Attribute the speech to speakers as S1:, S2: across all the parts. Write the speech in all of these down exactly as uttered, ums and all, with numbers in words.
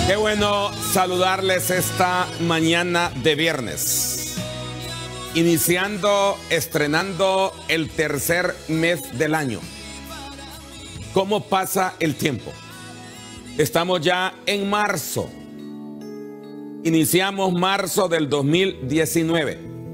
S1: Qué bueno saludarles esta mañana de viernes, iniciando, estrenando el tercer mes del año. ¿Cómo pasa el tiempo? Estamos ya en marzo. Iniciamos marzo del dos mil diecinueve.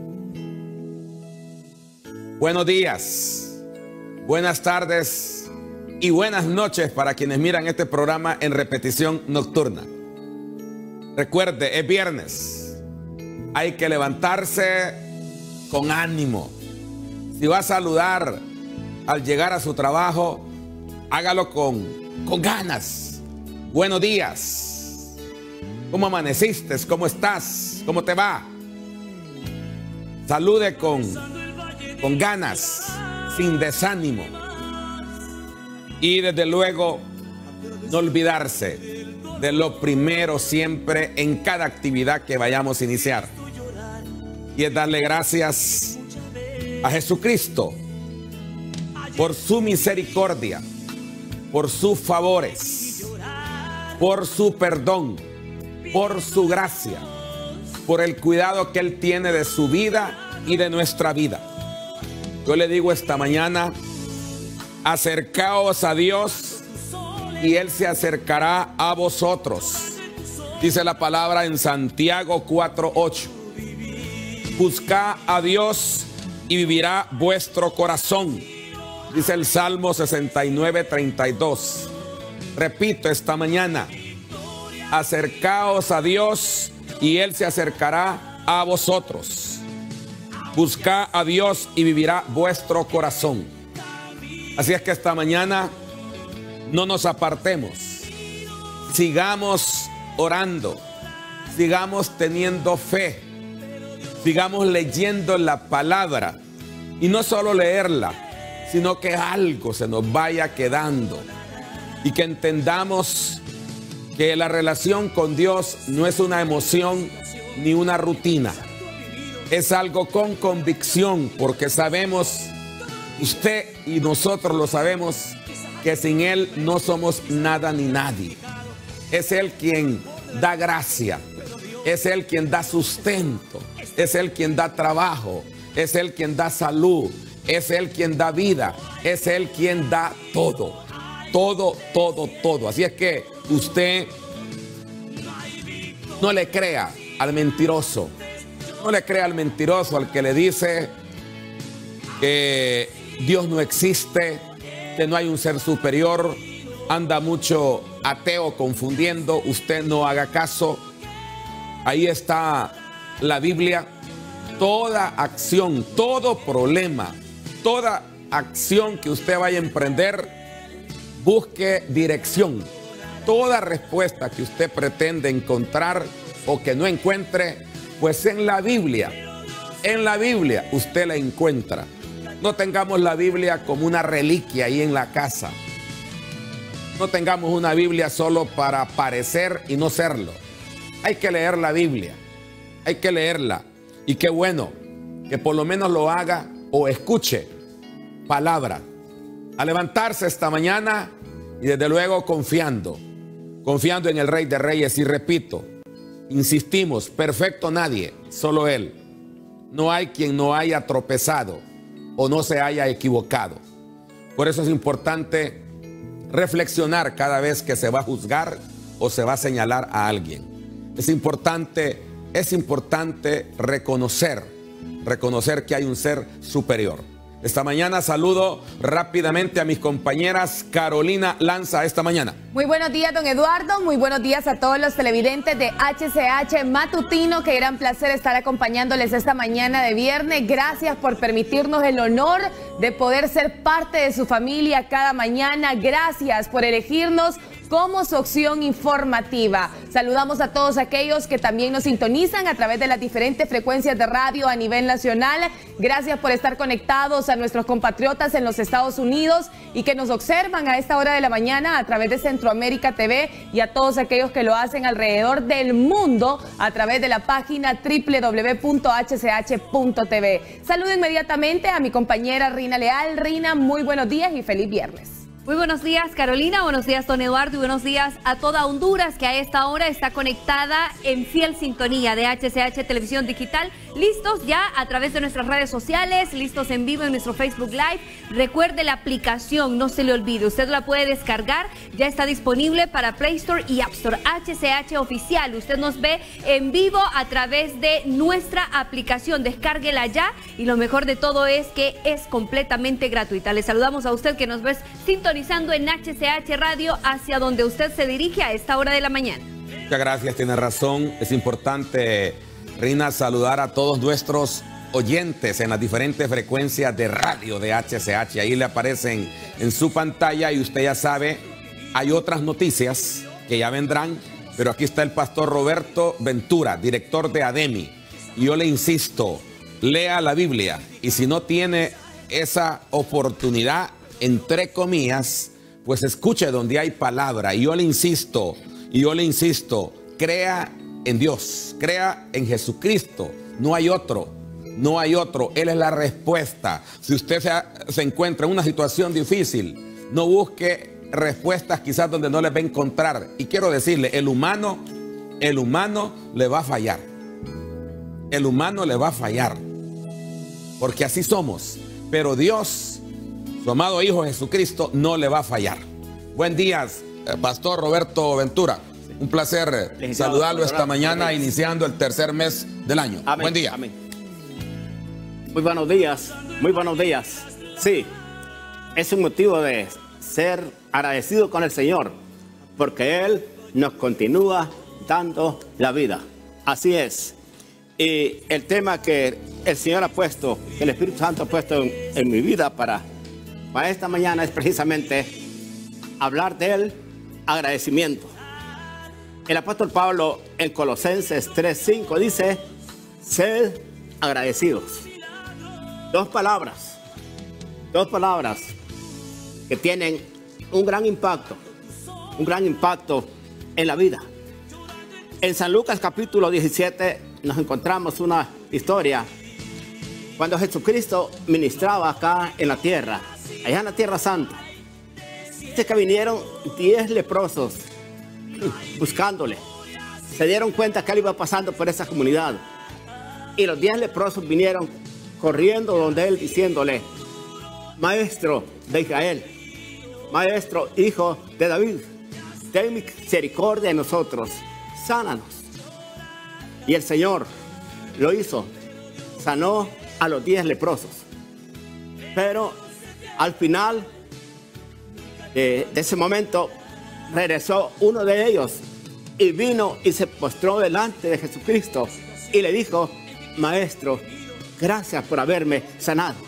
S1: Buenos días, buenas tardes y buenas noches para quienes miran este programa en repetición nocturna. Recuerde, es viernes. Hay que levantarse con ánimo. Si va a saludar al llegar a su trabajo, hágalo con, con ganas. Buenos días. ¿Cómo amaneciste? ¿Cómo estás? ¿Cómo te va? Salude con, con ganas, sin desánimo. Y desde luego, no olvidarse de lo primero siempre en cada actividad que vayamos a iniciar. Y es darle gracias a Jesucristo por su misericordia, por sus favores, por su perdón, por su gracia, por el cuidado que Él tiene de su vida y de nuestra vida. Yo le digo esta mañana, acercaos a Dios y Él se acercará a vosotros. Dice la palabra en Santiago cuatro ocho. Buscad a Dios y vivirá vuestro corazón. Dice el Salmo sesenta y nueve treinta y dos. Repito esta mañana, acercaos a Dios y Él se acercará a vosotros. Buscad a Dios y vivirá vuestro corazón. Así es que esta mañana no nos apartemos, sigamos orando, sigamos teniendo fe, sigamos leyendo la palabra y no solo leerla, sino que algo se nos vaya quedando y que entendamos que la relación con Dios no es una emoción ni una rutina, es algo con convicción, porque sabemos, usted y nosotros lo sabemos, que sin Él no somos nada ni nadie. Es Él quien da gracia, es Él quien da sustento, es Él quien da trabajo, es Él quien da salud, es Él quien da vida, es Él quien da todo, todo, todo, todo. Así es que usted no le crea al mentiroso, no le crea al mentiroso, al que le dice que Dios no existe, que no hay un ser superior, anda mucho ateo confundiendo. Usted no haga caso. Ahí está la Biblia. Toda acción, todo problema, toda acción que usted vaya a emprender, busque dirección. Toda respuesta que usted pretende encontrar o que no encuentre, pues en la Biblia, en la Biblia usted la encuentra. No tengamos la Biblia como una reliquia ahí en la casa. No tengamos una Biblia solo para parecer y no serlo. Hay que leer la Biblia. Hay que leerla. Y qué bueno que por lo menos lo haga o escuche palabra. A levantarse esta mañana y desde luego confiando. Confiando en el Rey de Reyes. Y repito, insistimos, perfecto nadie, solo Él. No hay quien no haya tropezado o no se haya equivocado. Por eso es importante reflexionar cada vez que se va a juzgar o se va a señalar a alguien. Es importante, es importante reconocer, reconocer que hay un ser superior. Esta mañana saludo rápidamente a mis compañeras. Carolina Lanza esta mañana.
S2: Muy buenos días, don Eduardo. Muy buenos días a todos los televidentes de H C H Matutino. Qué gran placer estar acompañándoles esta mañana de viernes. Gracias por permitirnos el honor de poder ser parte de su familia cada mañana. Gracias por elegirnos como su opción informativa. Saludamos a todos aquellos que también nos sintonizan a través de las diferentes frecuencias de radio a nivel nacional. Gracias por estar conectados a nuestros compatriotas en los Estados Unidos y que nos observan a esta hora de la mañana a través de Centroamérica T V, y a todos aquellos que lo hacen alrededor del mundo a través de la página doble u doble u doble u punto h c h punto t v. Saludo inmediatamente a mi compañera Rina Leal. Rina, muy buenos días y feliz viernes.
S3: Muy buenos días, Carolina. Buenos días, don Eduardo. Y buenos días a toda Honduras, que a esta hora está conectada en fiel sintonía de H C H Televisión Digital. Listos ya a través de nuestras redes sociales, listos en vivo en nuestro Facebook Live. Recuerde la aplicación, no se le olvide. Usted la puede descargar. Ya está disponible para Play Store y App Store. H C H Oficial. Usted nos ve en vivo a través de nuestra aplicación. Descárguela ya. Y lo mejor de todo es que es completamente gratuita. Le saludamos a usted que nos ve sintonizando en H C H Radio, hacia donde usted se dirige a esta hora de la mañana.
S1: Muchas gracias, tiene razón. Es importante, Rina, saludar a todos nuestros oyentes en las diferentes frecuencias de radio de H C H. Ahí le aparecen en su pantalla y usted ya sabe, hay otras noticias que ya vendrán, pero aquí está el pastor Roberto Ventura, director de ADEMI. Y yo le insisto, lea la Biblia, y si no tiene esa oportunidad, entre comillas, pues escuche donde hay palabra. Y yo le insisto, y yo le insisto, crea en Dios, crea en Jesucristo. No hay otro, no hay otro. Él es la respuesta. Si usted se, se encuentra en una situación difícil, no busque respuestas quizás donde no les va a encontrar. Y quiero decirle, el humano, el humano le va a fallar. El humano le va a fallar. Porque así somos. Pero Dios, su amado Hijo Jesucristo, no le va a fallar. Buen día, Pastor Roberto Ventura. Un placer eh, saludarlo esta mañana, iniciando el tercer mes del año.
S4: Amén,
S1: buen día.
S4: Amén. Muy buenos días, muy buenos días. Sí, es un motivo de ser agradecido con el Señor, porque Él nos continúa dando la vida. Así es. Y el tema que el Señor ha puesto, que el Espíritu Santo ha puesto en, en mi vida para... Para esta mañana es precisamente hablar del agradecimiento. El apóstol Pablo en Colosenses tres cinco dice, sed agradecidos. Dos palabras, dos palabras que tienen un gran impacto, un gran impacto en la vida. En San Lucas capítulo diecisiete nos encontramos una historia cuando Jesucristo ministraba acá en la tierra. Allá en la Tierra Santa, dice que vinieron diez leprosos buscándole. Se dieron cuenta que él iba pasando por esa comunidad. Y los diez leprosos vinieron corriendo donde él diciéndole, Maestro de Israel, Maestro, Hijo de David, ten misericordia de nosotros, sánanos. Y el Señor lo hizo, sanó a los diez leprosos. Pero al final de, de ese momento regresó uno de ellos y vino y se postró delante de Jesucristo y le dijo, Maestro, gracias por haberme sanado.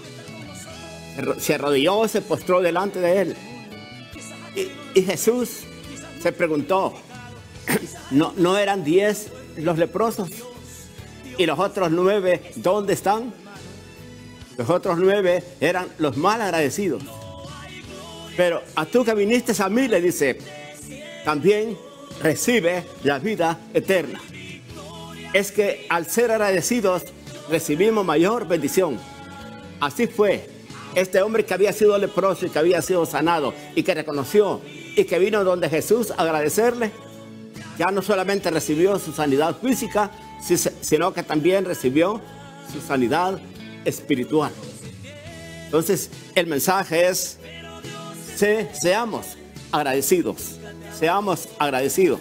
S4: Se arrodilló, se postró delante de él. Y, y Jesús se preguntó, ¿no, no eran diez los leprosos? ¿Y los otros nueve dónde están? Los otros nueve eran los mal agradecidos. Pero a tú que viniste a mí, le dice, también recibe la vida eterna. Es que al ser agradecidos recibimos mayor bendición. Así fue. Este hombre que había sido leproso y que había sido sanado y que reconoció y que vino donde Jesús a agradecerle, ya no solamente recibió su sanidad física, sino que también recibió su sanidad espiritual. Entonces el mensaje es, se, seamos agradecidos, seamos agradecidos.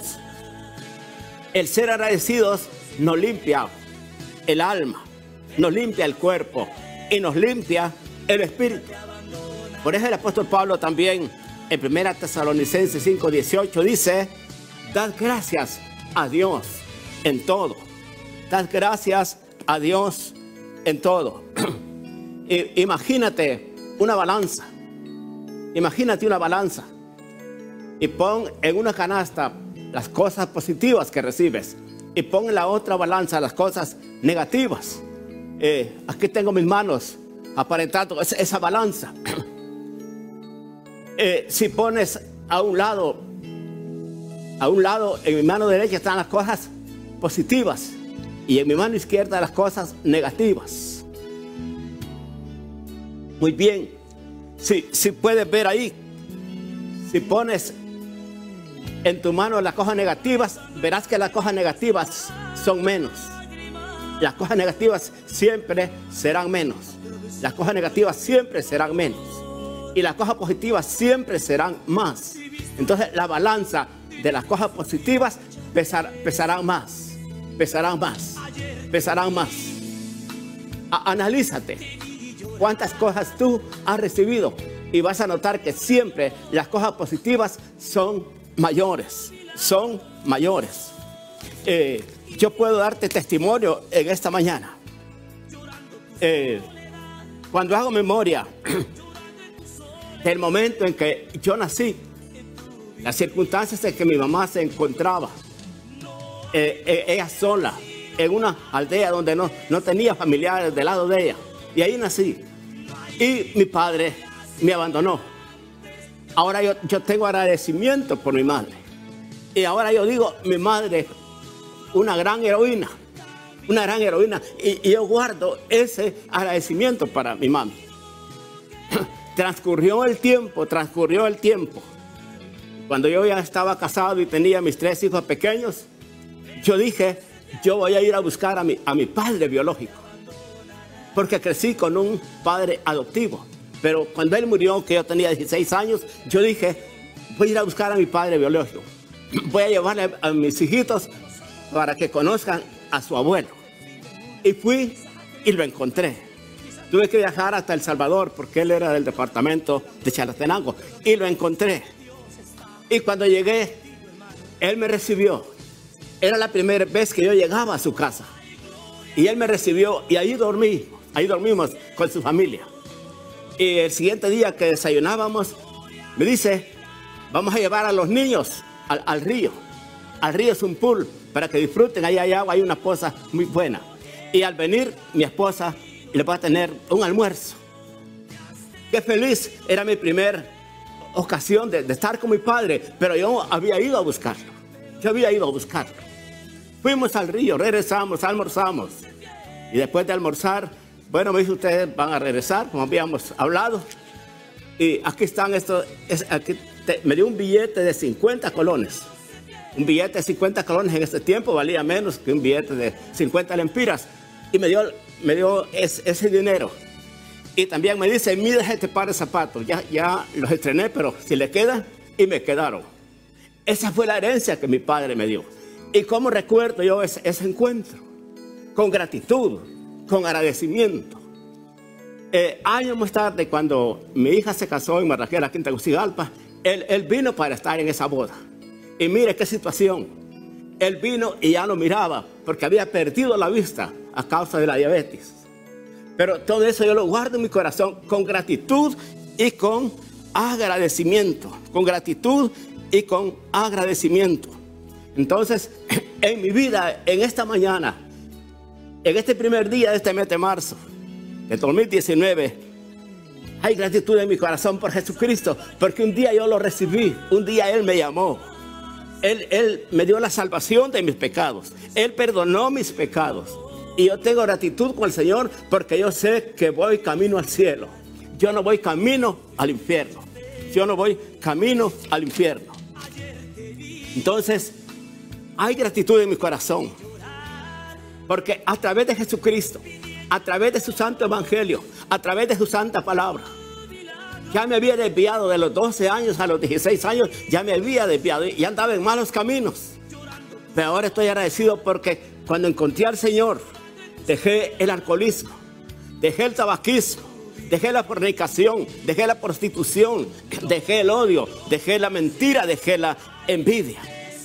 S4: El ser agradecidos nos limpia el alma, nos limpia el cuerpo y nos limpia el espíritu. Por eso el apóstol Pablo también en primera Tesalonicenses cinco dieciocho dice, dad gracias a Dios en todo, dad gracias a Dios en todo. Imagínate una balanza, imagínate una balanza y pon en una canasta las cosas positivas que recibes y pon en la otra balanza las cosas negativas. Eh, aquí tengo mis manos aparentando esa, esa balanza. eh, si pones a un lado, a un lado en mi mano derecha están las cosas positivas y en mi mano izquierda las cosas negativas. Muy bien, si, si puedes ver ahí si pones en tu mano las cosas negativas, verás que las cosas negativas son menos. Las cosas negativas siempre serán menos. Las cosas negativas siempre serán menos. Y las cosas positivas siempre serán más. Entonces la balanza de las cosas positivas pesar, pesarán más. Pesarán más. Pesarán más. A, analízate. ¿Cuántas cosas tú has recibido? Y vas a notar que siempre las cosas positivas son mayores. Son mayores. Eh, yo puedo darte testimonio en esta mañana. Eh, cuando hago memoria del momento en que yo nací, las circunstancias en que mi mamá se encontraba, eh, eh, ella sola, en una aldea donde no, no tenía familiares del lado de ella. Y ahí nací. Y mi padre me abandonó. Ahora yo, yo tengo agradecimiento por mi madre. Y ahora yo digo, mi madre, una gran heroína. Una gran heroína. Y, y yo guardo ese agradecimiento para mi mami. Transcurrió el tiempo, transcurrió el tiempo. Cuando yo ya estaba casado y tenía mis tres hijos pequeños, yo dije, yo voy a ir a buscar a mi, a mi padre biológico. Porque crecí con un padre adoptivo. Pero cuando él murió, que yo tenía dieciséis años, yo dije, voy a ir a buscar a mi padre biológico. Voy a llevarle a mis hijitos para que conozcan a su abuelo. Y fui y lo encontré. Tuve que viajar hasta El Salvador porque él era del departamento de Chalatenango. Y lo encontré. Y cuando llegué, él me recibió. Era la primera vez que yo llegaba a su casa. Y él me recibió y ahí dormí. Ahí dormimos con su familia. Y el siguiente día que desayunábamos, me dice, vamos a llevar a los niños al, al río. Al río es un pool para que disfruten. Ahí hay agua, hay una esposa muy buena. Y al venir, mi esposa le va a tener un almuerzo. Qué feliz, era mi primera ocasión de, de estar con mi padre, pero yo había ido a buscarlo. Yo había ido a buscarlo. Fuimos al río, regresamos, almorzamos. Y después de almorzar, bueno, me dice, ustedes van a regresar, como habíamos hablado. Y aquí están estos, es, aquí te, me dio un billete de cincuenta colones. Un billete de cincuenta colones en ese tiempo valía menos que un billete de cincuenta lempiras. Y me dio, me dio es, ese dinero. Y también me dice, mira este par de zapatos. Ya, ya los estrené, pero si le quedan, y me quedaron. Esa fue la herencia que mi padre me dio. Y cómo recuerdo yo ese, ese encuentro. Con gratitud, con agradecimiento. Eh, años más tarde, cuando mi hija se casó en Marrakech, Quinta Tegucigalpa, él, él vino para estar en esa boda. Y mire qué situación. Él vino y ya no miraba porque había perdido la vista a causa de la diabetes. Pero todo eso yo lo guardo en mi corazón con gratitud y con agradecimiento. Con gratitud y con agradecimiento. Entonces, en mi vida, en esta mañana, en este primer día de este mes de marzo de dos mil diecinueve, hay gratitud en mi corazón por Jesucristo, porque un día yo lo recibí, un día Él me llamó. Él, él me dio la salvación de mis pecados. Él perdonó mis pecados. Y yo tengo gratitud con el Señor porque yo sé que voy camino al cielo. Yo no voy camino al infierno. Yo no voy camino al infierno. Entonces, hay gratitud en mi corazón. Porque a través de Jesucristo, a través de su santo evangelio, a través de su santa palabra, ya me había desviado de los doce años a los dieciséis años, ya me había desviado y andaba en malos caminos. Pero ahora estoy agradecido porque cuando encontré al Señor, dejé el alcoholismo, dejé el tabaquismo, dejé la fornicación, dejé la prostitución, dejé el odio, dejé la mentira, dejé la envidia.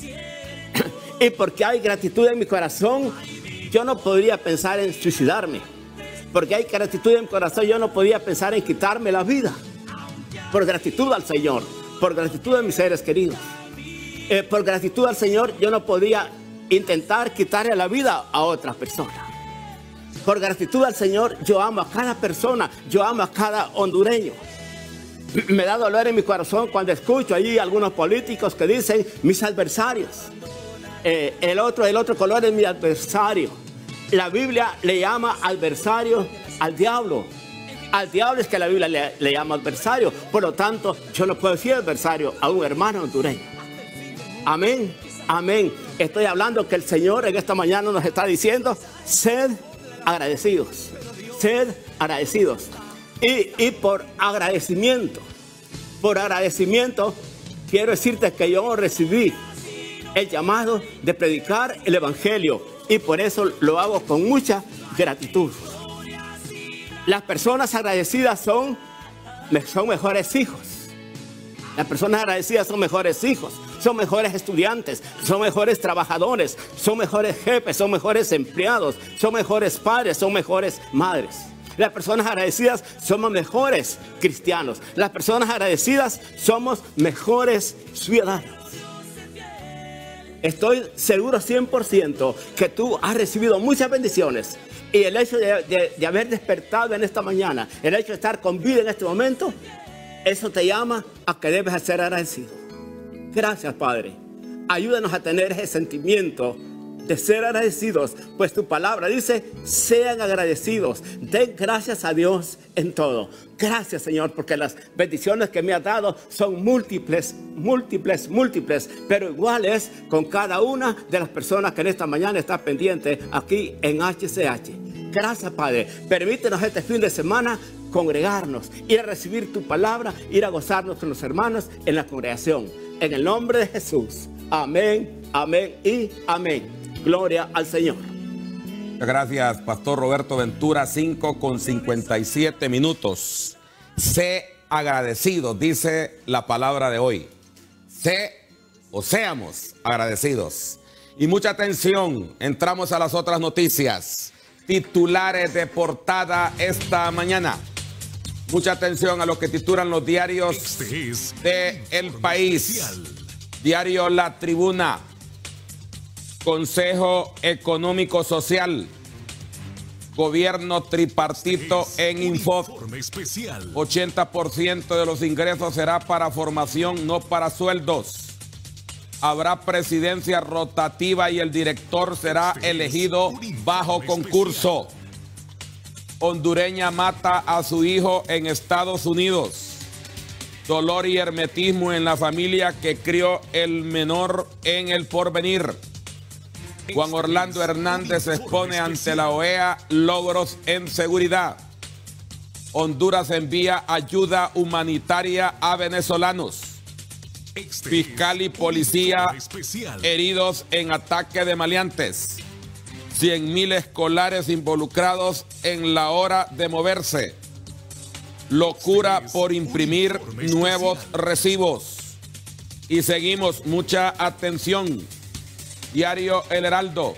S4: Y porque hay gratitud en mi corazón, yo no podría pensar en suicidarme. Porque hay gratitud en mi corazón, yo no podía pensar en quitarme la vida. Por gratitud al Señor, por gratitud a mis seres queridos. Eh, por gratitud al Señor, yo no podía intentar quitarle la vida a otra persona. Por gratitud al Señor, yo amo a cada persona, yo amo a cada hondureño. Me da dolor en mi corazón cuando escucho allí algunos políticos que dicen mis adversarios. Eh, el otro, el otro color es mi adversario. La Biblia le llama adversario al diablo. Al diablo es que la Biblia le, le llama adversario. Por lo tanto, yo no puedo decir adversario a un hermano hondureño. Amén, amén. Estoy hablando que el Señor en esta mañana nos está diciendo, sed agradecidos, sed agradecidos. Y, y por agradecimiento, por agradecimiento, quiero decirte que yo recibí el llamado de predicar el Evangelio y por eso lo hago con mucha gratitud. Las personas agradecidas son, son mejores hijos. Las personas agradecidas son mejores hijos, son mejores estudiantes, son mejores trabajadores, son mejores jefes, son mejores empleados, son mejores padres, son mejores madres. Las personas agradecidas somos mejores cristianos. Las personas agradecidas somos mejores ciudadanos. Estoy seguro cien por ciento que tú has recibido muchas bendiciones. Y el hecho de, de, de haber despertado en esta mañana, el hecho de estar con vida en este momento, eso te llama a que debes ser agradecido. Gracias, Padre. Ayúdanos a tener ese sentimiento de ser agradecidos, pues tu palabra dice, sean agradecidos, den gracias a Dios en todo. Gracias, Señor, porque las bendiciones que me has dado son múltiples, múltiples, múltiples, pero igual es con cada una de las personas que en esta mañana está pendiente aquí en H C H. Gracias, Padre. Permítenos este fin de semana congregarnos, ir a recibir tu palabra, ir a gozarnos con los hermanos en la congregación. En el nombre de Jesús. Amén, amén y amén. Gloria al Señor.
S1: Gracias, Pastor Roberto Ventura. Cinco con cincuenta y siete minutos. Sé agradecidos, dice la palabra de hoy. Sé o seamos agradecidos. Y mucha atención, entramos a las otras noticias. Titulares de portada esta mañana. Mucha atención a lo que titulan los diarios de El País. Diario La Tribuna. Consejo Económico Social. Gobierno tripartito en Info. ochenta por ciento de los ingresos será para formación, no para sueldos. Habrá presidencia rotativa y el director será elegido bajo concurso. Hondureña mata a su hijo en Estados Unidos. Dolor y hermetismo en la familia que crió el menor en El Porvenir. Juan Orlando Hernández expone ante la O E A logros en seguridad. Honduras envía ayuda humanitaria a venezolanos. Fiscal y policía heridos en ataque de maleantes. cien mil escolares involucrados en la hora de moverse. Locura por imprimir nuevos recibos. Y seguimos, mucha atención. Diario El Heraldo.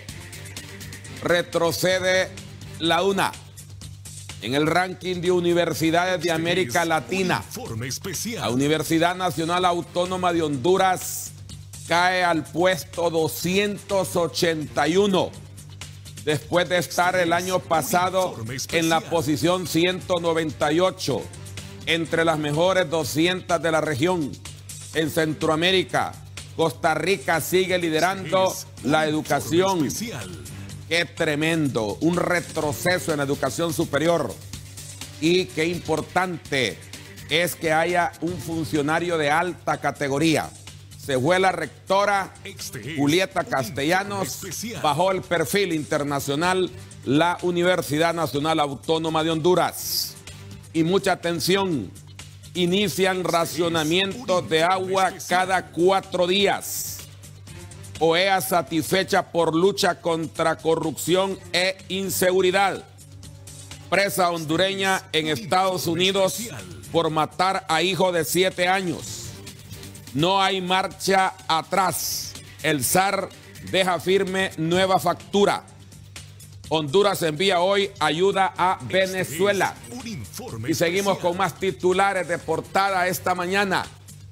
S1: Retrocede la UNA en el ranking de universidades de América Latina. La Universidad Nacional Autónoma de Honduras cae al puesto doscientos ochenta y uno, después de estar el año pasado en la posición ciento noventa y ocho, entre las mejores doscientas de la región. En Centroamérica, Costa Rica sigue liderando la educación. Qué tremendo, un retroceso en la educación superior. Y qué importante es que haya un funcionario de alta categoría. Se fue la rectora Julieta Castellanos, bajó el perfil internacional la Universidad Nacional Autónoma de Honduras. Y mucha atención, inician racionamiento de agua cada cuatro días. O E A satisfecha por lucha contra corrupción e inseguridad. Presa hondureña en Estados Unidos por matar a hijo de siete años. No hay marcha atrás. El S A R deja firme nueva factura. Honduras envía hoy ayuda a Venezuela. Y seguimos con más titulares de portada esta mañana.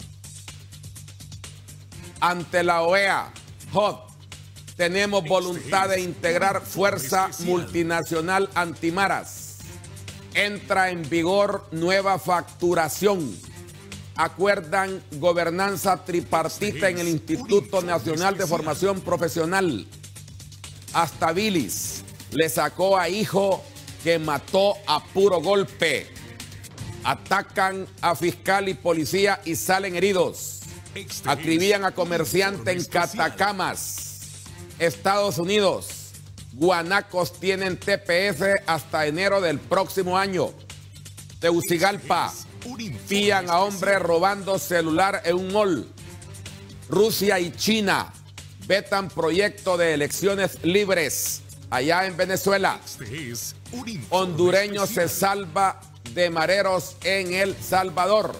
S1: Ante la O E A, J O D, tenemos voluntad de integrar Fuerza Multinacional Antimaras. Entra en vigor nueva facturación. Acuerdan gobernanza tripartita en el Instituto Nacional de Formación Profesional. Hasta bilis le sacó a hijo que mató a puro golpe. Atacan a fiscal y policía y salen heridos. Acribillan a comerciante en Catacamas, Estados Unidos. Guanacos tienen T P S hasta enero del próximo año. Tegucigalpa, pillan a hombre robando celular en un mall. Rusia y China vetan proyecto de elecciones libres allá en Venezuela. Hondureño se salva de mareros en El Salvador.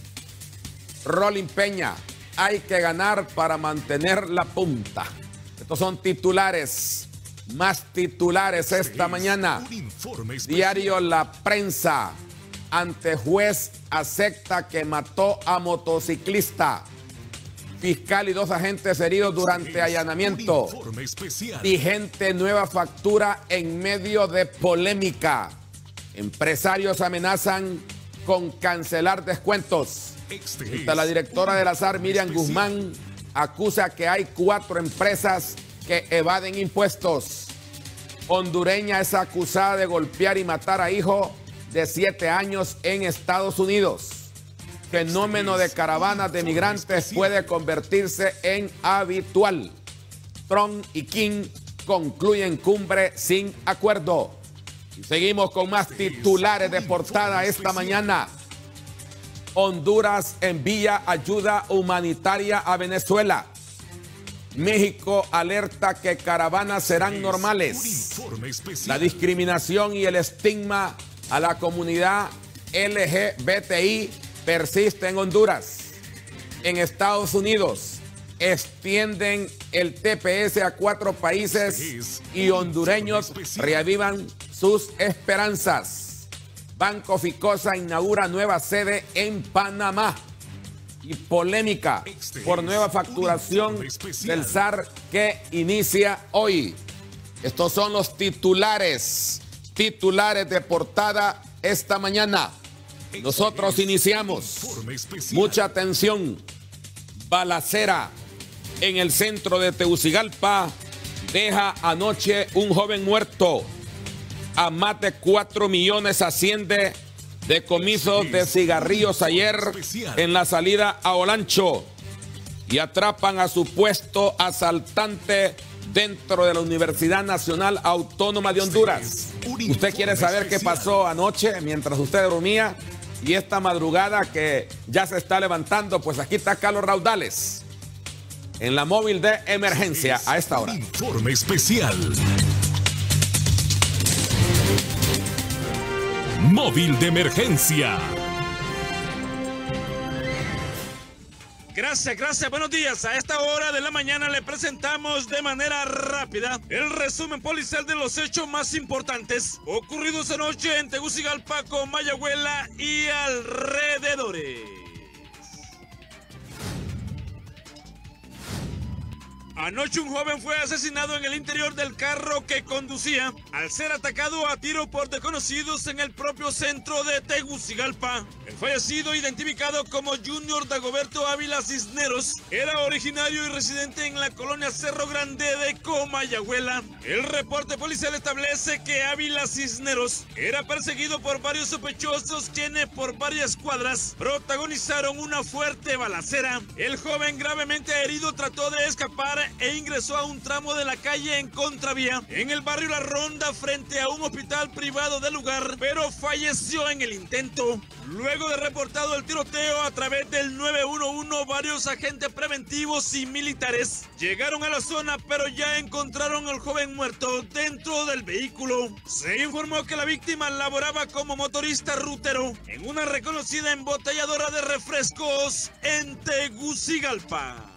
S1: Rolling Peña, hay que ganar para mantener la punta. Estos son titulares, más titulares esta mañana. Diario La Prensa, ante juez acepta que mató a motociclista. Fiscal y dos agentes heridos durante allanamiento. Vigente nueva factura en medio de polémica. Empresarios amenazan con cancelar descuentos. Hasta la directora de la S A R, Miriam Guzmán, acusa que hay cuatro empresas que evaden impuestos. Hondureña es acusada de golpear y matar a hijo de siete años en Estados Unidos. Fenómeno de caravanas de migrantes puede convertirse en habitual. Trump y Kim concluyen cumbre sin acuerdo. Y seguimos con más titulares de portada esta mañana. Honduras envía ayuda humanitaria a Venezuela. México alerta que caravanas serán normales. La discriminación y el estigma a la comunidad L G B T I persiste en Honduras. En Estados Unidos extienden el T P S a cuatro países y hondureños reavivan sus esperanzas. Banco Ficosa inaugura nueva sede en Panamá. Y polémica por nueva facturación del S A R que inicia hoy. Estos son los titulares, titulares de portada esta mañana. Nosotros iniciamos. Mucha atención. Balacera en el centro de Tegucigalpa deja anoche un joven muerto. A más de cuatro millones asciende decomisos de cigarrillos ayer en la salida a Olancho. Y atrapan a supuesto asaltante dentro de la Universidad Nacional Autónoma de Honduras. ¿Usted quiere saber qué pasó anoche mientras usted dormía? Y esta madrugada que ya se está levantando, pues aquí está Carlos Raudales en la móvil de emergencia a esta hora.
S5: Informe especial. Móvil de emergencia.
S6: Gracias, gracias. Buenos días. A esta hora de la mañana le presentamos de manera rápida el resumen policial de los hechos más importantes ocurridos anoche en Tegucigalpa, Comayagüela y alrededores. Anoche un joven fue asesinado en el interior del carro que conducía al ser atacado a tiro por desconocidos en el propio centro de Tegucigalpa. El fallecido, identificado como Junior Dagoberto Ávila Cisneros, era originario y residente en la colonia Cerro Grande de Comayagüela. El reporte policial establece que Ávila Cisneros era perseguido por varios sospechosos quienes por varias cuadras protagonizaron una fuerte balacera. El joven gravemente herido trató de escapar e ingresó a un tramo de la calle en contravía en el barrio La Ronda frente a un hospital privado del lugar, pero falleció en el intento. Luego de reportado el tiroteo a través del nueve uno uno, varios agentes preventivos y militares llegaron a la zona, pero ya encontraron al joven muerto dentro del vehículo. Se informó que la víctima laboraba como motorista rutero en una reconocida embotelladora de refrescos en Tegucigalpa.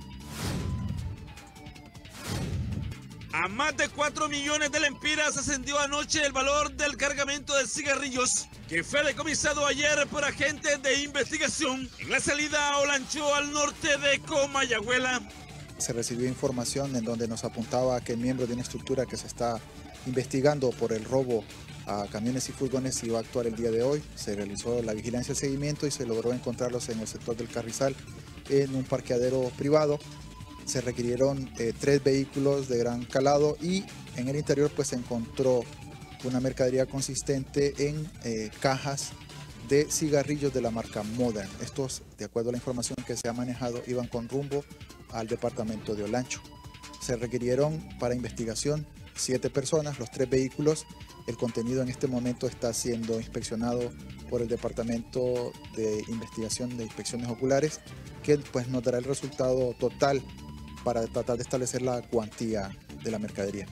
S6: A más de cuatro millones de lempiras ascendió anoche el valor del cargamento de cigarrillos que fue decomisado ayer por agentes de investigación en la salida a Olancho al norte de Comayagüela.
S7: Se recibió información en donde nos apuntaba que el miembro de una estructura que se está investigando por el robo a camiones y furgones iba a actuar el día de hoy. Se realizó la vigilancia y seguimiento y se logró encontrarlos en el sector del Carrizal en un parqueadero privado. Se requirieron eh, tres vehículos de gran calado y en el interior pues se encontró una mercadería consistente en eh, cajas de cigarrillos de la marca Modern. Estos, de acuerdo a la información que se ha manejado, iban con rumbo al departamento de Olancho. Se requirieron para investigación siete personas, los tres vehículos. El contenido en este momento está siendo inspeccionado por el Departamento de Investigación de Inspecciones Oculares, que pues nos dará el resultado total para tratar de establecer la cuantía de la mercadería.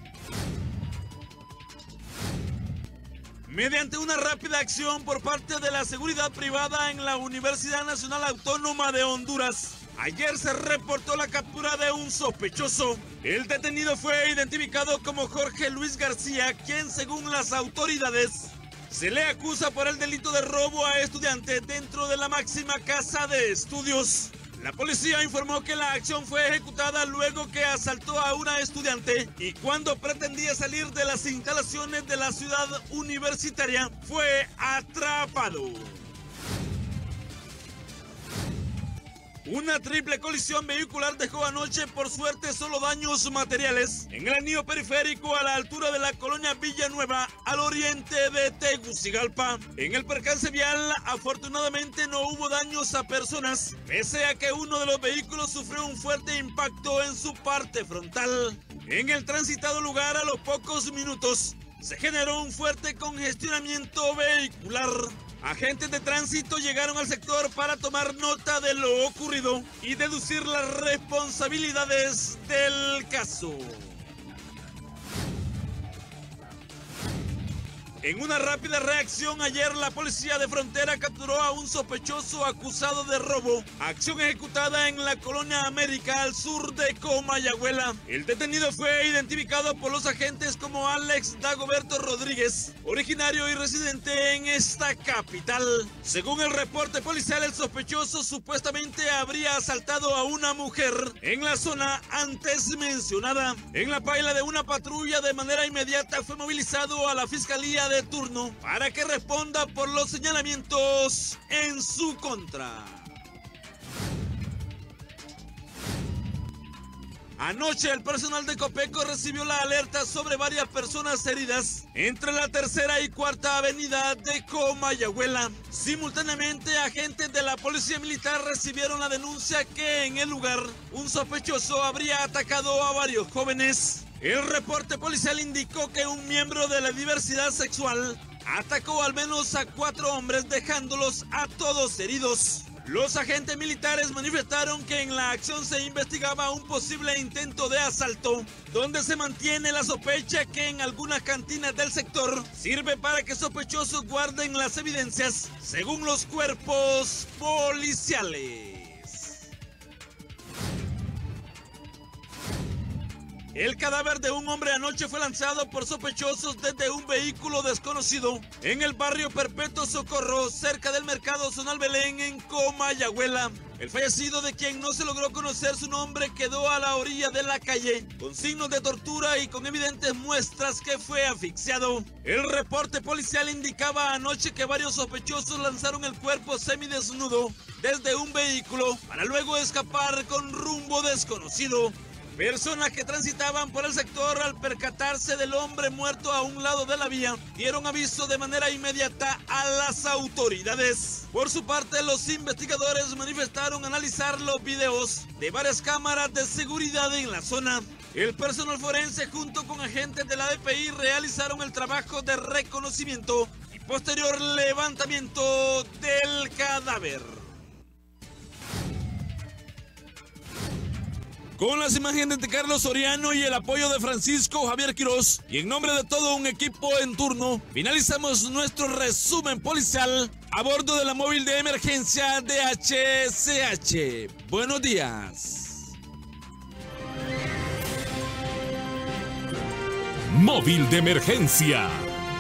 S6: Mediante una rápida acción por parte de la seguridad privada en la Universidad Nacional Autónoma de Honduras, ayer se reportó la captura de un sospechoso. El detenido fue identificado como Jorge Luis García, quien según las autoridades se le acusa por el delito de robo a estudiantes dentro de la máxima casa de estudios. La policía informó que la acción fue ejecutada luego que asaltó a una estudiante y cuando pretendía salir de las instalaciones de la ciudad universitaria fue atrapado. Una triple colisión vehicular dejó anoche, por suerte, solo daños materiales en el anillo periférico a la altura de la colonia Villanueva, al oriente de Tegucigalpa. En el percance vial, afortunadamente, no hubo daños a personas, pese a que uno de los vehículos sufrió un fuerte impacto en su parte frontal. En el transitado lugar, a los pocos minutos, se generó un fuerte congestionamiento vehicular. Agentes de tránsito llegaron al sector para tomar nota de lo ocurrido y deducir las responsabilidades del caso. En una rápida reacción, ayer la policía de frontera capturó a un sospechoso acusado de robo, acción ejecutada en la colonia América al sur de Comayagüela. El detenido fue identificado por los agentes como Alex Dagoberto Rodríguez, originario y residente en esta capital. Según el reporte policial, el sospechoso supuestamente habría asaltado a una mujer en la zona antes mencionada. En la paila de una patrulla, de manera inmediata fue movilizado a la fiscalía de turno para que responda por los señalamientos en su contra. Anoche el personal de Copeco recibió la alerta sobre varias personas heridas entre la tercera y cuarta avenida de Comayagüela. Simultáneamente, agentes de la policía militar recibieron la denuncia que en el lugar un sospechoso habría atacado a varios jóvenes. El reporte policial indicó que un miembro de la diversidad sexual atacó al menos a cuatro hombres, dejándolos a todos heridos. Los agentes militares manifestaron que en la acción se investigaba un posible intento de asalto, donde se mantiene la sospecha que en algunas cantinas del sector sirve para que sospechosos guarden las evidencias, según los cuerpos policiales. El cadáver de un hombre anoche fue lanzado por sospechosos desde un vehículo desconocido en el barrio Perpetuo Socorro, cerca del mercado Zonal Belén en Comayagüela. El fallecido, de quien no se logró conocer su nombre, quedó a la orilla de la calle con signos de tortura y con evidentes muestras que fue asfixiado. El reporte policial indicaba anoche que varios sospechosos lanzaron el cuerpo semidesnudo desde un vehículo para luego escapar con rumbo desconocido. Personas que transitaban por el sector, al percatarse del hombre muerto a un lado de la vía, dieron aviso de manera inmediata a las autoridades. Por su parte, los investigadores manifestaron analizar los videos de varias cámaras de seguridad en la zona. El personal forense junto con agentes de la D P I realizaron el trabajo de reconocimiento y posterior levantamiento del cadáver. Con las imágenes de Carlos Soriano y el apoyo de Francisco Javier Quiroz, y en nombre de todo un equipo en turno, finalizamos nuestro resumen policial a bordo de la móvil de emergencia de H C H. Buenos días.
S5: Móvil de emergencia.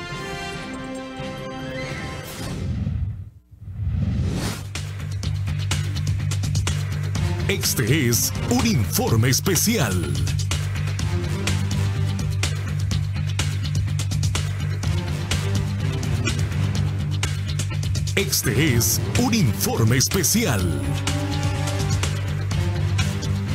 S5: Este es un informe especial. Este es un informe especial.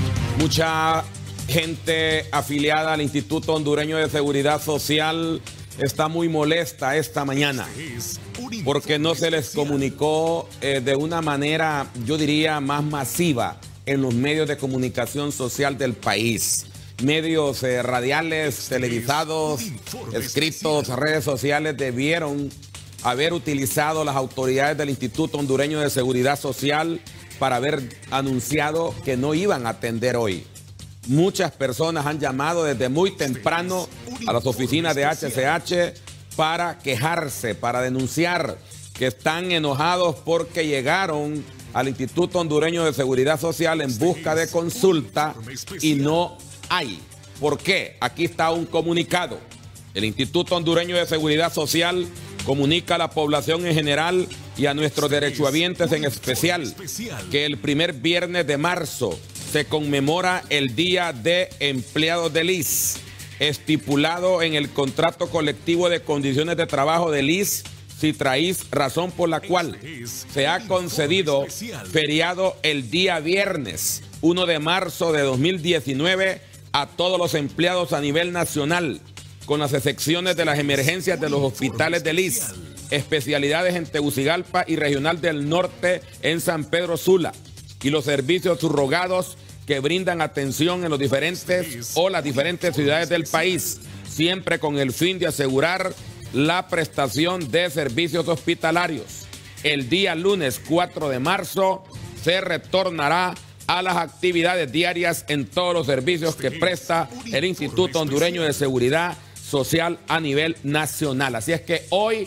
S1: Mucha gente afiliada al Instituto Hondureño de Seguridad Social está muy molesta esta mañana porque no se les comunicó eh, de una manera, yo diría, más masiva en los medios de comunicación social del país. Medios eh, radiales, televisados, escritos, redes sociales debieron haber utilizado las autoridades del Instituto Hondureño de Seguridad Social para haber anunciado que no iban a atender hoy. Muchas personas han llamado desde muy temprano a las oficinas de H C H para quejarse, para denunciar que están enojados porque llegaron al Instituto Hondureño de Seguridad Social en busca de consulta y no hay. ¿Por qué? Aquí está un comunicado. El Instituto Hondureño de Seguridad Social comunica a la población en general y a nuestros derechohabientes en especial que el primer viernes de marzo se conmemora el Día de Empleados del I S S, estipulado en el contrato colectivo de condiciones de trabajo del I S S, Citraís, razón por la cual se ha concedido feriado el día viernes uno de marzo de dos mil diecinueve a todos los empleados a nivel nacional, con las excepciones de las emergencias de los hospitales del I S S, especialidades en Tegucigalpa y Regional del Norte en San Pedro Sula, y los servicios subrogados que brindan atención en los diferentes o las diferentes ciudades del país, siempre con el fin de asegurar la prestación de servicios hospitalarios. El día lunes cuatro de marzo se retornará a las actividades diarias en todos los servicios que presta el Instituto Hondureño de Seguridad Social a nivel nacional. Así es que hoy,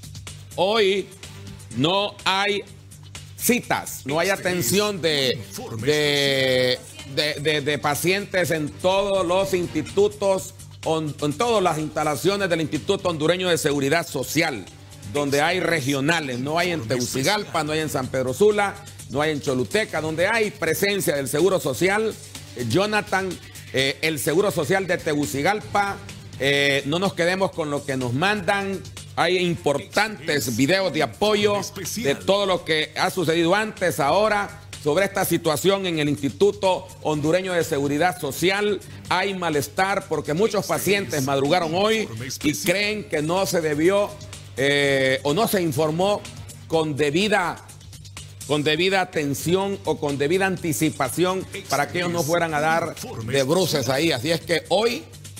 S1: hoy no hay citas, no hay atención de, de, de, de, de pacientes en todos los institutos, en todas las instalaciones del Instituto Hondureño de Seguridad Social, donde hay regionales. No hay en Tegucigalpa, no hay en San Pedro Sula, no hay en Choluteca, donde hay presencia del Seguro Social. Eh, Jonathan, eh, el Seguro Social de Tegucigalpa, eh, no nos quedemos con lo que nos mandan. Hay importantes videos de apoyo de todo lo que ha sucedido antes, ahora, sobre esta situación en el Instituto Hondureño de Seguridad Social. Hay malestar porque muchos pacientes madrugaron hoy y creen que no se debió eh, o no se informó con debida, con debida atención o con debida anticipación para que ellos no fueran a dar de bruces ahí. Así es que hoy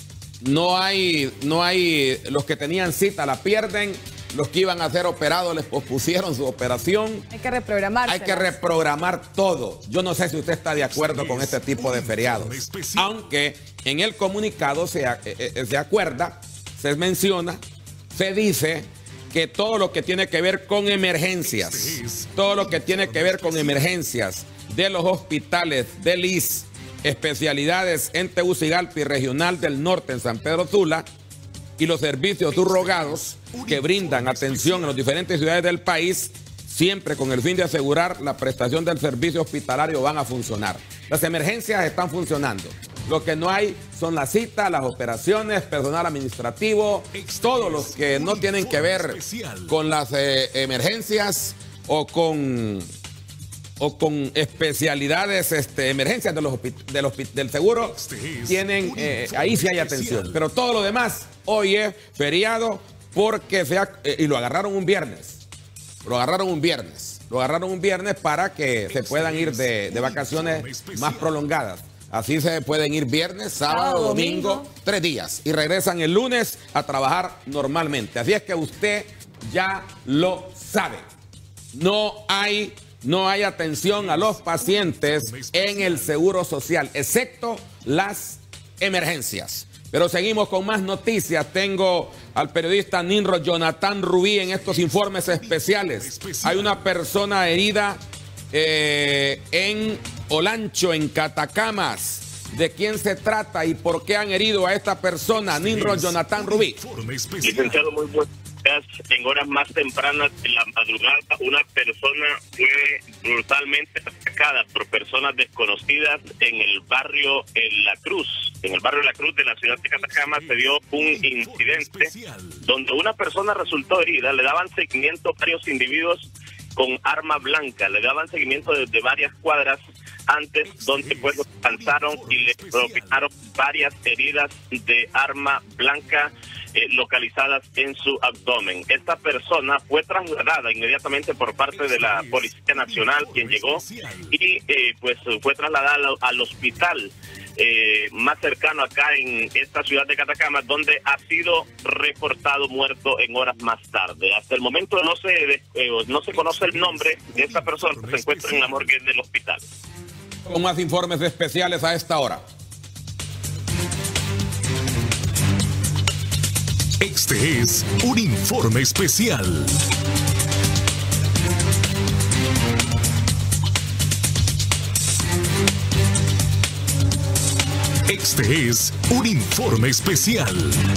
S1: no hay, no hay, los que tenían cita la pierden. Los que iban a ser operados les pospusieron su operación.
S2: Hay que reprogramar.
S1: Hay que reprogramar todo. Yo no sé si usted está de acuerdo con este tipo de feriados. Aunque en el comunicado se, eh, se acuerda, se menciona, se dice que todo lo que tiene que ver con emergencias, todo lo que tiene que ver con emergencias de los hospitales del I S S, especialidades en Tegucigalpa y Regional del Norte en San Pedro Sula, y los servicios subrogados que brindan atención en las diferentes ciudades del país, siempre con el fin de asegurar la prestación del servicio hospitalario, van a funcionar. Las emergencias están funcionando. Lo que no hay son las citas, las operaciones, personal administrativo, todos los que no tienen que ver con las eh, emergencias o con, o con especialidades, este, emergencias de los, de los, del seguro, tienen, eh, ahí sí hay atención. Pero todo lo demás, hoy es feriado porque se ha, eh, y lo agarraron un viernes, lo agarraron un viernes, lo agarraron un viernes para que se puedan ir de, de vacaciones más prolongadas. Así se pueden ir viernes, sábado, domingo, tres días, y regresan el lunes a trabajar normalmente. Así es que usted ya lo sabe. No hay, no hay atención a los pacientes en el Seguro Social, excepto las emergencias. Pero seguimos con más noticias. Tengo al periodista Ninro Jonathan Rubí en estos informes especiales. Hay una persona herida eh, en Olancho, en Catacamas. ¿De quién se trata y por qué han herido a esta persona? Ninro Jonathan Rubí.
S8: Licenciado, muy buenos días. En horas más tempranas de la madrugada, una persona fue brutalmente atacada por personas desconocidas en el barrio en La Cruz. En el barrio La Cruz de la ciudad de Catacamas se dio un incidente donde una persona resultó herida. Le daban seguimiento varios individuos con arma blanca, le daban seguimiento desde varias cuadras antes, donde pues lo alcanzaron y le propinaron varias heridas de arma blanca eh, localizadas en su abdomen. Esta persona fue trasladada inmediatamente por parte de la Policía Nacional, quien llegó, y eh, pues fue trasladada al, al hospital Eh, más cercano acá en esta ciudad de Catacama, donde ha sido reportado muerto en horas más tarde. Hasta el momento no se eh, no se conoce el nombre de esta persona que se encuentra en la morgue del hospital.
S1: Con más informes especiales a esta hora.
S5: Este es un informe especial. Este es un informe especial.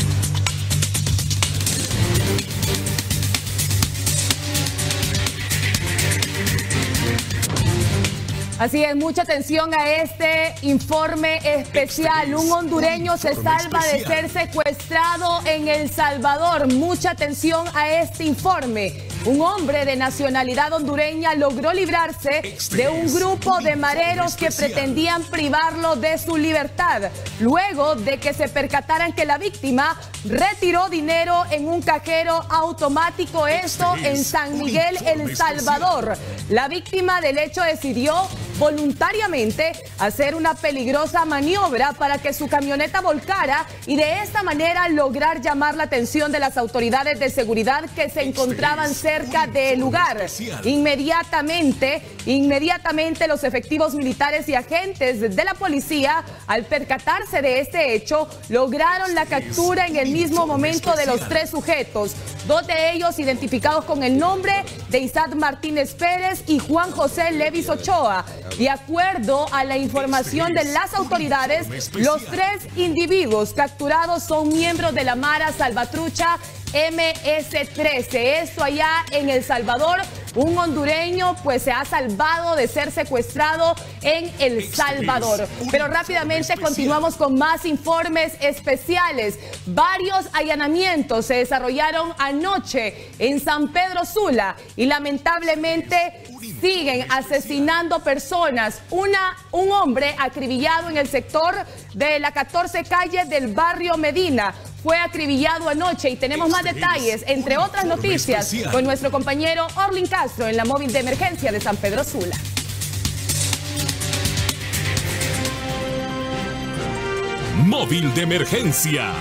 S2: Así es, mucha atención a este informe especial. Un hondureño se salva de ser secuestrado en El Salvador. Mucha atención a este informe. Un hombre de nacionalidad hondureña logró librarse de un grupo de mareros que pretendían privarlo de su libertad, luego de que se percataran que la víctima retiró dinero en un cajero automático, esto en San Miguel, El Salvador. La víctima del hecho decidió voluntariamente hacer una peligrosa maniobra para que su camioneta volcara y de esta manera lograr llamar la atención de las autoridades de seguridad que se encontraban cerca del lugar. Inmediatamente, inmediatamente los efectivos militares y agentes de la policía, al percatarse de este hecho, lograron la captura en el mismo momento de los tres sujetos, dos de ellos identificados con el nombre de Isaac Martínez Pérez y Juan José Levis Ochoa. De acuerdo a la información de las autoridades, los tres individuos capturados son miembros de la Mara Salvatrucha M S trece. Esto allá en El Salvador. Un hondureño pues se ha salvado de ser secuestrado en El Salvador. Pero rápidamente continuamos con más informes especiales. Varios allanamientos se desarrollaron anoche en San Pedro Sula y lamentablemente siguen asesinando personas. Una, un hombre acribillado en el sector de la catorce calle del barrio Medina fue acribillado anoche y tenemos más detalles, entre otras noticias, con nuestro compañero Orlin Castro en la móvil de emergencia de San Pedro Sula.
S5: Móvil de emergencia.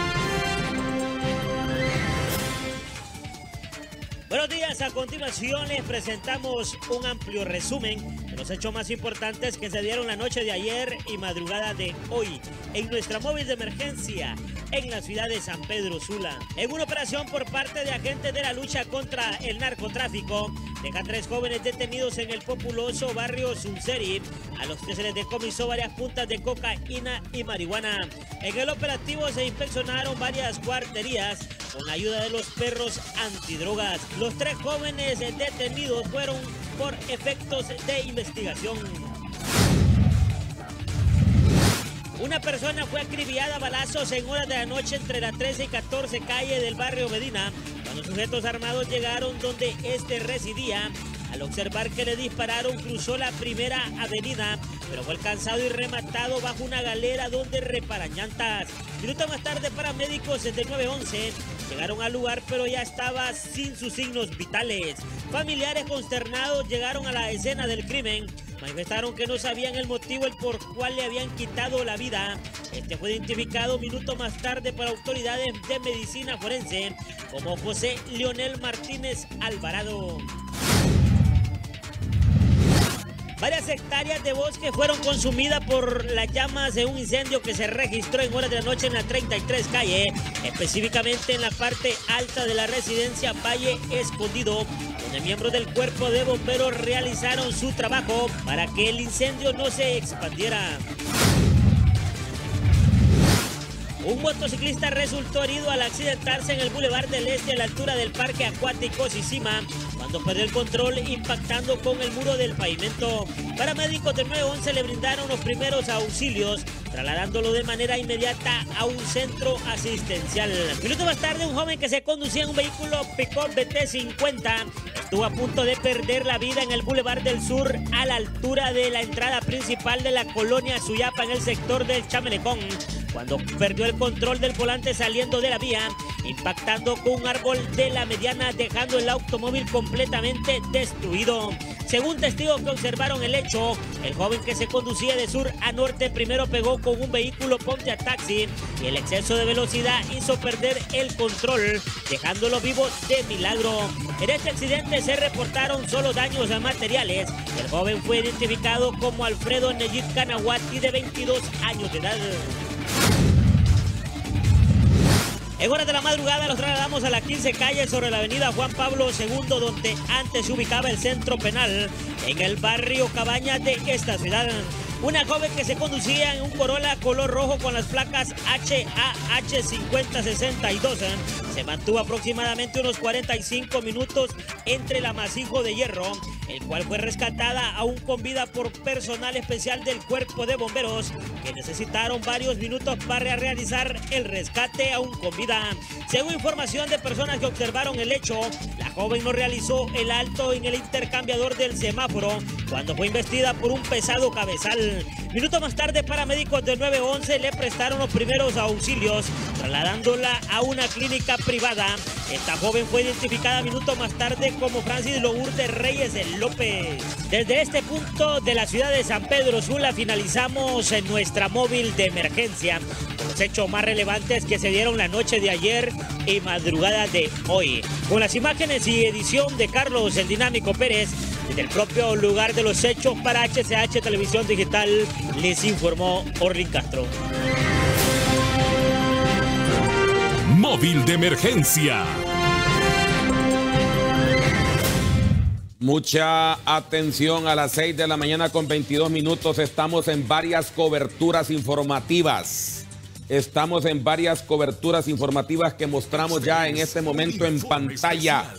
S9: Buenos días, a continuación les presentamos un amplio resumen de los hechos más importantes que se dieron la noche de ayer y madrugada de hoy en nuestra móvil de emergencia en la ciudad de San Pedro Sula. En una operación por parte de agentes de la lucha contra el narcotráfico, deja tres jóvenes detenidos en el populoso barrio Sunseri, a los que se les decomisó varias puntas de cocaína y marihuana. En el operativo se inspeccionaron varias cuarterías con la ayuda de los perros antidrogas. Los tres jóvenes detenidos fueron por efectos de investigación. Una persona fue acribillada a balazos en horas de la noche entre la trece y catorce calle del barrio Medina, cuando sujetos armados llegaron donde este residía. Al observar que le dispararon, cruzó la primera avenida, pero fue alcanzado y rematado bajo una galera donde reparan llantas. Minutos más tarde, paramédicos del nueve once llegaron al lugar, pero ya estaba sin sus signos vitales. Familiares consternados llegaron a la escena del crimen. Manifestaron que no sabían el motivo el por cual le habían quitado la vida. Este fue identificado minutos más tarde por autoridades de medicina forense como José Leonel Martínez Alvarado. Varias hectáreas de bosque fueron consumidas por las llamas de un incendio que se registró en horas de la noche en la treinta y tres calle, específicamente en la parte alta de la residencia Valle Escondido, donde miembros del cuerpo de bomberos realizaron su trabajo para que el incendio no se expandiera. Un motociclista resultó herido al accidentarse en el Boulevard del Este a la altura del Parque Acuático Sisima, cuando perdió el control impactando con el muro del pavimento. Paramédicos del nueve once le brindaron los primeros auxilios trasladándolo de manera inmediata a un centro asistencial. Minutos más tarde, un joven que se conducía en un vehículo pick-up B T cincuenta estuvo a punto de perder la vida en el Boulevard del Sur, a la altura de la entrada principal de la colonia Suyapa, en el sector del Chamelecón, cuando perdió el control del volante saliendo de la vía, impactando con un árbol de la mediana, dejando el automóvil completamente destruido. Según testigos que observaron el hecho, el joven que se conducía de sur a norte primero pegó con un vehículo Pontiac Taxi y el exceso de velocidad hizo perder el control, dejándolo vivo de milagro. En este accidente se reportaron solo daños materiales. El joven fue identificado como Alfredo Neyit Canahuati, de veintidós años de edad. En horas de la madrugada los trasladamos a la quince calle sobre la avenida Juan Pablo segundo, donde antes se ubicaba el centro penal, en el barrio Cabañas de esta ciudad. Una joven que se conducía en un Corolla color rojo con las placas H A H cincuenta sesenta y dos se mantuvo aproximadamente unos cuarenta y cinco minutos entre el amasijo de hierro, el cual fue rescatada aún con vida por personal especial del Cuerpo de Bomberos, que necesitaron varios minutos para realizar el rescate aún con vida. Según información de personas que observaron el hecho, la joven no realizó el alto en el intercambiador del semáforo cuando fue investida por un pesado cabezal. Minutos más tarde, paramédicos del nueve once le prestaron los primeros auxilios, trasladándola a una clínica privada. Esta joven fue identificada minutos más tarde como Francis Lourdes Reyes López. Desde este punto de la ciudad de San Pedro Sula finalizamos en nuestra móvil de emergencia con los hechos más relevantes que se dieron la noche de ayer y madrugada de hoy. Con las imágenes y edición de Carlos el Dinámico Pérez, desde el propio lugar de los hechos para H C H Televisión Digital, les informó Orlin Castro.
S5: Móvil de emergencia.
S1: Mucha atención, a las seis de la mañana con veintidós minutos estamos en varias coberturas informativas. Estamos en varias coberturas informativas que mostramos ya en este momento en pantalla.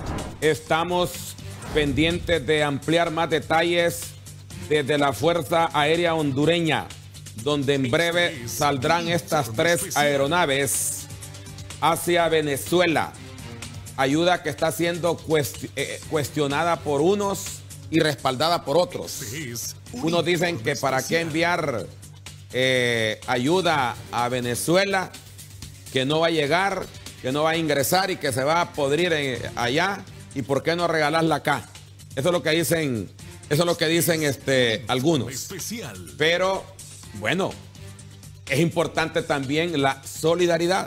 S1: Estamos pendientes de ampliar más detalles desde la Fuerza Aérea Hondureña, donde en breve saldrán estas tres aeronaves hacia Venezuela. Ayuda que está siendo cuest eh, cuestionada por unos y respaldada por otros. Unos dicen que para qué enviar eh, ayuda a Venezuela, que no va a llegar, que no va a ingresar y que se va a podrir eh, allá. ¿Y por qué no regalarla acá? Eso es lo que dicen, eso es lo que dicen este, algunos. Pero, bueno, es importante también la solidaridad.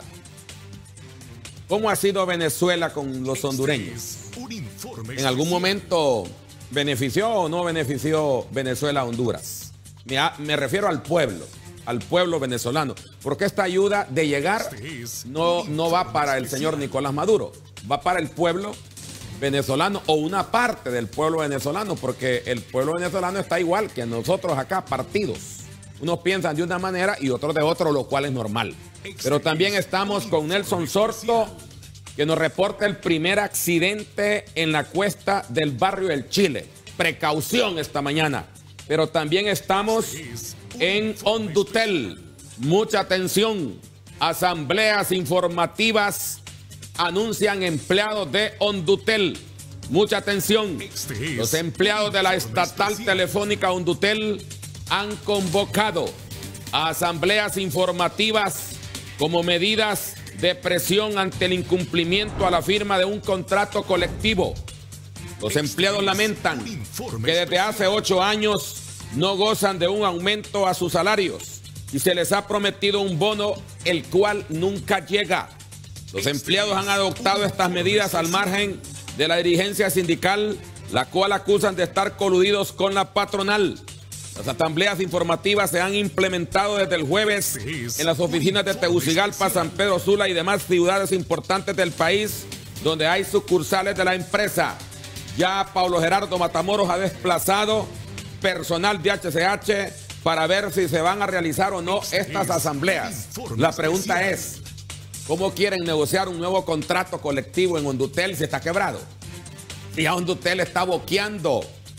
S1: ¿Cómo ha sido Venezuela con los hondureños? ¿En algún momento benefició o no benefició Venezuela a Honduras? Me, me refiero al pueblo, al pueblo venezolano. Porque esta ayuda de llegar no, no va para el señor Nicolás Maduro, va para el pueblo venezolano o una parte del pueblo venezolano, porque el pueblo venezolano está igual que nosotros acá, partidos. Unos piensan de una manera y otros de otro, lo cual es normal. Pero también estamos con Nelson Sorto, que nos reporta el primer accidente en la cuesta del barrio El Chile. Precaución esta mañana. Pero también estamos en Hondutel. Mucha atención. Asambleas informativas anuncian empleados de Hondutel. Mucha atención. Los empleados de la estatal telefónica Hondutel han convocado a asambleas informativas como medidas de presión ante el incumplimiento a la firma de un contrato colectivo. Los empleados lamentan que desde hace ocho años no gozan de un aumento a sus salarios y se les ha prometido un bono el cual nunca llega. Los empleados han adoptado estas medidas al margen de la dirigencia sindical, la cual acusan de estar coludidos con la patronal. Las asambleas informativas se han implementado desde el jueves en las oficinas de Tegucigalpa, San Pedro Sula y demás ciudades importantes del país donde hay sucursales de la empresa. Ya Pablo Gerardo Matamoros ha desplazado personal de H C H para ver si se van a realizar o no estas asambleas. La pregunta es, ¿cómo quieren negociar un nuevo contrato colectivo en Hondutel si está quebrado? Si ya Hondutel está boqueando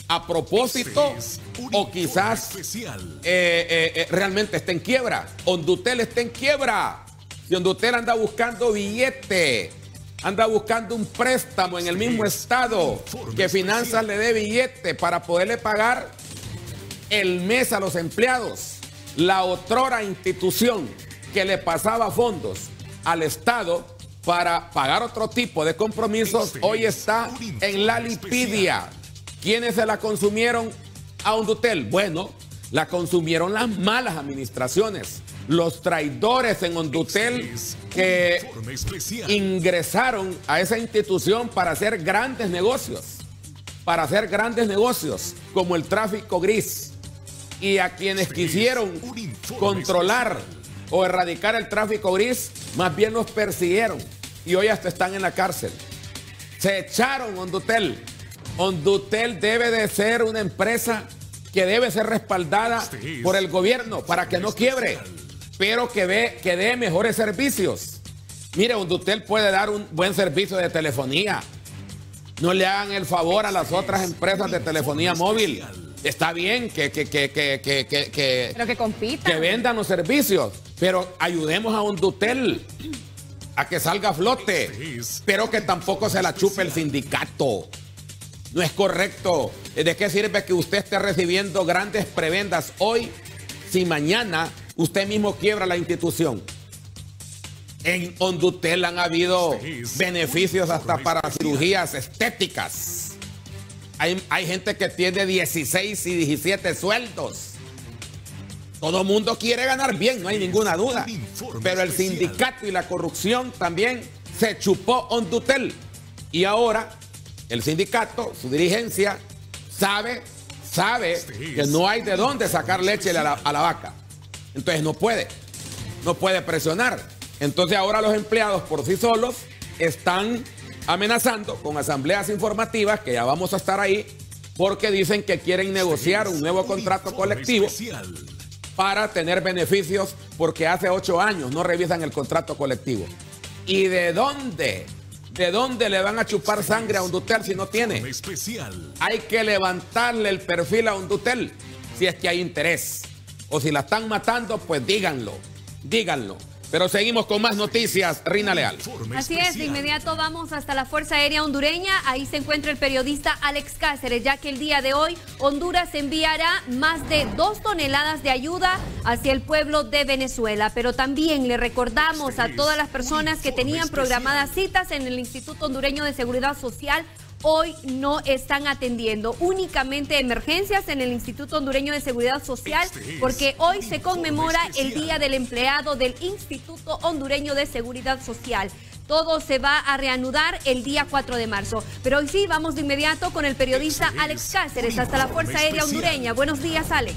S1: a propósito o quizás eh, eh, eh, realmente está en quiebra. Hondutel está en quiebra. Si Hondutel anda buscando billete, anda buscando un préstamo en el mismo estado, que Finanzas le dé billete para poderle pagar el mes a los empleados. La otrora institución que le pasaba fondos al estado para pagar otro tipo de compromisos, hoy está en la lipidia. ¿Quiénes se la consumieron a Hondutel? Bueno, la consumieron las malas administraciones, los traidores en Hondutel que ingresaron a esa institución para hacer grandes negocios, para hacer grandes negocios como el tráfico gris. Y a quienes quisieron controlar o erradicar el tráfico gris, más bien los persiguieron y hoy hasta están en la cárcel. Se echaron Hondutel. Hondutel debe de ser una empresa que debe ser respaldada por el gobierno para que no quiebre, pero que, ve, que dé mejores servicios. Mire, Hondutel puede dar un buen servicio de telefonía. No le hagan el favor a las otras empresas de telefonía móvil. Está bien que, que, que, que, que, que, que,
S2: pero que compitan,
S1: que vendan los servicios, pero ayudemos a Hondutel a que salga a flote, pero que tampoco se la chupe el sindicato. No es correcto. ¿De qué sirve que usted esté recibiendo grandes prebendas hoy si mañana usted mismo quiebra la institución? En Hondutel han habido beneficios hasta para cirugías estéticas. Hay, hay gente que tiene dieciséis y diecisiete sueldos. Todo el mundo quiere ganar bien, no hay ninguna duda. Pero el sindicato y la corrupción también se chupó Hondutel. Y ahora el sindicato, su dirigencia, sabe, sabe que no hay de dónde sacar leche a la, a la vaca. Entonces no puede, no puede presionar. Entonces ahora los empleados por sí solos están amenazando con asambleas informativas, que ya vamos a estar ahí, porque dicen que quieren negociar un nuevo contrato colectivo para tener beneficios, porque hace ocho años no revisan el contrato colectivo. ¿Y de dónde? ¿De dónde le van a chupar sangre a Hondutel si no tiene? Hay que levantarle el perfil a Hondutel si es que hay interés. O si la están matando, pues díganlo, díganlo. Pero seguimos con más noticias, Rina Leal.
S3: Así es, de inmediato vamos hasta la Fuerza Aérea Hondureña. Ahí se encuentra el periodista Alex Cáceres, ya que el día de hoy Honduras enviará más de dos toneladas de ayuda hacia el pueblo de Venezuela. Pero también le recordamos a todas las personas que tenían programadas citas en el Instituto Hondureño de Seguridad Social, hoy no están atendiendo, únicamente emergencias en el Instituto Hondureño de Seguridad Social, porque hoy se conmemora el Día del Empleado del Instituto Hondureño de Seguridad Social. Todo se va a reanudar el día cuatro de marzo. Pero hoy sí, vamos de inmediato con el periodista Alex Cáceres hasta la Fuerza Aérea Hondureña. Buenos días, Alex.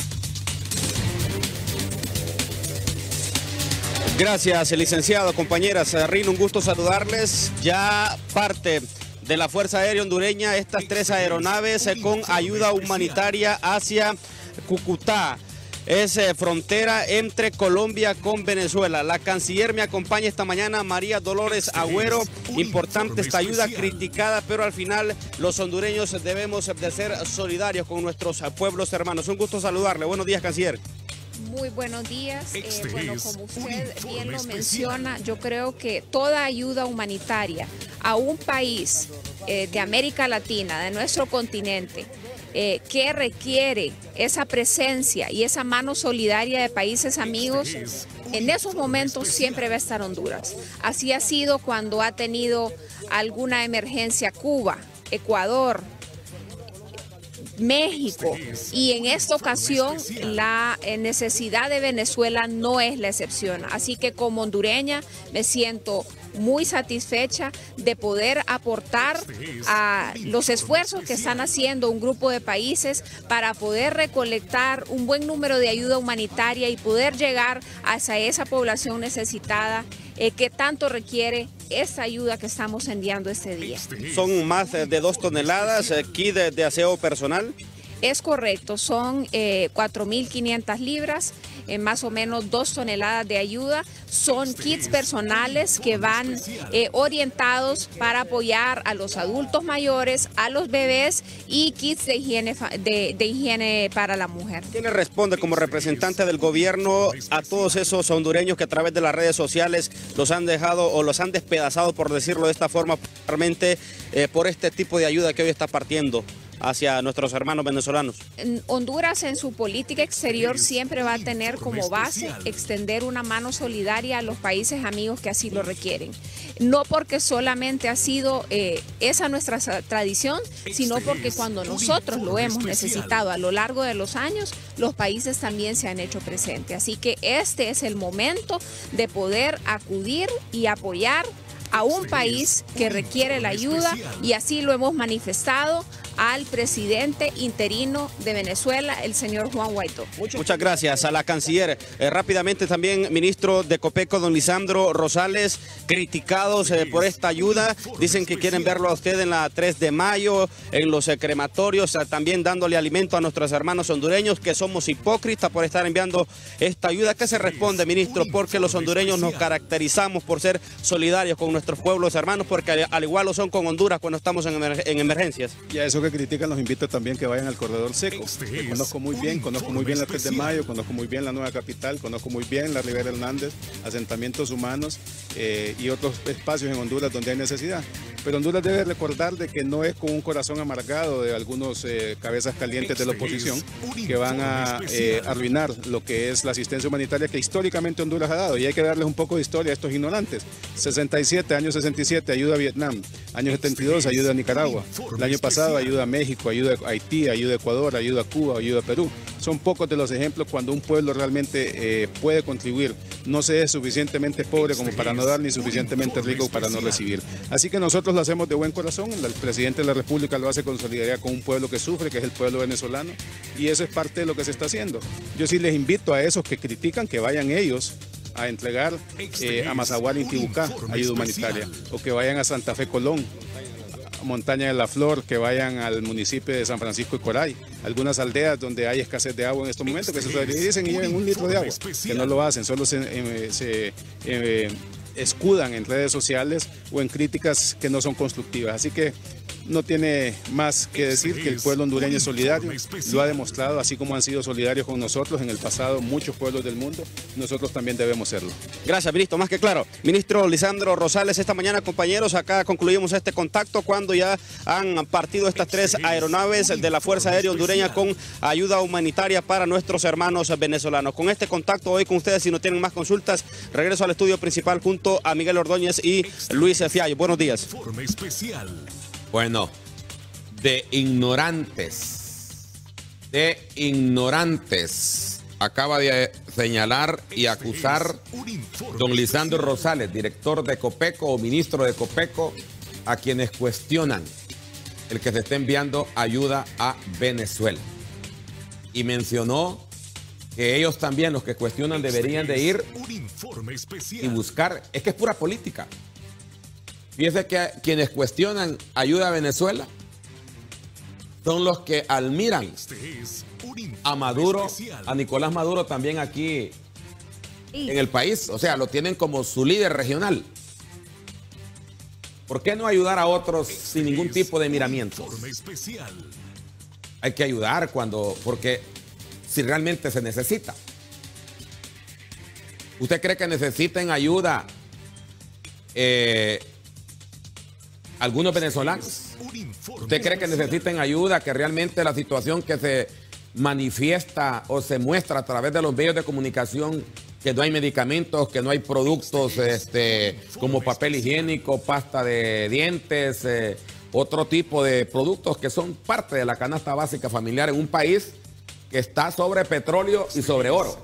S10: Gracias, licenciado, compañeras. Rino, un gusto saludarles. Ya parte de la Fuerza Aérea Hondureña estas tres aeronaves eh, con ayuda humanitaria hacia Cúcuta. Es eh, frontera entre Colombia con Venezuela. La canciller me acompaña esta mañana, María Dolores Agüero. Importante esta ayuda, criticada, pero al final los hondureños debemos de ser solidarios con nuestros pueblos hermanos. Un gusto saludarle. Buenos días, canciller.
S11: Muy buenos días. Eh, bueno, como usted bien lo menciona, yo creo que toda ayuda humanitaria a un país eh, de América Latina, de nuestro continente, eh, que requiere esa presencia y esa mano solidaria de países amigos, en esos momentos siempre va a estar Honduras. Así ha sido cuando ha tenido alguna emergencia Cuba, Ecuador, México, y en esta ocasión la necesidad de Venezuela no es la excepción. Así que como hondureña me siento muy satisfecha de poder aportar a los esfuerzos que están haciendo un grupo de países para poder recolectar un buen número de ayuda humanitaria y poder llegar hacia esa población necesitada eh, que tanto requiere esa ayuda que estamos enviando este día.
S10: Son más de dos toneladas aquí de, de aseo personal.
S11: Es correcto, son eh, cuatro mil quinientas libras eh, más o menos dos toneladas de ayuda. Son kits personales que van eh, orientados para apoyar a los adultos mayores, a los bebés y kits de higiene, de, de higiene para la mujer.
S10: ¿Quién le responde como representante del gobierno a todos esos hondureños que a través de las redes sociales los han dejado o los han despedazado, por decirlo de esta forma, realmente eh, por este tipo de ayuda que hoy está partiendo hacia nuestros hermanos venezolanos?
S11: Honduras en su política exterior siempre va a tener como base extender una mano solidaria a los países amigos que así lo requieren. No porque solamente ha sido eh, esa nuestra tradición, sino porque cuando nosotros lo hemos necesitado a lo largo de los años, los países también se han hecho presentes. Así que este es el momento de poder acudir y apoyar a un país que requiere la ayuda, y así lo hemos manifestado al presidente interino de Venezuela, el señor Juan Guaidó.
S10: Muchas gracias a la canciller. Eh, rápidamente también, ministro de Copeco, don Lisandro Rosales, criticados eh, por esta ayuda. Dicen que quieren verlo a usted en la tres de mayo, en los eh, crematorios, eh, también dándole alimento a nuestros hermanos hondureños, que somos hipócritas por estar enviando esta ayuda. ¿Qué se responde, ministro? Porque los hondureños nos caracterizamos por ser solidarios con nuestros pueblos hermanos, porque al igual lo son con Honduras cuando estamos en, emer en emergencias.
S12: Y a eso que critican, los invito también que vayan al Corredor Seco, que conozco muy bien, conozco muy bien la tres de mayo, conozco muy bien la nueva capital, conozco muy bien la Rivera Hernández, asentamientos humanos eh, y otros espacios en Honduras donde hay necesidad. Pero Honduras debe recordar de que no es con un corazón amargado de algunos eh, cabezas calientes de la oposición que van a eh, arruinar lo que es la asistencia humanitaria que históricamente Honduras ha dado, y hay que darles un poco de historia a estos ignorantes. sesenta y siete, año sesenta y siete, ayuda a Vietnam, año setenta y dos, ayuda a Nicaragua, el año pasado ayuda a México, ayuda a Haití, ayuda a Ecuador, ayuda a Cuba, ayuda a Perú. Son pocos de los ejemplos cuando un pueblo realmente eh, puede contribuir. No se es suficientemente pobre como para no dar, ni suficientemente rico para no recibir. Así que nosotros lo hacemos de buen corazón. El presidente de la República lo hace con solidaridad con un pueblo que sufre, que es el pueblo venezolano, y eso es parte de lo que se está haciendo. Yo sí les invito a esos que critican que vayan ellos a entregar eh, a Mazahual y Intibucá ayuda humanitaria, o que vayan a Santa Fe Colón, Montaña de la Flor, que vayan al municipio de San Francisco de Coray, algunas aldeas donde hay escasez de agua en estos momentos, que se solidaricen y lleven un litro de agua, que no lo hacen, solo se, eh, se eh, escudan en redes sociales o en críticas que no son constructivas. Así que no tiene más que decir que el pueblo hondureño es solidario, lo ha demostrado, así como han sido solidarios con nosotros en el pasado muchos pueblos del mundo, nosotros también debemos serlo.
S10: Gracias, ministro, más que claro. Ministro Lisandro Rosales, esta mañana, compañeros, acá concluimos este contacto cuando ya han partido estas tres aeronaves de la Fuerza Aérea Hondureña con ayuda humanitaria para nuestros hermanos venezolanos. Con este contacto hoy con ustedes, si no tienen más consultas, regreso al estudio principal junto a Miguel Ordóñez y Luis Fiallo. Buenos días.
S1: Bueno, de ignorantes, de ignorantes, acaba de señalar y acusar don Lisandro Rosales, director de Copeco o ministro de Copeco, a quienes cuestionan el que se esté enviando ayuda a Venezuela. Y mencionó que ellos también, los que cuestionan, deberían de ir y buscar, es que es pura política. Fíjense que quienes cuestionan ayuda a Venezuela son los que admiran a Maduro, a Nicolás Maduro también aquí en el país. O sea, lo tienen como su líder regional. ¿Por qué no ayudar a otros sin ningún tipo de miramientos? Hay que ayudar cuando, porque si realmente se necesita. ¿Usted cree que necesiten ayuda eh, algunos venezolanos? ¿Usted cree que necesiten ayuda, que realmente la situación que se manifiesta o se muestra a través de los medios de comunicación, que no hay medicamentos, que no hay productos este, como papel higiénico, pasta de dientes, eh, otro tipo de productos que son parte de la canasta básica familiar en un país que está sobre petróleo y sobre oro?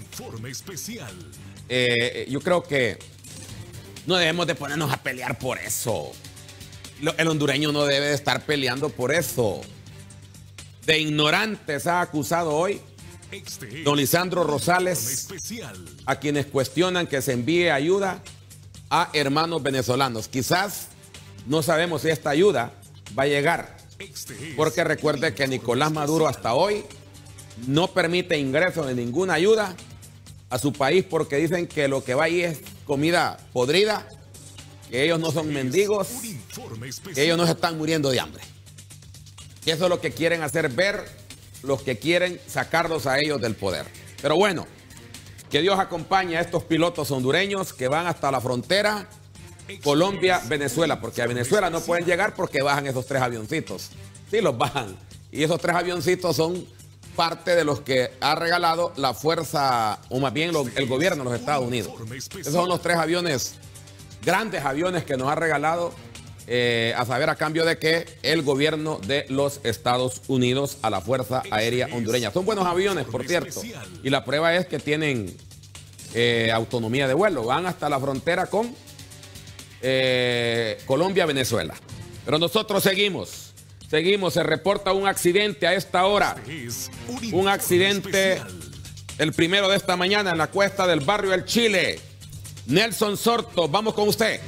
S1: Eh, yo creo que no debemos de ponernos a pelear por eso. El hondureño no debe de estar peleando por eso. De ignorantes ha acusado hoy don Lisandro Rosales a quienes cuestionan que se envíe ayuda a hermanos venezolanos. Quizás no sabemos si esta ayuda va a llegar, porque recuerde que Nicolás Maduro hasta hoy no permite ingreso de ninguna ayuda a su país porque dicen que lo que va ahí es comida podrida, que ellos no son mendigos, que ellos no se están muriendo de hambre. Y eso es lo que quieren hacer ver los que quieren sacarlos a ellos del poder. Pero bueno, que Dios acompañe a estos pilotos hondureños que van hasta la frontera Colombia-Venezuela, porque a Venezuela no pueden llegar porque bajan esos tres avioncitos. Sí, los bajan. Y esos tres avioncitos son parte de los que ha regalado la fuerza, o más bien lo, el gobierno de los Estados Unidos. Esos son los tres aviones, grandes aviones que nos ha regalado, eh, a saber a cambio de que el gobierno de los Estados Unidos a la Fuerza Aérea Hondureña. Son buenos aviones, por cierto. Y la prueba es que tienen eh, autonomía de vuelo. Van hasta la frontera con eh, Colombia-Venezuela. Pero nosotros seguimos. Seguimos, se reporta un accidente a esta hora. Un accidente, el primero de esta mañana en la cuesta del barrio El Chile. Nelson Sorto, vamos con usted.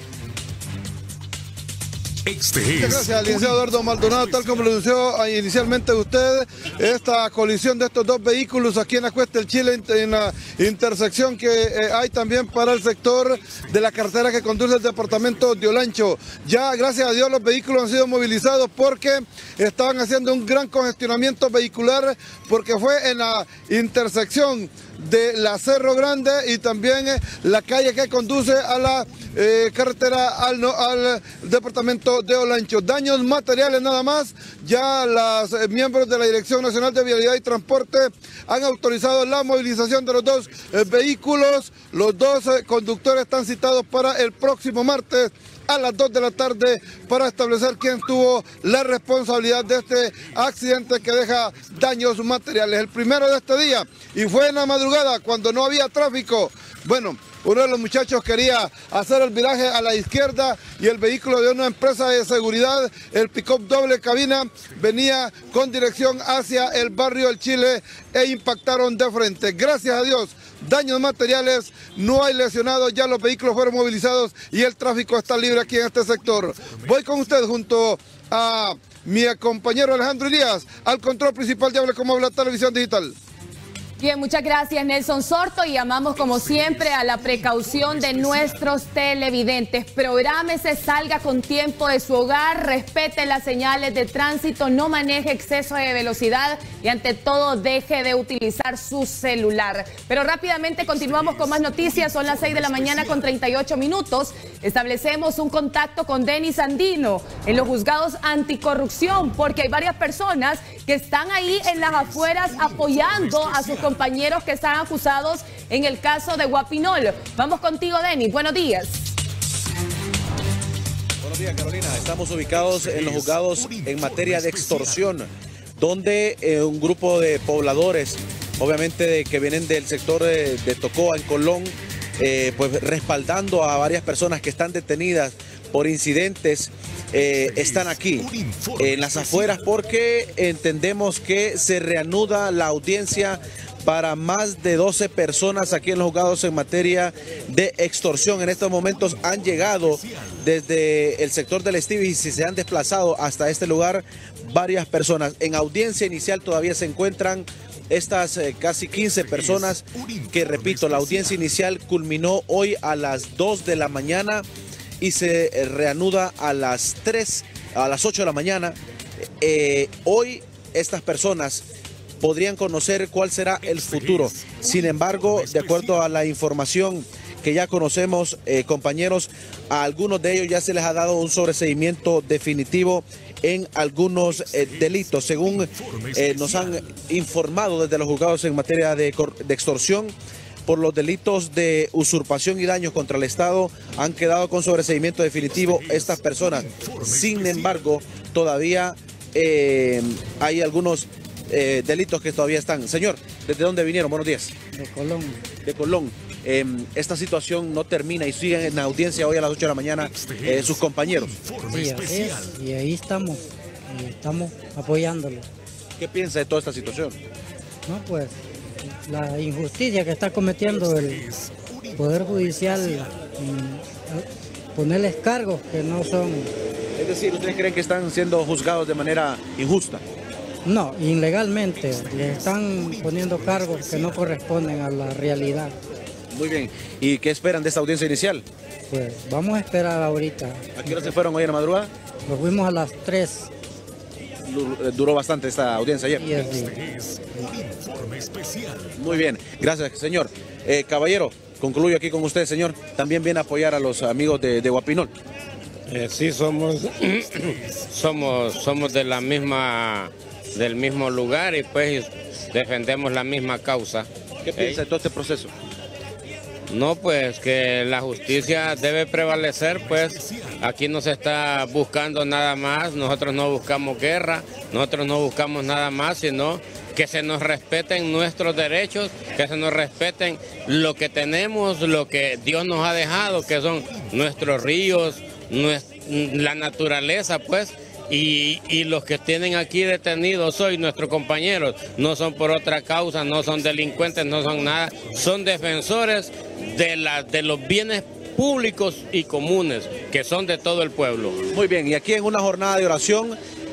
S13: Este Muchas gracias, licenciado Eduardo Maldonado. Tal como lo anunció inicialmente usted, esta colisión de estos dos vehículos aquí en la Cuesta del Chile, en la intersección que eh, hay también para el sector de la carretera que conduce al departamento de Olancho. Ya, gracias a Dios, los vehículos han sido movilizados porque estaban haciendo un gran congestionamiento vehicular, porque fue en la intersección de la Cerro Grande y también eh, la calle que conduce a la eh, carretera al, no, al departamento de Olancho. Daños materiales nada más. Ya los eh, miembros de la Dirección Nacional de Vialidad y Transporte han autorizado la movilización de los dos eh, vehículos. Los dos eh, conductores están citados para el próximo martes a las dos de la tarde para establecer quién tuvo la responsabilidad de este accidente que deja daños materiales. El primero de este día, y fue en la madrugada cuando no había tráfico. Bueno, uno de los muchachos quería hacer el viraje a la izquierda y el vehículo de una empresa de seguridad, el pick-up doble cabina, venía con dirección hacia el barrio El Chile e impactaron de frente. Gracias a Dios, daños materiales, no hay lesionados, ya los vehículos fueron movilizados y el tráfico está libre aquí en este sector. Voy con usted junto a mi compañero Alejandro Elías al control principal de Hable Como Habla Televisión Digital.
S2: Bien, muchas gracias Nelson Sorto, y llamamos como siempre a la precaución de nuestros televidentes. Prográmese, salga con tiempo de su hogar, respete las señales de tránsito, no maneje exceso de velocidad y ante todo deje de utilizar su celular. Pero rápidamente continuamos con más noticias, son las seis de la mañana con treinta y ocho minutos. Establecemos un contacto con Denis Andino en los juzgados anticorrupción, porque hay varias personas que están ahí en las afueras apoyando a sus compañeros que están acusados en el caso de Guapinol. Vamos contigo, Denis. Buenos días.
S14: Buenos días, Carolina. Estamos ubicados en los juzgados en materia de extorsión, donde eh, un grupo de pobladores, obviamente de, que vienen del sector de, de Tocoa, en Colón, eh, pues respaldando a varias personas que están detenidas por incidentes, eh, están aquí en las afueras porque entendemos que se reanuda la audiencia para más de doce personas aquí en los juzgados en materia de extorsión. En estos momentos han llegado desde el sector del Estivis y se han desplazado hasta este lugar varias personas. En audiencia inicial todavía se encuentran estas eh, casi quince personas que, repito, la audiencia inicial culminó hoy a las dos de la mañana y se reanuda a las tres, a las ocho de la mañana. Eh, hoy estas personas podrían conocer cuál será el futuro. Sin embargo, de acuerdo a la información que ya conocemos, eh, compañeros, a algunos de ellos ya se les ha dado un sobreseimiento definitivo en algunos eh, delitos. Según eh, nos han informado desde los juzgados en materia de, de extorsión, por los delitos de usurpación y daños contra el Estado han quedado con sobreseimiento definitivo estas personas. Sin embargo, todavía eh, hay algunos eh, delitos que todavía están. Señor, ¿desde dónde vinieron? Buenos días.
S15: De Colón.
S14: De Colón. Eh, esta situación no termina y siguen en audiencia hoy a las ocho de la mañana eh, sus compañeros.
S15: Sí, así es, y ahí estamos, y estamos apoyándolo.
S14: ¿Qué piensa de toda esta situación?
S15: No, pues, la injusticia que está cometiendo el Poder Judicial, ponerles cargos que no son...
S14: Es decir, ¿ustedes creen que están siendo juzgados de manera injusta?
S15: No, ilegalmente. Le están poniendo cargos que no corresponden a la realidad.
S14: Muy bien. ¿Y qué esperan de esta audiencia inicial?
S15: Pues vamos a esperar ahorita.
S14: ¿A qué hora se fueron hoy en la madrugada?
S15: Nos fuimos a las tres.
S14: Duró bastante esta audiencia ayer.
S15: Sí, sí.
S5: Este es un informe especial.
S14: Muy bien, gracias, señor. Eh, caballero, concluyo aquí con usted, señor. También viene a apoyar a los amigos de, de Guapinol.
S16: Eh, sí, somos, somos, somos de la misma, del mismo lugar y pues defendemos la misma causa.
S14: ¿Qué piensa de todo este proceso?
S16: No, pues que la justicia debe prevalecer, pues aquí no se está buscando nada más, nosotros no buscamos guerra, nosotros no buscamos nada más, sino que se nos respeten nuestros derechos, que se nos respeten lo que tenemos, lo que Dios nos ha dejado, que son nuestros ríos, la naturaleza, pues. Y, y los que tienen aquí detenidos hoy, nuestros compañeros, no son por otra causa, no son delincuentes, no son nada, son defensores de, la, de los bienes públicos y comunes, que son de todo el pueblo.
S14: Muy bien, y aquí en una jornada de oración,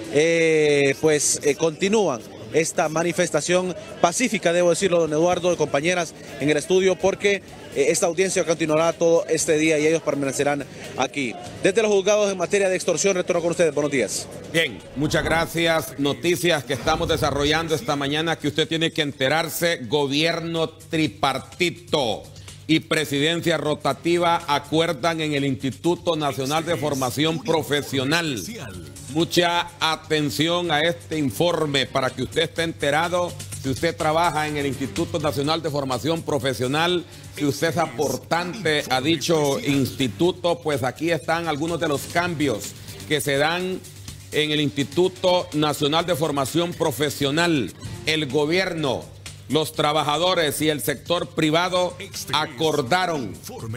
S14: eh, pues eh, continúan esta manifestación pacífica, debo decirlo, don Eduardo, de compañeras en el estudio, porque eh, esta audiencia continuará todo este día y ellos permanecerán aquí. Desde los juzgados en materia de extorsión, retorno con ustedes. Buenos días.
S1: Bien, muchas gracias. Noticias que estamos desarrollando esta mañana que usted tiene que enterarse. Gobierno tripartito y presidencia rotativa acuerdan en el Instituto Nacional de Formación Profesional. Mucha atención a este informe para que usted esté enterado. Si usted trabaja en el Instituto Nacional de Formación Profesional, si usted es aportante a dicho instituto, pues aquí están algunos de los cambios que se dan en el Instituto Nacional de Formación Profesional. El gobierno, los trabajadores y el sector privado acordaron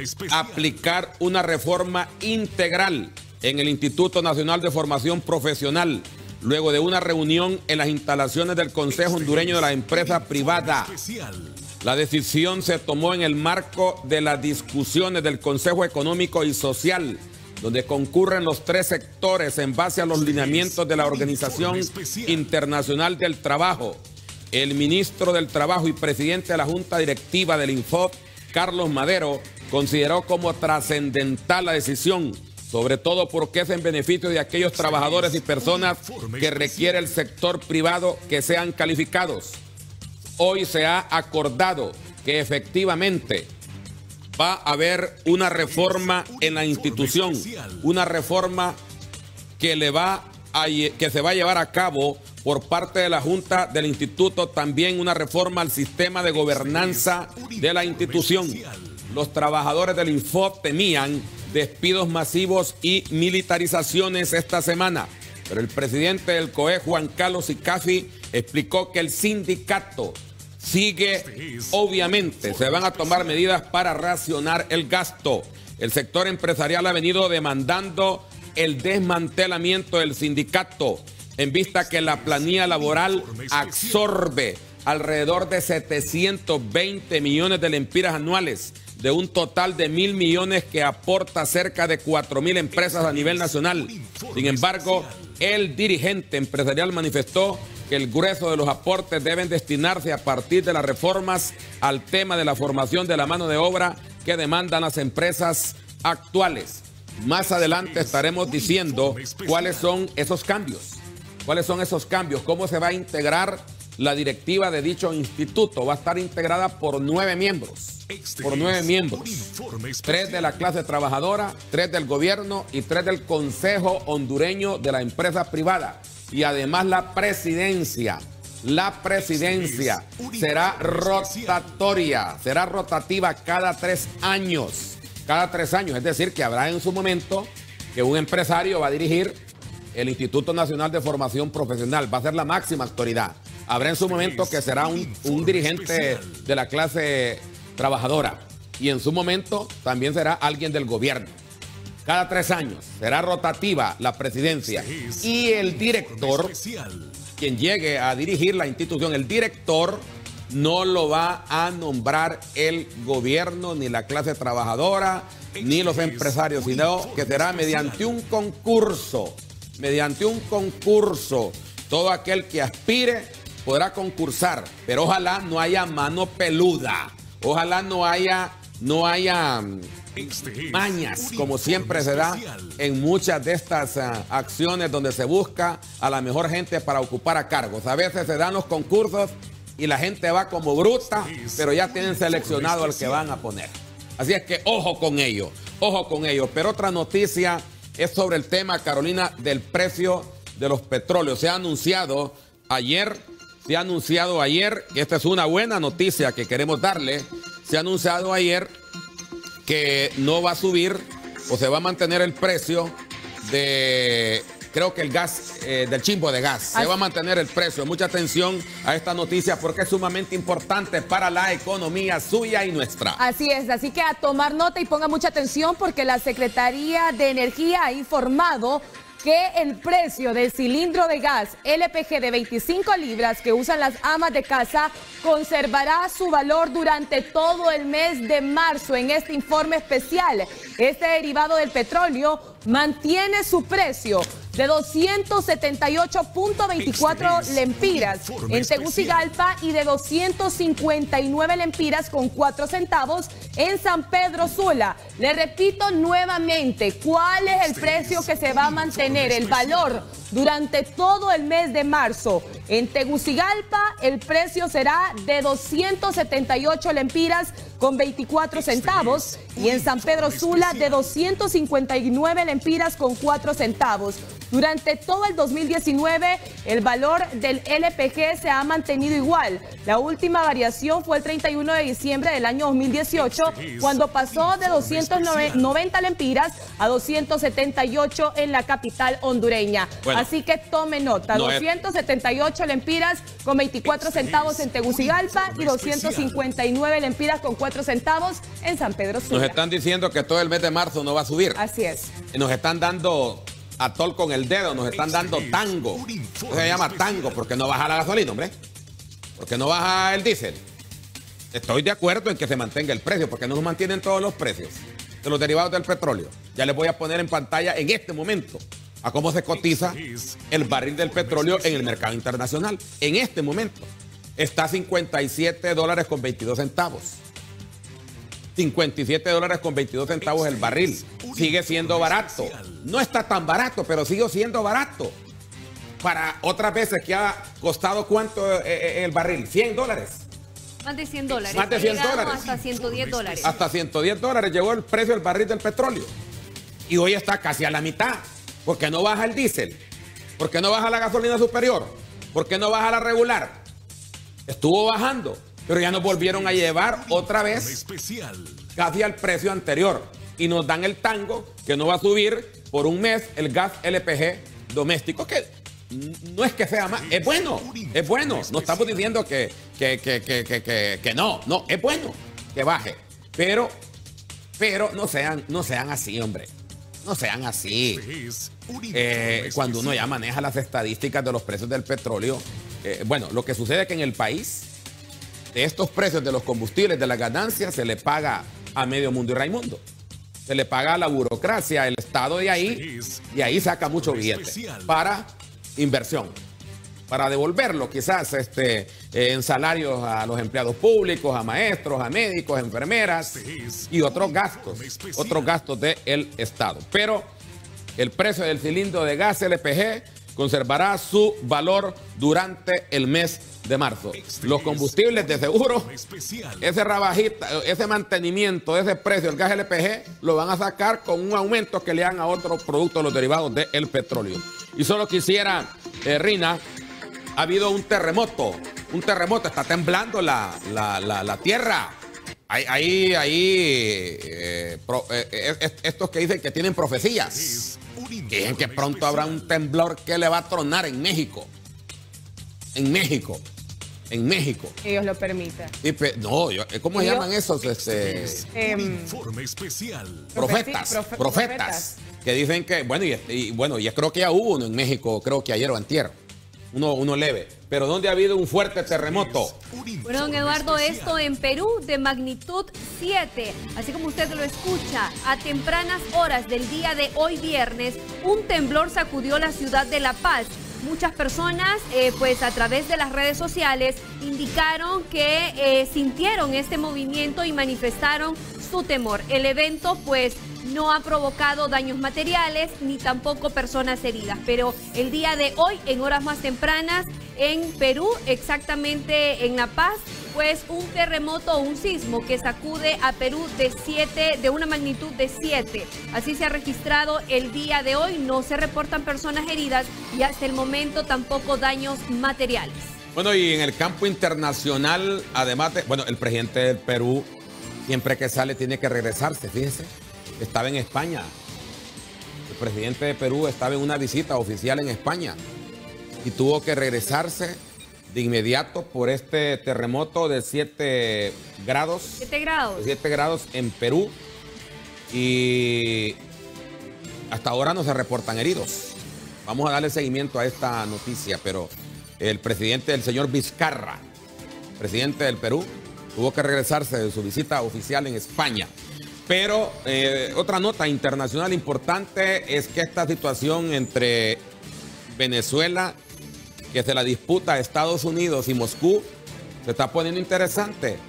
S1: aplicar una reforma integral en el Instituto Nacional de Formación Profesional, luego de una reunión en las instalaciones del Consejo Hondureño de la Empresa Privada. La decisión se tomó en el marco de las discusiones del Consejo Económico y Social, donde concurren los tres sectores en base a los lineamientos de la Organización Internacional del Trabajo. El ministro del Trabajo y presidente de la Junta Directiva del Infop, Carlos Madero, consideró como trascendental la decisión, sobre todo porque es en beneficio de aquellos trabajadores y personas que requiere el sector privado que sean calificados. Hoy se ha acordado que efectivamente va a haber una reforma en la institución, una reforma que, le va a, que se va a llevar a cabo por parte de la Junta del Instituto, también una reforma al sistema de gobernanza de la institución. Los trabajadores del Infop temían despidos masivos y militarizaciones esta semana, pero el presidente del C O E, Juan Carlos Icafi, explicó que el sindicato sigue, obviamente, se van a tomar medidas para racionar el gasto. El sector empresarial ha venido demandando el desmantelamiento del sindicato, en vista que la planilla laboral absorbe alrededor de setecientos veinte millones de lempiras anuales, de un total de mil millones que aporta cerca de cuatro mil empresas a nivel nacional. Sin embargo, el dirigente empresarial manifestó que el grueso de los aportes deben destinarse a partir de las reformas al tema de la formación de la mano de obra que demandan las empresas actuales. Más adelante estaremos diciendo cuáles son esos cambios, cuáles son esos cambios, cómo se va a integrar la directiva de dicho instituto. Va a estar integrada por nueve miembros. Por nueve miembros, tres de la clase trabajadora, tres del gobierno y tres del Consejo Hondureño de la Empresa Privada. Y además la presidencia, la presidencia será rotatoria, será rotativa cada tres años, cada tres años. Es decir, que habrá en su momento que un empresario va a dirigir el Instituto Nacional de Formación Profesional, va a ser la máxima autoridad. Habrá en su momento que será un, un dirigente de la clase trabajadora y en su momento también será alguien del gobierno. Cada tres años será rotativa la presidencia y el director, quien llegue a dirigir la institución, el director no lo va a nombrar el gobierno, ni la clase trabajadora, ni los empresarios, sino que será mediante un concurso, mediante un concurso Todo aquel que aspire podrá concursar, pero ojalá no haya mano peluda. Ojalá no haya, no haya mañas, como siempre se da en muchas de estas uh, acciones donde se busca a la mejor gente para ocupar a cargos. A veces se dan los concursos y la gente va como bruta, pero ya tienen seleccionado al que van a poner. Así es que ojo con ello, ojo con ello. Pero otra noticia es sobre el tema, Carolina, del precio de los petróleos. Se ha anunciado ayer, se ha anunciado ayer, que esta es una buena noticia que queremos darle, se ha anunciado ayer que no va a subir o se va a mantener el precio de, creo que el gas, eh, del chimbo de gas. Se va a mantener el precio. Mucha atención a esta noticia porque es sumamente importante para la economía suya y nuestra.
S2: Así es, así que a tomar nota y ponga mucha atención porque la Secretaría de Energía ha informado que el precio del cilindro de gas L P G de veinticinco libras que usan las amas de casa conservará su valor durante todo el mes de marzo. En este informe especial, este derivado del petróleo mantiene su precio de doscientos setenta y ocho punto veinticuatro lempiras en Tegucigalpa y de doscientos cincuenta y nueve lempiras con cuatro centavos en San Pedro Sula. Le repito nuevamente, ¿cuál es el precio que se va a mantener? El valor durante todo el mes de marzo. En Tegucigalpa el precio será de doscientos setenta y ocho lempiras con veinticuatro centavos y en San Pedro Sula de doscientos cincuenta y nueve lempiras con cuatro centavos. Durante todo el dos mil diecinueve, el valor del L P G se ha mantenido igual. La última variación fue el treinta y uno de diciembre del año dos mil dieciocho, cuando pasó de doscientos noventa lempiras a doscientos setenta y ocho en la capital hondureña. Bueno, así que tome nota, no doscientos setenta y ocho lempiras con veinticuatro centavos en Tegucigalpa y doscientos cincuenta y nueve lempiras con cuatro centavos en San Pedro Sula.
S1: Nos están diciendo que todo el mes de marzo no va a subir.
S2: Así es.
S1: Nos están dando atol con el dedo, nos están dando tango. Se llama tango porque no baja la gasolina, hombre. Porque no baja el diésel. Estoy de acuerdo en que se mantenga el precio, porque no nos mantienen todos los precios de los derivados del petróleo. Ya les voy a poner en pantalla en este momento a cómo se cotiza el barril del petróleo en el mercado internacional. En este momento está a cincuenta y siete dólares con veintidós centavos. cincuenta y siete dólares con veintidós centavos el barril. Sigue siendo barato. No está tan barato, pero sigue siendo barato. Para otras veces que ha costado ¿cuánto eh, el barril? cien dólares.
S3: Más de cien dólares.
S1: Más de cien dólares.
S3: Hasta ciento diez dólares.
S1: Hasta ciento diez dólares llegó el precio del barril del petróleo. Y hoy está casi a la mitad. ¿Por qué no baja el diésel? ¿Por qué no baja la gasolina superior? ¿Por qué no baja la regular? Estuvo bajando, pero ya nos volvieron a llevar otra vez casi al precio anterior. Y nos dan el tango que no va a subir por un mes el gas L P G doméstico, que no es que sea más, es bueno, es bueno. No estamos diciendo que, que, que, que, que, que, que no, no, es bueno que baje. Pero, pero no sean, no sean así, hombre. No sean así. Eh, cuando uno ya maneja las estadísticas de los precios del petróleo, eh, bueno, lo que sucede es que en el país, de estos precios de los combustibles, de las ganancias, se le paga a medio mundo y Raimundo. Se le paga a la burocracia, el Estado de ahí, y ahí saca mucho billete para inversión, para devolverlo quizás este, eh, en salarios a los empleados públicos, a maestros, a médicos, a enfermeras y otros gastos, otros gastos del Estado. Pero el precio del cilindro de gas L P G conservará su valor durante el mes de marzo. Los combustibles de seguro, ese rabajita, ese mantenimiento de ese precio del gas L P G lo van a sacar con un aumento que le dan a otros productos, los derivados del petróleo. Y solo quisiera, eh, Rina, ha habido un terremoto, un terremoto, está temblando la, la, la, la tierra. Ahí, ahí, ahí eh, pro, eh, eh, estos que dicen que tienen profecías, dicen que pronto habrá un temblor que le va a tronar en México. En México. En México.
S2: Dios lo permita.
S1: Y pe, no, yo, ¿cómo se llaman esos? Este,
S2: eh,
S5: informe especial.
S1: Profetas,
S2: Profe,
S1: profetas, profetas. Que dicen que, bueno, y, y bueno, ya creo que ya hubo uno en México, creo que ayer o antier. Uno, uno leve. Pero ¿dónde ha habido un fuerte terremoto?
S3: Bueno, don Eduardo, esto en Perú de magnitud siete. Así como usted lo escucha, a tempranas horas del día de hoy viernes, un temblor sacudió la ciudad de La Paz. muchas personas, eh, pues a través de las redes sociales, indicaron que eh, sintieron este movimiento y manifestaron su temor. El evento, pues, no ha provocado daños materiales ni tampoco personas heridas, pero el día de hoy, en horas más tempranas, en Perú, exactamente en La Paz, pues un terremoto o un sismo que sacude a Perú de siete, de una magnitud de siete. Así se ha registrado el día de hoy. No se reportan personas heridas y hasta el momento tampoco daños materiales.
S1: Bueno, y en el campo internacional, además de, bueno, el presidente del Perú, siempre que sale tiene que regresarse, fíjense. Estaba en España. El presidente de Perú estaba en una visita oficial en España y tuvo que regresarse de inmediato por este terremoto de siete grados.
S3: siete grados.
S1: siete grados en Perú. Y hasta ahora no se reportan heridos. Vamos a darle seguimiento a esta noticia, pero el presidente, el señor Vizcarra, presidente del Perú, tuvo que regresarse de su visita oficial en España. Pero eh, otra nota internacional importante es que esta situación entre Venezuela, que se la disputa a Estados Unidos y Moscú, se está poniendo interesante.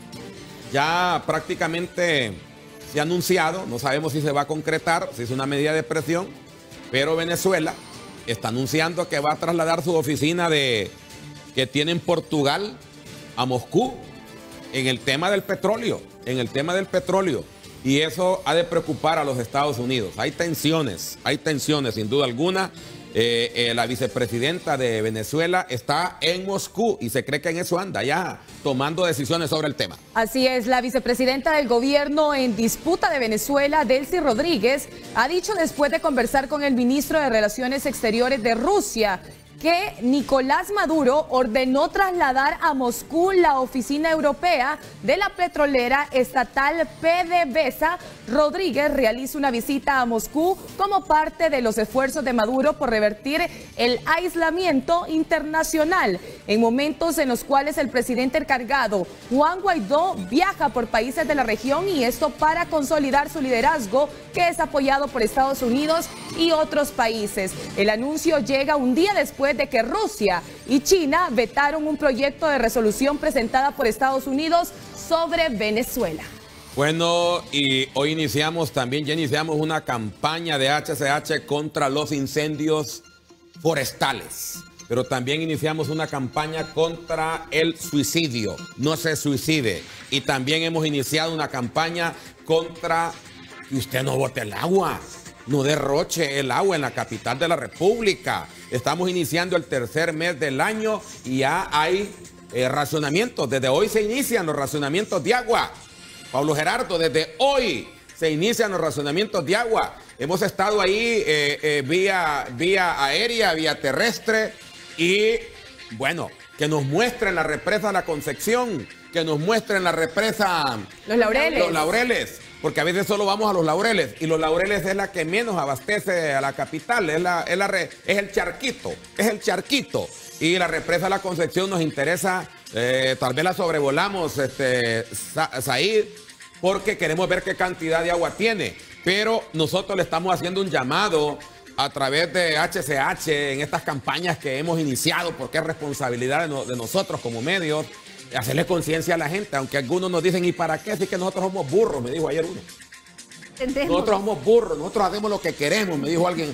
S1: Ya prácticamente se ha anunciado, no sabemos si se va a concretar, si es una medida de presión, pero Venezuela está anunciando que va a trasladar su oficina de, que tiene en Portugal a Moscú en el tema del petróleo, en el tema del petróleo. Y eso ha de preocupar a los Estados Unidos. Hay tensiones, hay tensiones sin duda alguna. Eh, eh, la vicepresidenta de Venezuela está en Moscú y se cree que en eso anda ya tomando decisiones sobre el tema.
S2: Así es, la vicepresidenta del gobierno en disputa de Venezuela, Delcy Rodríguez, ha dicho después de conversar con el ministro de Relaciones Exteriores de Rusia que Nicolás Maduro ordenó trasladar a Moscú la oficina europea de la petrolera estatal PDVSA. Rodríguez realiza una visita a Moscú como parte de los esfuerzos de Maduro por revertir el aislamiento internacional, en momentos en los cuales el presidente encargado, Juan Guaidó, viaja por países de la región, y esto para consolidar su liderazgo, que es apoyado por Estados Unidos y otros países. El anuncio llega un día después de que Rusia y China vetaron un proyecto de resolución presentada por Estados Unidos sobre Venezuela.
S1: Bueno, y hoy iniciamos también, ya iniciamos una campaña de H C H contra los incendios forestales, pero también iniciamos una campaña contra el suicidio. No se suicide. Y también hemos iniciado una campaña contra que usted no bote el agua. No derroche el agua en la capital de la República. Estamos iniciando el tercer mes del año y ya hay eh, racionamientos. Desde hoy se inician los racionamientos de agua. Pablo Gerardo, desde hoy se inician los racionamientos de agua. Hemos estado ahí eh, eh, vía, vía aérea, vía terrestre, y bueno, que nos muestren la represa La Concepción, que nos muestren la represa
S2: Los Laureles.
S1: Los Laureles. Porque a veces solo vamos a Los Laureles, y Los Laureles es la que menos abastece a la capital, es, la, es, la re, es el charquito, es el charquito. Y la represa La Concepción nos interesa, eh, tal vez la sobrevolamos, este, Said, porque queremos ver qué cantidad de agua tiene. Pero nosotros le estamos haciendo un llamado a través de H C H en estas campañas que hemos iniciado, porque es responsabilidad de, no, de nosotros como medios, hacerle conciencia a la gente, aunque algunos nos dicen, ¿y para qué? Si es que nosotros somos burros, me dijo ayer uno.
S3: Entendemos.
S1: Nosotros somos burros, nosotros hacemos lo que queremos, me dijo alguien,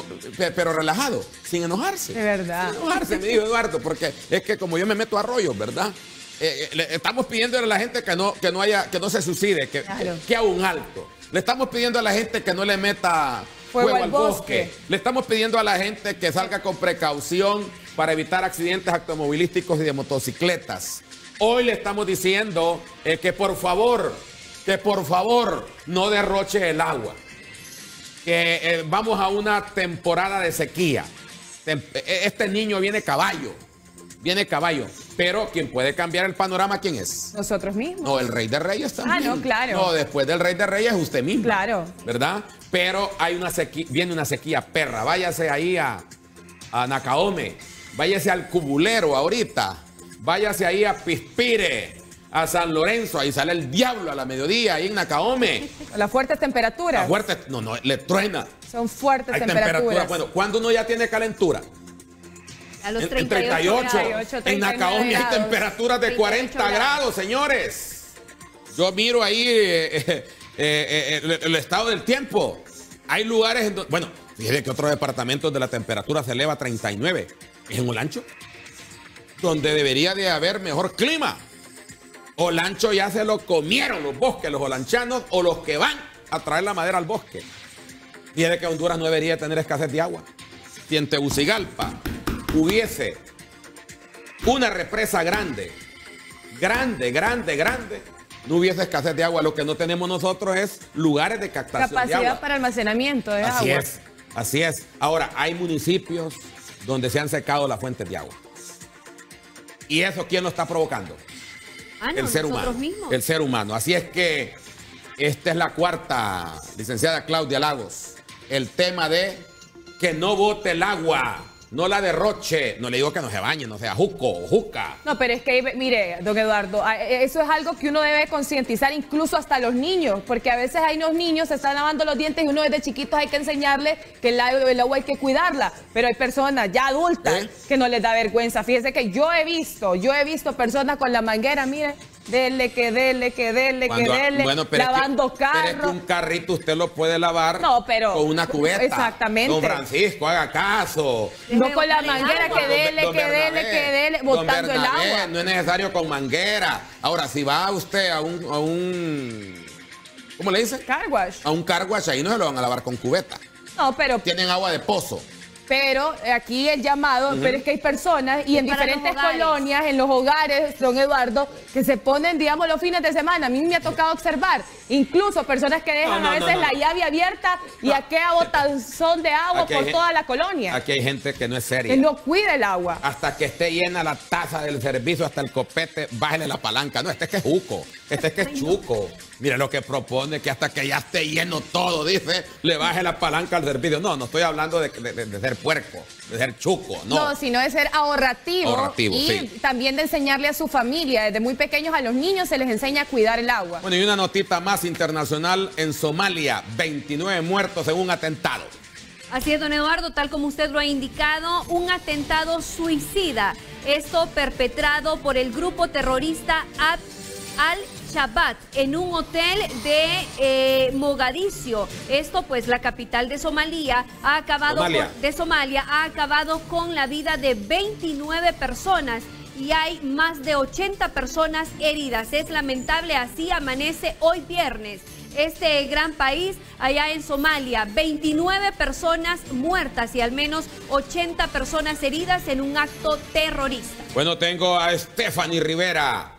S1: pero relajado, sin enojarse.
S2: De verdad.
S1: Sin enojarse, me dijo Eduardo, porque es que como yo me meto a rollos, ¿verdad? Eh, eh, le estamos pidiendo a la gente que no, que no haya, que no se suicide, que, claro. que, que haga un alto. Le estamos pidiendo a la gente que no le meta fuego, fuego al bosque. bosque. Le estamos pidiendo a la gente que salga con precaución para evitar accidentes automovilísticos y de motocicletas. Hoy le estamos diciendo eh, que por favor, que por favor no derroche el agua. Que eh, vamos a una temporada de sequía. Tem este niño viene caballo, viene caballo. Pero quien puede cambiar el panorama, ¿quién es?
S2: Nosotros mismos.
S1: No, el Rey de Reyes también.
S2: Ah, no, claro.
S1: No, después del Rey de Reyes usted mismo.
S2: Claro.
S1: ¿Verdad? Pero hay una sequía, viene una sequía perra. Váyase ahí a, a Nacaome, váyase al Cubulero ahorita. Váyase ahí a Pispire, a San Lorenzo, ahí sale el diablo a la mediodía, ahí en Nacaome.
S2: Las fuertes temperaturas.
S1: Las fuertes, no, no, le truena.
S2: Son fuertes
S1: Hay
S2: temperaturas.
S1: Temperatura. Bueno, cuando uno ya tiene calentura,
S3: A los
S1: En-
S3: treinta y ocho,
S1: en treinta y ocho.
S3: treinta y ocho,
S1: En Nacaomi hay
S3: grados.
S1: temperaturas de
S3: treinta y ocho
S1: cuarenta grados, señores. Yo miro ahí eh, eh, eh, el, el estado del tiempo. Hay lugares en donde, bueno, fíjate que otros departamentos de la temperatura se eleva a treinta y nueve. Es en Olancho, donde debería de haber mejor clima. Olancho ya se lo comieron los bosques, los olanchanos o los que van a traer la madera al bosque. Fíjate que Honduras no debería tener escasez de agua. Si en Tegucigalpa hubiese una represa grande, grande, grande, grande, no hubiese escasez de agua. Lo que no tenemos nosotros es lugares de captación de
S2: Capacidad
S1: agua.
S2: para almacenamiento de
S1: Así
S2: agua.
S1: es, así es. Ahora, hay municipios donde se han secado las fuentes de agua. ¿Y eso quién lo está provocando?
S3: Ah, no,
S1: El ser
S3: nosotros
S1: humano.
S3: mismos.
S1: El ser humano. Así es que esta es la cuarta, licenciada Claudia Lagos. El tema de que no bote el agua, no la derroche. No le digo que no se bañe, no sea juco o juca.
S2: No, pero es que, mire, don Eduardo, a- eso es algo que uno debe concientizar incluso hasta los niños, porque a veces hay unos niños se están lavando los dientes y uno desde chiquitos hay que enseñarles que el, agua- el agua hay que cuidarla, pero hay personas ya adultas
S1: ¿Eh?
S2: que no les da vergüenza. Fíjese que yo he visto, yo he visto personas con la manguera, mire, dele, que dele, que dele,
S1: Cuando-
S2: que dele,
S1: bueno, pero es que-
S2: lavando
S1: pero es que
S2: carros.
S1: un carrito usted lo puede lavar
S2: No, pero-
S1: con una cubeta.
S2: Exactamente.
S1: Don Francisco, haga caso.
S2: No con la manguera, que dele,
S1: Don
S2: que dele,
S1: Bernabé,
S2: que dele,
S1: don
S2: botando el
S1: Bernabé,
S2: agua.
S1: No es necesario con manguera. Ahora, si va usted a un, a un ¿cómo le dice?
S2: Car wash.
S1: A un car wash, ahí no se lo van a lavar con cubeta.
S2: No, pero
S1: Tienen agua de pozo.
S2: Pero aquí el llamado,
S1: Ujú.
S2: pero es que hay personas y en
S3: para los
S2: diferentes
S3: hogares.
S2: colonias, en los hogares, don Eduardo, que se ponen, digamos, los fines de semana. A mí me ha tocado observar, incluso personas que dejan
S1: No, no,
S2: a veces
S1: no, no.
S2: la llave abierta y aquella botazón de agua
S1: Aquí hay
S2: por
S1: gen-
S2: toda la colonia.
S1: Aquí hay gente que no es seria.
S2: Que no cuida el agua.
S1: Hasta que esté llena la taza del servicio, hasta el copete, bájele la palanca. No, este es que es juco, este es que es chuco. Mire lo que propone, que hasta que ya esté lleno todo, dice, le baje la palanca al servicio. No, no estoy hablando de, de- de- de ser puerco, de ser chuco, no.
S2: No, sino de ser ahorrativo,
S1: Ahorrativo,
S2: y
S1: sí.
S2: también de enseñarle a su familia. Desde muy pequeños a los niños se les enseña a cuidar el agua.
S1: Bueno, y una notita más internacional en Somalia, veintinueve muertos en un atentado.
S3: Así es, don Eduardo, tal como usted lo ha indicado, un atentado suicida. Esto perpetrado por el grupo terrorista Abd al-Shabaab en un hotel de eh, Mogadiscio. Esto, pues, la capital de Somalia ha acabado
S1: Somalia.
S3: con- de Somalia ha acabado con la vida de veintinueve personas. Y hay más de ochenta personas heridas. Es lamentable, así amanece hoy viernes. Este gran país, allá en Somalia, veintinueve personas muertas y al menos ochenta personas heridas en un acto terrorista.
S1: Bueno, tengo a Stephanie Rivera.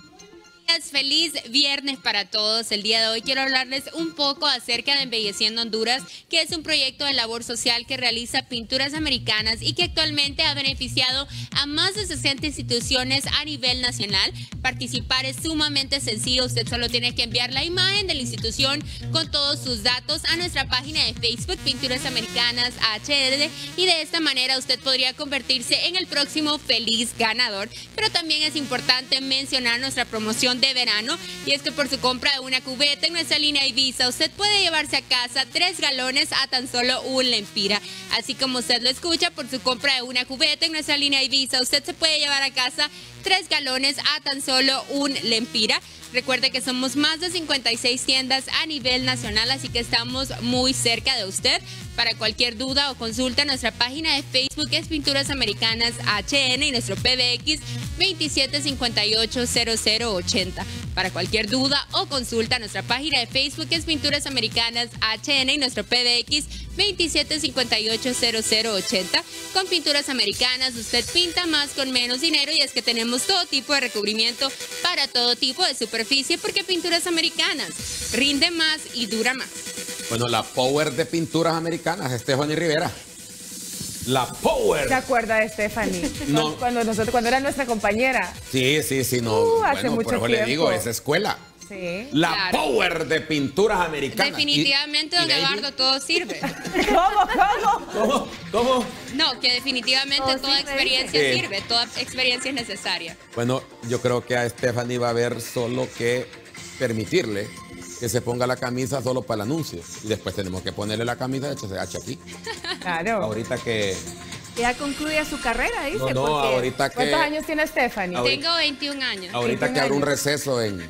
S17: Feliz viernes para todos. El día de hoy quiero hablarles un poco acerca de Embelleciendo Honduras, que es un proyecto de labor social que realiza Pinturas Americanas y que actualmente ha beneficiado a más de sesenta instituciones a nivel nacional. Participar es sumamente sencillo. Usted solo tiene que enviar la imagen de la institución con todos sus datos a nuestra página de Facebook Pinturas Americanas H D, y de esta manera usted podría convertirse en el próximo feliz ganador. Pero también es importante mencionar nuestra promoción de verano, y es que por su compra de una cubeta en nuestra línea Ibiza usted puede llevarse a casa tres galones a tan solo un lempira. Así como usted lo escucha, por su compra de una cubeta en nuestra línea Ibiza usted se puede llevar a casa tres galones a tan solo un lempira. Recuerde que somos más de cincuenta y seis tiendas a nivel nacional, así que estamos muy cerca de usted. Para cualquier duda o consulta, nuestra página de Facebook es Pinturas Americanas H N y nuestro P B X veintisiete cincuenta y ocho cero cero ochenta. Para cualquier duda o consulta, nuestra página de Facebook es Pinturas Americanas H N y nuestro P B X veintisiete cincuenta y ocho cero cero ochenta. Con Pinturas Americanas usted pinta más con menos dinero, y es que tenemos todo tipo de recubrimiento para todo tipo de superficie, porque Pinturas Americanas rinde más y dura más.
S1: Bueno, la Power de Pinturas Americanas, Stephanie Rivera. La Power.
S2: ¿Se acuerda de Stephanie?
S1: No.
S2: Cuando, nosotros, cuando era nuestra compañera.
S1: Sí, sí, sí, no.
S2: Uh, hace
S1: bueno,
S2: mucho
S1: por eso le
S2: tiempo.
S1: digo, esa escuela.
S2: Sí.
S1: La
S17: Claro.
S1: Power de Pinturas Americanas.
S17: Definitivamente,
S1: Y-
S17: don
S1: y David,
S17: Eduardo, todo sirve.
S2: ¿Cómo, cómo?
S1: ¿Cómo? ¿Cómo?
S17: No, que definitivamente
S2: Todo
S17: toda
S2: sirve,
S17: experiencia
S1: dice. Sí.
S17: sirve, toda experiencia es necesaria.
S1: Bueno, yo creo que a Stephanie va a haber solo que permitirle que se ponga la camisa solo para el anuncio. Y después tenemos que ponerle la camisa de H C H aquí.
S2: Claro.
S1: Ahorita que
S3: Ya concluye su carrera, dice.
S1: No, no,
S3: porque...
S1: ahorita que...
S2: ¿Cuántos años tiene Stephanie?
S1: Ahorita-
S17: Tengo veintiún años.
S1: Ahorita que habrá un receso en...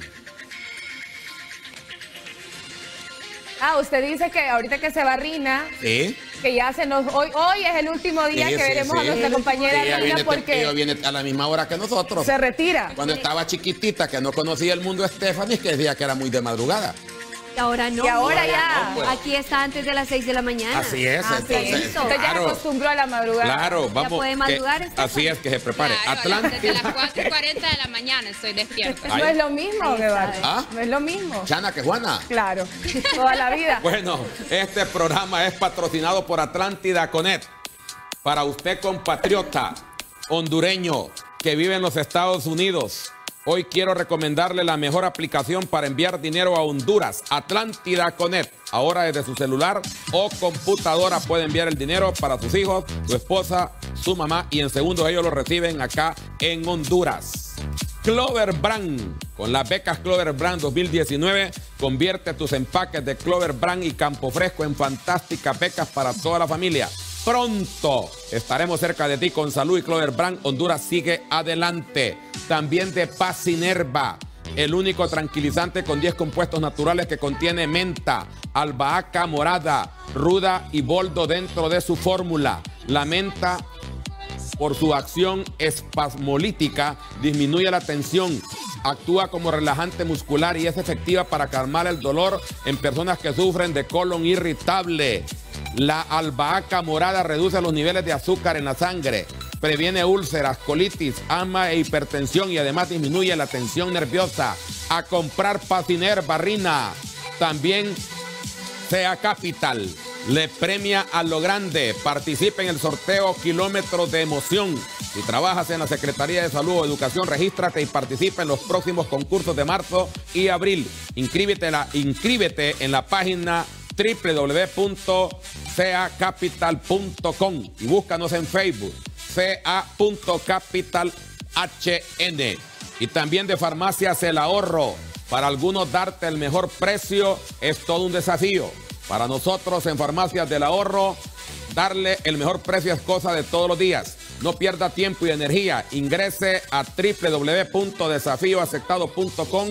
S2: Ah, usted dice que ahorita que se va Rina,
S1: ¿Sí?
S2: que ya se nos... Hoy, hoy es el último día
S1: Sí,
S2: que
S1: sí,
S2: veremos
S1: sí.
S2: a nuestra compañera
S1: Sí, ella
S2: Rina
S1: viene,
S2: porque
S1: ella viene a la misma hora que nosotros.
S2: se retira.
S1: Cuando estaba chiquitita, que no conocía el mundo Stephanie, que decía que era muy de madrugada.
S3: Y ahora no.
S2: Y ahora
S3: Ahora
S2: ya.
S1: no, pues.
S3: Aquí está antes de las seis de la mañana.
S1: Así es,
S3: Ah,
S1: entonces,
S3: listo.
S2: Usted ya se
S1: claro.
S2: acostumbró a la madrugada.
S1: Claro, vamos.
S3: puede
S1: que-
S3: madrugar, Stephanie.
S1: así es, que se prepare.
S17: Claro,
S1: Atlántida.
S17: desde las cuatro y cuarenta de la mañana estoy despierta.
S2: No es lo mismo, Guevara.
S1: ¿Ah?
S2: No es lo mismo.
S1: Chana que Juana.
S2: Claro, toda la vida.
S1: Bueno, este programa es patrocinado por Atlántida Connect. Para usted, compatriota hondureño que vive en los Estados Unidos, hoy quiero recomendarle la mejor aplicación para enviar dinero a Honduras, Atlántida Connect. Ahora desde su celular o computadora puede enviar el dinero para sus hijos, su esposa, su mamá, y en segundos ellos lo reciben acá en Honduras. Clover Brand, con las becas Clover Brand dos mil diecinueve, convierte tus empaques de Clover Brand y Campo Fresco en fantásticas becas para toda la familia. Pronto estaremos cerca de ti con Salud y Clover Brand. Honduras sigue adelante. También de Pacinerva, el único tranquilizante con diez compuestos naturales que contiene menta, albahaca morada, ruda y boldo dentro de su fórmula. La menta, por su acción espasmolítica, disminuye la tensión, actúa como relajante muscular y es efectiva para calmar el dolor en personas que sufren de colon irritable. La albahaca morada reduce los niveles de azúcar en la sangre, previene úlceras, colitis, asma e hipertensión y además disminuye la tensión nerviosa. A comprar Pacinerva, Rina. También Sea Capital le premia a lo grande. Participe en el sorteo Kilómetros de Emoción. Si trabajas en la Secretaría de Salud o Educación, regístrate y participa en los próximos concursos de marzo y abril. Inscríbete, la, inscríbete en la página doble u doble u doble u punto sea capital punto com y búscanos en Facebook, C A punto capital H N. Y también de Farmacias El Ahorro. Para algunos darte el mejor precio es todo un desafío. Para nosotros en Farmacias del Ahorro, darle el mejor precio es cosa de todos los días. No pierda tiempo y energía. Ingrese a doble u doble u doble u punto desafío aceptado punto com.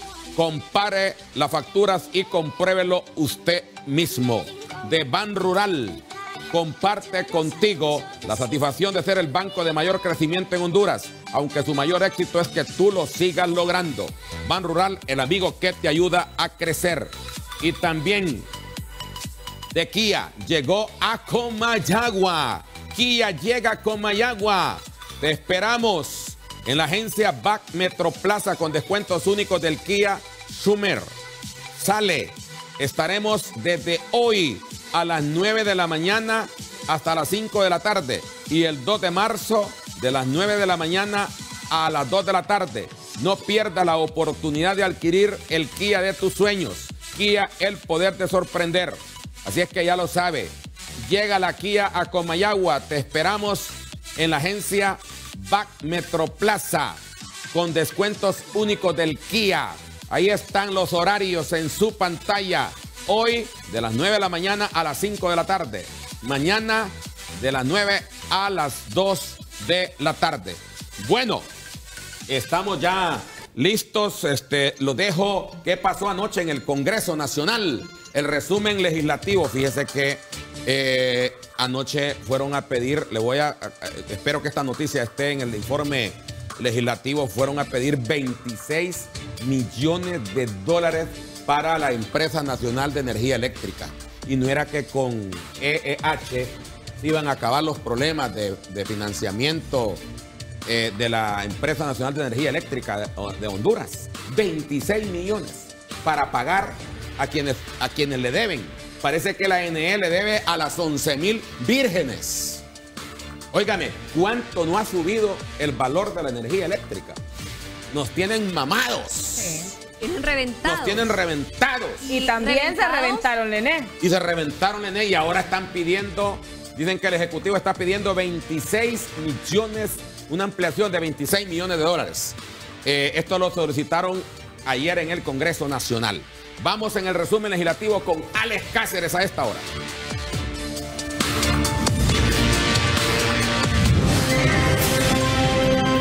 S1: Compare las facturas y compruébelo usted mismo. De Ban Rural, comparte contigo la satisfacción de ser el banco de mayor crecimiento en Honduras, aunque su mayor éxito es que tú lo sigas logrando. Ban Rural, el amigo que te ayuda a crecer. Y también de Kia, llegó a Comayagua. Kia llega a Comayagua. Te esperamos en la agencia Back Metro Plaza con descuentos únicos del Kia Schumer. Sale. Estaremos desde hoy a las nueve de la mañana hasta las cinco de la tarde. Y el dos de marzo de las nueve de la mañana a las dos de la tarde. No pierda la oportunidad de adquirir el Kia de tus sueños. Kia, el poder de sorprender. Así es que ya lo sabe. Llega la Kia a Comayagua. Te esperamos en la agencia Back Metro Plaza con descuentos únicos del Kia. Ahí están los horarios en su pantalla. Hoy de las nueve de la mañana a las cinco de la tarde. Mañana de las nueve a las dos de la tarde. Bueno, estamos ya listos. Este, lo dejo. ¿Qué pasó anoche en el Congreso Nacional? El resumen legislativo. Fíjese que eh, anoche fueron a pedir, le voy a, a, espero que esta noticia esté en el informe legislativo, fueron a pedir veintiséis millones de dólares para la Empresa Nacional de Energía Eléctrica. Y no era que con E E H se iban a acabar los problemas de, de financiamiento eh, de la Empresa Nacional de Energía Eléctrica de, de Honduras. veintiséis millones para pagar a quienes, a quienes le deben. Parece que la N E le debe a las once mil vírgenes. Óigame, ¿cuánto no ha subido el valor de la energía eléctrica? Nos tienen mamados.
S3: Sí. Tienen reventados.
S1: Nos tienen reventados.
S2: Y también
S3: ¿Reventados?
S2: se reventaron, Nené.
S1: Y se reventaron en ella y ahora están pidiendo, dicen que el Ejecutivo está pidiendo veintiséis millones, una ampliación de veintiséis millones de dólares. Eh, esto lo solicitaron ayer en el Congreso Nacional. Vamos en el resumen legislativo con Alex Cáceres a esta hora.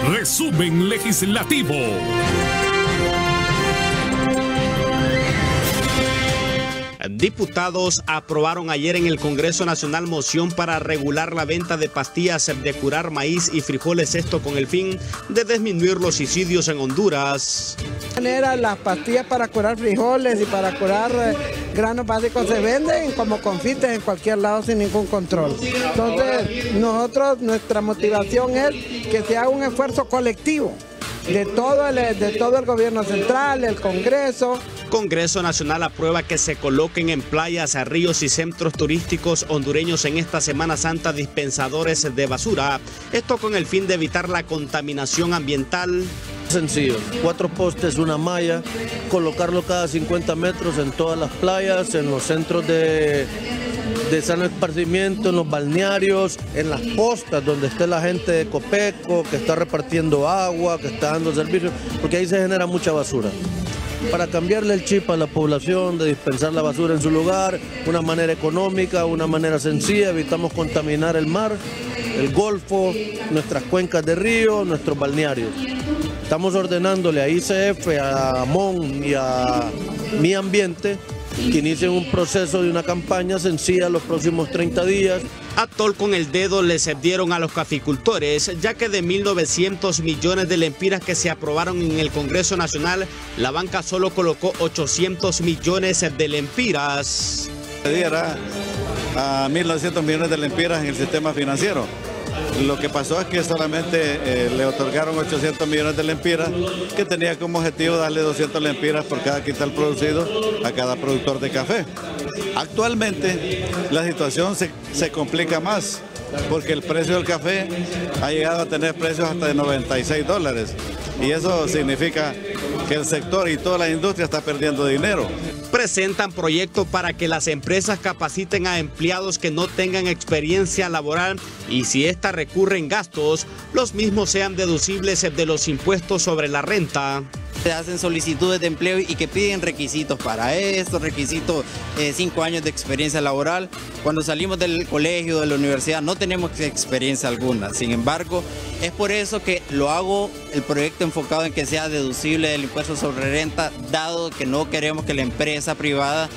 S5: Resumen legislativo.
S10: Diputados aprobaron ayer en el Congreso Nacional moción para regular la venta de pastillas de curar maíz y frijoles, esto con el fin de disminuir los suicidios en Honduras.
S18: De manera, las pastillas para curar frijoles y para curar eh, granos básicos se venden como confites en cualquier lado sin ningún control. Entonces, nosotros, nuestra motivación es que se haga un esfuerzo colectivo de todo el, de todo el gobierno central, el Congreso.
S10: Congreso Nacional aprueba que se coloquen en playas, ríos y centros turísticos hondureños en esta Semana Santa dispensadores de basura. Esto con el fin de evitar la contaminación ambiental.
S19: Sencillo, cuatro postes, una malla, colocarlo cada cincuenta metros en todas las playas, en los centros de, de sano esparcimiento, en los balnearios, en las postas donde esté la gente de Copeco, que está repartiendo agua, que está dando servicios, porque ahí se genera mucha basura. Para cambiarle el chip a la población de dispensar la basura en su lugar, una manera económica, una manera sencilla, evitamos contaminar el mar, el golfo, nuestras cuencas de río, nuestros balnearios. Estamos ordenándole a I C F, a M O N y a Mi Ambiente que inicien un proceso de una campaña sencilla los próximos treinta días.
S10: Atol con el dedo les dieron a los caficultores, ya que de mil novecientos millones de lempiras que se aprobaron en el Congreso Nacional, la banca solo colocó ochocientos millones de lempiras.
S20: Se diera a mil novecientos millones de lempiras en el sistema financiero. Lo que pasó es que solamente eh, le otorgaron ochocientos millones de lempiras, que tenía como objetivo darle doscientas lempiras por cada quintal producido a cada productor de café. Actualmente la situación se, se complica más, porque el precio del café ha llegado a tener precios hasta de noventa y seis dólares. Y eso significa que el sector y toda la industria está perdiendo dinero.
S10: Presentan proyectos para que las empresas capaciten a empleados que no tengan experiencia laboral y si ésta recurre en gastos, los mismos sean deducibles de los impuestos sobre la renta.
S21: Se hacen solicitudes de empleo y que piden requisitos para esto, requisitos eh, cinco años de experiencia laboral. Cuando salimos del colegio, de la universidad, no tenemos experiencia alguna. Sin embargo, es por eso que lo hago el proyecto enfocado en que sea deducible del impuesto sobre renta, dado que no queremos que la empresa privada,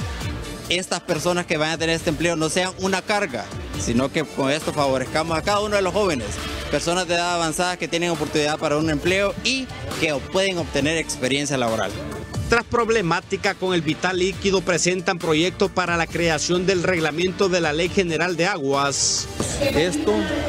S21: estas personas que van a tener este empleo, no sean una carga, sino que con esto favorezcamos a cada uno de los jóvenes, personas de edad avanzada que tienen oportunidad para un empleo y que pueden obtener experiencia laboral.
S10: Tras problemática con el vital líquido, presentan proyectos para la creación del reglamento de la Ley General de Aguas.
S22: Esto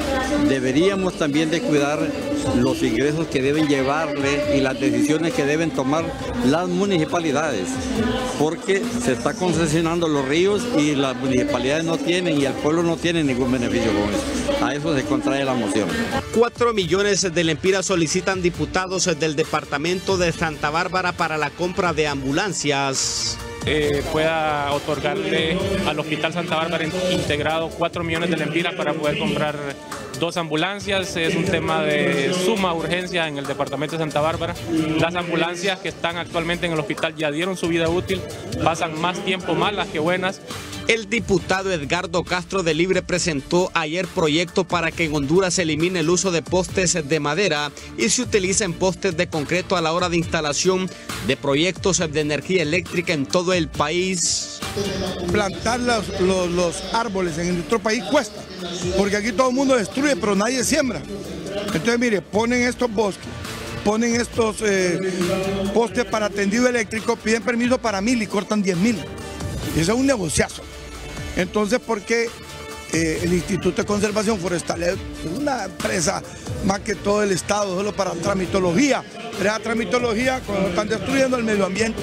S22: deberíamos también de cuidar los ingresos que deben llevarle y las decisiones que deben tomar las municipalidades, porque se está concesionando los ríos y las municipalidades no tienen y el pueblo no tiene ningún beneficio con eso. A eso se contrae la moción.
S10: Cuatro millones de lempiras solicitan diputados del departamento de Santa Bárbara para la compra de ambulancias.
S23: Eh, pueda otorgarle al Hospital Santa Bárbara integrado cuatro millones de lempiras para poder comprar dos ambulancias. Es un tema de suma urgencia en el departamento de Santa Bárbara. Las ambulancias que están actualmente en el hospital ya dieron su vida útil, pasan más tiempo malas que buenas.
S10: El diputado Edgardo Castro de Libre presentó ayer proyecto para que en Honduras se elimine el uso de postes de madera y se utilicen postes de concreto a la hora de instalación de proyectos de energía eléctrica en todo el país.
S24: Plantar los, los, los árboles en nuestro país cuesta, porque aquí todo el mundo destruye, pero nadie siembra. Entonces, mire, ponen estos bosques, ponen estos eh, postes para tendido eléctrico, piden permiso para mil y cortan diez mil. Y eso es un negociazo. Entonces, ¿por qué eh, el Instituto de Conservación Forestal es una empresa más que todo el Estado, solo para tramitología? Esa tramitología cuando están destruyendo el medio ambiente.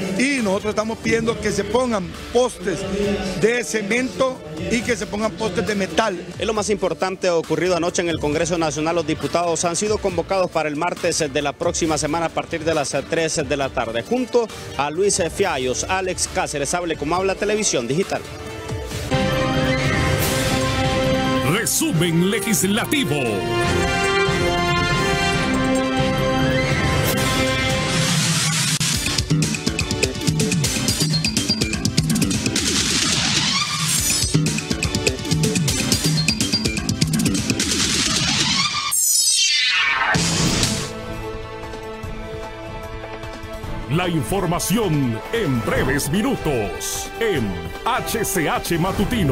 S24: Y nosotros estamos pidiendo que se pongan postes de cemento y que se pongan postes de metal.
S10: Es lo más importante ocurrido anoche en el Congreso Nacional. Los diputados han sido convocados para el martes de la próxima semana a partir de las tres de la tarde. Junto a Luis Fiallos, Alex Cáceres, hable como habla Televisión Digital.
S5: Resumen legislativo. La información en breves minutos en H C H Matutino.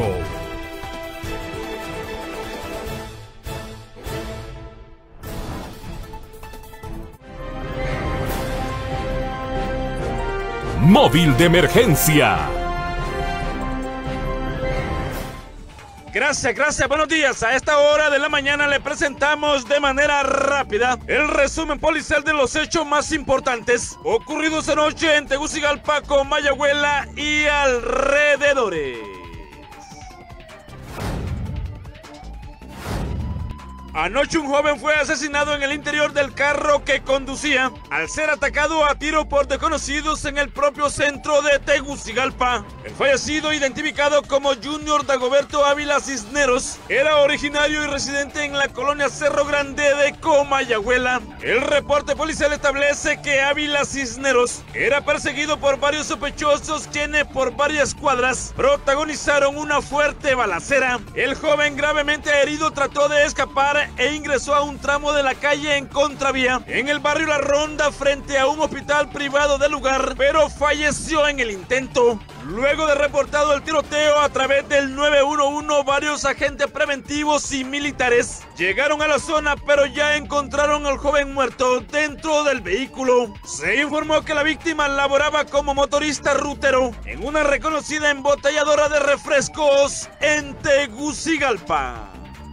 S5: Móvil de emergencia.
S4: Gracias, gracias, buenos días. A esta hora de la mañana le presentamos de manera rápida el resumen policial de los hechos más importantes ocurridos anoche en Tegucigalpa, Comayagüela y alrededores. Anoche un joven fue asesinado en el interior del carro que conducía al ser atacado a tiro por desconocidos en el propio centro de Tegucigalpa. El fallecido, identificado como Junior Dagoberto Ávila Cisneros, era originario y residente en la colonia Cerro Grande de Comayagüela. El reporte policial establece que Ávila Cisneros era perseguido por varios sospechosos quienes por varias cuadras protagonizaron una fuerte balacera. El joven gravemente herido trató de escapar e ingresó a un tramo de la calle en contravía en el barrio La Ronda frente a un hospital privado del lugar, pero falleció en el intento. Luego de reportado el tiroteo a través del nueve uno uno, varios agentes preventivos y militares llegaron a la zona, pero ya encontraron al joven muerto dentro del vehículo. Se informó que la víctima laboraba como motorista rutero en una reconocida embotelladora de refrescos en Tegucigalpa.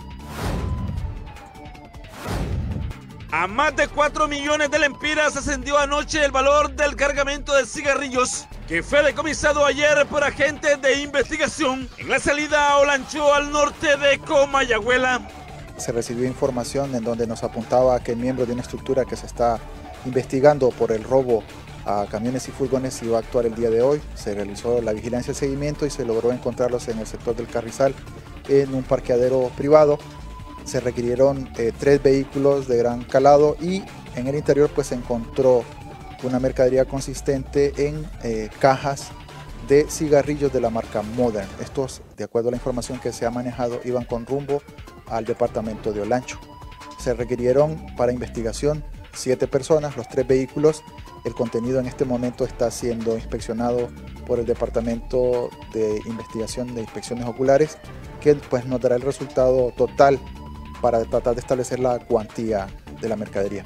S4: A más de cuatro millones de lempiras ascendió anoche el valor del cargamento de cigarrillos que fue decomisado ayer por agentes de investigación en la salida a Olancho al norte de Comayagüela.
S6: Se recibió información en donde nos apuntaba que el miembro de una estructura que se está investigando por el robo a camiones y furgones iba a actuar el día de hoy. Se realizó la vigilancia y seguimiento y se logró encontrarlos en el sector del Carrizal en un parqueadero privado. Se requirieron eh, tres vehículos de gran calado y en el interior pues se encontró una mercadería consistente en eh, cajas de cigarrillos de la marca Modern. Estos, de acuerdo a la información que se ha manejado, iban con rumbo al departamento de Olancho. Se requirieron para investigación siete personas, los tres vehículos. El contenido en este momento está siendo inspeccionado por el Departamento de Investigación de Inspecciones Oculares, que pues nos dará el resultado total para tratar de establecer la cuantía de la mercadería.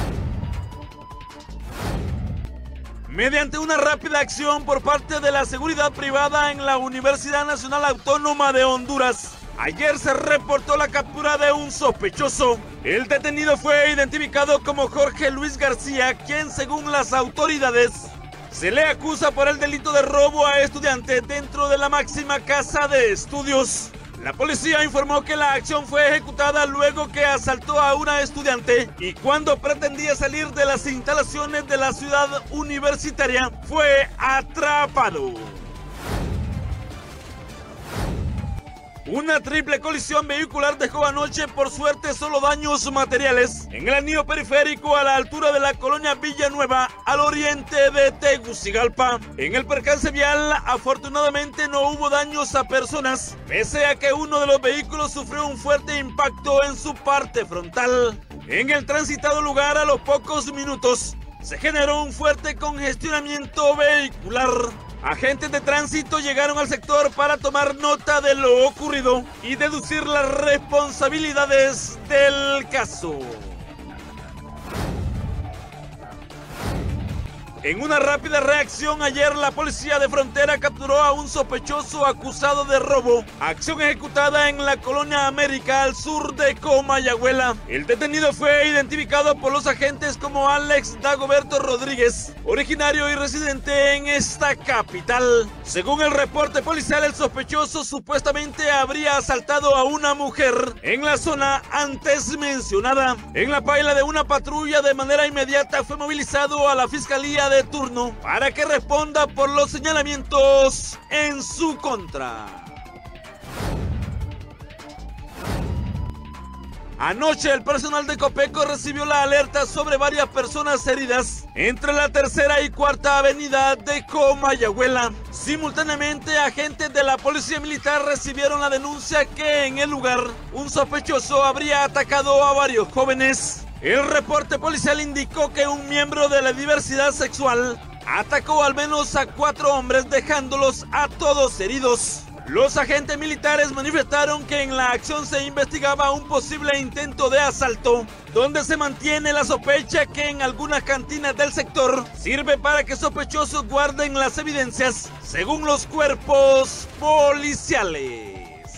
S4: Mediante una rápida acción por parte de la seguridad privada en la Universidad Nacional Autónoma de Honduras, ayer se reportó la captura de un sospechoso. El detenido fue identificado como Jorge Luis García, quien según las autoridades se le acusa por el delito de robo a estudiantes dentro de la máxima casa de estudios. La policía informó que la acción fue ejecutada luego que asaltó a una estudiante y cuando pretendía salir de las instalaciones de la ciudad universitaria fue atrapado. Una triple colisión vehicular dejó anoche por suerte solo daños materiales en el anillo periférico a la altura de la colonia Villanueva al oriente de Tegucigalpa. En el percance vial afortunadamente no hubo daños a personas, pese a que uno de los vehículos sufrió un fuerte impacto en su parte frontal. En el transitado lugar a los pocos minutos se generó un fuerte congestionamiento vehicular. Agentes de tránsito llegaron al sector para tomar nota de lo ocurrido y deducir las responsabilidades del caso. En una rápida reacción, ayer la policía de frontera capturó a un sospechoso acusado de robo, acción ejecutada en la colonia América al sur de Comayagüela. El detenido fue identificado por los agentes como Alex Dagoberto Rodríguez, originario y residente en esta capital. Según el reporte policial, el sospechoso supuestamente habría asaltado a una mujer en la zona antes mencionada. En la paila de una patrulla, de manera inmediata fue movilizado a la fiscalía de de turno para que responda por los señalamientos en su contra. Anoche el personal de Copeco recibió la alerta sobre varias personas heridas entre la tercera y cuarta avenida de Comayagüela. Simultáneamente, agentes de la policía militar recibieron la denuncia que en el lugar un sospechoso habría atacado a varios jóvenes. El reporte policial indicó que un miembro de la diversidad sexual atacó al menos a cuatro hombres dejándolos a todos heridos. Los agentes militares manifestaron que en la acción se investigaba un posible intento de asalto, donde se mantiene la sospecha que en algunas cantinas del sector sirve para que sospechosos guarden las evidencias, según los cuerpos policiales.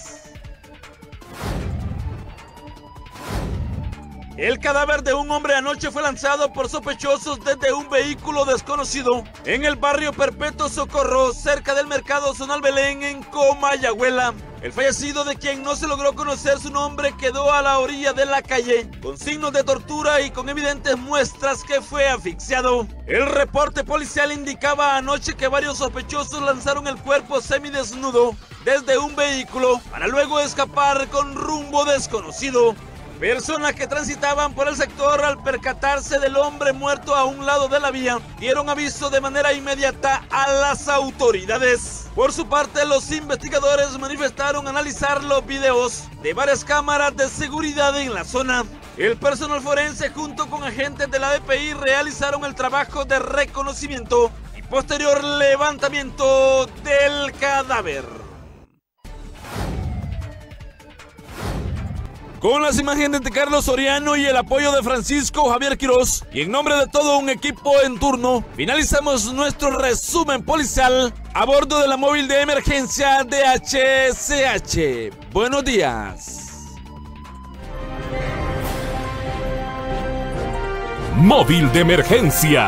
S4: El cadáver de un hombre anoche fue lanzado por sospechosos desde un vehículo desconocido en el barrio Perpetuo Socorro, cerca del mercado Zonal Belén en Comayagüela. El fallecido, de quien no se logró conocer su nombre, quedó a la orilla de la calle, con signos de tortura y con evidentes muestras que fue asfixiado. El reporte policial indicaba anoche que varios sospechosos lanzaron el cuerpo semidesnudo desde un vehículo para luego escapar con rumbo desconocido. Personas que transitaban por el sector, al percatarse del hombre muerto a un lado de la vía, dieron aviso de manera inmediata a las autoridades. Por su parte, los investigadores manifestaron analizar los videos de varias cámaras de seguridad en la zona. El personal forense junto con agentes de la D P I realizaron el trabajo de reconocimiento y posterior levantamiento del cadáver. Con las imágenes de Carlos Soriano y el apoyo de Francisco Javier Quiroz, y en nombre de todo un equipo en turno, finalizamos nuestro resumen policial a bordo de la móvil de emergencia de H C H. Buenos días.
S5: Móvil de emergencia.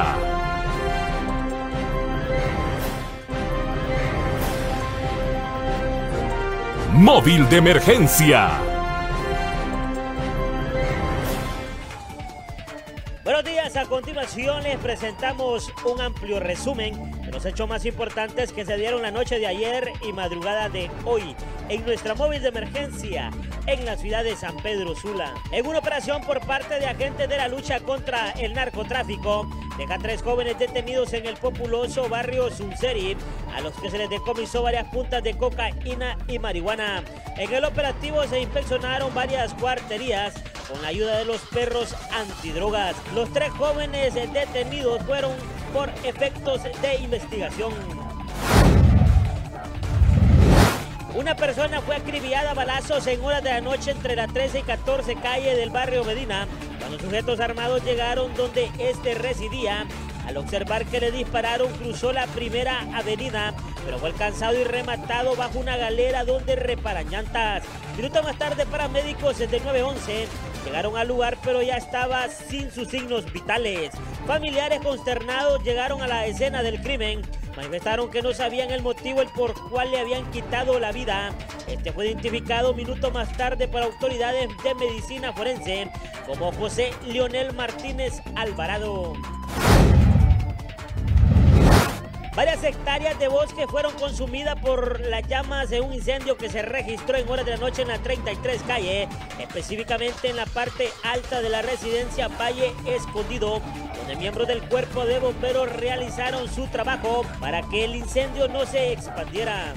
S5: Móvil de emergencia.
S7: Buenos días, a continuación les presentamos un amplio resumen de los hechos más importantes que se dieron la noche de ayer y madrugada de hoy en nuestra móvil de emergencia en la ciudad de San Pedro Sula. En una operación por parte de agentes de la lucha contra el narcotráfico, deja tres jóvenes detenidos en el populoso barrio Sunseri, a los que se les decomisó varias puntas de cocaína y marihuana. En el operativo se inspeccionaron varias cuarterías con la ayuda de los perros antidrogas. Los tres jóvenes detenidos fueron por efectos de investigación. Una persona fue acribillada a balazos en horas de la noche entre la trece y catorce calle del barrio Medina, cuando sujetos armados llegaron donde este residía. Al observar que le dispararon, cruzó la primera avenida, pero fue alcanzado y rematado bajo una galera donde reparan llantas. Minutos más tarde, paramédicos desde nueve once llegaron al lugar, pero ya estaba sin sus signos vitales. Familiares consternados llegaron a la escena del crimen. Manifestaron que no sabían el motivo el por cual le habían quitado la vida. Este fue identificado minutos más tarde por autoridades de medicina forense como José Leonel Martínez Alvarado. Varias hectáreas de bosque fueron consumidas por las llamas de un incendio que se registró en horas de la noche en la treinta y tres calle, específicamente en la parte alta de la residencia Valle Escondido, donde miembros del cuerpo de bomberos realizaron su trabajo para que el incendio no se expandiera.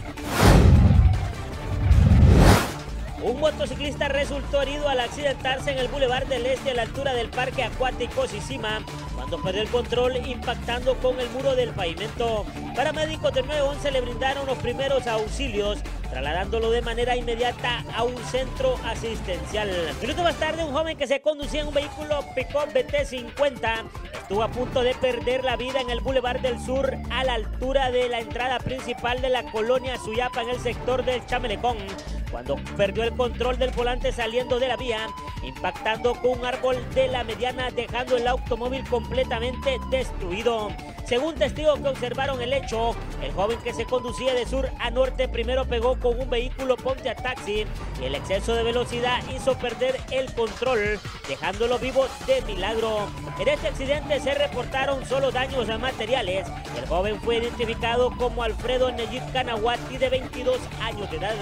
S7: Un motociclista resultó herido al accidentarse en el Boulevard del Este a la altura del Parque Acuático Sisima, cuando perdió el control impactando con el muro del pavimento. Paramédicos del nueve once le brindaron los primeros auxilios, trasladándolo de manera inmediata a un centro asistencial. Minutos más tarde, un joven que se conducía en un vehículo pick-up B T cincuenta estuvo a punto de perder la vida en el Boulevard del Sur, a la altura de la entrada principal de la colonia Suyapa, en el sector del Chamelecón, cuando perdió el control del volante saliendo de la vía, impactando con un árbol de la mediana, dejando el automóvil completamente destruido. Según testigos que observaron el hecho, el joven que se conducía de sur a norte primero pegó con un vehículo Ponte a Taxi y el exceso de velocidad hizo perder el control, dejándolo vivo de milagro. En este accidente se reportaron solo daños materiales. El joven fue identificado como Alfredo Neyit Canahuati, de veintidós años de edad.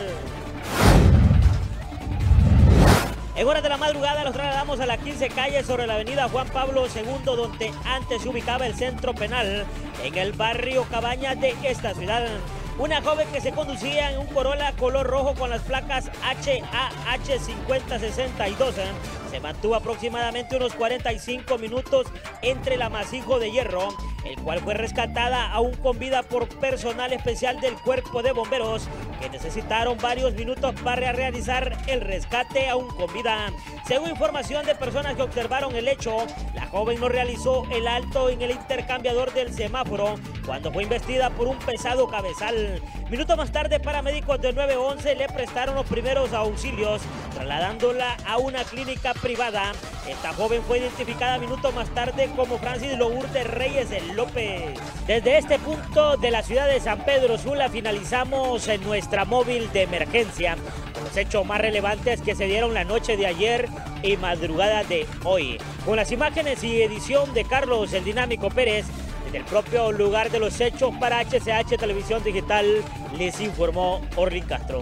S7: En horas de la madrugada los trasladamos a la quince calle sobre la avenida Juan Pablo segundo, donde antes se ubicaba el centro penal, en el barrio Cabañas de esta ciudad. Una joven que se conducía en un Corolla color rojo con las placas H A H cincuenta sesenta y dos se mantuvo aproximadamente unos cuarenta y cinco minutos entre el amasijo de hierro el cual fue rescatada aún con vida por personal especial del Cuerpo de Bomberos, que necesitaron varios minutos para realizar el rescate aún con vida. Según información de personas que observaron el hecho, la joven no realizó el alto en el intercambiador del semáforo cuando fue investida por un pesado cabezal. Minutos más tarde, paramédicos del nueve once le prestaron los primeros auxilios, trasladándola a una clínica privada. Esta joven fue identificada minutos más tarde como Francis Lourdes Reyes López. Desde este punto de la ciudad de San Pedro Sula finalizamos en nuestra móvil de emergencia con los hechos más relevantes que se dieron la noche de ayer y madrugada de hoy. Con las imágenes y edición de Carlos el Dinámico Pérez, desde el propio lugar de los hechos para H C H Televisión Digital, les informó Orly Castro.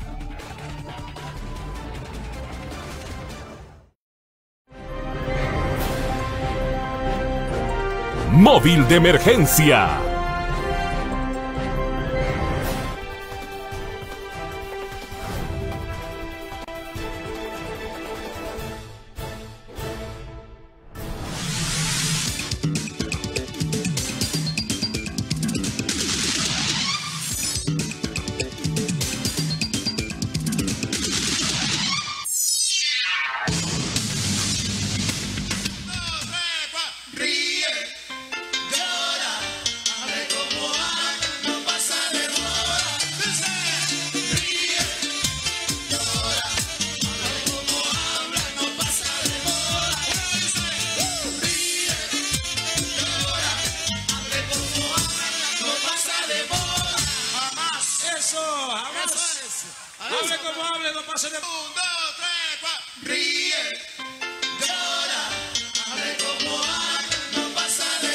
S5: Móvil de emergencia.
S8: Hable como hable, no pase de... Un, dos, tres, cuatro. Ríe, llora, hable como hable, no pasa de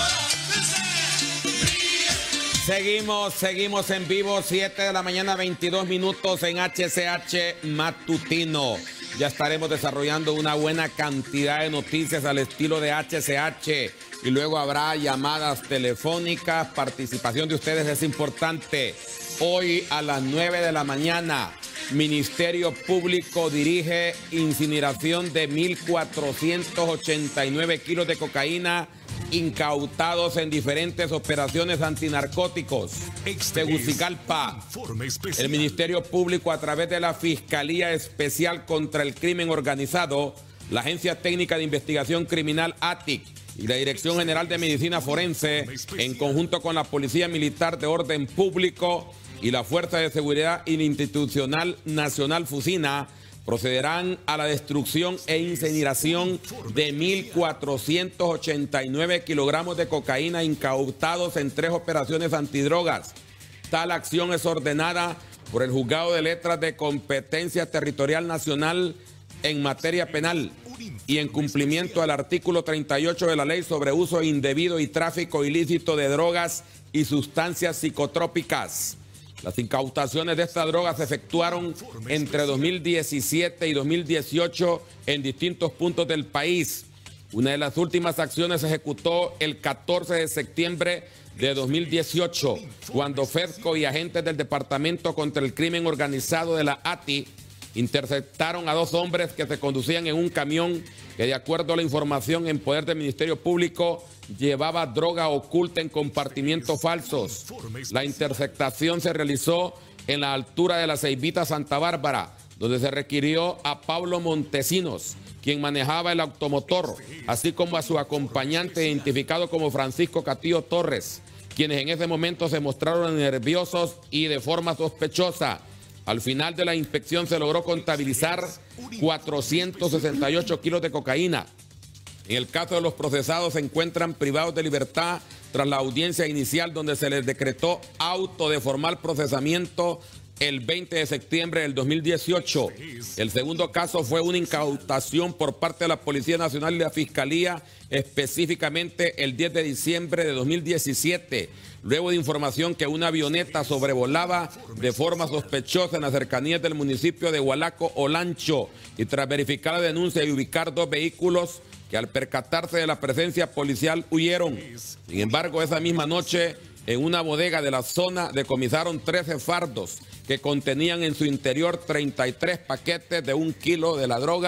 S8: moda. Ríe.
S1: Seguimos, seguimos en vivo, siete de la mañana, veintidós minutos en H C H Matutino. Ya estaremos desarrollando una buena cantidad de noticias al estilo de H C H. Y luego habrá llamadas telefónicas, participación de ustedes es importante. Hoy a las nueve de la mañana, Ministerio Público dirige incineración de mil cuatrocientos ochenta y nueve kilos de cocaína incautados en diferentes operaciones antinarcóticos. Tegucigalpa. El Ministerio Público, a través de la Fiscalía Especial contra el Crimen Organizado, la Agencia Técnica de Investigación Criminal A T I C y la Dirección General de Medicina Forense, en conjunto con la Policía Militar de Orden Público y la Fuerza de Seguridad Institucional Nacional Fusina, procederán a la destrucción e incineración de mil cuatrocientos ochenta y nueve kilogramos de cocaína incautados en tres operaciones antidrogas. Tal acción es ordenada por el Juzgado de Letras de Competencia Territorial Nacional en materia penal y en cumplimiento al artículo treinta y ocho de la Ley sobre uso indebido y tráfico ilícito de drogas y sustancias psicotrópicas. Las incautaciones de estas drogas se efectuaron entre dos mil diecisiete y dos mil dieciocho en distintos puntos del país. Una de las últimas acciones se ejecutó el catorce de septiembre de dos mil dieciocho, cuando FEDCO y agentes del Departamento contra el Crimen Organizado de la A T I interceptaron a dos hombres que se conducían en un camión que, de acuerdo a la información en poder del Ministerio Público, llevaba droga oculta en compartimientos falsos. La interceptación se realizó en la altura de la Ceibita Santa Bárbara, donde se requirió a Pablo Montesinos, quien manejaba el automotor, así como a su acompañante identificado como Francisco Castillo Torres, quienes en ese momento se mostraron nerviosos y de forma sospechosa. Al final de la inspección se logró contabilizar cuatrocientos sesenta y ocho kilos de cocaína. En el caso de los procesados se encuentran privados de libertad tras la audiencia inicial, donde se les decretó auto de formal procesamiento el veinte de septiembre del dos mil dieciocho. El segundo caso fue una incautación por parte de la Policía Nacional y la Fiscalía, específicamente el diez de diciembre de dos mil diecisiete, luego de información que una avioneta sobrevolaba de forma sospechosa en las cercanías del municipio de Hualaco, Olancho, y tras verificar la denuncia y ubicar dos vehículos que, al percatarse de la presencia policial, huyeron. Sin embargo, esa misma noche, en una bodega de la zona, decomisaron trece fardos que contenían en su interior treinta y tres paquetes de un kilo de la droga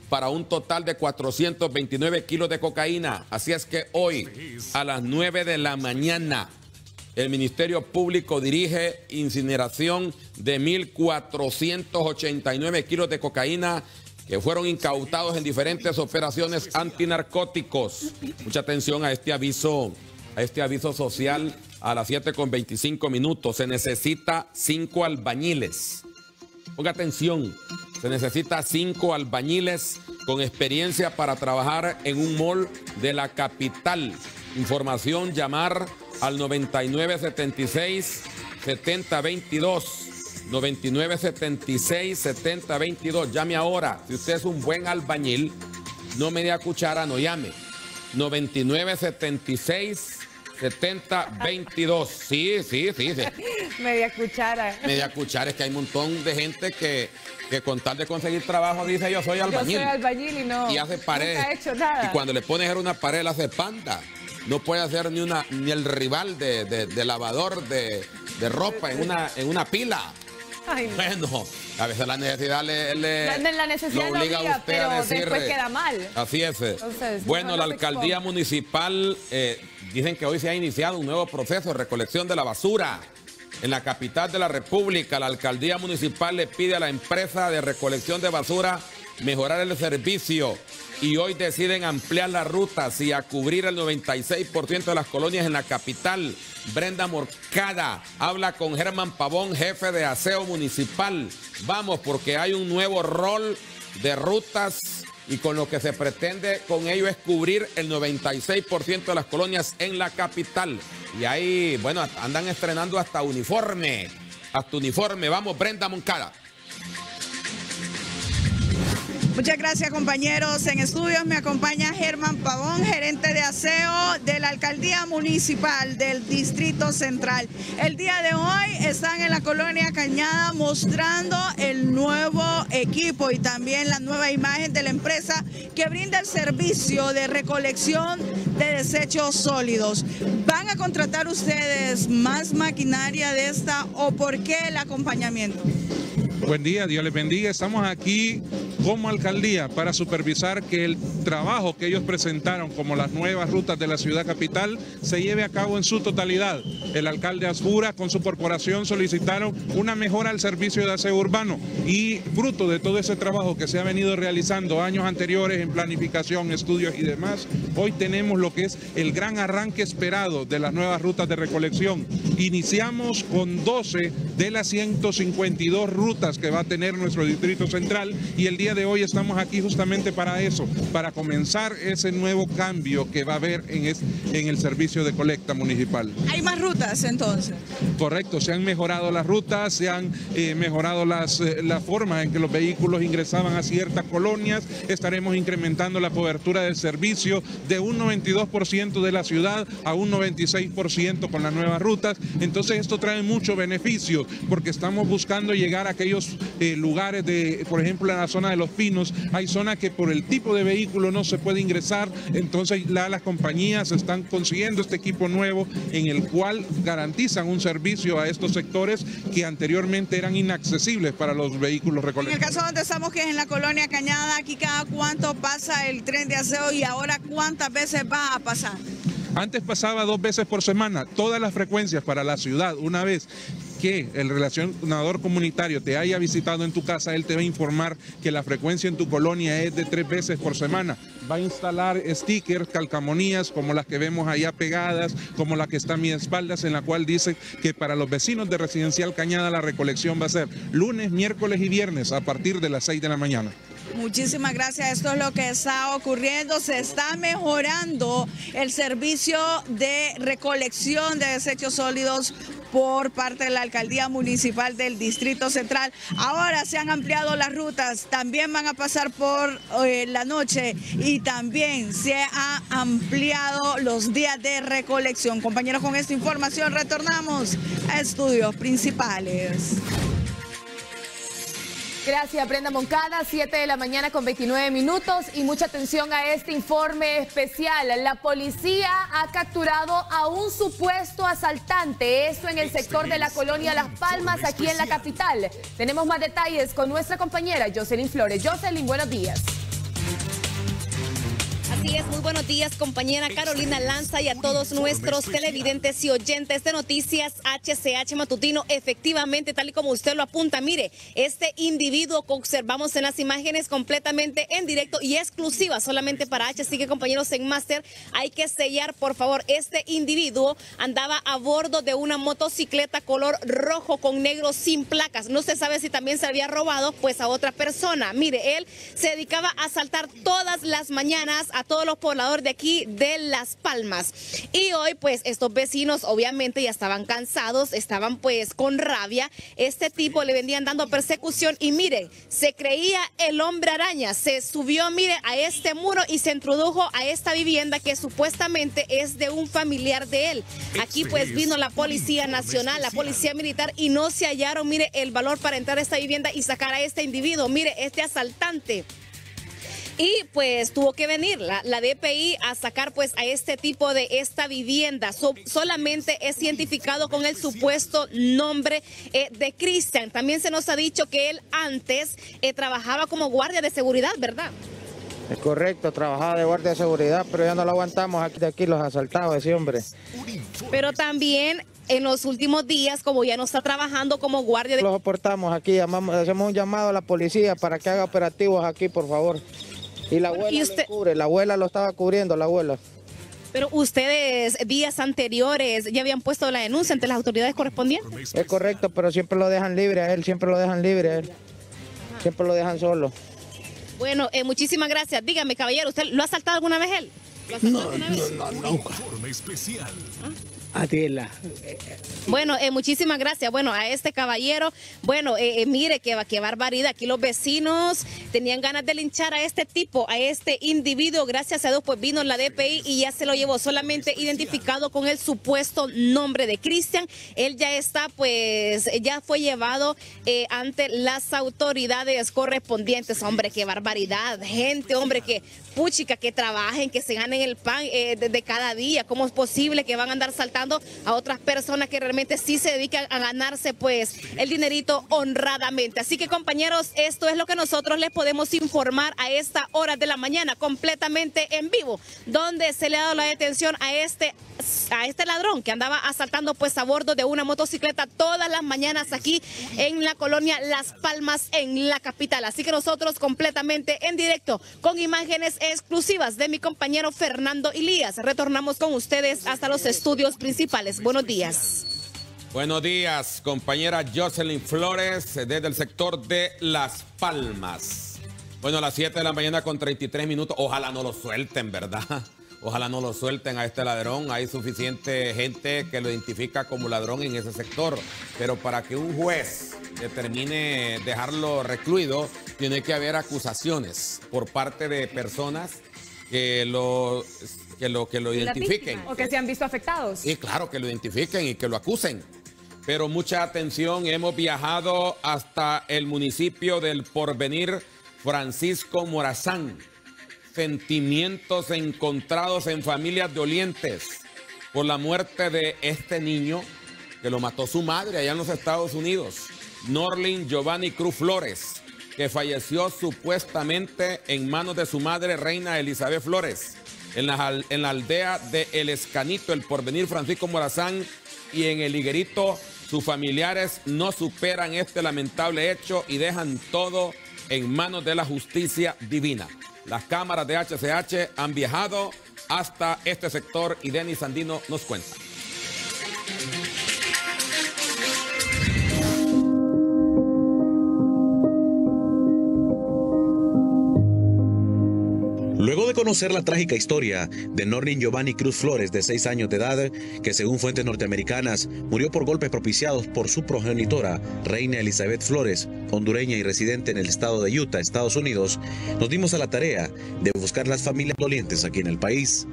S1: para un total de cuatrocientos veintinueve kilos de cocaína. Así es que hoy, a las nueve de la mañana, el Ministerio Público dirige incineración de mil cuatrocientos ochenta y nueve kilos de cocaína que fueron incautados en diferentes operaciones antinarcóticos. Mucha atención a este aviso, a este aviso social a las siete con veinticinco minutos. Se necesita cinco albañiles. Ponga atención, se necesita cinco albañiles con experiencia para trabajar en un mall de la capital. Información, llamar al noventa y nueve setenta y seis setenta veintidós. noventa y nueve setenta y seis setenta veintidós. Llame ahora. Si usted es un buen albañil, no media cuchara, no llame. noventa y nueve setenta y seis setenta veintidós. Sí, sí, sí, sí.
S2: Media cuchara.
S1: Media cuchara, es que hay un montón de gente que, que con tal de conseguir trabajo dice yo soy albañil.
S2: Yo soy albañil y no.
S1: Y hace pared.
S2: Nunca he hecho nada.
S1: Y cuando le pones a una pared, la hace panda. No puede hacer ni una ni el rival de, de, de lavador de, de ropa en una, en una pila.
S2: Ay, no.
S1: Bueno, a veces la necesidad le, le
S2: La, la necesidad
S1: lo obliga
S2: no obliga,
S1: a usted
S2: pero
S1: a decir.
S2: después queda mal.
S1: Así es.
S2: Entonces,
S1: bueno,
S2: no
S1: la
S2: se
S1: alcaldía
S2: exponga.
S1: municipal eh, dicen que hoy se ha iniciado un nuevo proceso de recolección de la basura. En la capital de la República, la alcaldía municipal le pide a la empresa de recolección de basura mejorar el servicio y hoy deciden ampliar las rutas y a cubrir el noventa y seis por ciento de las colonias en la capital. Brenda Morcada habla con Germán Pavón, jefe de aseo municipal. Vamos, porque hay un nuevo rol de rutas y con lo que se pretende con ello es cubrir el noventa y seis por ciento de las colonias en la capital. Y ahí, bueno, andan estrenando hasta uniforme, hasta uniforme. Vamos, Brenda Moncada.
S9: Muchas gracias, compañeros. En estudios me acompaña Germán Pavón, gerente de aseo de la Alcaldía Municipal del Distrito Central. El día de hoy están en la Colonia Cañada mostrando el nuevo equipo y también la nueva imagen de la empresa que brinda el servicio de recolección de desechos sólidos. ¿Van a contratar ustedes más maquinaria de esta o por qué el acompañamiento?
S11: Buen día, Dios les bendiga. Estamos aquí como alcaldía para supervisar que el trabajo que ellos presentaron como las nuevas rutas de la ciudad capital se lleve a cabo en su totalidad. El alcalde Asfura con su corporación solicitaron una mejora al servicio de aseo urbano y fruto de todo ese trabajo que se ha venido realizando años anteriores en planificación, estudios y demás, hoy tenemos lo que es el gran arranque esperado de las nuevas rutas de recolección. Iniciamos con doce de las ciento cincuenta y dos rutas que va a tener nuestro Distrito Central y el día de hoy estamos aquí justamente para eso, para comenzar ese nuevo cambio que va a haber en, es, en el servicio de colecta municipal.
S9: ¿Hay más rutas entonces?
S11: Correcto, se han mejorado las rutas, se han eh, mejorado las, eh, la forma en que los vehículos ingresaban a ciertas colonias, estaremos incrementando la cobertura del servicio de un noventa y dos por ciento de la ciudad a un noventa y seis por ciento con las nuevas rutas, entonces esto trae mucho beneficio porque estamos buscando llegar a aquellos eh, lugares de, por ejemplo, en la zona de Los Pinos, hay zonas que por el tipo de vehículo no se puede ingresar, entonces la, las compañías están consiguiendo este equipo nuevo en el cual garantizan un servicio a estos sectores que anteriormente eran inaccesibles para los vehículos
S9: En
S11: recolectores.
S9: el caso donde estamos, que es en la Colonia Cañada, aquí cada cuánto pasa el tren de aseo y ahora cuántas veces va a pasar.
S11: Antes pasaba dos veces por semana, todas las frecuencias para la ciudad, una vez que el relacionador comunitario te haya visitado en tu casa, él te va a informar que la frecuencia en tu colonia es de tres veces por semana. Va a instalar stickers, calcamonías como las que vemos allá pegadas, como la que está a mis espaldas, en la cual dice que para los vecinos de Residencial Cañada la recolección va a ser lunes, miércoles y viernes a partir de las seis de la mañana.
S9: Muchísimas gracias. Esto es lo que está ocurriendo. Se está mejorando el servicio de recolección de desechos sólidos por parte de la Alcaldía Municipal del Distrito Central. Ahora se han ampliado las rutas, también van a pasar por eh, la noche y también se ha ampliado los días de recolección. Compañeros, con esta información retornamos a estudios principales.
S2: Gracias, Brenda Moncada, siete de la mañana con veintinueve minutos y mucha atención a este informe especial. La policía ha capturado a un supuesto asaltante, esto en el sector de la colonia Las Palmas, aquí en la capital. Tenemos más detalles con nuestra compañera Jocelyn Flores. Jocelyn, buenos días.
S12: Así es, muy buenos días, compañera Carolina Lanza, y a todos nuestros televidentes y oyentes de Noticias H C H Matutino. Efectivamente, tal y como usted lo apunta, mire, este individuo que observamos en las imágenes completamente en directo y exclusiva solamente para H, así que compañeros en Máster, hay que sellar, por favor. Este individuo andaba a bordo de una motocicleta color rojo con negro sin placas. No se sabe si también se había robado pues a otra persona. Mire, él se dedicaba a asaltar todas las mañanas a todos los pobladores de aquí de Las Palmas. Y hoy pues estos vecinos obviamente ya estaban cansados, estaban pues con rabia. Este tipo le venían dando persecución y mire, se creía el hombre araña, se subió mire a este muro y se introdujo a esta vivienda que supuestamente es de un familiar de él. Aquí pues vino la Policía Nacional, la Policía Militar y no se hallaron mire el valor para entrar a esta vivienda y sacar a este individuo, mire este asaltante. Y pues tuvo que venir la, la D P I a sacar pues a este tipo de esta vivienda. So, solamente es identificado con el supuesto nombre eh, de Cristian. También se nos ha dicho que él antes eh, trabajaba como guardia de seguridad, ¿verdad?
S13: Es correcto, trabajaba de guardia de seguridad, pero ya no lo aguantamos aquí de aquí los asaltados, ese hombre.
S12: Pero también en los últimos días, como ya no está trabajando como guardia de...
S13: Lo soportamos aquí, llamamos, hacemos un llamado a la policía para que haga operativos aquí, por favor. Y la abuela ¿Y usted? lo cubre, la abuela lo estaba cubriendo, la abuela.
S12: Pero ustedes días anteriores ya habían puesto la denuncia ante las autoridades correspondientes.
S13: Es correcto, pero siempre lo dejan libre a él, siempre lo dejan libre a él. Siempre lo dejan solo.
S12: Bueno, eh, muchísimas gracias. Dígame, caballero, ¿usted lo ha asaltado alguna vez él?
S13: No,
S12: alguna vez?
S13: no, no, no.
S12: ¿Ah?
S13: Adela.
S12: Bueno, eh, muchísimas gracias. Bueno, a este caballero, bueno, eh, eh, mire qué, qué barbaridad. Aquí los vecinos tenían ganas de linchar a este tipo, a este individuo. Gracias a Dios, pues vino la D P I y ya se lo llevó, solamente identificado con el supuesto nombre de Cristian. Él ya está, pues, ya fue llevado eh, ante las autoridades correspondientes. Hombre, qué barbaridad. Gente, hombre, que puchica, que trabajen, que se ganen el pan eh, de, de cada día. ¿Cómo es posible que van a andar saltando a otras personas que realmente sí se dedican a ganarse pues el dinerito honradamente? Así que compañeros, esto es lo que nosotros les podemos informar a esta hora de la mañana, completamente en vivo, donde se le ha dado la detención a este a este ladrón que andaba asaltando pues a bordo de una motocicleta todas las mañanas aquí en la colonia Las Palmas, en la capital. Así que nosotros completamente en directo con imágenes exclusivas de mi compañero Fernando Elías, retornamos con ustedes hasta los estudios principales. Buenos días.
S1: Buenos días, compañera Jocelyn Flores, desde el sector de Las Palmas. Bueno, a las siete de la mañana con treinta y tres minutos. Ojalá no lo suelten, ¿verdad? Ojalá no lo suelten a este ladrón. Hay suficiente gente que lo identifica como ladrón en ese sector. Pero para que un juez determine dejarlo recluido, tiene que haber acusaciones por parte de personas que lo, que lo, que lo identifiquen.
S2: O que se han visto afectados.
S1: Sí, claro, que lo identifiquen y que lo acusen. Pero mucha atención, hemos viajado hasta el municipio del Porvenir, Francisco Morazán. Sentimientos encontrados en familias dolientes por la muerte de este niño que lo mató su madre allá en los Estados Unidos, Norlin Giovanni Cruz Flores, que falleció supuestamente en manos de su madre, Reina Elizabeth Flores, en la, en la aldea de El Escanito, el Porvenir, Francisco Morazán, y en el Higuerito. Sus familiares no superan este lamentable hecho y dejan todo en manos de la justicia divina. Las cámaras de H C H han viajado hasta este sector y Denis Sandino nos cuenta.
S14: Luego de conocer la trágica historia de Norlin Giovanni Cruz Flores, de seis años de edad, que según fuentes norteamericanas murió por golpes propiciados por su progenitora, Reina Elizabeth Flores, hondureña y residente en el estado de Utah, Estados Unidos, nos dimos a la tarea de buscar las familias dolientes aquí en el país.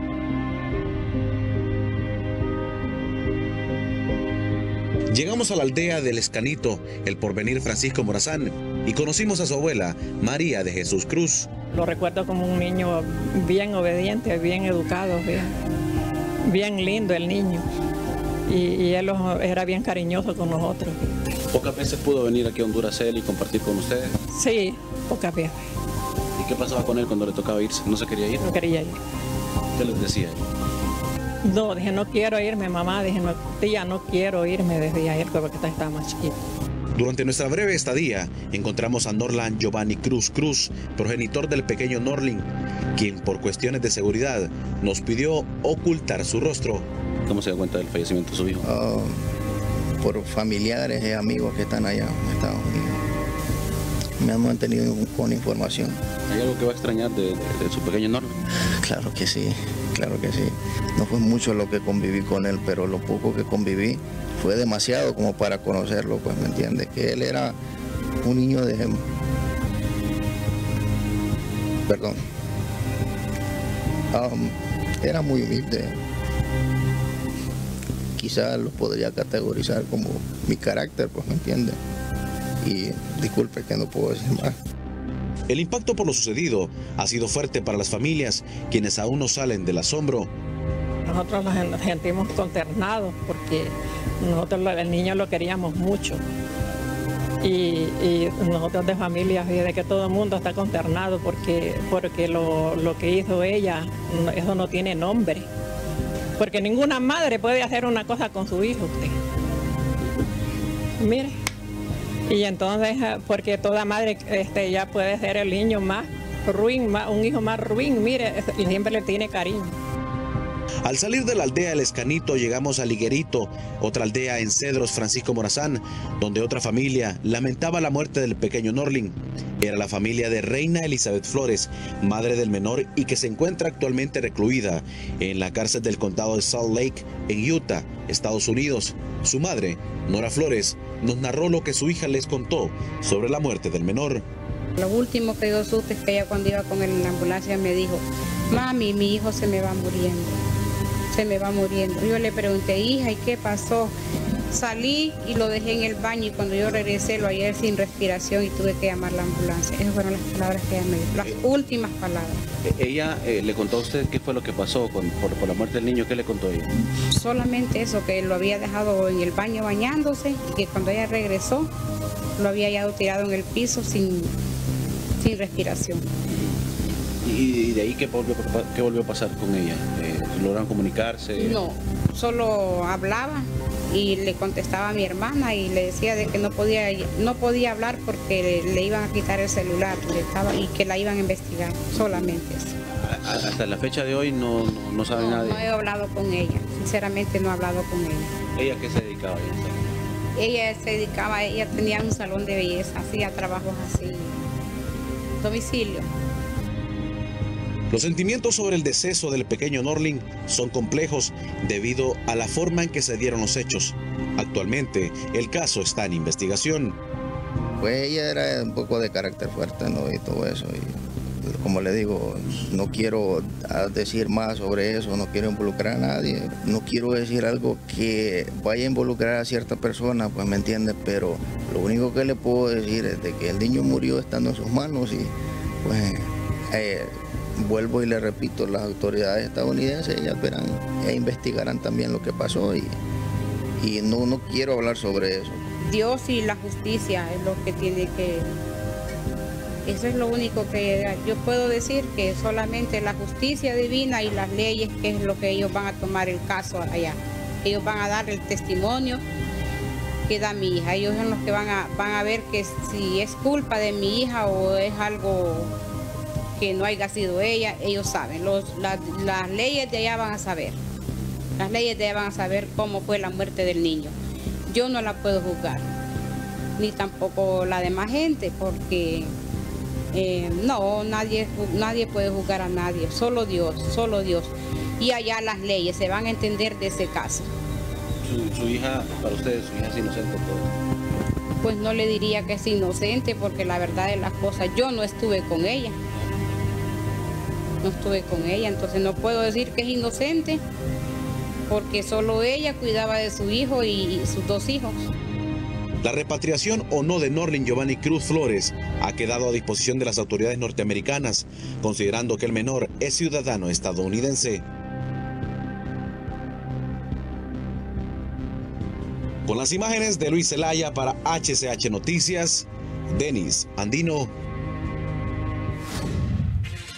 S14: Llegamos a la aldea del Escanito, el Porvenir, Francisco Morazán, y conocimos a su abuela, María de Jesús Cruz.
S15: Lo recuerdo como un niño bien obediente, bien educado, bien, bien lindo el niño. Y, y él era bien cariñoso con nosotros.
S14: ¿Pocas veces pudo venir aquí a Honduras él y compartir con ustedes?
S15: Sí, pocas veces.
S14: ¿Y qué pasaba con él cuando le tocaba irse? ¿No se quería ir?
S15: No quería ir.
S14: ¿Qué les decía él?
S15: No, dije, no quiero irme, mamá. Dije, no, tía, no quiero irme, decía él, porque estaba más chiquito.
S3: Durante nuestra breve estadía, encontramos a Norland Giovanni Cruz Cruz, progenitor del pequeño Norling, quien por cuestiones de seguridad nos pidió ocultar su rostro.
S14: ¿Cómo se da cuenta del fallecimiento de su hijo?
S16: Uh, por familiares y amigos que están allá en Estados Unidos. Me han mantenido con información.
S14: ¿Hay algo que va a extrañar de, de, de su pequeño Norling?
S16: Claro que sí, claro que sí. No fue mucho lo que conviví con él, pero lo poco que conviví fue demasiado como para conocerlo, pues, ¿me entiendes? Que él era un niño de... Perdón. Um, era muy humilde. Quizás lo podría categorizar como mi carácter, pues, ¿me entiendes? Y disculpe que no puedo decir más.
S3: El impacto por lo sucedido ha sido fuerte para las familias, quienes aún no salen del asombro.
S15: Nosotros nos sentimos consternados porque nosotros el niño lo queríamos mucho. Y, y nosotros de familia, de que todo el mundo está consternado porque, porque lo, lo que hizo ella, eso no tiene nombre. Porque ninguna madre puede hacer una cosa con su hijo, usted. Mire. Y entonces, porque toda madre este, ya puede ser el niño más ruin, más, un hijo más ruin, mire, siempre le tiene cariño.
S3: Al salir de la aldea El Escanito llegamos a Liguerito, otra aldea en Cedros Francisco Morazán, donde otra familia lamentaba la muerte del pequeño Norling. Era la familia de Reina Elizabeth Flores, madre del menor y que se encuentra actualmente recluida en la cárcel del condado de Salt Lake en Utah, Estados Unidos. Su madre, Nora Flores, nos narró lo que su hija les contó sobre la muerte del menor.
S17: Lo último que yo supe es que ella cuando iba con él en la ambulancia me dijo, mami, mi hijo se me va muriendo, se me va muriendo. Yo le pregunté, hija, ¿y qué pasó? Salí y lo dejé en el baño y cuando yo regresé lo hallé sin respiración y tuve que llamar a la ambulancia. Esas fueron las palabras que ella me dijo, las últimas palabras.
S14: ¿Ella eh, le contó a usted qué fue lo que pasó con, por, por la muerte del niño? ¿Qué le contó ella?
S17: Solamente eso, que lo había dejado en el baño bañándose y que cuando ella regresó lo había ya tirado en el piso sin, sin respiración.
S14: ¿Y de ahí qué volvió, qué volvió a pasar con ella? Eh, ¿Lograron comunicarse?
S17: No, solo hablaba y le contestaba a mi hermana y le decía de que no podía, no podía hablar porque le, le iban a quitar el celular le estaba, y que la iban a investigar, solamente eso.
S14: Hasta la fecha de hoy no, no, no sabe
S17: no,
S14: nadie.
S17: No he hablado con ella, sinceramente no he hablado con ella.
S14: ¿Ella a qué se dedicaba? Ella,
S17: ella se dedicaba, ella tenía un salón de belleza, hacía trabajos así, domicilio.
S3: Los sentimientos sobre el deceso del pequeño Norling son complejos debido a la forma en que se dieron los hechos. Actualmente, el caso está en investigación.
S16: Pues ella era un poco de carácter fuerte, ¿no? Y todo eso. Y como le digo, no quiero decir más sobre eso, no quiero involucrar a nadie. No quiero decir algo que vaya a involucrar a cierta persona, pues me entiende, pero lo único que le puedo decir es de que el niño murió estando en sus manos y pues... Eh, Vuelvo y le repito, las autoridades estadounidenses ellas verán e investigarán también lo que pasó y, y no, no quiero hablar sobre eso.
S17: Dios y la justicia es lo que tiene que... Eso es lo único que yo puedo decir, que solamente la justicia divina y las leyes, que es lo que ellos van a tomar el caso allá. Ellos van a dar el testimonio que da mi hija. Ellos son los que van a, van a ver que si es culpa de mi hija o es algo... que no haya sido ella, ellos saben, Los, la, las leyes de allá van a saber, las leyes de allá van a saber cómo fue la muerte del niño. Yo no la puedo juzgar, ni tampoco la demás gente, porque eh, no, nadie, nadie puede juzgar a nadie, solo Dios, solo Dios. Y allá las leyes se van a entender de ese caso.
S14: Su, su hija, para ustedes, su hija es inocente todo.
S17: Pues no le diría que es inocente, porque la verdad de las cosas, yo no estuve con ella. No estuve con ella, entonces no puedo decir que es inocente porque solo ella cuidaba de su hijo y sus dos hijos.
S3: La repatriación o no de Norling Giovanni Cruz Flores ha quedado a disposición de las autoridades norteamericanas, considerando que el menor es ciudadano estadounidense. Con las imágenes de Luis Zelaya para H C H Noticias, Denis Andino.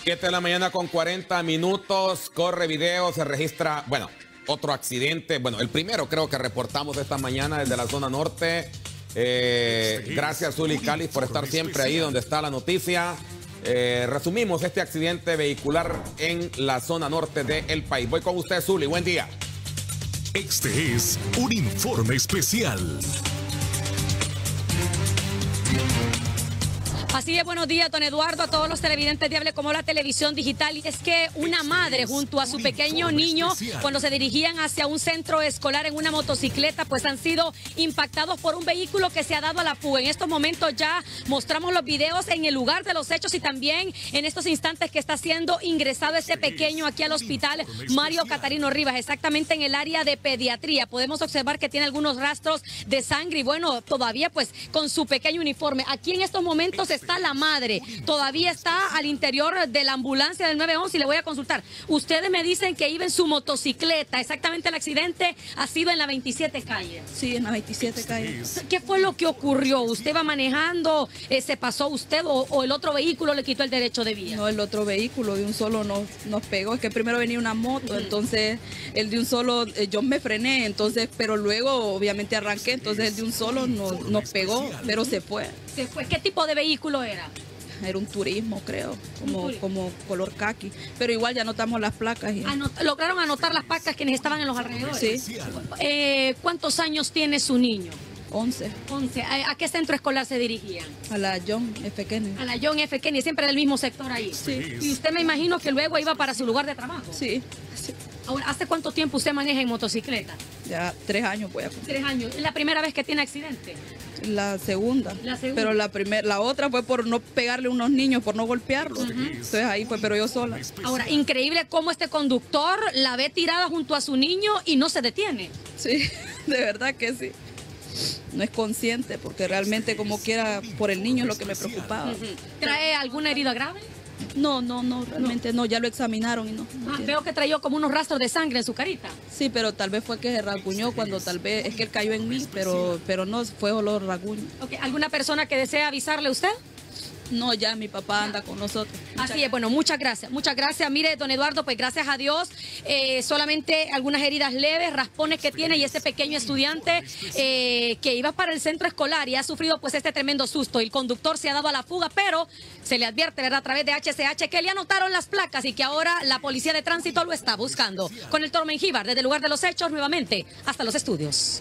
S1: siete de la mañana con cuarenta minutos, corre video, se registra, bueno, otro accidente, bueno, el primero creo que reportamos esta mañana desde la zona norte. Eh, gracias, Zuli Cali, por estar siempre ahí donde está la noticia. Eh, resumimos este accidente vehicular en la zona norte del país. Voy con usted, Zuli, buen día.
S5: Este es un informe especial.
S18: Así es, buenos días, don Eduardo, a todos los televidentes de Hable como la televisión digital. Y es que una madre junto a su pequeño niño, cuando se dirigían hacia un centro escolar en una motocicleta, pues han sido impactados por un vehículo que se ha dado a la fuga. En estos momentos ya mostramos los videos en el lugar de los hechos y también en estos instantes que está siendo ingresado este pequeño aquí al hospital Mario Catarino Rivas, exactamente en el área de pediatría. Podemos observar que tiene algunos rastros de sangre y bueno, todavía pues con su pequeño uniforme. Aquí en estos momentos está la madre, todavía está al interior de la ambulancia del nueve once y le voy a consultar. Ustedes me dicen que iba en su motocicleta, exactamente el accidente ha sido en la veintisiete calle.
S19: Sí, en la veintisiete calle.
S18: ¿Qué fue lo que ocurrió? ¿Usted va manejando, eh, se pasó usted o, o el otro vehículo le quitó el derecho de vía?
S19: No, el otro vehículo de un solo nos, nos pegó, es que primero venía una moto, uh-huh. entonces el de un solo, eh, yo me frené, entonces, pero luego obviamente arranqué, entonces el de un solo nos, nos pegó, pero se fue.
S18: ¿Se fue? ¿Qué tipo de vehículo era?
S19: Era un turismo, creo, como, como color caqui. Pero igual ya anotamos las placas. Y...
S18: Anot ¿Lograron anotar las placas quienes estaban en los alrededores?
S19: Sí.
S18: Eh, ¿Cuántos años tiene su niño?
S19: once.
S18: once. ¿A, ¿A qué centro escolar se dirigían?
S19: A la John F. Kennedy.
S18: A la John F. Kennedy, siempre del mismo sector ahí.
S19: Sí.
S18: Y usted me imagino que luego iba para su lugar de trabajo.
S19: Sí. sí.
S18: Ahora, ¿hace cuánto tiempo usted maneja en motocicleta?
S19: Ya tres años voy a cumplir.
S18: Tres años. ¿Es la primera vez que tiene accidente?
S19: La segunda.
S18: La segunda.
S19: Pero la primera, la otra fue por no pegarle a unos niños, por no golpearlos. Uh-huh. Entonces ahí fue, pero yo sola.
S18: Ahora, increíble cómo este conductor la ve tirada junto a su niño y no se detiene.
S19: Sí, de verdad que sí. No es consciente, porque realmente como quiera por el niño es lo que me preocupaba.
S18: Uh-huh. ¿Trae alguna herida grave?
S19: No, no, no, realmente no, no ya lo examinaron y no. no
S18: ah, veo que traía como unos rastros de sangre en su carita.
S19: Sí, pero tal vez fue que se rasguñó cuando tal vez, es que él cayó en mí, pero, pero no fue olor rasguño.
S18: Okay. ¿Alguna persona que desea avisarle a usted?
S19: No, ya mi papá anda con nosotros.
S18: Muchas Así es, bueno, muchas gracias, muchas gracias. Mire, don Eduardo, pues gracias a Dios, eh, solamente algunas heridas leves, raspones que tiene y ese pequeño estudiante eh, que iba para el centro escolar y ha sufrido pues este tremendo susto. El conductor se ha dado a la fuga, pero se le advierte, ¿verdad?, a través de H C H que le anotaron las placas y que ahora la policía de tránsito lo está buscando. Con el Toro Mengíbar, desde el lugar de los hechos, nuevamente, hasta los estudios.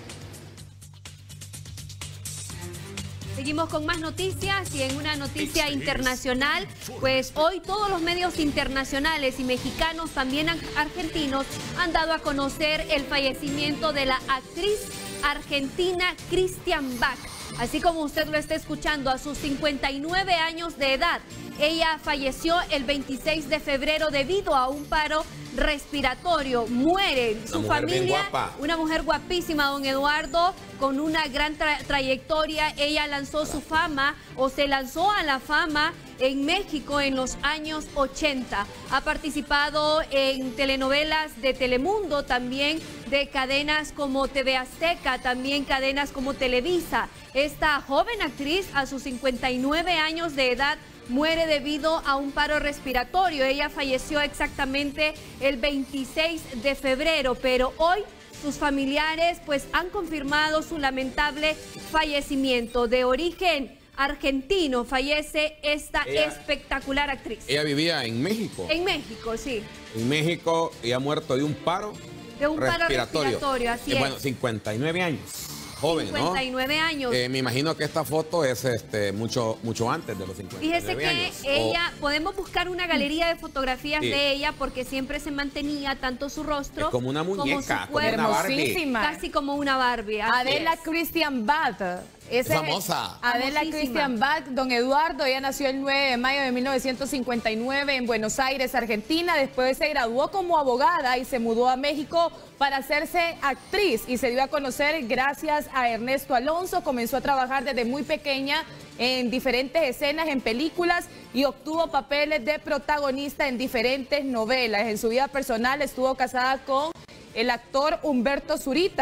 S20: Seguimos con más noticias y en una noticia internacional, pues hoy todos los medios internacionales y mexicanos, también argentinos, han dado a conocer el fallecimiento de la actriz argentina Christian Bach. Así como usted lo está escuchando, a sus cincuenta y nueve años de edad, ella falleció el veintiséis de febrero debido a un paro respiratorio. Muere su familia, una mujer guapísima, don Eduardo, con una gran tra trayectoria. Ella lanzó su fama o se lanzó a la fama en México en los años ochenta. Ha participado en telenovelas de Telemundo, también de cadenas como T V Azteca, también cadenas como Televisa. Esta joven actriz, a sus cincuenta y nueve años de edad, muere debido a un paro respiratorio. Ella falleció exactamente el veintiséis de febrero, pero hoy sus familiares pues han confirmado su lamentable fallecimiento. De origen argentino fallece esta ella, espectacular actriz.
S1: Ella vivía en México.
S20: En México, sí.
S1: En México y ha muerto de un paro
S20: de un
S1: respiratorio.
S20: paro respiratorio, así
S1: eh,
S20: es.
S1: Bueno, cincuenta y nueve años. Joven,
S20: cincuenta y nueve
S1: ¿no?
S20: años.
S1: Eh, me imagino que esta foto es este mucho mucho antes de los cincuenta y nueve
S20: Fíjese que
S1: años.
S20: ella,
S1: o...
S20: podemos buscar una galería de fotografías
S1: sí.
S20: de ella porque siempre se mantenía tanto su rostro
S1: es como una muñeca, como,
S20: como
S1: una Barbie.
S20: Casi como una Barbie.
S2: Adela Christian Bach.
S1: Es famosa.
S2: Adela Christian Bach, don Eduardo, ella nació el nueve de mayo de mil novecientos cincuenta y nueve en Buenos Aires, Argentina. Después se graduó como abogada y se mudó a México para hacerse actriz y se dio a conocer gracias a Ernesto Alonso. Comenzó a trabajar desde muy pequeña en diferentes escenas, en películas, y obtuvo papeles de protagonista en diferentes novelas. En su vida personal estuvo casada con el actor Humberto Zurita,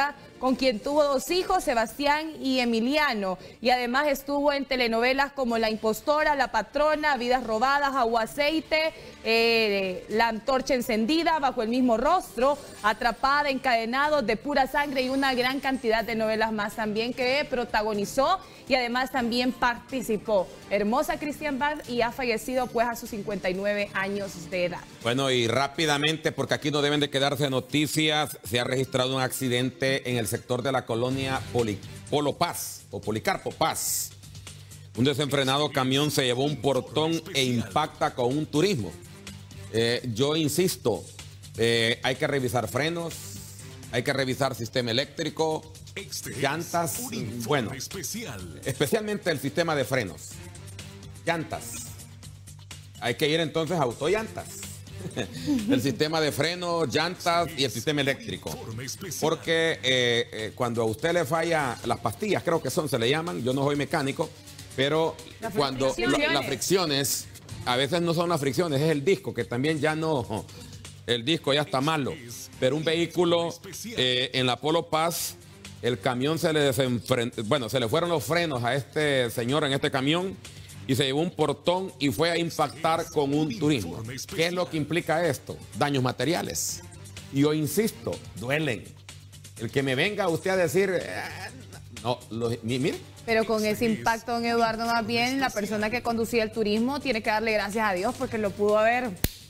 S2: con quien tuvo dos hijos, Sebastián y Emiliano. Y además estuvo en telenovelas como La Impostora, La Patrona, Vidas Robadas, Agua Aceite, eh, La Antorcha Encendida, Bajo el Mismo Rostro, Atrapada, Encadenados, De Pura Sangre y una gran cantidad de novelas más también que protagonizó y además también participó. Hermosa Cristian Bad y ha fallecido pues a sus cincuenta y nueve años de edad.
S1: Bueno, y rápidamente, porque aquí no deben de quedarse noticias, se ha registrado un accidente en el sector de la colonia Poli, Polo Paz o Policarpo Paz. Un desenfrenado camión se llevó un portón e impacta con un turismo. Eh, yo insisto, eh, hay que revisar frenos, hay que revisar sistema eléctrico, llantas, bueno, especial. especialmente el sistema de frenos, llantas. Hay que ir entonces a Autollantas. El sistema de frenos, llantas y el sistema eléctrico. Porque eh, eh, cuando a usted le falla las pastillas, creo que son, se le llaman, yo no soy mecánico, pero las cuando fricciones. La, las fricciones, a veces no son las fricciones, es el disco, que también ya no, el disco ya está malo. Pero un vehículo eh, en la Polo Paz, el camión se le desenfrentó, bueno, se le fueron los frenos a este señor en este camión y se llevó un portón y fue a impactar con un turismo. ¿Qué es lo que implica esto? Daños materiales. Y yo insisto, duelen. El que me venga usted a decir, eh, no, lo, mire.
S2: Pero con ese impacto, don Eduardo, más bien la persona que conducía el turismo tiene que darle gracias a Dios porque lo pudo haber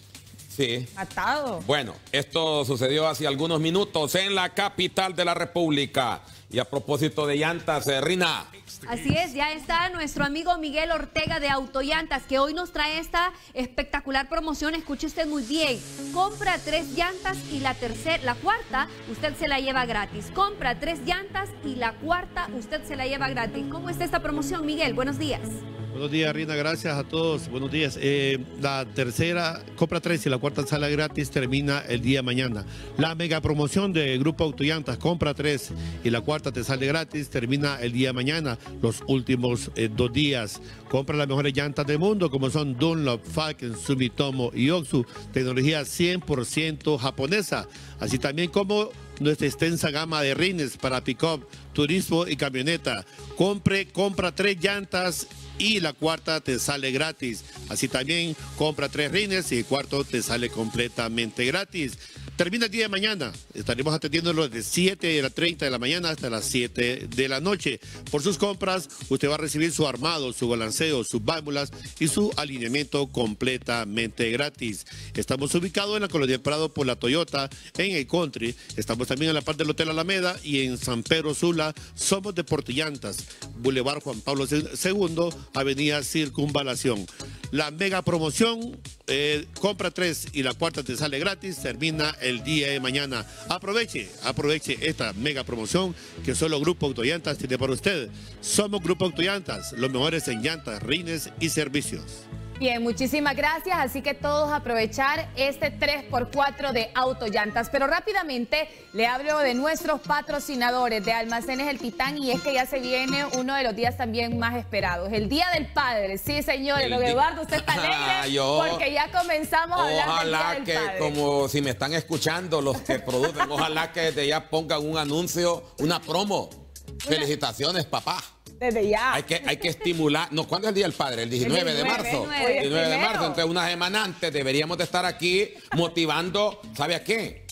S1: sí.
S2: matado.
S1: Bueno, esto sucedió hace algunos minutos en la capital de la República. Y a propósito de llantas, eh, Rina.
S20: Así es, ya está nuestro amigo Miguel Ortega de Autollantas, que hoy nos trae esta espectacular promoción. Escuche usted muy bien. Compra tres llantas y la tercera, la cuarta, usted se la lleva gratis. Compra tres llantas y la cuarta, usted se la lleva gratis. ¿Cómo está esta promoción, Miguel? Buenos días.
S21: Buenos días, Rina, gracias a todos. Buenos días. Eh, la tercera, compra tres y la cuarta sala gratis termina el día de mañana. La mega promoción de Grupo Autollantas, compra tres y la cuarta te sale gratis, termina el día de mañana, los últimos eh, dos días. Compra las mejores llantas del mundo, como son Dunlop, Falken, Sumitomo y Oxu, tecnología cien por ciento japonesa. Así también como nuestra extensa gama de rines para pick-up, turismo y camioneta. Compre, compra tres llantas y la cuarta te sale gratis. Así también compra tres rines y el cuarto te sale completamente gratis. Termina el día de mañana. Estaremos atendiéndolo desde siete treinta de la mañana hasta las siete de la noche. Por sus compras, usted va a recibir su armado, su balanceo, sus válvulas y su alineamiento completamente gratis. Estamos ubicados en la Colonia Prado por la Toyota, en el Country. Estamos también en la parte del Hotel Alameda y en San Pedro Sula. Somos de Portillantas, Boulevard Juan Pablo segundo, Avenida Circunvalación. La mega promoción, eh, compra tres y la cuarta te sale gratis, termina el día de mañana. Aproveche, aproveche esta mega promoción que solo Grupo Autollantas tiene para usted. Somos Grupo Autollantas, los mejores en llantas, rines y servicios.
S2: Bien, muchísimas gracias. Así que todos aprovechar este tres por cuatro de Autollantas. Pero rápidamente le hablo de nuestros patrocinadores de Almacenes El Titán y es que ya se viene uno de los días también más esperados, el Día del Padre. Sí, señores, don Eduardo, usted está alegre
S1: yo,
S2: porque ya comenzamos a hablar del Día del
S1: que,
S2: Padre.
S1: como si me están escuchando los que producen, ojalá que desde ya pongan un anuncio, una promo. Una... Felicitaciones, papá.
S2: Desde ya.
S1: Hay que, hay que estimular. No, ¿cuándo es el Día del Padre? El diecinueve, el diecinueve de marzo. El diecinueve de marzo. Entonces, una semana antes deberíamos de estar aquí motivando, ¿sabe a qué?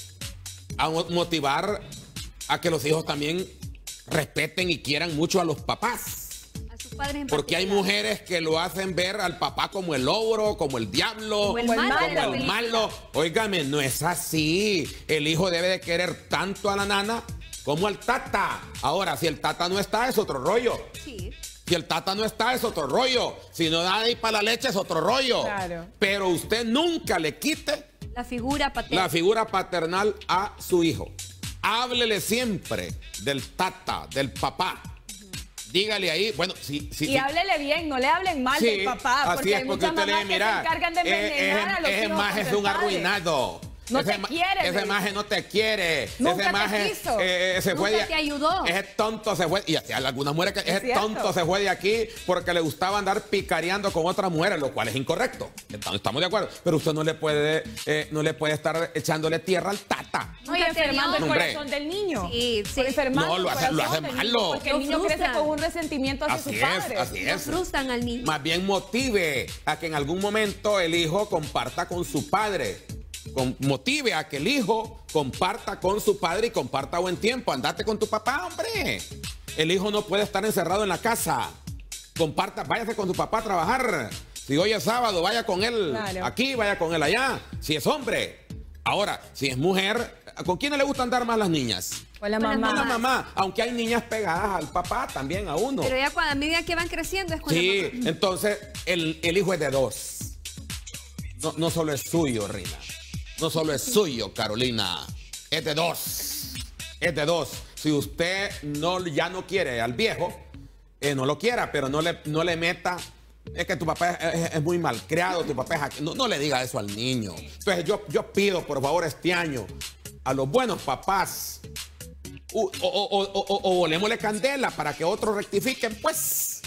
S1: A motivar a que los hijos también respeten y quieran mucho a los papás.
S20: A sus padres en
S1: Porque hay mujeres que lo hacen ver al papá como el ogro, como el diablo,
S20: como el malo.
S1: Como el malo. Óigame, no es así. El hijo debe de querer tanto a la nana como al tata. Ahora, si el tata no está, es otro rollo.
S20: Sí.
S1: Si el tata no está, es otro rollo. Si no da ahí para la leche, es otro rollo.
S2: Claro.
S1: Pero usted nunca le quite
S20: la figura paternal,
S1: la figura paternal a su hijo. Háblele siempre del tata, del papá. Uh-huh. Dígale ahí, bueno, sí, sí.
S2: Y
S1: sí.
S2: háblele bien, no le hablen mal
S1: sí,
S2: del papá.
S1: Así
S2: Porque
S1: es,
S2: hay
S1: porque
S2: muchas
S1: usted
S2: mamás
S1: le mira,
S2: que se encargan de envenenar
S1: es,
S2: a los
S1: es,
S2: hijos
S1: más, es un
S2: padre.
S1: arruinado.
S2: No
S1: ese
S2: te
S1: ma-
S2: quiere.
S1: Ese maje no te quiere.
S2: Nunca
S1: ese
S2: te
S1: maje
S2: quiso.
S1: eh, se fue
S20: Nunca
S1: de-
S20: te ayudó.
S1: Ese tonto se fue. Y así algunas mujeres que ese
S2: cierto.
S1: tonto se fue de aquí porque le gustaba andar picareando con otras mujeres, lo cual es incorrecto. Estamos, estamos de acuerdo. Pero usted no le puede, eh, no le puede estar echándole tierra al tata.
S2: No, y
S20: Nunca te
S2: enfermando el
S1: dio.
S2: corazón del niño.
S20: Sí, sí.
S2: Enfermando
S1: No, lo
S2: el
S1: hace- lo
S2: corazón
S1: hace
S2: del
S1: malo.
S2: niño, porque el
S20: Lo
S2: niño crece
S20: frustran.
S2: con un resentimiento hacia
S1: Así
S2: sus
S1: es,
S2: padres.
S1: así
S20: Lo
S1: es.
S20: frustran al niño.
S1: Más bien motive a que en algún momento el hijo comparta con su padre. Con- motive a que el hijo comparta con su padre y comparta buen tiempo. Andate con tu papá, hombre. El hijo no puede estar encerrado en la casa. Comparta, váyase con tu papá a trabajar. Si hoy es sábado, vaya con él
S2: Claro.
S1: aquí, vaya con él allá. Si es hombre. Ahora, si es mujer, ¿con quién le gusta andar más las niñas?
S2: Con la
S20: Con la
S2: mamá.
S1: Con la mamá. Aunque hay niñas pegadas al papá también, a uno.
S20: Pero ya cuando a medida que van creciendo es con la
S1: Sí,
S20: mamá.
S1: entonces el, el hijo es de dos. No, no solo es suyo, Rina. No solo es suyo, Carolina. Es de dos. Es de dos. Si usted no, ya no quiere al viejo, eh, no lo quiera, pero no le, no le meta. Es que tu papá es, es- es muy malcriado, tu papá es aquí. No, no le diga eso al niño. Entonces yo, yo pido, por favor, este año, a los buenos papás, u- o, o, o, o, o volémosle candela para que otros rectifiquen, pues.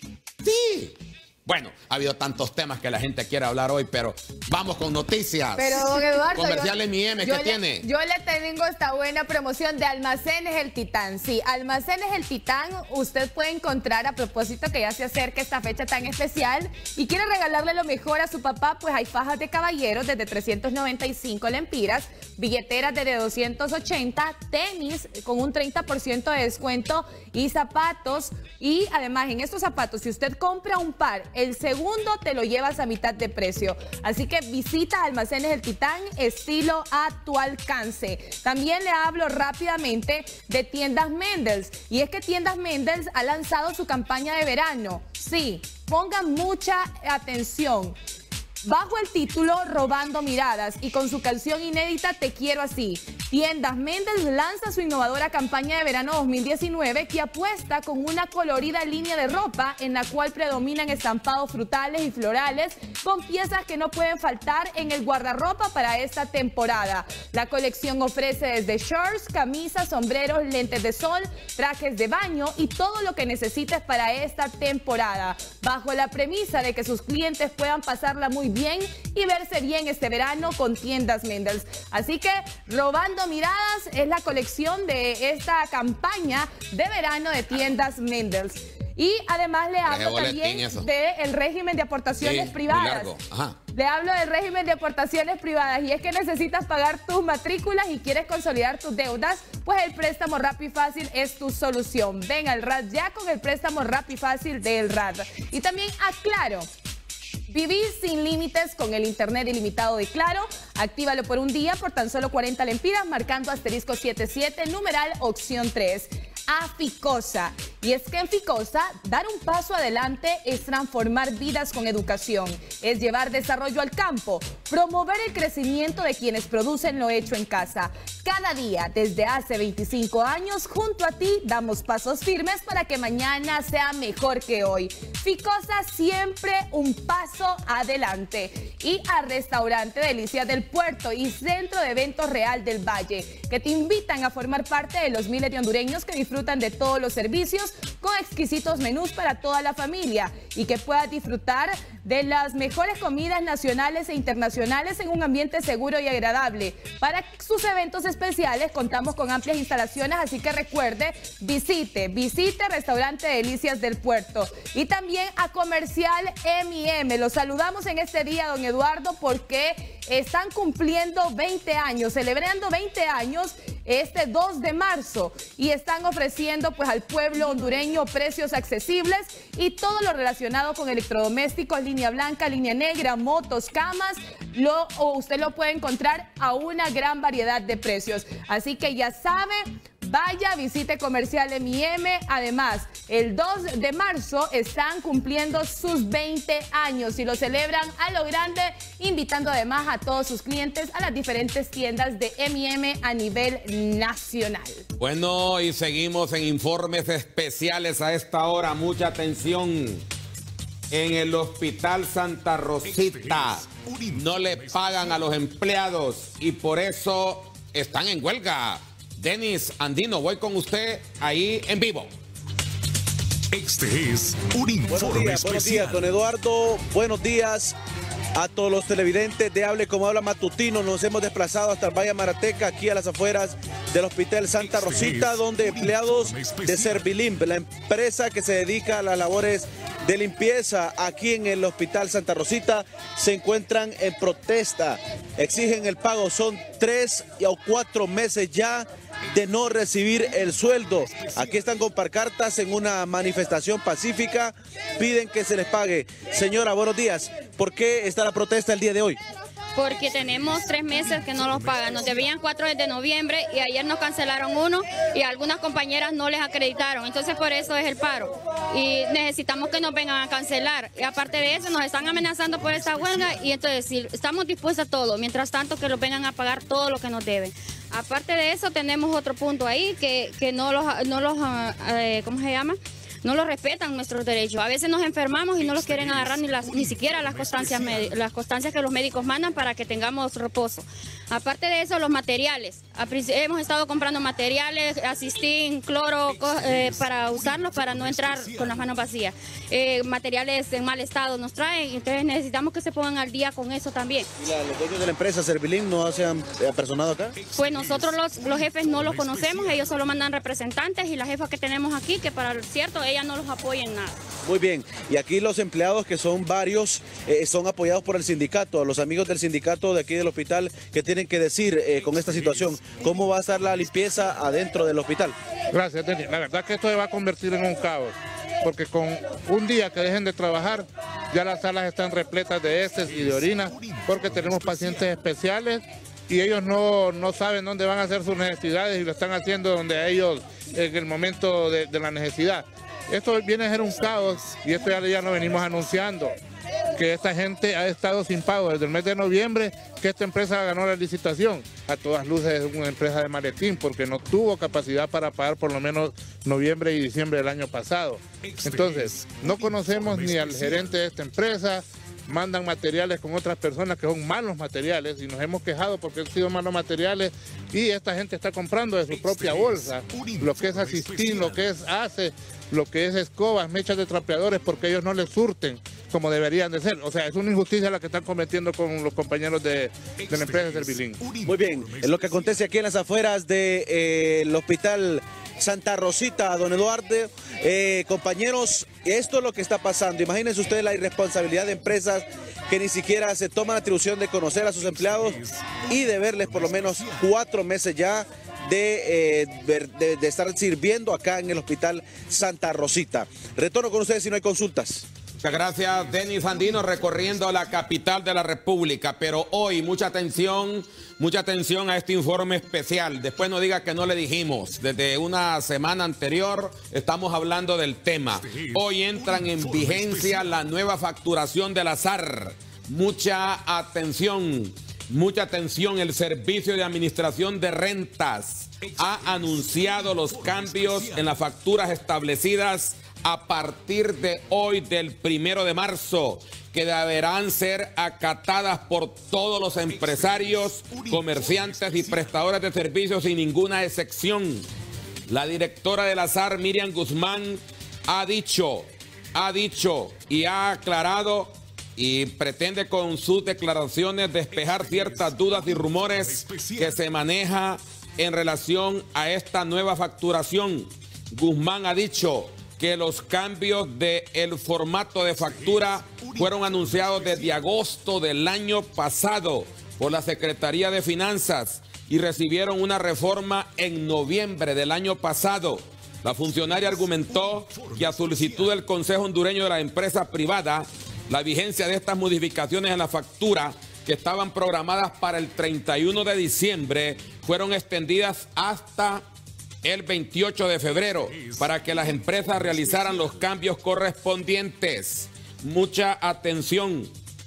S1: Sí. Bueno, ha habido tantos temas que la gente quiere hablar hoy, pero vamos con noticias.
S2: Pero, don Eduardo,
S1: Comerciales
S2: yo-
S1: Mi M,
S2: yo
S1: ¿qué
S2: le-
S1: tiene?
S2: Yo le tengo esta buena promoción de Almacenes El Titán. Sí, Almacenes El Titán usted puede encontrar, a propósito que ya se acerca esta fecha tan especial y quiere regalarle lo mejor a su papá, pues hay fajas de caballeros desde trescientos noventa y cinco lempiras, billeteras desde doscientos ochenta, tenis con un treinta por ciento de descuento y zapatos. Y además en estos zapatos, si usted compra un par, el segundo te lo llevas a mitad de precio. Así que visita Almacenes El Titán, estilo a tu alcance. También le hablo rápidamente de Tiendas Mendels. Y es que Tiendas Mendels ha lanzado su campaña de verano. Sí, pongan mucha atención. Bajo el título Robando Miradas y con su canción inédita Te Quiero Así, Tiendas Mendels lanza su innovadora campaña de verano dos mil diecinueve que apuesta con una colorida línea de ropa en la cual predominan estampados frutales y florales con piezas que no pueden faltar en el guardarropa para esta temporada. La colección ofrece desde shorts, camisas, sombreros, lentes de sol, trajes de baño y todo lo que necesites para esta temporada, bajo la premisa de que sus clientes puedan pasarla muy bien y verse bien este verano con Tiendas Mendels. Así que Robando Miradas es la colección de esta campaña de verano de Tiendas Mendels. Y además le hablo
S1: boletín
S2: también
S1: eso.
S2: del régimen de aportaciones
S1: Sí, muy
S2: privadas.
S1: largo. Ajá.
S2: Le hablo del régimen de aportaciones privadas y es que necesitas pagar tus matrículas y quieres consolidar tus deudas, pues el préstamo Rápido y Fácil es tu solución. Ven al R A D ya con el préstamo Rápido y Fácil del R A D. Y también aclaro. Vivir sin límites con el internet ilimitado de Claro. Actívalo por un día por tan solo cuarenta lempiras marcando asterisco setenta y siete, numeral opción tres. A Ficosa. Y es que en Ficosa, dar un paso adelante es transformar vidas con educación, es llevar desarrollo al campo, promover el crecimiento de quienes producen lo hecho en casa. Cada día, desde hace veinticinco años, junto a ti, damos pasos firmes para que mañana sea mejor que hoy. Ficosa siempre un paso adelante. Y a Restaurante Delicias del Puerto y Centro de Eventos Real del Valle, que te invitan a formar parte de los miles de hondureños que disfrutan de todos los servicios con exquisitos menús para toda la familia y que puedas disfrutar de las mejores comidas nacionales e internacionales en un ambiente seguro y agradable. Para sus eventos especiales contamos con amplias instalaciones, así que recuerde, visite, visite Restaurante Delicias del Puerto y también a Comercial M y M. Los saludamos en este día, don Eduardo, porque están cumpliendo veinte años, celebrando veinte años este dos de marzo y están ofreciendo pues al pueblo hondureño precios accesibles y todo lo relacionado con electrodomésticos, línea blanca, línea negra, motos, camas, lo, o usted lo puede encontrar a una gran variedad de precios. Así que ya sabe, vaya, visite Comercial M y M. Además, el dos de marzo están cumpliendo sus veinte años y lo celebran a lo grande, invitando además a todos sus clientes a las diferentes tiendas de M y M a nivel nacional.
S1: Bueno, y seguimos en informes especiales a esta hora. Mucha atención. En el Hospital Santa Rosita no le pagan a los empleados y por eso están en huelga. Denis Andino, voy con usted ahí en vivo.
S5: Este es un informe
S14: buenos días,
S5: especial.
S14: buenos días, don Eduardo. Buenos días a todos los televidentes de Hable Como Habla Matutino. Nos hemos desplazado hasta el Valle Marateca, aquí a las afueras del Hospital Santa Rosita, donde empleados de Servilimp, la empresa que se dedica a las labores de limpieza aquí en el Hospital Santa Rosita, se encuentran en protesta. Exigen el pago, son tres o cuatro meses ya de no recibir el sueldo. Aquí están con pancartas en una manifestación pacífica, piden que se les pague. Señora, buenos días. ¿Por qué está la protesta el día de hoy?
S10: Porque tenemos tres meses que no los pagan. Nos debían cuatro desde noviembre y ayer nos cancelaron uno y algunas compañeras no les acreditaron. Entonces por eso es el paro. Y necesitamos que nos vengan a cancelar. Y aparte de eso nos están amenazando por esta huelga y entonces si estamos dispuestos a todo. Mientras tanto que los vengan a pagar todo lo que nos deben. Aparte de eso tenemos otro punto ahí que, que no los, no los eh, ¿cómo se llama? No los respetan nuestros derechos. A veces nos enfermamos y no los quieren agarrar ni, las, ni siquiera las constancias, las constancias que los médicos mandan para que tengamos reposo. Aparte de eso, los materiales. Hemos estado comprando materiales, asistín, cloro, eh, para usarlos, para no entrar con las manos vacías. Eh, materiales en mal estado nos traen, entonces necesitamos que se pongan al día con eso también.
S14: ¿Y la, los dueños de la empresa Servilimp no se han apersonado acá?
S10: Pues nosotros los, los jefes no los conocemos, ellos solo mandan representantes y la jefa que tenemos aquí, que para cierto, ella no los apoya en nada.
S14: Muy bien, y aquí los empleados, que son varios, eh, son apoyados por el sindicato, los amigos del sindicato de aquí del hospital, que tienen que decir eh, con esta situación, ¿cómo va a estar la limpieza adentro del hospital?
S22: Gracias, Denis. La verdad que esto se va a convertir en un caos, porque con un día que dejen de trabajar, ya las salas están repletas de heces y de orina, porque tenemos pacientes especiales y ellos no, no saben dónde van a hacer sus necesidades y lo están haciendo donde a ellos en el momento de, de la necesidad. Esto viene a ser un caos y esto ya, ya lo venimos anunciando, que esta gente ha estado sin pago desde el mes de noviembre, que esta empresa ganó la licitación. A todas luces es una empresa de maletín porque no tuvo capacidad para pagar por lo menos noviembre y diciembre del año pasado. Entonces, no conocemos ni al gerente de esta empresa, mandan materiales con otras personas que son malos materiales y nos hemos quejado porque han sido malos materiales y esta gente está comprando de su propia bolsa lo que es asistín, lo que es ACE, lo que es escobas, mechas de trapeadores, porque ellos no les surten como deberían de ser. O sea, es una injusticia la que están cometiendo con los compañeros de, de la empresa Servilimp.
S14: Muy bien, es lo que acontece aquí en las afueras del de, eh, Hospital Santa Rosita, don Eduardo. Eh, compañeros, esto es lo que está pasando. Imagínense ustedes la irresponsabilidad de empresas que ni siquiera se toman la atribución de conocer a sus empleados y de verles por lo menos cuatro meses ya de, eh, de, de estar sirviendo acá en el Hospital Santa Rosita. Retorno con ustedes si no hay consultas.
S1: Muchas gracias, Denis Andino, recorriendo la capital de la República. Pero hoy, mucha atención, mucha atención a este informe especial. Después no diga que no le dijimos. Desde una semana anterior estamos hablando del tema. Hoy entran en vigencia la nueva facturación de la S A R. Mucha atención, mucha atención. El Servicio de Administración de Rentas ha anunciado los cambios en las facturas establecidas a partir de hoy, del primero de marzo, que deberán ser acatadas por todos los empresarios, comerciantes y prestadores de servicios sin ninguna excepción. La directora de la S A R, Miriam Guzmán, ha dicho, ha dicho y ha aclarado y pretende con sus declaraciones despejar ciertas dudas y rumores que se maneja en relación a esta nueva facturación. Guzmán ha dicho que los cambios del formato de factura fueron anunciados desde agosto del año pasado por la Secretaría de Finanzas y recibieron una reforma en noviembre del año pasado. La funcionaria argumentó que a solicitud del Consejo Hondureño de la Empresa Privada, la vigencia de estas modificaciones en la factura, que estaban programadas para el treinta y uno de diciembre, fueron extendidas hasta el veintiocho de febrero para que las empresas realizaran los cambios correspondientes. Mucha atención,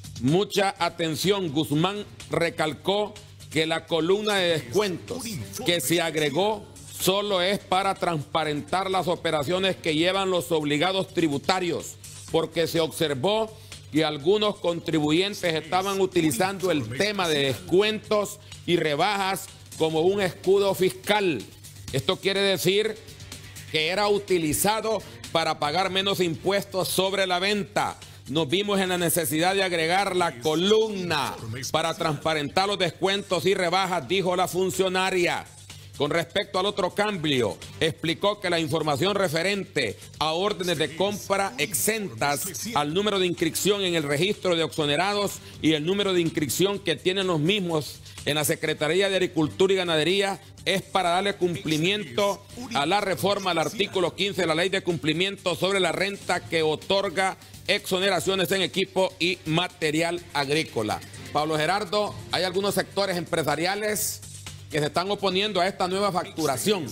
S1: mucha atención. Guzmán recalcó que la columna de descuentos que se agregó solo es para transparentar las operaciones que llevan los obligados tributarios, porque se observó y algunos contribuyentes estaban utilizando el tema de descuentos y rebajas como un escudo fiscal. Esto quiere decir que era utilizado para pagar menos impuestos sobre la venta. Nos vimos en la necesidad de agregar la columna para transparentar los descuentos y rebajas, dijo la funcionaria. Con respecto al otro cambio, explicó que la información referente a órdenes de compra exentas al número de inscripción en el registro de exonerados y el número de inscripción que tienen los mismos en la Secretaría de Agricultura y Ganadería es para darle cumplimiento a la reforma al artículo quince de la Ley de Cumplimiento sobre la Renta que otorga exoneraciones en equipo y material agrícola. Pablo Gerardo, hay algunos sectores empresariales que se están oponiendo a esta nueva facturación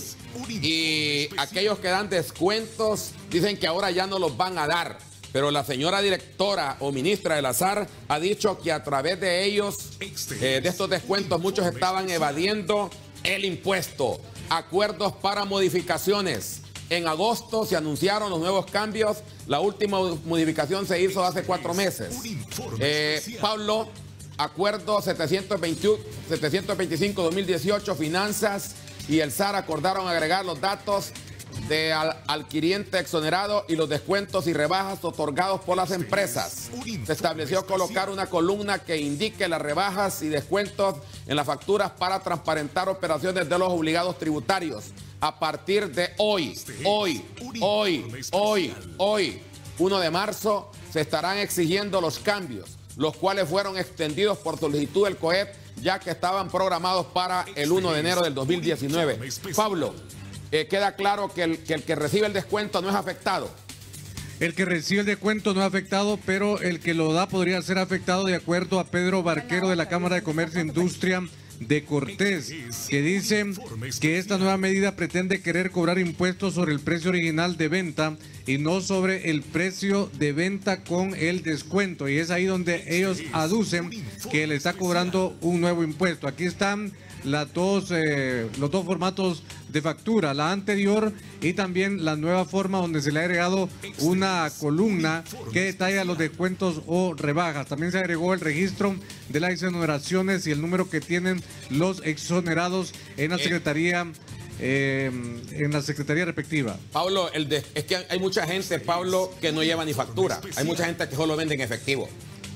S1: y aquellos que dan descuentos dicen que ahora ya no los van a dar, pero la señora directora o ministra del Azar ha dicho que a través de ellos, eh, de estos descuentos, muchos estaban evadiendo el impuesto. Acuerdos para modificaciones. En agosto se anunciaron los nuevos cambios, la última modificación se hizo hace cuatro meses. Eh, Pablo, Acuerdo setecientos veinticinco dos mil dieciocho, Finanzas y el S A R acordaron agregar los datos de al adquiriente exonerado y los descuentos y rebajas otorgados por las empresas. Se estableció colocar una columna que indique las rebajas y descuentos en las facturas para transparentar operaciones de los obligados tributarios. A partir de hoy, hoy, hoy, hoy, hoy, primero de marzo, se estarán exigiendo los cambios, los cuales fueron extendidos por solicitud del C O E P, ya que estaban programados para el primero de enero del dos mil diecinueve. Pablo, eh, queda claro que el, que el que recibe el descuento no es afectado.
S4: El que recibe el descuento no es afectado, pero el que lo da podría ser afectado, de acuerdo a Pedro Barquero de la Cámara de Comercio e Industria de Cortés, que dice que esta nueva medida pretende querer cobrar impuestos sobre el precio original de venta y no sobre el precio de venta con el descuento, y es ahí donde ellos aducen que le está cobrando un nuevo impuesto. Aquí están las dos, eh, los dos formatos de factura, la anterior y también la nueva forma donde se le ha agregado una columna que detalla los descuentos o rebajas. También se agregó el registro de las exoneraciones y el número que tienen los exonerados en la Secretaría eh, en la Secretaría respectiva.
S1: Pablo, el de, es que hay mucha gente, Pablo, que no lleva ni factura. Hay mucha gente que solo vende en efectivo.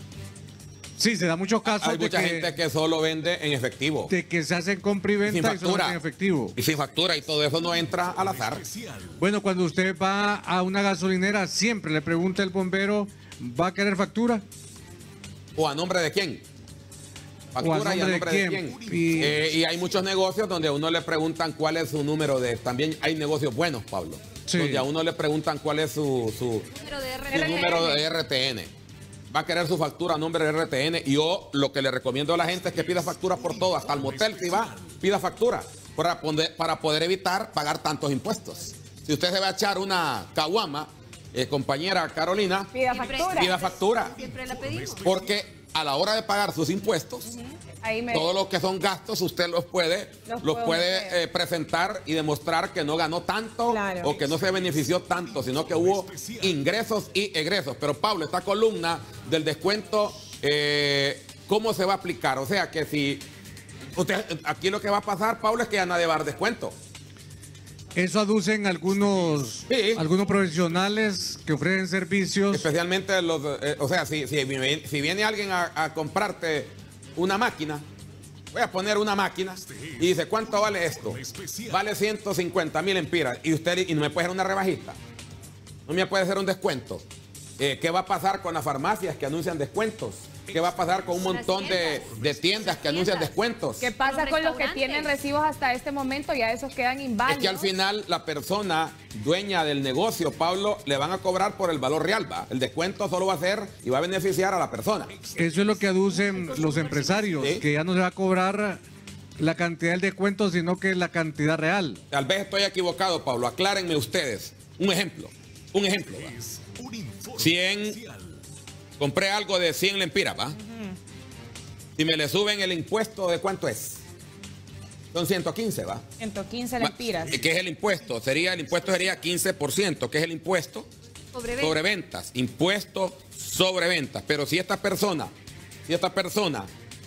S4: Sí, se da muchos casos.
S1: Hay
S4: de
S1: mucha
S4: que,
S1: gente que solo vende en efectivo.
S4: De que se hacen compra y venta y solo en efectivo.
S1: Y sin factura, y todo eso no entra al azar.
S4: Bueno, cuando usted va a una gasolinera, siempre le pregunta el bombero, ¿va a querer factura?
S1: ¿O a nombre de quién? Factura y a nombre de quién. Y... Eh, y hay muchos negocios donde a uno le preguntan cuál es su número de... También hay negocios buenos, Pablo. Sí. Donde a uno le preguntan cuál es su, su, número, de su número de R T N. Va a querer su factura a nombre de R T N, y yo lo que le recomiendo a la gente es que pida factura por todo, hasta al motel si va, pida factura para poder, para poder evitar pagar tantos impuestos. Si usted se va a echar una caguama, eh, compañera Carolina,
S2: pida factura.
S1: Pida factura.
S20: Siempre la pedimos.
S1: Porque a la hora de pagar sus impuestos, uh-huh. Ahí me... todos los que son gastos usted los puede, los los puede eh, presentar y demostrar que no ganó tanto, claro, o que no se benefició tanto, sino que hubo ingresos y egresos. Pero Pablo, esta columna del descuento, eh, ¿cómo se va a aplicar? O sea que si usted, aquí lo que va a pasar, Pablo, es que ya nadie va a dar descuento.
S4: Eso aducen algunos, sí. algunos profesionales que ofrecen servicios.
S1: Especialmente los, eh, o sea, si, si, si viene alguien a, a comprarte una máquina, voy a poner una máquina y dice, ¿cuánto vale esto? Vale ciento cincuenta mil empiras, y usted y no me puede hacer una rebajita, no me puede hacer un descuento. Eh, ¿Qué va a pasar con las farmacias que anuncian descuentos? ¿Qué va a pasar con un montón de, de tiendas que anuncian descuentos?
S2: ¿Qué pasa con los que tienen recibos hasta este momento? Ya esos quedan inválidos.
S1: Es que al final la persona dueña del negocio, Pablo, le van a cobrar por el valor real, ¿va? El descuento solo va a ser y va a beneficiar a la persona.
S4: Eso es lo que aducen los empresarios, ¿sí? Que ya no se va a cobrar la cantidad del descuento, sino que la cantidad real.
S1: Tal vez estoy equivocado, Pablo. Aclárenme ustedes. Un ejemplo. Un ejemplo, ¿va? cien... Compré algo de cien lempiras, ¿va? Uh-huh. Si me le suben el impuesto, ¿de cuánto es? Son ciento quince, ¿va?
S2: ciento quince lempiras.
S1: ¿Qué es el impuesto? Sería, el impuesto sería quince por ciento. ¿Qué es el impuesto?
S20: Sobre ventas.
S1: Sobre ventas, impuesto sobre ventas. Pero si esta persona, si esta persona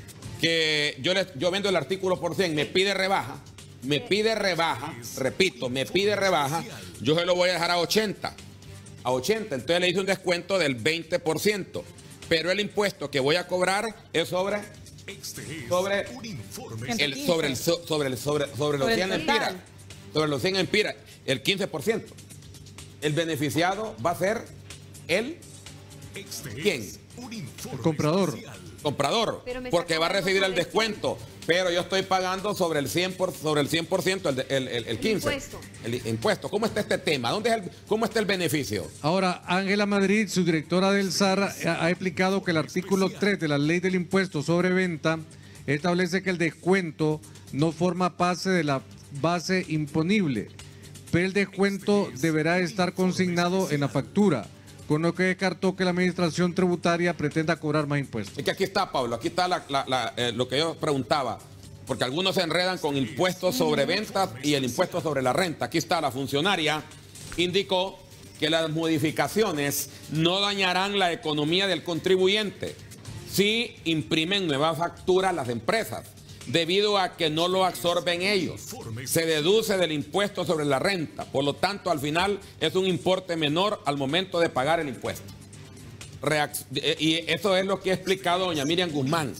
S1: que yo, le, yo vendo el artículo por cien, me pide rebaja, me pide rebaja, repito, me pide rebaja, yo se lo voy a dejar a ochenta. A ochenta, entonces le hice un descuento del veinte por ciento. Pero el impuesto que voy a cobrar es sobre sobre el sobre el so- sobre el sobre sobre los cien empiras. Sobre los cien empiras, el quince por ciento. El beneficiado va a ser el ¿quién?
S4: El comprador.
S1: Comprador, porque va a recibir el descuento, pero yo estoy pagando sobre el cien por, sobre el cien por ciento, el, de- el, el, el quince por ciento. El impuesto. El impuesto. ¿Cómo está este tema? ¿Dónde es el, ¿Cómo está el beneficio?
S4: Ahora, Ángela Madrid, su directora del S A R, ha ha explicado que el artículo tres de la ley del impuesto sobre venta establece que el descuento no forma base de la base imponible, pero el descuento deberá estar consignado en la factura, con lo que descartó que la administración tributaria pretenda cobrar más impuestos.
S1: Es que aquí está, Pablo, aquí está la- la- la, eh, lo que yo preguntaba, porque algunos se enredan con impuestos sobre ventas y el impuesto sobre la renta. Aquí está, la funcionaria indicó que las modificaciones no dañarán la economía del contribuyente si imprimen nuevas facturas las empresas, debido a que no lo absorben ellos. Se deduce del impuesto sobre la renta, por lo tanto, al final es un importe menor al momento de pagar el impuesto. Reac- eh, y eso es lo que ha explicado doña Miriam Guzmán,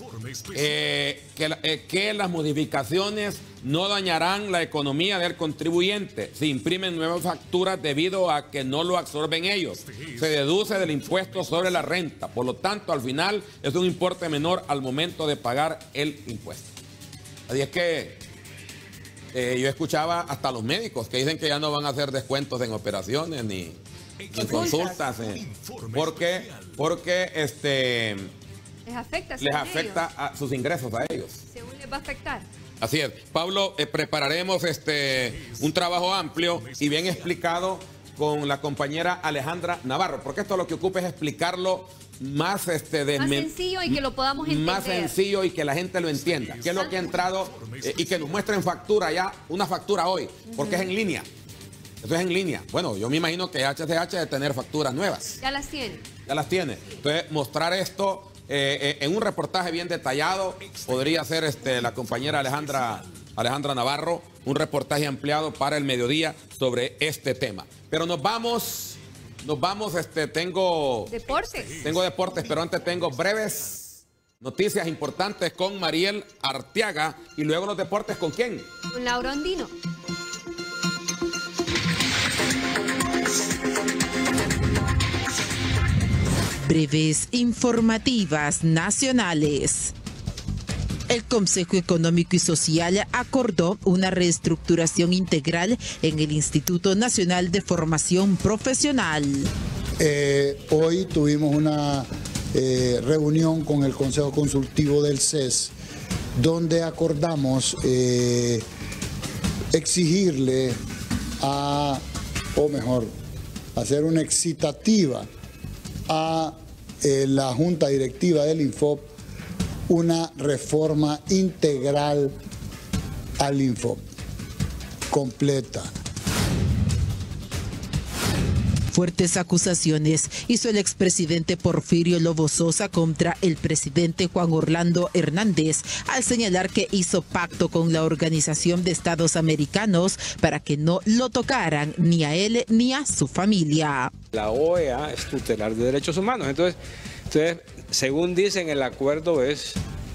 S1: eh, que, la- eh, que las modificaciones no dañarán la economía del contribuyente si imprimen nuevas facturas debido a que no lo absorben ellos. Se deduce del impuesto sobre la renta, por lo tanto, al final es un importe menor al momento de pagar el impuesto. Así es que eh, yo escuchaba hasta los médicos que dicen que ya no van a hacer descuentos en operaciones ni en consultas, eh, porque, porque este,
S20: Les afecta.
S1: les
S20: según
S1: afecta
S20: ellos.
S1: a sus ingresos a ellos.
S20: Según les va a afectar.
S1: Así es. Pablo, eh, prepararemos este, un trabajo amplio y bien explicado con la compañera Alejandra Navarro, porque esto lo que ocupa es explicarlo más, este,
S20: Más
S1: desmen-
S20: sencillo y que lo podamos entender.
S1: más sencillo y que la gente lo entienda. ¿Qué es lo que ha entrado? Eh, y que nos muestren factura ya, una factura hoy, porque es en línea. Eso es en línea. Bueno, yo me imagino que H C H debe tener facturas nuevas.
S20: Ya las tiene.
S1: Ya las tiene. Entonces, mostrar esto eh, eh, en un reportaje bien detallado podría ser este, la compañera Alejandra, Alejandra Navarro, un reportaje ampliado para el mediodía sobre este tema. Pero nos vamos, nos vamos, este, tengo...
S20: Deportes.
S1: Tengo deportes, pero antes tengo breves noticias importantes con Mariel Arteaga y luego los deportes ¿con quién?
S20: Con Laura Ondino.
S6: Breves informativas nacionales. El Consejo Económico y Social acordó una reestructuración integral en el Instituto Nacional de Formación Profesional.
S7: Eh, hoy tuvimos una eh, reunión con el Consejo Consultivo del C E S, donde acordamos eh, exigirle a, o mejor, hacer una excitativa a eh, la Junta Directiva del Infop, una reforma integral al Infop, completa.
S6: Fuertes acusaciones hizo el expresidente Porfirio Lobo Sosa contra el presidente Juan Orlando Hernández al señalar que hizo pacto con la Organización de Estados Americanos para que no lo tocaran ni a él ni a su familia.
S23: La O E A es tutelar de derechos humanos, entonces, entonces según dicen el acuerdo es,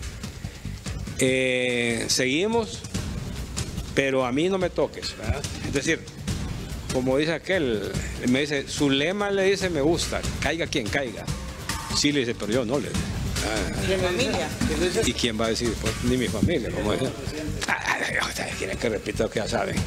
S23: eh, seguimos, pero a mí no me toques, ¿verdad? Es decir, como dice aquel, me dice, su lema le dice me gusta, caiga quien caiga. Sí le dice, pero yo no le dice. Ah,
S24: ¿Y mi familia?
S23: ¿Y quién va a decir? Pues ni mi familia, como dice. Ah, ustedes quieren que repita lo que ya saben.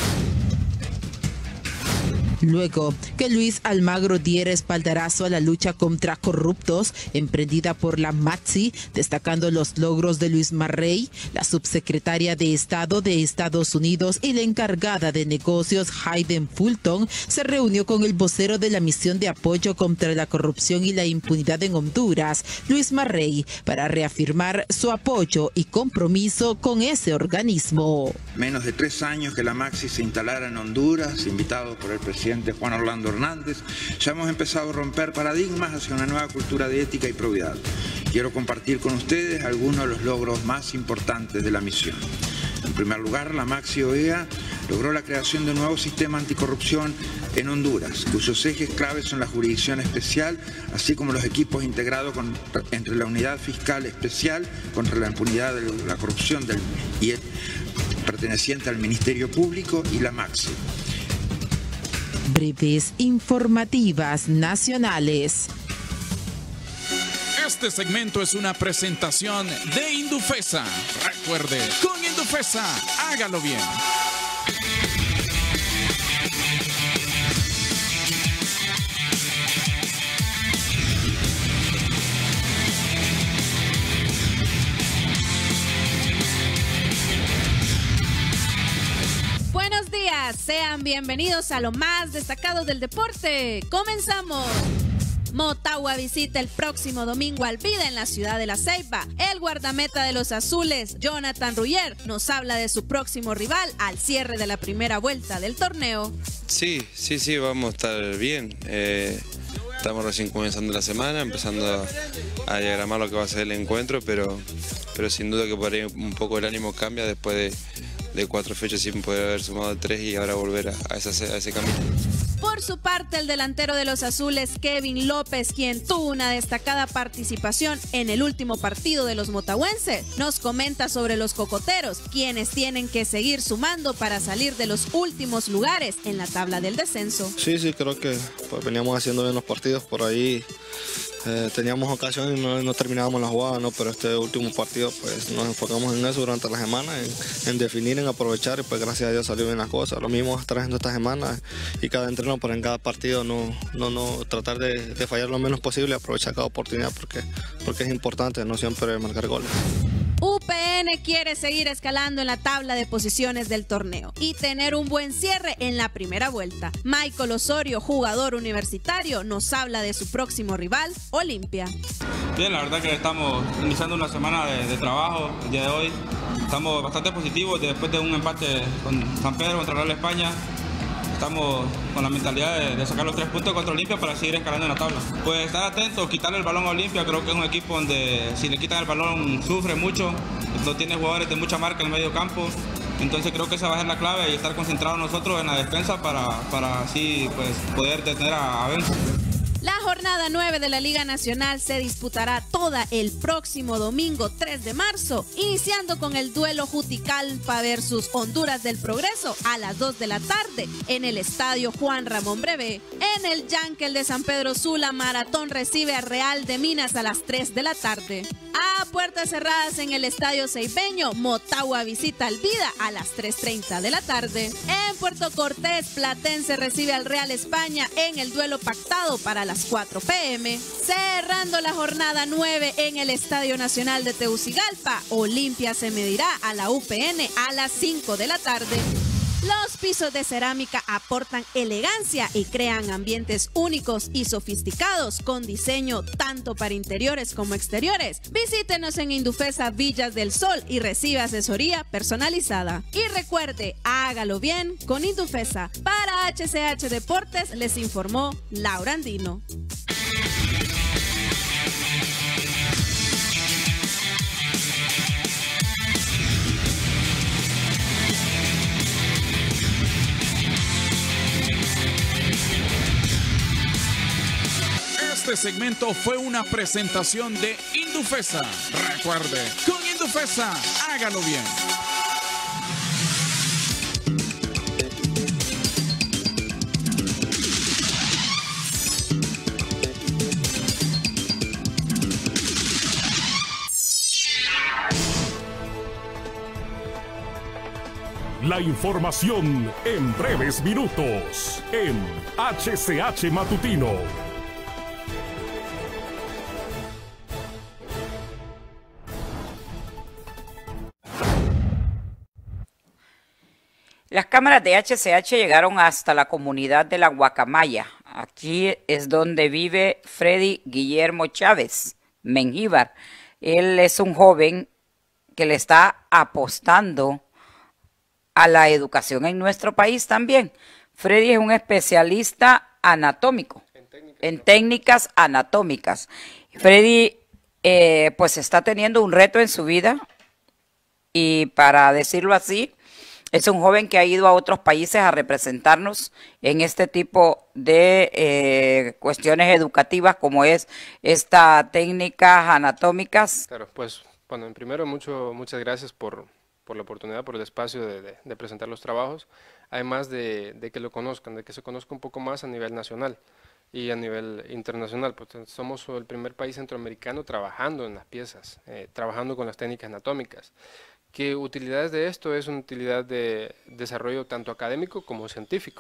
S6: Luego que Luis Almagro diera espaldarazo a la lucha contra corruptos emprendida por la MATSI, destacando los logros de Luis Marrey, la subsecretaria de Estado de Estados Unidos y la encargada de negocios Hayden Fulton se reunió con el vocero de la misión de apoyo contra la corrupción y la impunidad en Honduras, Luis Marrey, para reafirmar su apoyo y compromiso con ese organismo.
S25: Menos de tres años que la MATSI se instalara en Honduras, invitado por el presidente
S8: presidente Juan Orlando Hernández, ya hemos empezado a romper paradigmas hacia una nueva cultura de ética y probidad. Quiero compartir con ustedes algunos de los logros más importantes de la misión. En primer lugar, la Maxi O E A logró la creación de un nuevo sistema anticorrupción en Honduras, cuyos ejes claves son la jurisdicción especial, así como los equipos integrados con, entre la Unidad Fiscal Especial contra la impunidad de la corrupción del, y el, perteneciente al Ministerio Público y la Maxi.
S6: Breves informativas nacionales.
S9: Este segmento es una presentación de Indufesa. Recuerde, con Indufesa, hágalo bien.
S11: Buenos días, sean bienvenidos a lo más destacado del deporte. Comenzamos. Motagua visita el próximo domingo al Vida en la ciudad de La Ceiba. El guardameta de los azules, Jonathan Ruyer, nos habla de su próximo rival al cierre de la primera vuelta del torneo.
S24: Sí, sí, sí, vamos a estar bien. Eh, estamos recién comenzando la semana, empezando a, a diagramar lo que va a ser el encuentro, pero, pero sin duda que por ahí un poco el ánimo cambia después de, de cuatro fechas sin poder haber sumado tres y ahora volver a, a, ese, a ese camino.
S11: Por su parte, el delantero de los azules, Kevin López, quien tuvo una destacada participación en el último partido de los motahuenses, nos comenta sobre los cocoteros, quienes tienen que seguir sumando para salir de los últimos lugares en la tabla del descenso.
S25: Sí, sí, creo que pues, veníamos haciendo bien los partidos por ahí. Eh, teníamos ocasiones y no, no terminábamos la jugada, ¿no? Pero este último partido pues nos enfocamos en eso durante la semana, en, en definir, en aprovechar y pues gracias a Dios salió bien las cosas. Lo mismo estar haciendo esta semana y cada entreno, pero en cada partido no, no, no tratar de, de fallar lo menos posible, aprovechar cada oportunidad porque, porque es importante, no siempre marcar goles.
S11: U P N quiere seguir escalando en la tabla de posiciones del torneo y tener un buen cierre en la primera vuelta. Michael Osorio, jugador universitario, nos habla de su próximo rival, Olimpia.
S26: Bien, la verdad que estamos iniciando una semana de, de trabajo el día de hoy. Estamos bastante positivos después de un empate con San Pedro contra Real España. Estamos con la mentalidad de, de sacar los tres puntos contra Olimpia para seguir escalando en la tabla. Pues estar atentos, quitarle el balón a Olimpia, creo que es un equipo donde si le quitan el balón sufre mucho, no tiene jugadores de mucha marca en el medio campo, entonces creo que esa va a ser la clave y estar concentrados nosotros en la defensa para, para así pues, poder detener a, a Benzo.
S11: La jornada nueve de la Liga Nacional se disputará toda el próximo domingo tres de marzo, iniciando con el duelo Juticalpa versus Honduras del Progreso a las dos de la tarde en el estadio Juan Ramón Brevé. En el Yankel de San Pedro Sula, Maratón recibe a Real de Minas a las tres de la tarde. A puertas cerradas en el estadio ceibeño, Motagua visita al Vida a las tres treinta de la tarde. En Puerto Cortés, Platense recibe al Real España en el duelo pactado para las cuatro pe eme. Cerrando la jornada nueve en el Estadio Nacional de Tegucigalpa, Olimpia se medirá a la U P N a las cinco de la tarde. Los pisos de cerámica aportan elegancia y crean ambientes únicos y sofisticados con diseño tanto para interiores como exteriores. Visítenos en Indufesa Villas del Sol y recibe asesoría personalizada. Y recuerde, hágalo bien con Indufesa. Para H C H Deportes les informó Laura Andino.
S9: Este segmento fue una presentación de Indufesa. Recuerde, con Indufesa, hágalo bien.
S5: La información en breves minutos en H C H Matutino.
S27: Las cámaras de H C H llegaron hasta la comunidad de la Guacamaya. Aquí es donde vive Freddy Guillermo Chávez Mengíbar. Él es un joven que le está apostando a la educación en nuestro país también. Freddy es un especialista anatómico, en técnicas, en técnicas anatómicas. Freddy eh, pues está teniendo un reto en su vida y, para decirlo así, es un joven que ha ido a otros países a representarnos en este tipo de eh, cuestiones educativas, como es esta técnicas anatómicas.
S3: Claro, pues bueno, en primero mucho, muchas gracias por, por la oportunidad, por el espacio de, de, de presentar los trabajos, además de, de que lo conozcan, de que se conozca un poco más a nivel nacional y a nivel internacional. Pues somos el primer país centroamericano trabajando en las piezas, eh, trabajando con las técnicas anatómicas. ¿Qué utilidades de esto? Es una utilidad de desarrollo tanto académico como científico,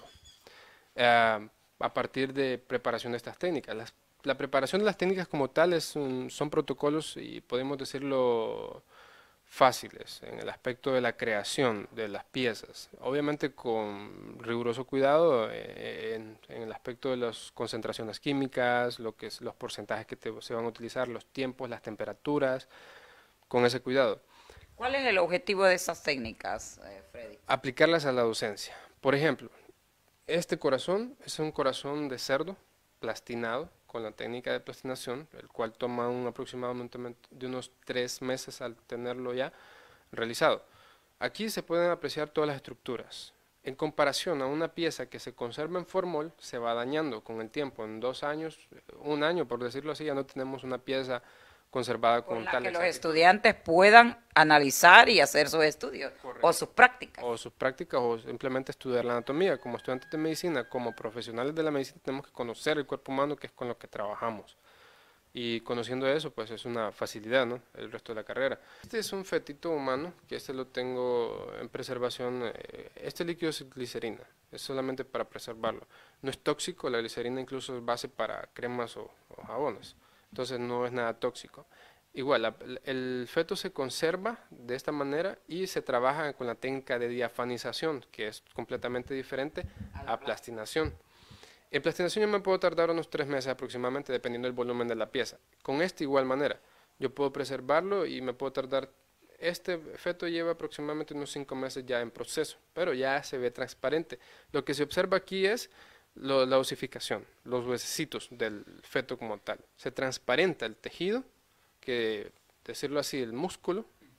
S3: eh, a partir de preparación de estas técnicas. Las, la preparación de las técnicas como tal es un, son protocolos, y podemos decirlo, fáciles en el aspecto de la creación de las piezas, obviamente con riguroso cuidado eh, en, en el aspecto de las concentraciones químicas, lo que es los porcentajes que te, se van a utilizar, los tiempos, las temperaturas, con ese cuidado.
S27: ¿Cuál es el objetivo de esas técnicas, eh, Freddy?
S3: Aplicarlas a la docencia. Por ejemplo, este corazón es un corazón de cerdo plastinado con la técnica de plastinación, el cual toma un aproximadamente de unos tres meses al tenerlo ya realizado. Aquí se pueden apreciar todas las estructuras. En comparación a una pieza que se conserva en formol, se va dañando con el tiempo. En dos años, un año por decirlo así, ya no tenemos una pieza conservada con, con la tal
S27: que los estudiantes puedan analizar y hacer sus estudios. Correcto. O sus prácticas.
S3: O sus prácticas, o simplemente estudiar la anatomía. Como estudiantes de medicina, como profesionales de la medicina, tenemos que conocer el cuerpo humano, que es con lo que trabajamos. Y conociendo eso, pues es una facilidad, ¿no?, el resto de la carrera. Este es un fetito humano, que este lo tengo en preservación. Este líquido es glicerina, es solamente para preservarlo. No es tóxico, la glicerina incluso es base para cremas o, o jabones. Entonces no es nada tóxico. Igual, la, el feto se conserva de esta manera y se trabaja con la técnica de diafanización, que es completamente diferente a plastinación. En plastinación yo me puedo tardar unos tres meses aproximadamente, dependiendo del volumen de la pieza. Con este igual manera, yo puedo preservarlo y me puedo tardar, este feto lleva aproximadamente unos cinco meses ya en proceso, pero ya se ve transparente. Lo que se observa aquí es Lo, la osificación, los huesecitos del feto como tal. Se transparenta el tejido, que decirlo así, el músculo,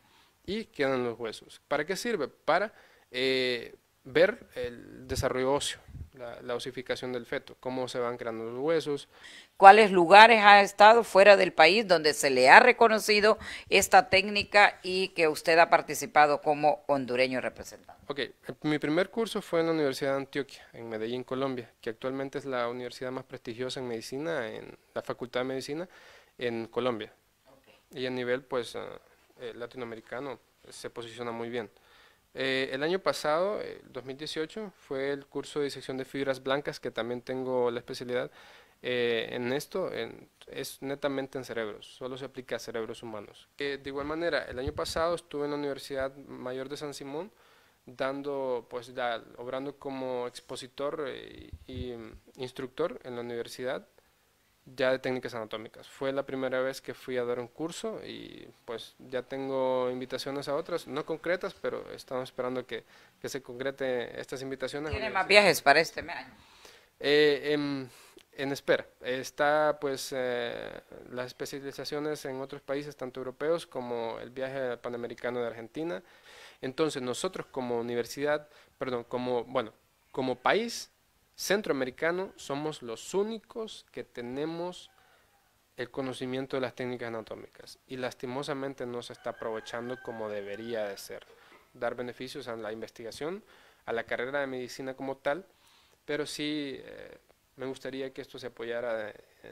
S3: y quedan los huesos. ¿Para qué sirve? Para eh, ver el desarrollo óseo, la, la osificación del feto, cómo se van creando los huesos.
S27: ¿Cuáles lugares ha estado fuera del país donde se le ha reconocido esta técnica y que usted ha participado como hondureño representante?
S3: Ok, mi primer curso fue en la Universidad de Antioquia, en Medellín, Colombia, que actualmente es la universidad más prestigiosa en medicina, en la Facultad de Medicina en Colombia. Okay. Y a nivel pues uh, eh, latinoamericano se posiciona muy bien. Eh, el año pasado, eh, dos mil dieciocho, fue el curso de disección de fibras blancas, que también tengo la especialidad eh, en esto, en, es netamente en cerebros, solo se aplica a cerebros humanos. Eh, de igual manera, el año pasado estuve en la Universidad Mayor de San Simón, dando, pues, da, obrando como expositor y, y instructor en la universidad, ya de técnicas anatómicas. Fue la primera vez que fui a dar un curso y pues ya tengo invitaciones a otras, no concretas, pero estamos esperando que, que se concrete estas invitaciones.
S27: ¿Tiene más viajes para este año?
S3: Eh, en, en espera. Está pues eh, las especializaciones en otros países, tanto europeos como el viaje panamericano de Argentina. Entonces nosotros como universidad, perdón, como, bueno, como país centroamericano somos los únicos que tenemos el conocimiento de las técnicas anatómicas y lastimosamente no se está aprovechando como debería de ser. Dar beneficios a la investigación, a la carrera de medicina como tal, pero sí eh, me gustaría que esto se apoyara de,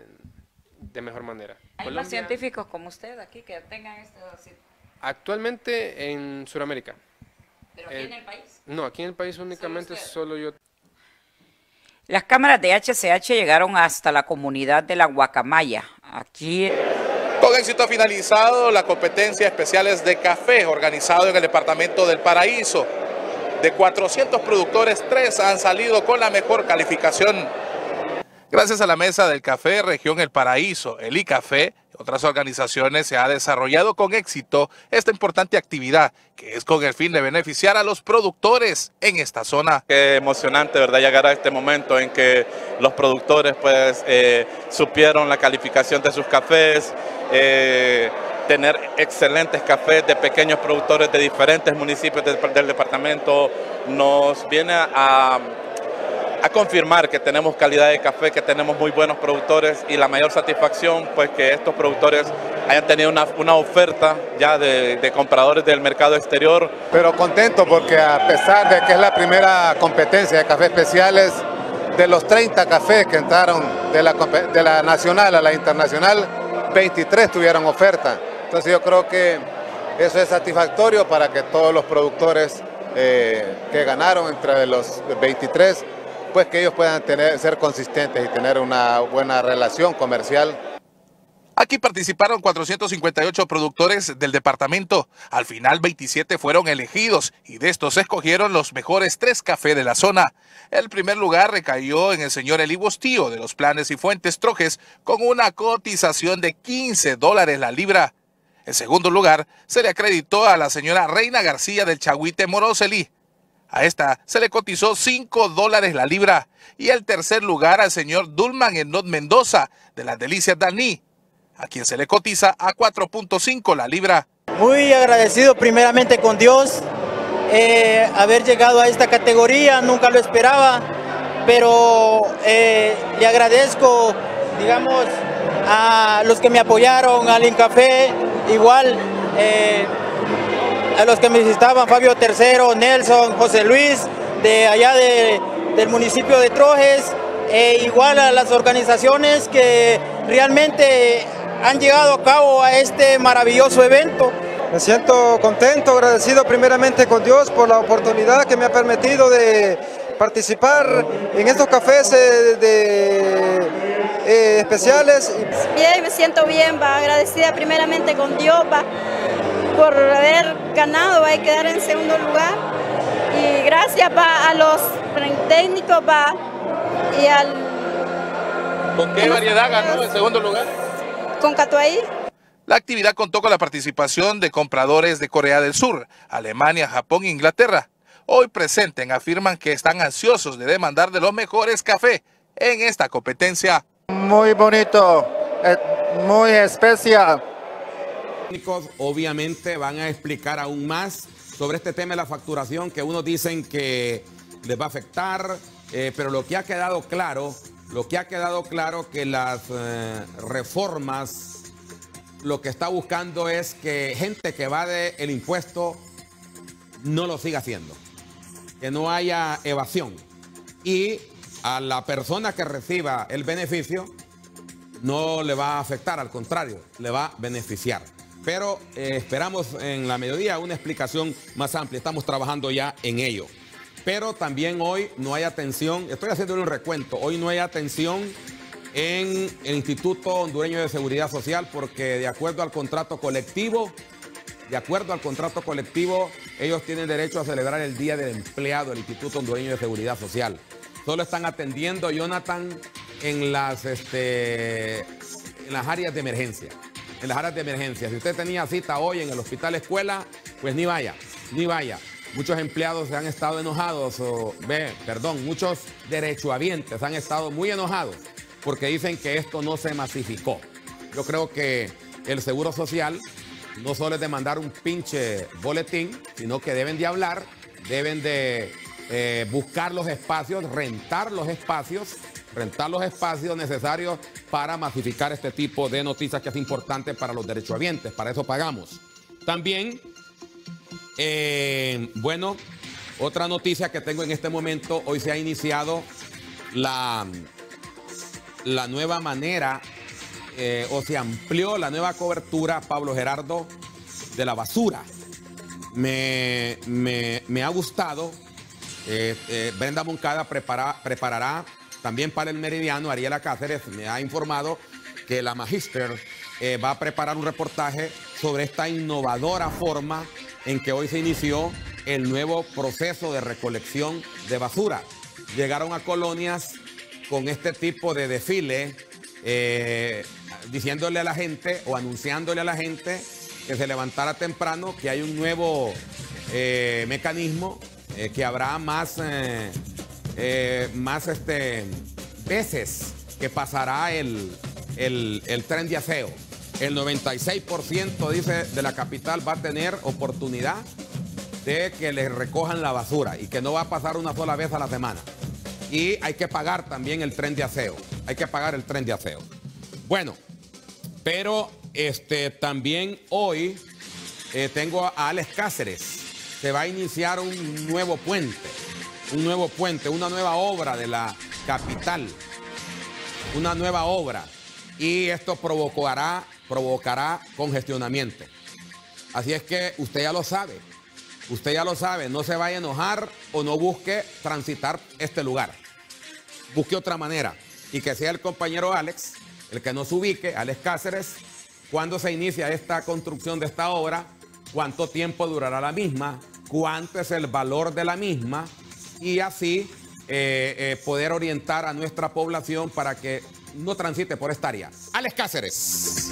S3: de mejor manera.
S27: ¿Hay
S3: Colombia,
S27: más científicos como usted aquí que tengan esto?
S3: Actualmente en Sudamérica.
S27: ¿Pero aquí eh, en el país?
S3: No, aquí en el país únicamente solo yo.
S27: Las cámaras de H C H llegaron hasta la comunidad de la Guacamaya. Aquí...
S12: Con éxito finalizado la competencia especiales de café organizado en el departamento del Paraíso. De cuatrocientos productores, tres han salido con la mejor calificación. Gracias a la Mesa del Café Región El Paraíso, el ICAFE y otras organizaciones se ha desarrollado con éxito esta importante actividad que es con el fin de beneficiar a los productores en esta zona.
S13: Qué emocionante, ¿verdad? Llegar a este momento en que los productores pues eh, supieron la calificación de sus cafés, eh, tener excelentes cafés de pequeños productores de diferentes municipios del, del departamento nos viene a... a confirmar que tenemos calidad de café, que tenemos muy buenos productores y la mayor satisfacción pues que estos productores hayan tenido una, una oferta ya de, de compradores del mercado exterior.
S15: Pero contento porque a pesar de que es la primera competencia de cafés especiales, de los treinta cafés que entraron de la, de la nacional a la internacional, veintitrés tuvieron oferta. Entonces yo creo que eso es satisfactorio para que todos los productores eh, que ganaron entre los veintitrés, pues que ellos puedan tener, ser consistentes y tener una buena relación comercial.
S12: Aquí participaron cuatrocientos cincuenta y ocho productores del departamento. Al final veintisiete fueron elegidos y de estos se escogieron los mejores tres cafés de la zona. El primer lugar recayó en el señor Eli Bostío de los Planes y Fuentes Trojes con una cotización de quince dólares la libra. El segundo lugar se le acreditó a la señora Reina García del Chagüite Moroseli. A esta se le cotizó cinco dólares la libra. Y el tercer lugar al señor Dulman Enod Mendoza de las Delicias Daní, a quien se le cotiza a cuatro punto cinco la libra.
S16: Muy agradecido primeramente con Dios, eh, haber llegado a esta categoría, nunca lo esperaba, pero eh, le agradezco, digamos, a los que me apoyaron, al INCAFE, igual, eh, a los que me visitaban, Fabio Tercero, Nelson, José Luis, de allá de, del municipio de Trojes, e igual a las organizaciones que realmente han llevado a cabo a este maravilloso evento.
S17: Me siento contento, agradecido primeramente con Dios por la oportunidad que me ha permitido de participar en estos cafés de, de eh, especiales.
S18: Bien, me siento bien, va, agradecida primeramente con Dios, va, por haber ganado, va, y quedar en segundo lugar. Y gracias, va, a los técnicos, va, y al...
S12: ¿Con qué variedad ganó en segundo lugar?
S18: Con Catuay.
S12: La actividad contó con la participación de compradores de Corea del Sur, Alemania, Japón e Inglaterra. Hoy presenten afirman que están ansiosos de demandar de los mejores cafés en esta competencia.
S15: Muy bonito, muy especial.
S1: Obviamente van a explicar aún más sobre este tema de la facturación, que unos dicen que les va a afectar, eh, pero lo que ha quedado claro, lo que ha quedado claro que las eh, reformas lo que está buscando es que gente que evade el impuesto no lo siga haciendo, que no haya evasión, y a la persona que reciba el beneficio no le va a afectar, al contrario, le va a beneficiar. Pero eh, esperamos en la mediodía una explicación más amplia. Estamos trabajando ya en ello. Pero también hoy no hay atención, estoy haciendo un recuento, hoy no hay atención en el Instituto Hondureño de Seguridad Social porque de acuerdo al contrato colectivo, de acuerdo al contrato colectivo, ellos tienen derecho a celebrar el Día del Empleado del Instituto Hondureño de Seguridad Social. Solo están atendiendo, Jonathan, en las, este, en las áreas de emergencia. En las áreas de emergencia. Si usted tenía cita hoy en el hospital escuela, pues ni vaya, ni vaya. Muchos empleados han estado enojados, o, ve, perdón, muchos derechohabientes han estado muy enojados porque dicen que esto no se masificó. Yo creo que el Seguro Social no solo es de mandar un pinche boletín, sino que deben de hablar, deben de eh, buscar los espacios, rentar los espacios, rentar los espacios necesarios para masificar este tipo de noticias que es importante para los derechohabientes. Para eso pagamos. También, eh, bueno, otra noticia que tengo en este momento, hoy se ha iniciado la, la nueva manera eh, o se amplió la nueva cobertura, Pablo Gerardo, de la basura. Me, me, me ha gustado. Eh, eh, Brenda Moncada prepara, preparará también para el Meridiano. Ariela Cáceres me ha informado que la Magíster eh, va a preparar un reportaje sobre esta innovadora forma en que hoy se inició el nuevo proceso de recolección de basura. Llegaron a colonias con este tipo de desfile, eh, diciéndole a la gente o anunciándole a la gente que se levantara temprano, que hay un nuevo eh, mecanismo, eh, que habrá más, eh, eh, más este, veces que pasará el, el, el tren de aseo. El noventa y seis por ciento, dice, de la capital va a tener oportunidad de que les recojan la basura y que no va a pasar una sola vez a la semana. Y hay que pagar también el tren de aseo. Hay que pagar el tren de aseo. Bueno, pero este, también hoy eh, tengo a Alex Cáceres. Se va a iniciar un nuevo puente. Un nuevo puente, una nueva obra de la capital. Una nueva obra. Y esto provocará, provocará congestionamiento. Así es que usted ya lo sabe. Usted ya lo sabe. No se vaya a enojar o no busque transitar este lugar. Busque otra manera. Y que sea el compañero Alex, el que nos ubique, Alex Cáceres, cuándo se inicia esta construcción de esta obra, cuánto tiempo durará la misma, cuánto es el valor de la misma, y así eh, eh, poder orientar a nuestra población para que no transite por esta área. Alex Cáceres.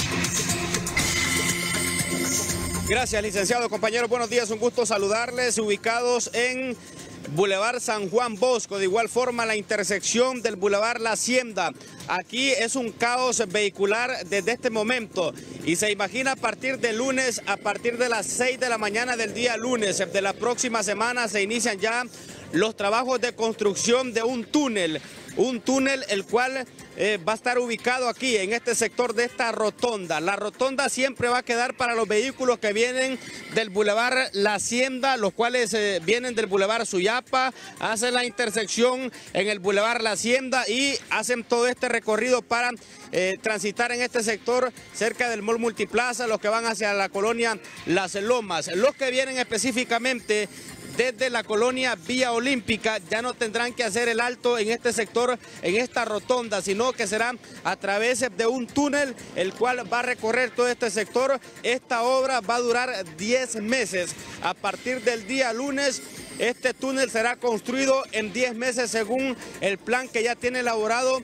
S2: Gracias, licenciado. Compañeros, buenos días. Un gusto saludarles. Ubicados en Boulevard San Juan Bosco, de igual forma la intersección del Boulevard La Hacienda. Aquí es un caos vehicular desde este momento y se imagina a partir de lunes, a partir de las seis de la mañana del día lunes de la próxima semana se inician ya los trabajos de construcción de un túnel. Un túnel el cual eh, va a estar ubicado aquí en este sector de esta rotonda. La rotonda siempre va a quedar para los vehículos que vienen del Boulevard La Hacienda, los cuales eh, vienen del Boulevard Suyapa, hacen la intersección en el Boulevard La Hacienda y hacen todo este recorrido para eh, transitar en este sector cerca del Mall Multiplaza, los que van hacia la colonia Las Lomas. Los que vienen específicamente desde la colonia Vía Olímpica ya no tendrán que hacer el alto en este sector, en esta rotonda, sino que será a través de un túnel el cual va a recorrer todo este sector. Esta obra va a durar diez meses. A partir del día lunes, este túnel será construido en diez meses según el plan que ya tiene elaborado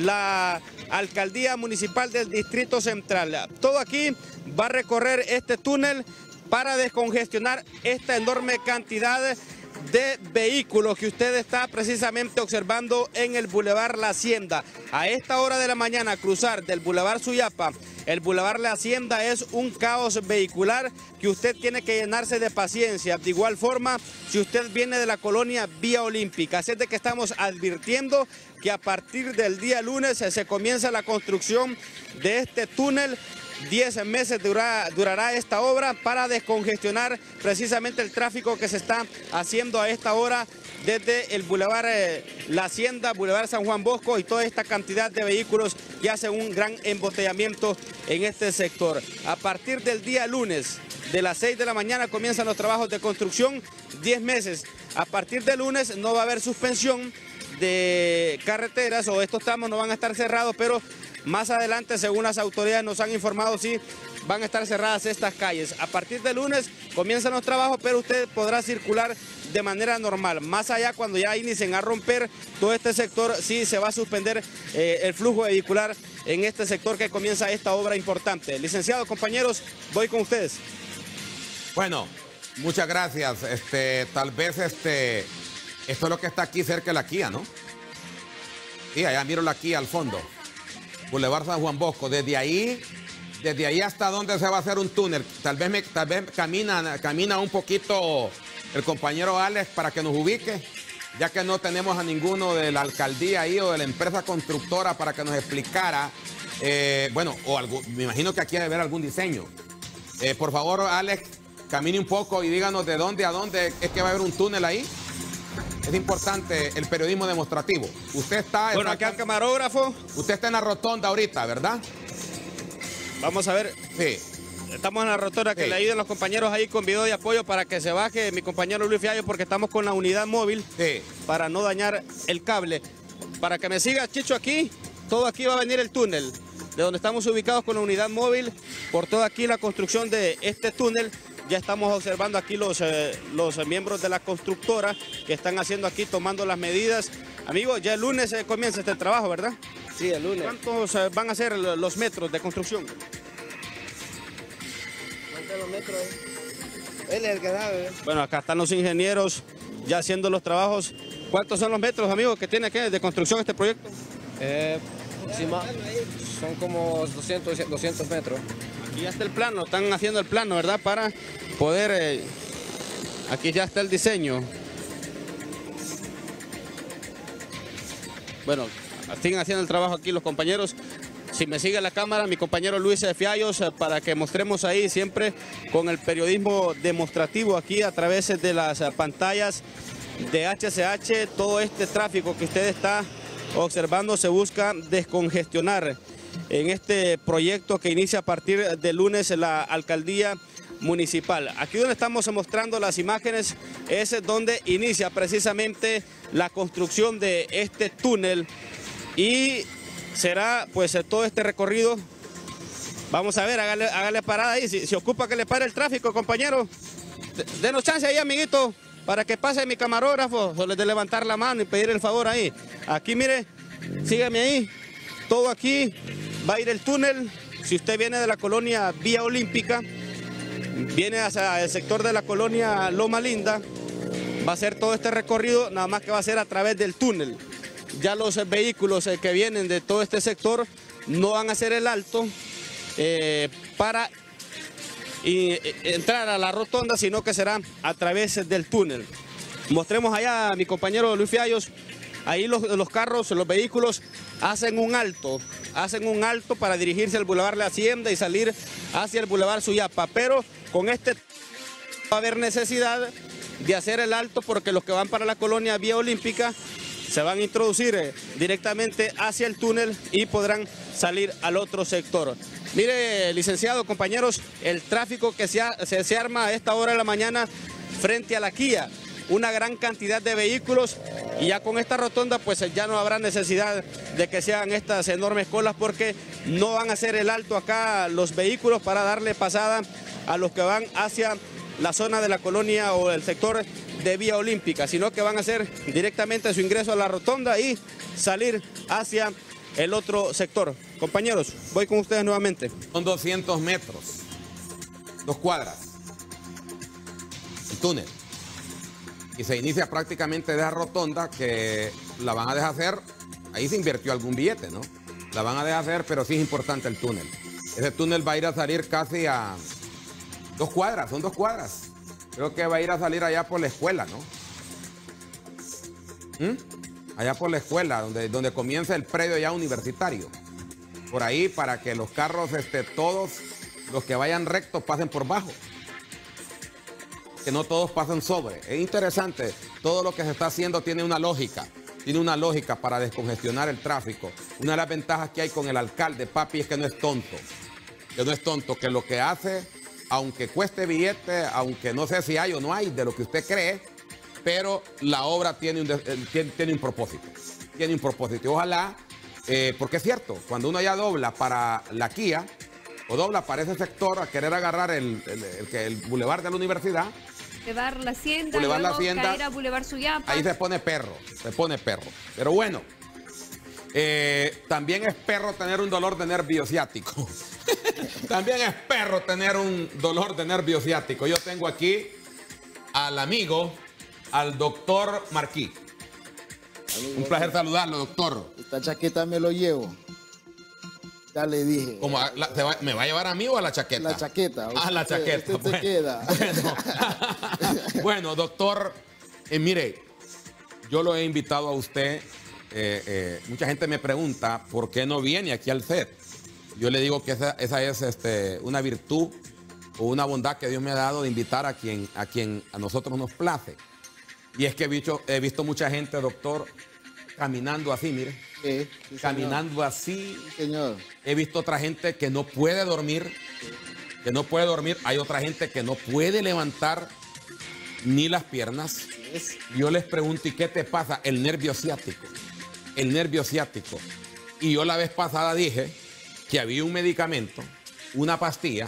S2: la Alcaldía Municipal del Distrito Central. Todo aquí va a recorrer este túnel para descongestionar esta enorme cantidad de vehículos que usted está precisamente observando en el Boulevard La Hacienda. A esta hora de la mañana cruzar del Boulevard Suyapa, el Boulevard La Hacienda es un caos vehicular que usted tiene que llenarse de paciencia. De igual forma, si usted viene de la colonia Vía Olímpica, así es de que estamos advirtiendo que a partir del día lunes se comienza la construcción de este túnel. diez meses dura, durará esta obra para descongestionar precisamente el tráfico que se está haciendo a esta hora desde el Boulevard eh, La Hacienda, Boulevard San Juan Bosco y toda esta cantidad de vehículos que hacen un gran embotellamiento en este sector. A partir del día lunes, de las seis de la mañana comienzan los trabajos de construcción, diez meses. A partir del lunes no va a haber suspensión de carreteras o estos tramos no van a estar cerrados, pero más adelante, según las autoridades nos han informado, sí van a estar cerradas estas calles. A partir de lunes comienzan los trabajos, pero usted podrá circular de manera normal. Más allá, cuando ya inicien a romper todo este sector, sí se va a suspender eh, el flujo vehicular en este sector que comienza esta obra importante. Licenciados, compañeros, voy con ustedes.
S1: Bueno, muchas gracias. Este, tal vez este, esto es lo que está aquí cerca de la Kia, ¿no? Sí, allá miro la Kia al fondo. Boulevard San Juan Bosco, desde ahí, desde ahí hasta donde se va a hacer un túnel. Tal vez, me, tal vez camina, camina un poquito el compañero Alex para que nos ubique, ya que no tenemos a ninguno de la alcaldía ahí o de la empresa constructora para que nos explicara, eh, bueno, o algo, me imagino que aquí debe haber algún diseño. Eh, por favor, Alex, camine un poco y díganos de dónde a dónde es que va a haber un túnel ahí. Es importante el periodismo demostrativo. Usted está...
S2: Bueno, acá el camarógrafo.
S1: Usted está en la rotonda ahorita, ¿verdad?
S2: Vamos a ver.
S1: Sí.
S2: Estamos en la rotonda, que sí. Le ayuden los compañeros ahí con video de apoyo para que se baje mi compañero Luis Fiallo, porque estamos con la unidad móvil, sí, para no dañar el cable. Para que me siga, Chicho, aquí, todo aquí va a venir el túnel, de donde estamos ubicados con la unidad móvil, por toda aquí la construcción de este túnel. Ya estamos observando aquí los, eh, los miembros de la constructora que están haciendo aquí, tomando las medidas Amigo, ya el lunes eh, comienza este trabajo, ¿verdad?
S4: Sí, el lunes.
S2: ¿Cuántos eh, van a ser los metros de construcción?
S4: ¿Cuántos los metros? Él es el que sabe.
S2: Bueno, acá están los ingenieros ya haciendo los trabajos. ¿Cuántos son los metros, amigos, que tiene que de construcción este proyecto?
S4: Eh, encima son como doscientos, doscientos metros.
S2: Aquí ya está el plano, están haciendo el plano, ¿verdad? Para poder... Eh, aquí ya está el diseño. Bueno, siguen haciendo el trabajo aquí los compañeros. Si me sigue la cámara, mi compañero Luis Fiallos, eh, para que mostremos ahí siempre con el periodismo demostrativo aquí a través de las eh, pantallas de H C H, todo este tráfico que usted está observando se busca descongestionar en este proyecto que inicia a partir del lunes la alcaldía municipal. Aquí donde estamos mostrando las imágenes es donde inicia precisamente la construcción de este túnel y será pues todo este recorrido. Vamos a ver, hágale, hágale parada ahí, si, si ocupa que le pare el tráfico, compañero. Denos chance ahí, amiguito, para que pase mi camarógrafo, solo de levantar la mano y pedir el favor ahí. Aquí, mire, sígame ahí, todo aquí, va a ir el túnel. Si usted viene de la colonia Vía Olímpica, viene hacia el sector de la colonia Loma Linda, va a ser todo este recorrido, nada más que va a ser a través del túnel. Ya los vehículos que vienen de todo este sector no van a hacer el alto eh, para y, eh, entrar a la rotonda, sino que será a través del túnel. Mostremos allá a mi compañero Luis Fiallos, ahí los, los carros, los vehículos hacen un alto, hacen un alto para dirigirse al Boulevard La Hacienda y salir hacia el Boulevard Suyapa, pero con este va a haber necesidad de hacer el alto porque los que van para la colonia Vía Olímpica se van a introducir eh, directamente hacia el túnel y podrán salir al otro sector. Mire, licenciado, compañeros, el tráfico que se, ha, se, se arma a esta hora de la mañana frente a la Kia. Una gran cantidad de vehículos y ya con esta rotonda pues ya no habrá necesidad de que sean estas enormes colas porque no van a hacer el alto acá los vehículos para darle pasada a los que van hacia la zona de la colonia o el sector de Vía Olímpica, sino que van a hacer directamente su ingreso a la rotonda y salir hacia el otro sector. Compañeros, voy con ustedes nuevamente.
S1: Son doscientos metros, dos cuadras, el túnel. Y se inicia prácticamente de esa rotonda que la van a deshacer, ahí se invirtió algún billete, ¿no? La van a deshacer, pero sí es importante el túnel. Ese túnel va a ir a salir casi a dos cuadras, son dos cuadras. Creo que va a ir a salir allá por la escuela, ¿no? ¿Mm? Allá por la escuela, donde, donde comienza el predio ya universitario. Por ahí para que los carros, este, todos los que vayan rectos pasen por bajo. Que no todos pasen sobre. Es interesante, todo lo que se está haciendo tiene una lógica. Tiene una lógica para descongestionar el tráfico. Una de las ventajas que hay con el alcalde, papi, es que no es tonto. Que no es tonto, que lo que hace, aunque cueste billete, aunque no sé si hay o no hay de lo que usted cree, pero la obra tiene un, tiene, tiene un propósito. Tiene un propósito. Y ojalá, eh, porque es cierto, cuando uno ya dobla para la Kia, o dobla para ese sector a querer agarrar el, el, el, el bulevar de la universidad,
S10: Boulevard La Hacienda,
S1: Boulevard La
S10: luego
S1: Hacienda,
S10: caer a Boulevard Suyapa.
S1: ahí se pone perro, se pone perro. Pero bueno, eh, también es perro tener un dolor de nervio ciático. También es perro tener un dolor de nervio ciático. Yo tengo aquí al amigo, al doctor Marquí. Amigo, un placer saludarlo, doctor.
S14: Esta chaqueta me lo llevo. Ya le dije.
S1: ¿Cómo, la, va, ¿Me va a llevar a mí o a la chaqueta?
S14: La chaqueta.
S1: Ah, la chaqueta.
S14: Usted
S1: bueno,
S14: se queda.
S1: Bueno, bueno doctor, eh, mire, yo lo he invitado a usted. Eh, eh, mucha gente me pregunta por qué no viene aquí al set. Yo le digo que esa, esa es este, una virtud o una bondad que Dios me ha dado de invitar a quien a, quien a nosotros nos place. Y es que he visto, he visto mucha gente, doctor, caminando así, mire.
S14: Sí, sí,
S1: caminando señor. así.
S14: Sí, señor.
S1: He visto otra gente que no puede dormir, que no puede dormir. Hay otra gente que no puede levantar ni las piernas.
S14: Es.
S1: Yo les pregunto, ¿y qué te pasa? El nervio ciático. El nervio ciático. Y yo la vez pasada dije que había un medicamento, una pastilla,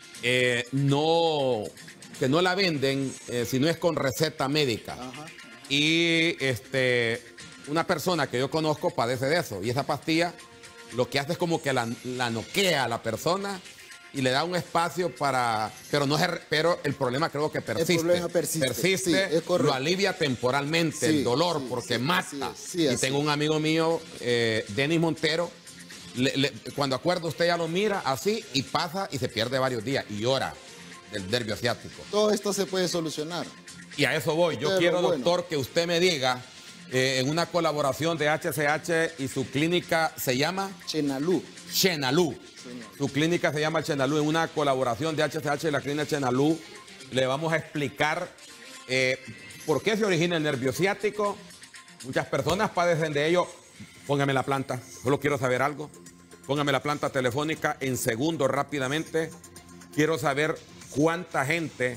S1: eh, no, que no la venden eh, si no es con receta médica.
S14: Ajá.
S1: Y este, una persona que yo conozco padece de eso. Y esa pastilla lo que hace es como que la, la noquea a la persona y le da un espacio para... Pero no es, pero el problema creo que persiste.
S14: El problema persiste.
S1: Persiste,
S14: Sí, es correcto.
S1: lo alivia temporalmente
S14: Sí,
S1: el dolor
S14: sí,
S1: porque
S14: sí,
S1: mata.
S14: sí, sí,
S1: y
S14: así.
S1: tengo un amigo mío, eh, Denis Montero, le- le- cuando acuerda usted ya lo mira así y pasa y se pierde varios días y llora del nervio ciático.
S14: Todo esto se puede solucionar.
S1: Y a eso voy. Yo
S14: Usted
S1: quiero,
S14: lo bueno.
S1: doctor, que usted me diga, eh, en una colaboración de H C H y su clínica se llama
S14: Chenalú.
S1: Chenalú. Su clínica se llama Chenalú. En una colaboración de H C H y la clínica Chenalú le vamos a explicar eh, por qué se origina el nervio ciático. Muchas personas padecen de ello. Póngame la planta. Solo quiero saber algo. Póngame la planta telefónica en segundos rápidamente. Quiero saber cuánta gente,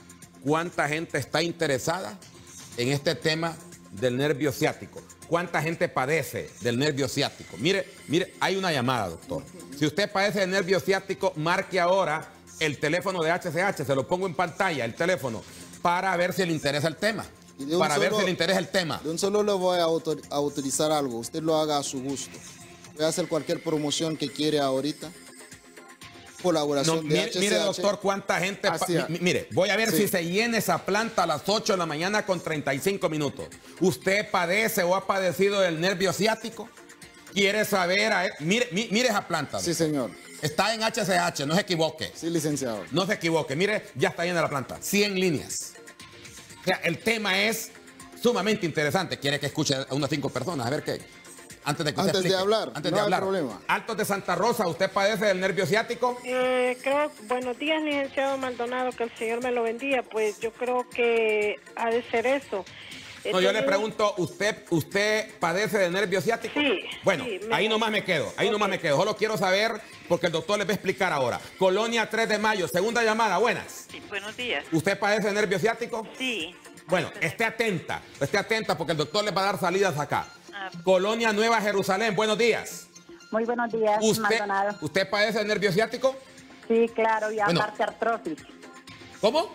S1: cuánta gente está interesada en este tema del nervio ciático. ¿Cuánta gente padece del nervio ciático? Mire, mire, hay una llamada, doctor. Si usted padece del nervio ciático, marque ahora el teléfono de H C H. Se lo pongo en pantalla, el teléfono, para ver si le interesa el tema.
S14: Y de un
S1: Para ver
S14: solo-
S1: si le interesa el tema.
S14: De un solo le voy a, autor- a autorizar algo. Usted lo haga a su gusto. Voy a hacer cualquier promoción que quiere ahorita. Colaboración
S1: No,
S14: de
S1: mire,
S14: H C H.
S1: mire, doctor, cuánta gente... pa-
S14: Hacia-
S1: mi- mire, voy a ver
S14: Sí.
S1: si se llena esa planta a las ocho de la mañana con treinta y cinco minutos. ¿Usted padece o ha padecido del nervio ciático? ¿Quiere saber? A él? Mire, mi- mire esa planta.
S14: Sí, señor.
S1: Está en H C H, no se equivoque.
S14: Sí, licenciado.
S1: No se equivoque. Mire, ya está llena la planta. cien líneas. O sea, el tema es sumamente interesante. Quiere que escuche a unas cinco personas. A ver qué. Antes de que usted
S14: Antes de
S1: explique.
S14: hablar,
S1: Antes
S14: no
S1: de
S14: hay
S1: hablar.
S14: problema.
S1: Altos de Santa Rosa, ¿usted padece del nervio ciático?
S7: Eh, creo, buenos días, licenciado Maldonado, que el Señor me lo bendiga. Pues yo creo que ha de ser eso. He
S1: No, yo le
S7: tenido-
S1: pregunto, ¿usted usted padece de nervio ciático?
S7: Sí.
S1: Bueno,
S7: sí, me-
S1: ahí nomás me quedo, ahí nomás me quedo. Solo quiero saber, porque el doctor les va a explicar ahora. Colonia tres de mayo, segunda llamada, buenas.
S8: Sí, buenos días.
S1: ¿Usted padece de nervio ciático?
S8: Sí.
S1: Bueno, esté atenta, esté atenta porque el doctor les va a dar salidas acá.
S8: Ah.
S1: Colonia Nueva Jerusalén, buenos días.
S19: Muy buenos días,
S1: ¿Usted,
S19: Maldonado.
S1: ¿Usted padece de nervio ciático?
S19: Sí, claro, y
S1: Bueno.
S19: aparte artrosis.
S1: ¿Cómo?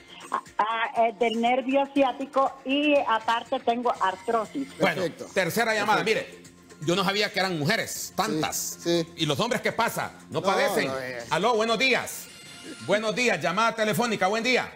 S19: Ah, eh, del nervio ciático y aparte tengo artrosis.
S1: Bueno, tercera llamada, mire. Yo no sabía que eran mujeres, tantas. ¿Y los hombres qué pasa? ¿No,
S14: No,
S1: padecen?
S14: no, eh.
S1: Aló, buenos días. Buenos días, llamada telefónica, buen día.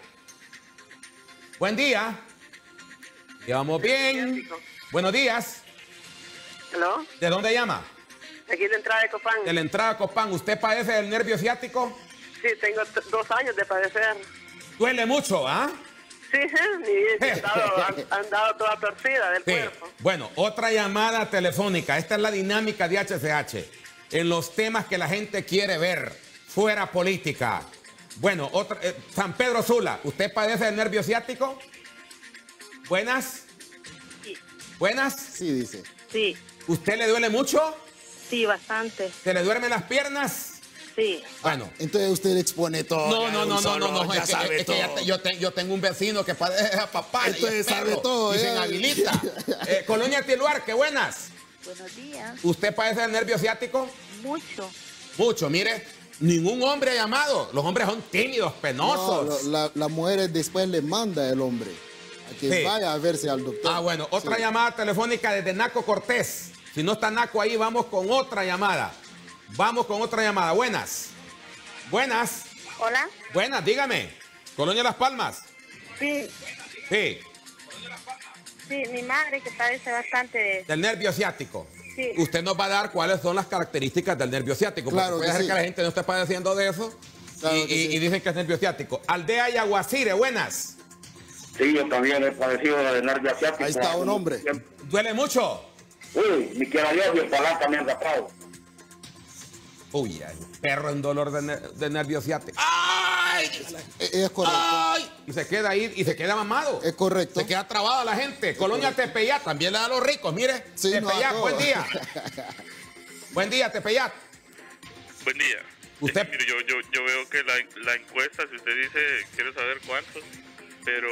S1: Buen día. Llevamos bien. Buenos días.
S8: ¿Aló?
S1: ¿De dónde llama?
S8: Aquí en la entrada de Copán.
S1: De la entrada a Copán. ¿Usted padece del nervio ciático?
S8: Sí, tengo t- dos años de padecer.
S1: Duele mucho, ¿ah?
S8: Sí, mi he andado, han, andado toda torcida del
S1: Sí.
S8: cuerpo.
S1: Bueno, otra llamada telefónica. Esta es la dinámica de H C H. En los temas que la gente quiere ver, fuera política. Bueno, otra, eh, San Pedro Sula, ¿usted padece del nervio ciático? Buenas.
S8: Sí.
S1: Buenas.
S14: Sí, dice.
S8: Sí,
S1: ¿Usted le duele mucho?
S8: sí, bastante.
S1: ¿Se le duermen las piernas?
S8: Sí.
S1: Bueno.
S14: Entonces usted expone todo.
S1: No,
S14: ya
S1: no,
S14: de un
S1: no, no,
S14: solo,
S1: no, no,
S14: ya
S1: es que,
S14: sabe
S1: es que ya
S14: todo.
S1: te- yo, te- yo tengo un vecino que padece a papá.
S14: Entonces sabe todo,
S1: Y se
S14: ya.
S1: inhabilita. Eh, Colonia Tiluar, qué buenas.
S8: Buenos días.
S1: ¿Usted padece del nervio ciático?
S8: Mucho.
S1: Mucho, mire, ningún hombre ha llamado. Los hombres son tímidos,
S14: No,
S1: penosos.
S14: lo- la, las mujeres después le manda el hombre a que
S1: Sí.
S14: vaya a verse al doctor.
S1: Ah, bueno, otra
S14: Sí.
S1: llamada telefónica desde Naco Cortés. Si no está Naco ahí, vamos con otra llamada. Vamos con otra llamada. Buenas. Buenas.
S8: Hola.
S1: Buenas, dígame. Colonia Las Palmas.
S8: Sí,
S1: Sí,
S8: sí, mi madre que padece bastante de...
S1: del nervio ciático.
S8: Sí.
S1: Usted nos va a dar cuáles son las características del nervio ciático.
S14: Claro
S1: porque puede
S14: que
S1: ser
S14: sí.
S1: que la gente no esté padeciendo de eso.
S14: Claro
S1: y,
S14: que
S1: y-
S14: sí.
S1: y dicen que es nervio ciático. Aldea Yaguacire, buenas.
S20: Sí, yo también he padecido de nervio asiático.
S14: Ahí está un hombre.
S1: ¿Duele mucho?
S20: Uy, ni quiera Dios y el palanca me han rapado.
S1: Uy, ay, perro en dolor de, ner- de nervio ciático. ¡Ay!
S14: Es correcto.
S1: ¡Ay! Y se queda ahí y se queda mamado.
S14: Es correcto.
S1: Se queda trabada la gente. Colonia Tepeyat también le da a los ricos. Mire,
S14: Sí, no, a
S1: Tepeyat,
S14: todos.
S1: buen día. Buen día, Tepeyat.
S21: Buen día.
S1: Usted-
S21: Eh, mire, yo, yo, yo veo que la, la encuesta, si usted dice, quiero saber cuántos, pero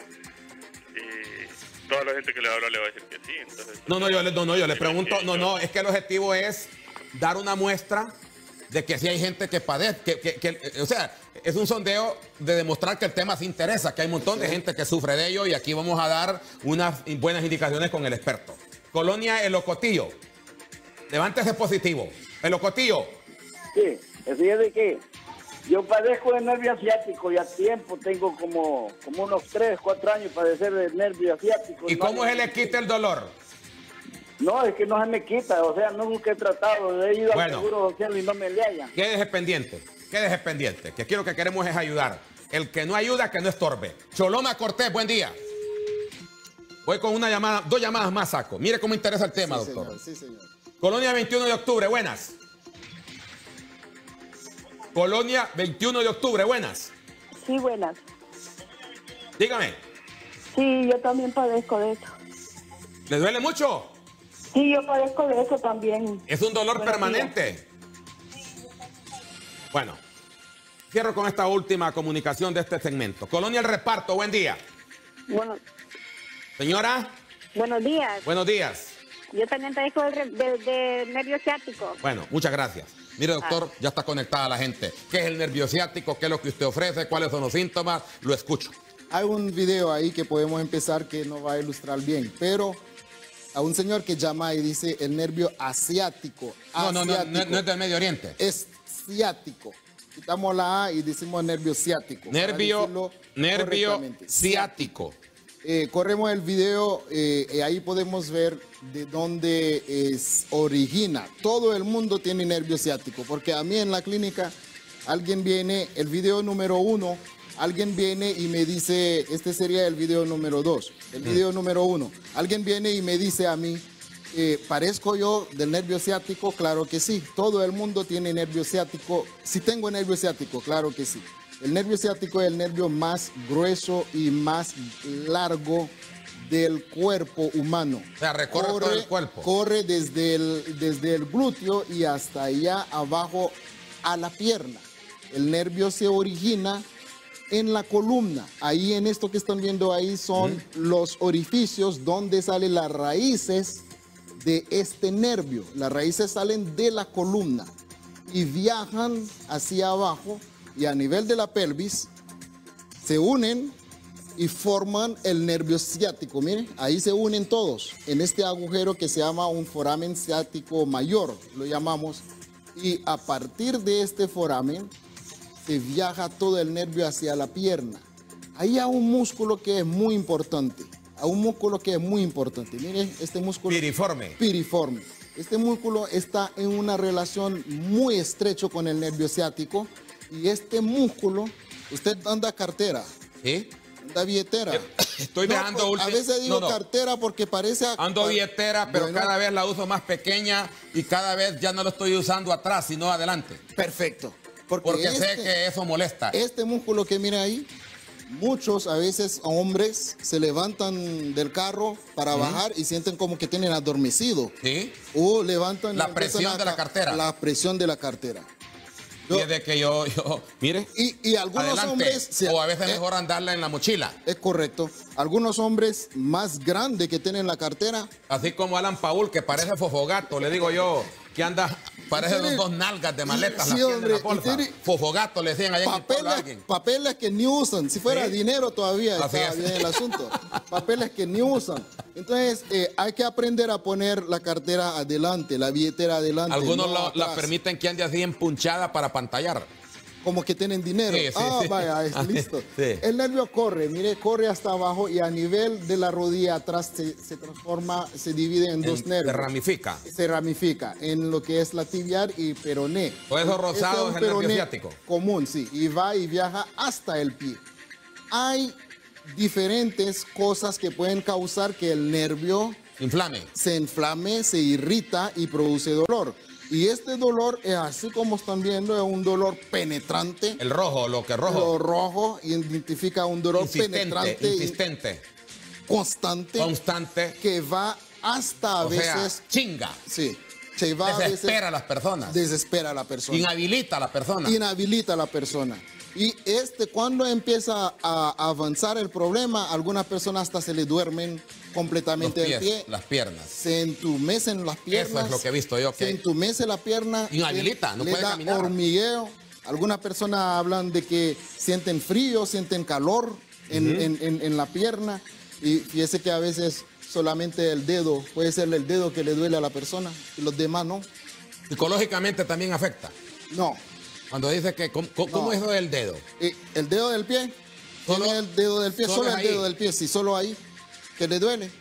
S21: eh, toda la gente que le habla le va a decir que sí. Entonces,
S1: No, no, yo le, no, no, yo le pregunto. No, no, es que el objetivo es dar una muestra de que si hay gente que padece, que, que- que- o sea, es un sondeo de demostrar que el tema se interesa, que hay un montón sí. de gente que sufre de ello y aquí vamos a dar unas buenas indicaciones con el experto. Colonia El Ocotillo. Levántese positivo. El Ocotillo.
S20: Sí, fíjate que yo padezco de nervio asiático y a tiempo tengo como, como unos tres, cuatro años padecer de nervio asiático.
S1: ¿Y no cómo se le quita el dolor?
S20: No, es que no se me quita, o sea, nunca he tratado, he ido
S1: bueno,
S20: al seguro social y no me le hallan.
S1: Quédese pendiente, quédese pendiente, que aquí lo que queremos es ayudar. El que no ayuda, que no estorbe. Choloma Cortés, buen día. Voy con una llamada, dos llamadas más saco. Mire cómo interesa el tema, sí, doctor.
S14: Señor, sí, señor.
S1: Colonia veintiuno de octubre, buenas. Colonia veintiuno de octubre, buenas.
S7: Sí, buenas.
S1: Dígame.
S7: Sí, yo también padezco de eso.
S1: ¿Le duele mucho?
S7: Sí, yo padezco de eso también.
S1: ¿Es un dolor
S7: Buenos
S1: permanente? Días. Bueno, cierro con esta última comunicación de este segmento. Colonia El Reparto, buen día.
S7: Bueno.
S1: Señora.
S7: Buenos días.
S1: Buenos días.
S7: Yo también padezco de, de, de nervio ciático.
S1: Bueno, muchas gracias. Mire, doctor, ah. ya está conectada la gente. ¿Qué es el nervio ciático? ¿Qué es lo que usted ofrece? ¿Cuáles son los síntomas? Lo escucho.
S14: Hay un video ahí que podemos empezar que no va a ilustrar bien, pero a un señor que llama y dice el nervio asiático.
S1: No, no, no, no, no es del Medio Oriente.
S14: Es ciático. Quitamos la A y decimos nervio ciático.
S1: Nervio, nervio ciático.
S14: Eh, corremos el video, eh, ahí podemos ver de dónde es, origina. Todo el mundo tiene nervio ciático, porque a mí en la clínica alguien viene, el video número uno, alguien viene y me dice, este sería el video número dos, el video mm. número uno. Alguien viene y me dice a mí, eh, ¿parezco yo del nervio ciático? Claro que sí. Todo el mundo tiene nervio ciático. Si tengo nervio ciático, claro que sí. El nervio ciático es el nervio más grueso y más largo del cuerpo humano.
S1: O sea, recorre corre, todo el cuerpo.
S14: Corre desde el, desde el glúteo y hasta allá abajo a la pierna. El nervio se origina en la columna. Ahí en esto que están viendo ahí son mm. los orificios donde salen las raíces de este nervio. Las raíces salen de la columna y viajan hacia abajo y a nivel de la pelvis se unen y forman el nervio ciático. Miren, ahí se unen todos en este agujero que se llama un foramen ciático mayor, lo llamamos, y a partir de este foramen se viaja todo el nervio hacia la pierna. Ahí hay un músculo que es muy importante, hay un músculo que es muy importante. Miren, este músculo...
S1: Piriforme.
S14: Piriforme. Este músculo está en una relación muy estrecha con el nervio ciático. Y este músculo, usted anda cartera,
S1: ¿sí?
S14: Anda billetera.
S1: Estoy
S14: no,
S1: dejando
S14: pues,
S1: último.
S14: A veces digo no, no. cartera porque parece... A,
S1: ando billetera, pero bueno, cada vez la uso más pequeña y cada vez ya no lo estoy usando atrás, sino adelante.
S14: Perfecto. Porque,
S1: porque
S14: este,
S1: sé que eso molesta.
S14: Este músculo que mira ahí, muchos a veces hombres se levantan del carro para ¿Mm? bajar y sienten como que tienen adormecido.
S1: ¿Sí?
S14: O levantan...
S1: La presión de la cartera.
S14: La presión de la cartera.
S1: Yo, y es de que yo, yo mire,
S14: y, y algunos
S1: adelante,
S14: hombres... Se,
S1: o a veces
S14: es
S1: mejor andarla en la mochila.
S14: Es correcto. Algunos hombres más grandes que tienen la cartera...
S1: Así como Alan Paul, que parece fofogato, le digo yo, que anda, parece los dos nalgas de maletas,
S14: sí,
S1: la
S14: hombre,
S1: en la bolsa. Fofogato, le decían allá
S14: papeles,
S1: en el alguien.
S14: Papeles que ni usan. Si fuera ¿sí? dinero todavía está bien el asunto. Papeles que ni usan. Entonces, eh, hay que aprender a poner la cartera adelante, la billetera adelante.
S1: Algunos
S14: no
S1: lo, la permiten que ande así empunchada para pantallar.
S14: Como que tienen dinero.
S1: Sí, sí,
S14: ah,
S1: sí.
S14: vaya, es listo.
S1: Sí.
S14: El nervio corre, mire, corre hasta abajo y a nivel de la rodilla atrás se, se transforma, se divide en, en dos nervios.
S1: Se ramifica.
S14: Se ramifica en lo que es la tibial y peroné.
S1: Por eso rosado es, es el nervio ciático.
S14: Común, sí. Y va y viaja hasta el pie. Hay diferentes cosas que pueden causar que el nervio
S1: inflame.
S14: Se inflame, se irrita y produce dolor. Y este dolor es así como están viendo, es un dolor penetrante.
S1: El rojo, lo que es rojo.
S14: Lo rojo identifica un dolor
S1: insistente,
S14: penetrante.
S1: Insistente.
S14: Constante.
S1: Constante.
S14: Que va hasta a
S1: o
S14: veces.
S1: Sea, chinga.
S14: Sí. Se va
S1: desespera
S14: a, veces,
S1: a las personas.
S14: Desespera a la persona.
S1: Inhabilita a la persona.
S14: Inhabilita a la persona. Y este, cuando empieza a avanzar el problema, algunas personas hasta se le duermen completamente
S1: el
S14: pie.
S1: Las piernas.
S14: Se entumecen las piernas.
S1: Eso es lo que he visto yo.
S14: Se
S1: que
S14: entumece la pierna.
S1: Inhabilita, no
S14: le
S1: puede
S14: da
S1: caminar.
S14: hormigueo. Algunas personas hablan de que sienten frío, sienten calor en,
S1: Ujú.
S14: en- en- en la pierna. Y fíjese que a veces solamente el dedo, puede ser el dedo que le duele a la persona y los demás no.
S1: Psicológicamente también afecta.
S14: No.
S1: Cuando dice que, ¿cómo, cómo
S14: No.
S1: es eso del dedo?
S14: Eh, el dedo del pie,
S1: Solo-
S14: solo el dedo del pie,
S1: solo
S14: solo
S1: es
S14: el
S1: ahí.
S14: dedo del pie, sí, solo ahí, que le duele.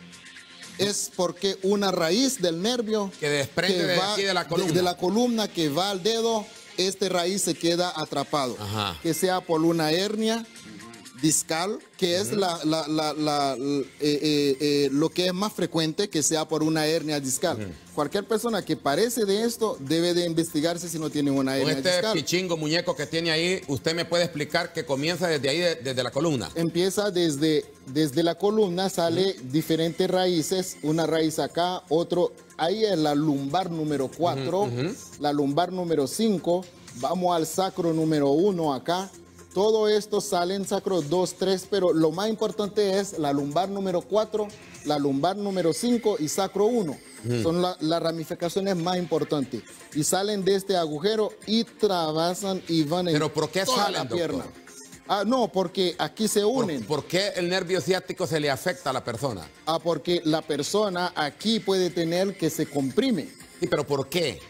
S14: Es porque una raíz del nervio
S1: Que desprende de aquí de la columna.
S14: de la columna que va al dedo, este raíz se queda atrapado.
S1: Ajá.
S14: Que sea por una hernia discal, que es la, la- la- la- l- eh, eh, eh, lo que es más frecuente, que sea por una hernia discal. Cualquier persona que parece de esto debe de investigarse si no tiene una
S1: Con
S14: hernia
S1: este
S14: discal.
S1: pichingo muñeco que tiene ahí, usted me puede explicar que comienza desde ahí, de- desde la columna.
S14: Empieza desde, desde la columna, sale diferentes raíces, una raíz acá, otro, ahí es la lumbar número cuatro,
S1: Ujú, ujú.
S14: la lumbar número cinco, vamos al sacro número uno acá. Todo esto sale en sacro dos, tres, pero lo más importante es la lumbar número cuatro, la lumbar número cinco y sacro uno.
S1: Ujú.
S14: Son la- las ramificaciones más importantes. Y salen de este agujero y trabasan y van en
S1: ¿Pero por qué
S14: toda
S1: salen,
S14: la
S1: doctor?
S14: pierna. Ah, no, porque aquí se unen.
S1: ¿Por, por qué el nervio ciático se le afecta a la persona?
S14: Ah, porque la persona aquí puede tener que se comprime.
S1: Sí, pero ¿por qué?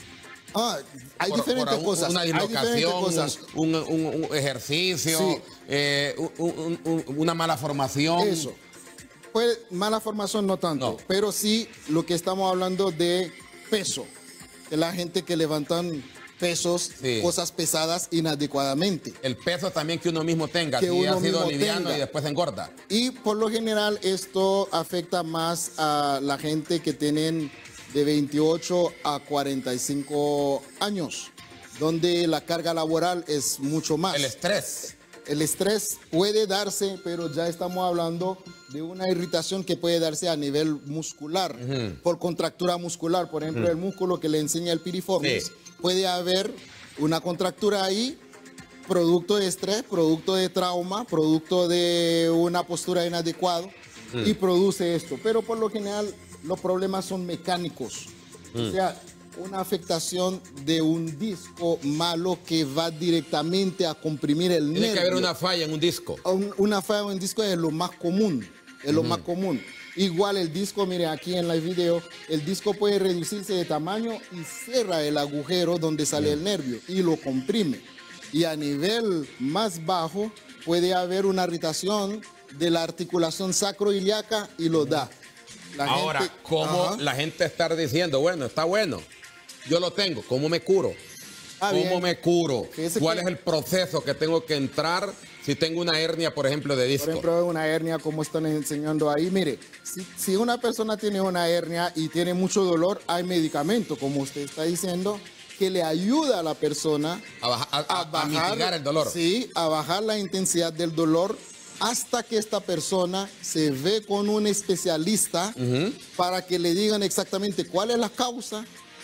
S14: Ah, hay
S1: Por-
S14: diferentes
S1: por un-
S14: cosas.
S1: Una
S14: hay diferentes
S1: dislocación,
S14: cosas.
S1: un, un- un ejercicio,
S14: Sí.
S1: eh, un- un- un- una mala formación.
S14: Eso. Pues mala formación no tanto, pero sí lo que estamos hablando de peso. De la gente que levantan pesos,
S1: Sí.
S14: cosas pesadas inadecuadamente.
S1: El peso también que uno mismo tenga,
S14: Que
S1: si
S14: uno
S1: ha sido
S14: mismo
S1: liviano
S14: tenga.
S1: y después engorda.
S14: Y por lo general esto afecta más a la gente que tienen de veintiocho a cuarenta y cinco años, donde la carga laboral es mucho más.
S1: El estrés.
S14: El estrés puede darse, pero ya estamos hablando de una irritación que puede darse a nivel muscular,
S1: Ujú.
S14: por contractura muscular. Por ejemplo,
S1: Ujú.
S14: el músculo que le enseña el piriformis,
S1: Sí.
S14: puede haber una contractura ahí, producto de estrés, producto de trauma, producto de una postura inadecuada,
S1: Mm.
S14: y produce esto. Pero por lo general los problemas son mecánicos.
S1: Mm.
S14: O sea, una afectación de un disco malo que va directamente a comprimir el nervio.
S1: Tiene que haber una falla en un disco.
S14: Un- una falla en un disco es lo más común, es lo
S1: Ujú.
S14: más común. Igual el disco, mire aquí en el video, el disco puede reducirse de tamaño y cierra el agujero donde sale el nervio y lo comprime. Y a nivel más bajo puede haber una irritación de la articulación sacroiliaca y lo da. La
S1: Ahora,
S14: gente-
S1: ¿cómo
S14: Ajá.
S1: la gente está diciendo, bueno, está bueno, yo lo tengo, ¿cómo me curo?
S14: Ah,
S1: ¿Cómo
S14: bien.
S1: me curo?
S14: Fíjese
S1: ¿Cuál
S14: que-
S1: es el proceso que tengo que entrar si tengo una hernia, por ejemplo, de disco?
S14: Por ejemplo, una hernia, como están enseñando ahí. Mire, si, si una persona tiene una hernia y tiene mucho dolor, hay medicamento, como usted está diciendo, que le ayuda a la persona
S1: a, baja- a- a- a mitigar el dolor.
S14: Sí, a bajar la intensidad del dolor hasta que esta persona se ve con un especialista
S1: Ujú.
S14: para que le digan exactamente cuál es la causa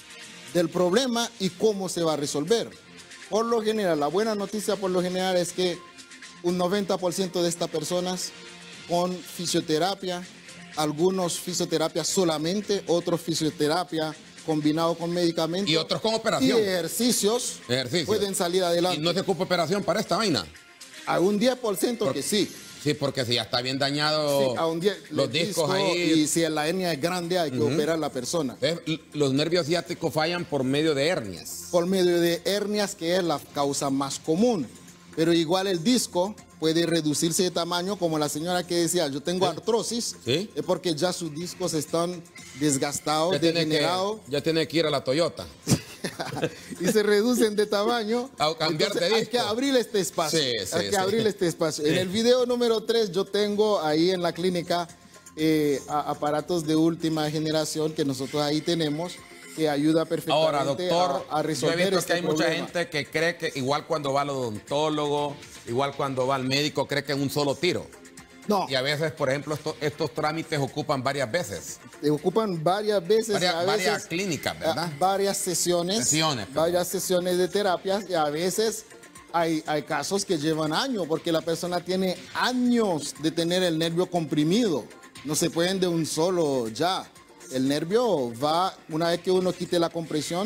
S14: del problema y cómo se va a resolver. Por lo general, la buena noticia por lo general es que un noventa por ciento de estas personas con fisioterapia, algunos fisioterapia solamente, otros fisioterapia combinado con medicamentos.
S1: Y otros con operación.
S14: Y ejercicios,
S1: Ejercicio.
S14: pueden salir adelante.
S1: ¿Y no se ocupa operación para esta vaina?
S14: A un diez por ciento que sí.
S1: Sí, porque si ya está bien dañado
S14: Sí, a un diez,
S1: los
S14: el
S1: discos
S14: disco,
S1: ahí.
S14: Y si la hernia es grande, hay que
S1: Ujú.
S14: operar a la persona.
S1: ¿Ves? Los nervios ciáticos fallan por medio de hernias.
S14: Por medio de hernias, que es la causa más común. Pero igual el disco puede reducirse de tamaño, como la señora que decía, yo tengo artrosis,
S1: ¿Sí?
S14: es porque ya sus discos están desgastados,
S1: Ya tiene, que,
S14: degenerados,
S1: ya tiene que ir a la Toyota.
S14: y se reducen de tamaño.
S1: A cambiar
S14: Entonces,
S1: de
S14: hay
S1: disco.
S14: que abrir este espacio.
S1: Sí, sí,
S14: hay que
S1: sí.
S14: abrir este espacio.
S1: Sí.
S14: En el video número tres yo tengo ahí en la clínica eh, a- aparatos de última generación que nosotros ahí tenemos que ayuda perfectamente
S1: Ahora, doctor,
S14: a, a
S1: yo
S14: resolver
S1: he visto
S14: este
S1: que hay mucha
S14: problema.
S1: gente que cree que igual cuando va al odontólogo, igual cuando va al médico, cree que en un solo tiro.
S14: No.
S1: Y a veces, por ejemplo, esto- estos trámites ocupan varias veces.
S14: Te ocupan varias veces,
S1: Varias,
S14: a veces,
S1: varias clínicas, ¿verdad?
S14: a- varias sesiones,
S1: Sesiones, perdón.
S14: varias sesiones de terapias y a veces hay, hay casos que llevan años porque la persona tiene años de tener el nervio comprimido. No se pueden de un solo ya. El nervio va, una vez que uno quite la compresión,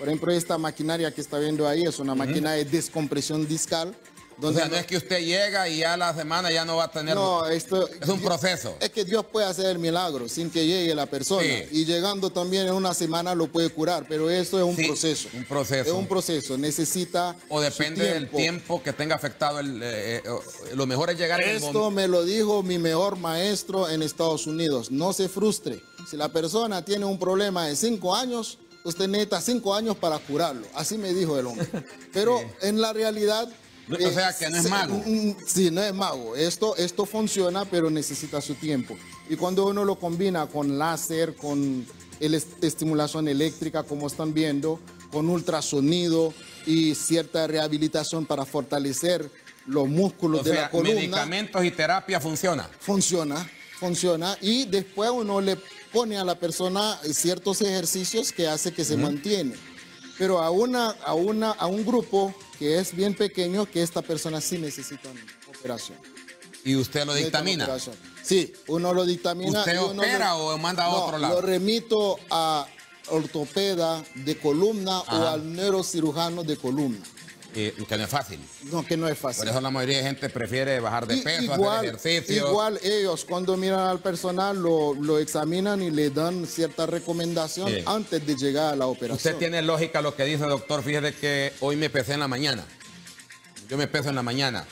S14: Por ejemplo, esta maquinaria que está viendo ahí es una máquina de descompresión discal.
S1: Donde o sea, no es que usted llega y ya la semana ya no va a tener...
S14: No, esto...
S1: Es un proceso.
S14: Es que Dios puede hacer el milagro sin que llegue la persona. Sí. Y llegando también en una semana lo puede curar, pero eso es un sí, proceso.
S1: un proceso.
S14: Es un proceso, necesita
S1: O depende
S14: tiempo.
S1: del tiempo que tenga afectado. El, eh, eh, lo mejor es llegar en el
S14: Esto me lo dijo mi mejor maestro en Estados Unidos. No se frustre. Si la persona tiene un problema de cinco años, usted necesita cinco años para curarlo. Así me dijo el hombre. Pero sí. en la realidad...
S1: O sea, que no es mago.
S14: Sí, no es mago. Esto, esto funciona, pero necesita su tiempo. Y cuando uno lo combina con láser, con el est estimulación eléctrica, como están viendo, con ultrasonido y cierta rehabilitación para fortalecer los músculos
S1: o
S14: de
S1: sea,
S14: la columna.
S1: Medicamentos y terapia funciona.
S14: Funciona, funciona. Y después uno le pone a la persona ciertos ejercicios que hace que se uh-huh. mantiene. Pero a, una, a, una, a un grupo que es bien pequeño, que esta persona sí necesita una operación.
S1: ¿Y usted lo dictamina?
S14: Sí, uno lo dictamina.
S1: ¿Usted opera
S14: lo,
S1: o manda a
S14: no,
S1: otro lado?
S14: Lo remito a ortopeda de columna Ajá. o al neurocirujano de columna.
S1: Eh, que no es fácil.
S14: No, que no es fácil.
S1: Por eso la mayoría de gente prefiere bajar de
S14: y,
S1: peso,
S14: igual,
S1: hacer ejercicio.
S14: Igual ellos cuando miran al personal lo, lo examinan y le dan cierta recomendación sí. antes de llegar a la operación.
S1: Usted tiene lógica lo que dice, doctor. Fíjese que hoy me pesé en la mañana. Yo me peso en la mañana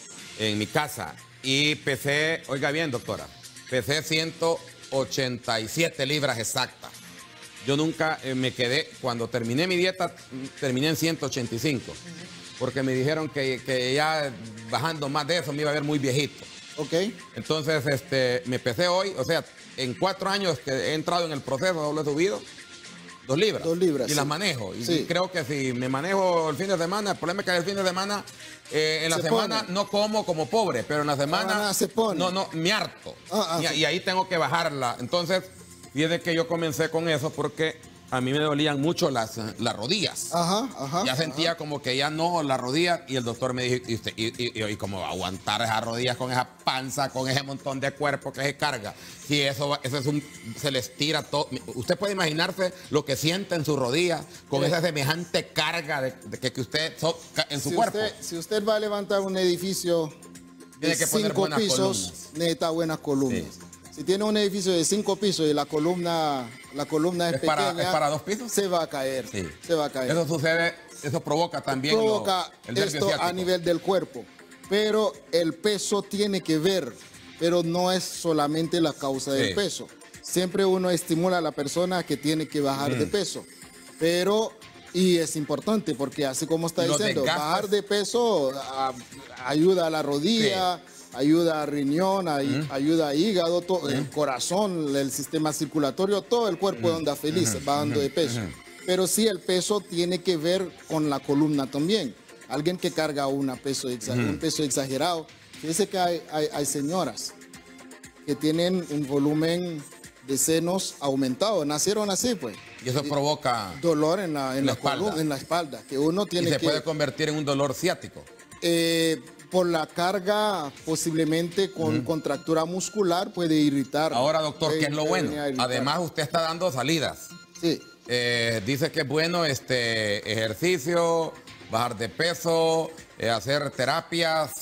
S1: en mi casa y pesé, oiga bien, doctora, pesé ciento ochenta y siete libras exactas. Yo nunca eh, me quedé, cuando terminé mi dieta, terminé en ciento ochenta y cinco. Porque me dijeron que, que ya bajando más de eso me iba a ver muy viejito.
S14: Ok.
S1: Entonces, este, me pesé hoy, o sea, en cuatro años que he entrado en el proceso, lo he subido dos libras.
S14: Dos libras.
S1: Y
S14: sí.
S1: las manejo. Y
S14: sí.
S1: creo que si me manejo el fin de semana, el problema es que el fin de semana, eh, en la
S14: se
S1: semana
S14: pone.
S1: no como como pobre, pero en la semana
S14: ah, se pone.
S1: no, no, me harto.
S14: Ah, ah,
S1: y,
S14: sí.
S1: y ahí tengo que bajarla. Entonces, fíjate que yo comencé con eso porque a mí me dolían mucho las, las rodillas.
S14: Ajá, ajá.
S1: Ya sentía
S14: ajá.
S1: como que ya no las rodillas y el doctor me dijo, ¿y, usted, y, y, y cómo va a aguantar esas rodillas con esa panza, con ese montón de cuerpo que se carga? Si eso, eso es un, se les tira todo. Usted puede imaginarse lo que siente en su rodilla con esa semejante carga de, de que, que usted so, en su
S14: si
S1: cuerpo.
S14: Usted, si usted va a levantar un edificio
S1: Tiene
S14: de
S1: que poner
S14: cinco
S1: buenas
S14: pisos,
S1: columnas.
S14: necesita buenas columnas.
S1: Sí.
S14: Si tiene un edificio de cinco pisos y la columna, la columna es,
S1: ¿Es
S14: pequeña,
S1: para, ¿Es para dos pisos?
S14: Se va a caer.
S1: Sí.
S14: Se va a caer.
S1: Eso sucede, eso provoca también
S14: provoca
S1: lo, el
S14: esto a nivel del cuerpo. Pero el peso tiene que ver, pero no es solamente la causa del
S1: sí.
S14: peso. Siempre uno estimula a la persona que tiene que bajar mm. de peso. Pero, y es importante porque así como está Los diciendo, desgastes. bajar de peso a, ayuda a la rodilla. Sí. Ayuda a riñón, a, uh-huh. ayuda a hígado, todo, uh-huh. el corazón, el sistema circulatorio, todo el cuerpo uh-huh. anda feliz, uh-huh. bajando uh-huh. de peso. Uh-huh. Pero sí el peso tiene que ver con la columna también. Alguien que carga una peso exa- uh-huh. un peso exagerado. Fíjese que hay, hay, hay señoras que tienen un volumen de senos aumentado, nacieron así pues.
S1: Y eso provoca
S14: dolor en la, en
S1: la
S14: la,
S1: espalda.
S14: columna, en la espalda, que uno tiene
S1: y se
S14: que...
S1: puede convertir en un dolor ciático.
S14: Eh, por la carga, posiblemente con uh-huh. contractura muscular, puede irritar.
S1: Ahora, doctor, ¿qué es lo bueno? Además, usted está dando salidas.
S14: Sí.
S1: Eh, dice que es bueno este ejercicio, bajar de peso, eh, hacer terapias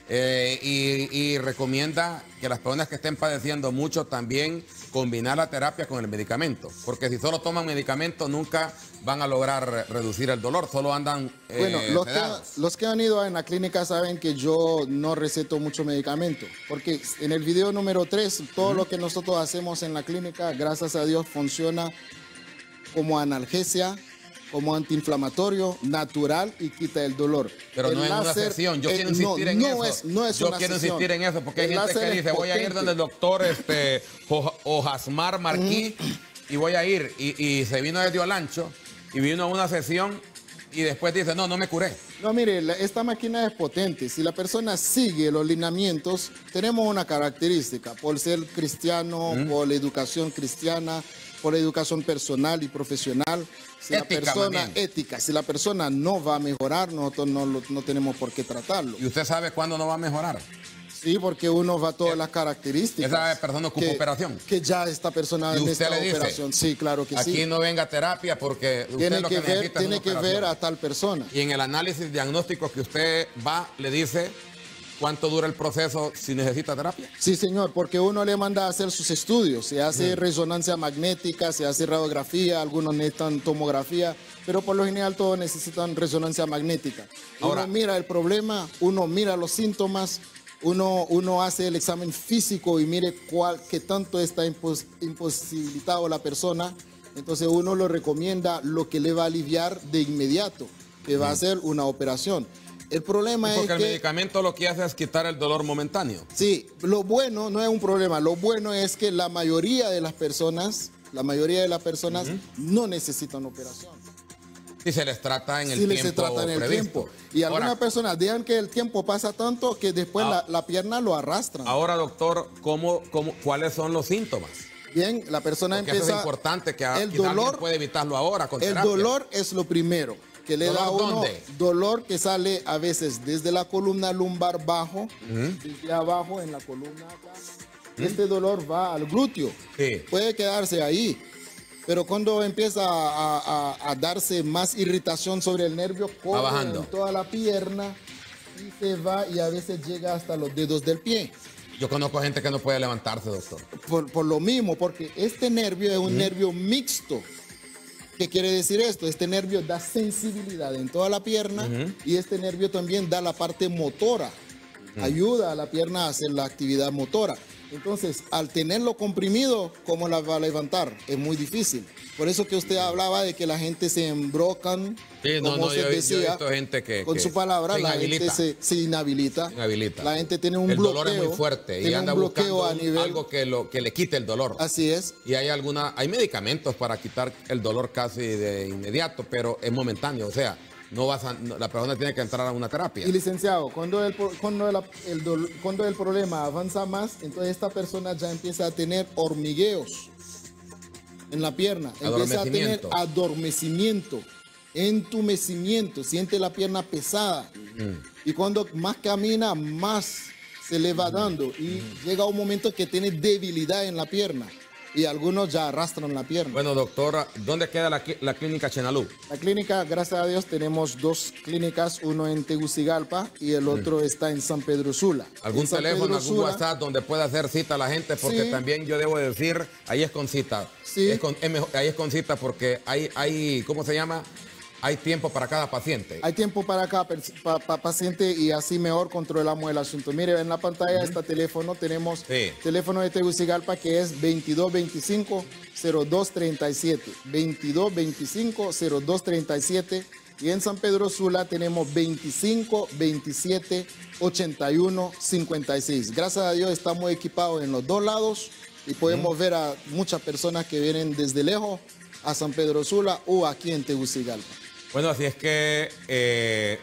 S1: eh, y, y recomienda que las personas que estén padeciendo mucho también combinar la terapia con el medicamento. Porque si solo toman medicamento, nunca van a lograr reducir el dolor, solo andan eh,
S14: Bueno, los que, los que han ido en la clínica saben que yo no receto mucho medicamento, porque en el video número tres, todo uh-huh. lo que nosotros hacemos en la clínica, gracias a Dios, funciona como analgesia, como antiinflamatorio, natural y quita el dolor.
S1: Pero
S14: el
S1: no es
S14: láser,
S1: una sesión, yo
S14: eh,
S1: quiero insistir
S14: no,
S1: en
S14: no
S1: eso.
S14: Es, no es
S1: yo
S14: una
S1: quiero
S14: sesión.
S1: insistir en eso, porque hay
S14: el
S1: gente que dice, voy a ir donde el doctor este, Ojasmar Marquí uh-huh. y voy a ir, y, y se vino desde Olancho, y vino a una sesión, y después dice, no, no me curé.
S14: No, mire, la, esta máquina es potente. Si la persona sigue los lineamientos, tenemos una característica, por ser cristiano, ¿Mm? por la educación cristiana, por la educación personal y profesional. Si ética, la persona, ética, si la persona no va a mejorar, nosotros no, no tenemos por qué tratarlo.
S1: ¿Y usted sabe cuándo no va a mejorar?
S14: Sí, porque uno va a todas las características.
S1: Esa persona ocupa
S14: que,
S1: operación.
S14: Que ya esta persona
S1: ¿Y
S14: en
S1: usted
S14: esta
S1: le dice,
S14: operación. Sí, claro que
S1: aquí
S14: sí.
S1: no venga a terapia porque usted
S14: Tiene
S1: lo
S14: que,
S1: que
S14: ver,
S1: necesita es
S14: tiene
S1: una
S14: que
S1: operación.
S14: ver a tal persona.
S1: Y en el análisis diagnóstico que usted va, le dice cuánto dura el proceso si necesita terapia.
S14: Sí, señor, porque uno le manda a hacer sus estudios. Se hace
S1: Mm.
S14: resonancia magnética, se hace radiografía, algunos necesitan tomografía, pero por lo general todos necesitan resonancia magnética.
S1: Ahora-
S14: uno mira el problema, uno mira los síntomas, uno, uno hace el examen físico y mire cuál, qué tanto está impos- imposibilitado la persona. Entonces uno lo recomienda lo que le va a aliviar de inmediato, que va a
S1: Mm.
S14: ser una operación. El problema
S1: Porque
S14: es
S1: el
S14: que...
S1: medicamento lo que hace es quitar el dolor momentáneo.
S14: Sí, lo bueno no es un problema, lo bueno es que la mayoría de las personas, la mayoría de las personas no necesitan operación.
S1: Si se les trata en el
S14: Sí
S1: tiempo
S14: les se trata en el
S1: previsto.
S14: tiempo. Y algunas
S1: Ahora,
S14: personas dejan que el tiempo pasa tanto que después
S1: Ah.
S14: la, la pierna lo arrastran.
S1: ahora, doctor, ¿cómo, cómo, ¿cuáles son los síntomas?
S14: Bien, la persona
S1: Porque
S14: empieza...
S1: eso es importante, que a-
S14: el
S1: quizá alguien
S14: dolor-
S1: puede evitarlo ahora con
S14: El
S1: terapia.
S14: dolor es lo primero que le da a
S1: ¿Dolor
S14: uno.
S1: dónde?
S14: Dolor que sale a veces desde la columna lumbar bajo,
S1: Ujú.
S14: desde abajo en la columna acá. Este dolor va al glúteo.
S1: Sí.
S14: Puede quedarse ahí. Pero cuando empieza a, a- a darse más irritación sobre el nervio, corre
S1: bajando.
S14: en toda la pierna y se va y a veces llega hasta los dedos del pie.
S1: Yo conozco gente que no puede levantarse, doctor.
S14: Por, por lo mismo, porque este nervio es un
S1: Ujú.
S14: nervio mixto. ¿Qué quiere decir esto? Este nervio da sensibilidad en toda la pierna
S1: Ujú.
S14: y este nervio también da la parte motora. Ayuda a la pierna a hacer la actividad motora. Entonces, al tenerlo comprimido, ¿cómo la va a levantar? Es muy difícil. Por eso que usted hablaba de que la gente se embrocan,
S1: Sí, no,
S14: como
S1: no,
S14: usted
S1: yo, yo he
S14: decía,
S1: visto gente que,
S14: con
S1: que
S14: su palabra,
S1: se
S14: la
S1: inhabilita.
S14: gente se, se inhabilita.
S1: Se inhabilita.
S14: La gente tiene un
S1: el
S14: bloqueo.
S1: dolor es muy fuerte y
S14: tiene
S1: anda
S14: un bloqueo
S1: buscando
S14: a
S1: un-
S14: nivel.
S1: algo que, lo, que le quite el dolor.
S14: Así es.
S1: Y hay alguna, hay medicamentos para quitar el dolor casi de inmediato, pero es momentáneo. O sea, no vas a, no- la persona tiene que entrar a una terapia.
S14: Y licenciado, cuando el, pro- cuando, el, el dol- cuando el problema avanza más, entonces esta persona ya empieza a tener hormigueos en la pierna, empieza a tener
S1: Adormecimiento.
S14: adormecimiento, entumecimiento, siente la pierna pesada.
S1: Mm.
S14: Y cuando más camina, más se le va dando. Y llega un momento que tiene debilidad en la pierna. Y algunos ya arrastran la pierna.
S1: Bueno, doctora, ¿dónde queda la, cli- la clínica Chenalú?
S14: La clínica, gracias a Dios, tenemos dos clínicas, uno en Tegucigalpa y el otro está en San Pedro Sula.
S1: ¿Algún
S14: En San
S1: teléfono,
S14: Pedro
S1: algún
S14: Sula,
S1: WhatsApp donde pueda hacer cita la gente? Porque
S14: Sí.
S1: también yo debo decir, ahí es con cita.
S14: Sí.
S1: Es con- es mejor- ahí es con cita porque hay, hay, ¿cómo se llama? Hay tiempo para cada paciente.
S14: Hay tiempo para cada pers- pa- pa- paciente y así mejor controlamos el asunto. Mire, en la pantalla está teléfono, tenemos
S1: Sí.
S14: teléfono de Tegucigalpa que es veintidós veinticinco cero dos treinta y siete, veintidós veinticinco cero dos treinta y siete, y en San Pedro Sula tenemos veinticinco veintisiete ochenta y uno cincuenta y seis. Gracias a Dios estamos equipados en los dos lados y podemos ver a muchas personas que vienen desde lejos a San Pedro Sula o aquí en Tegucigalpa.
S1: Bueno, así es que eh,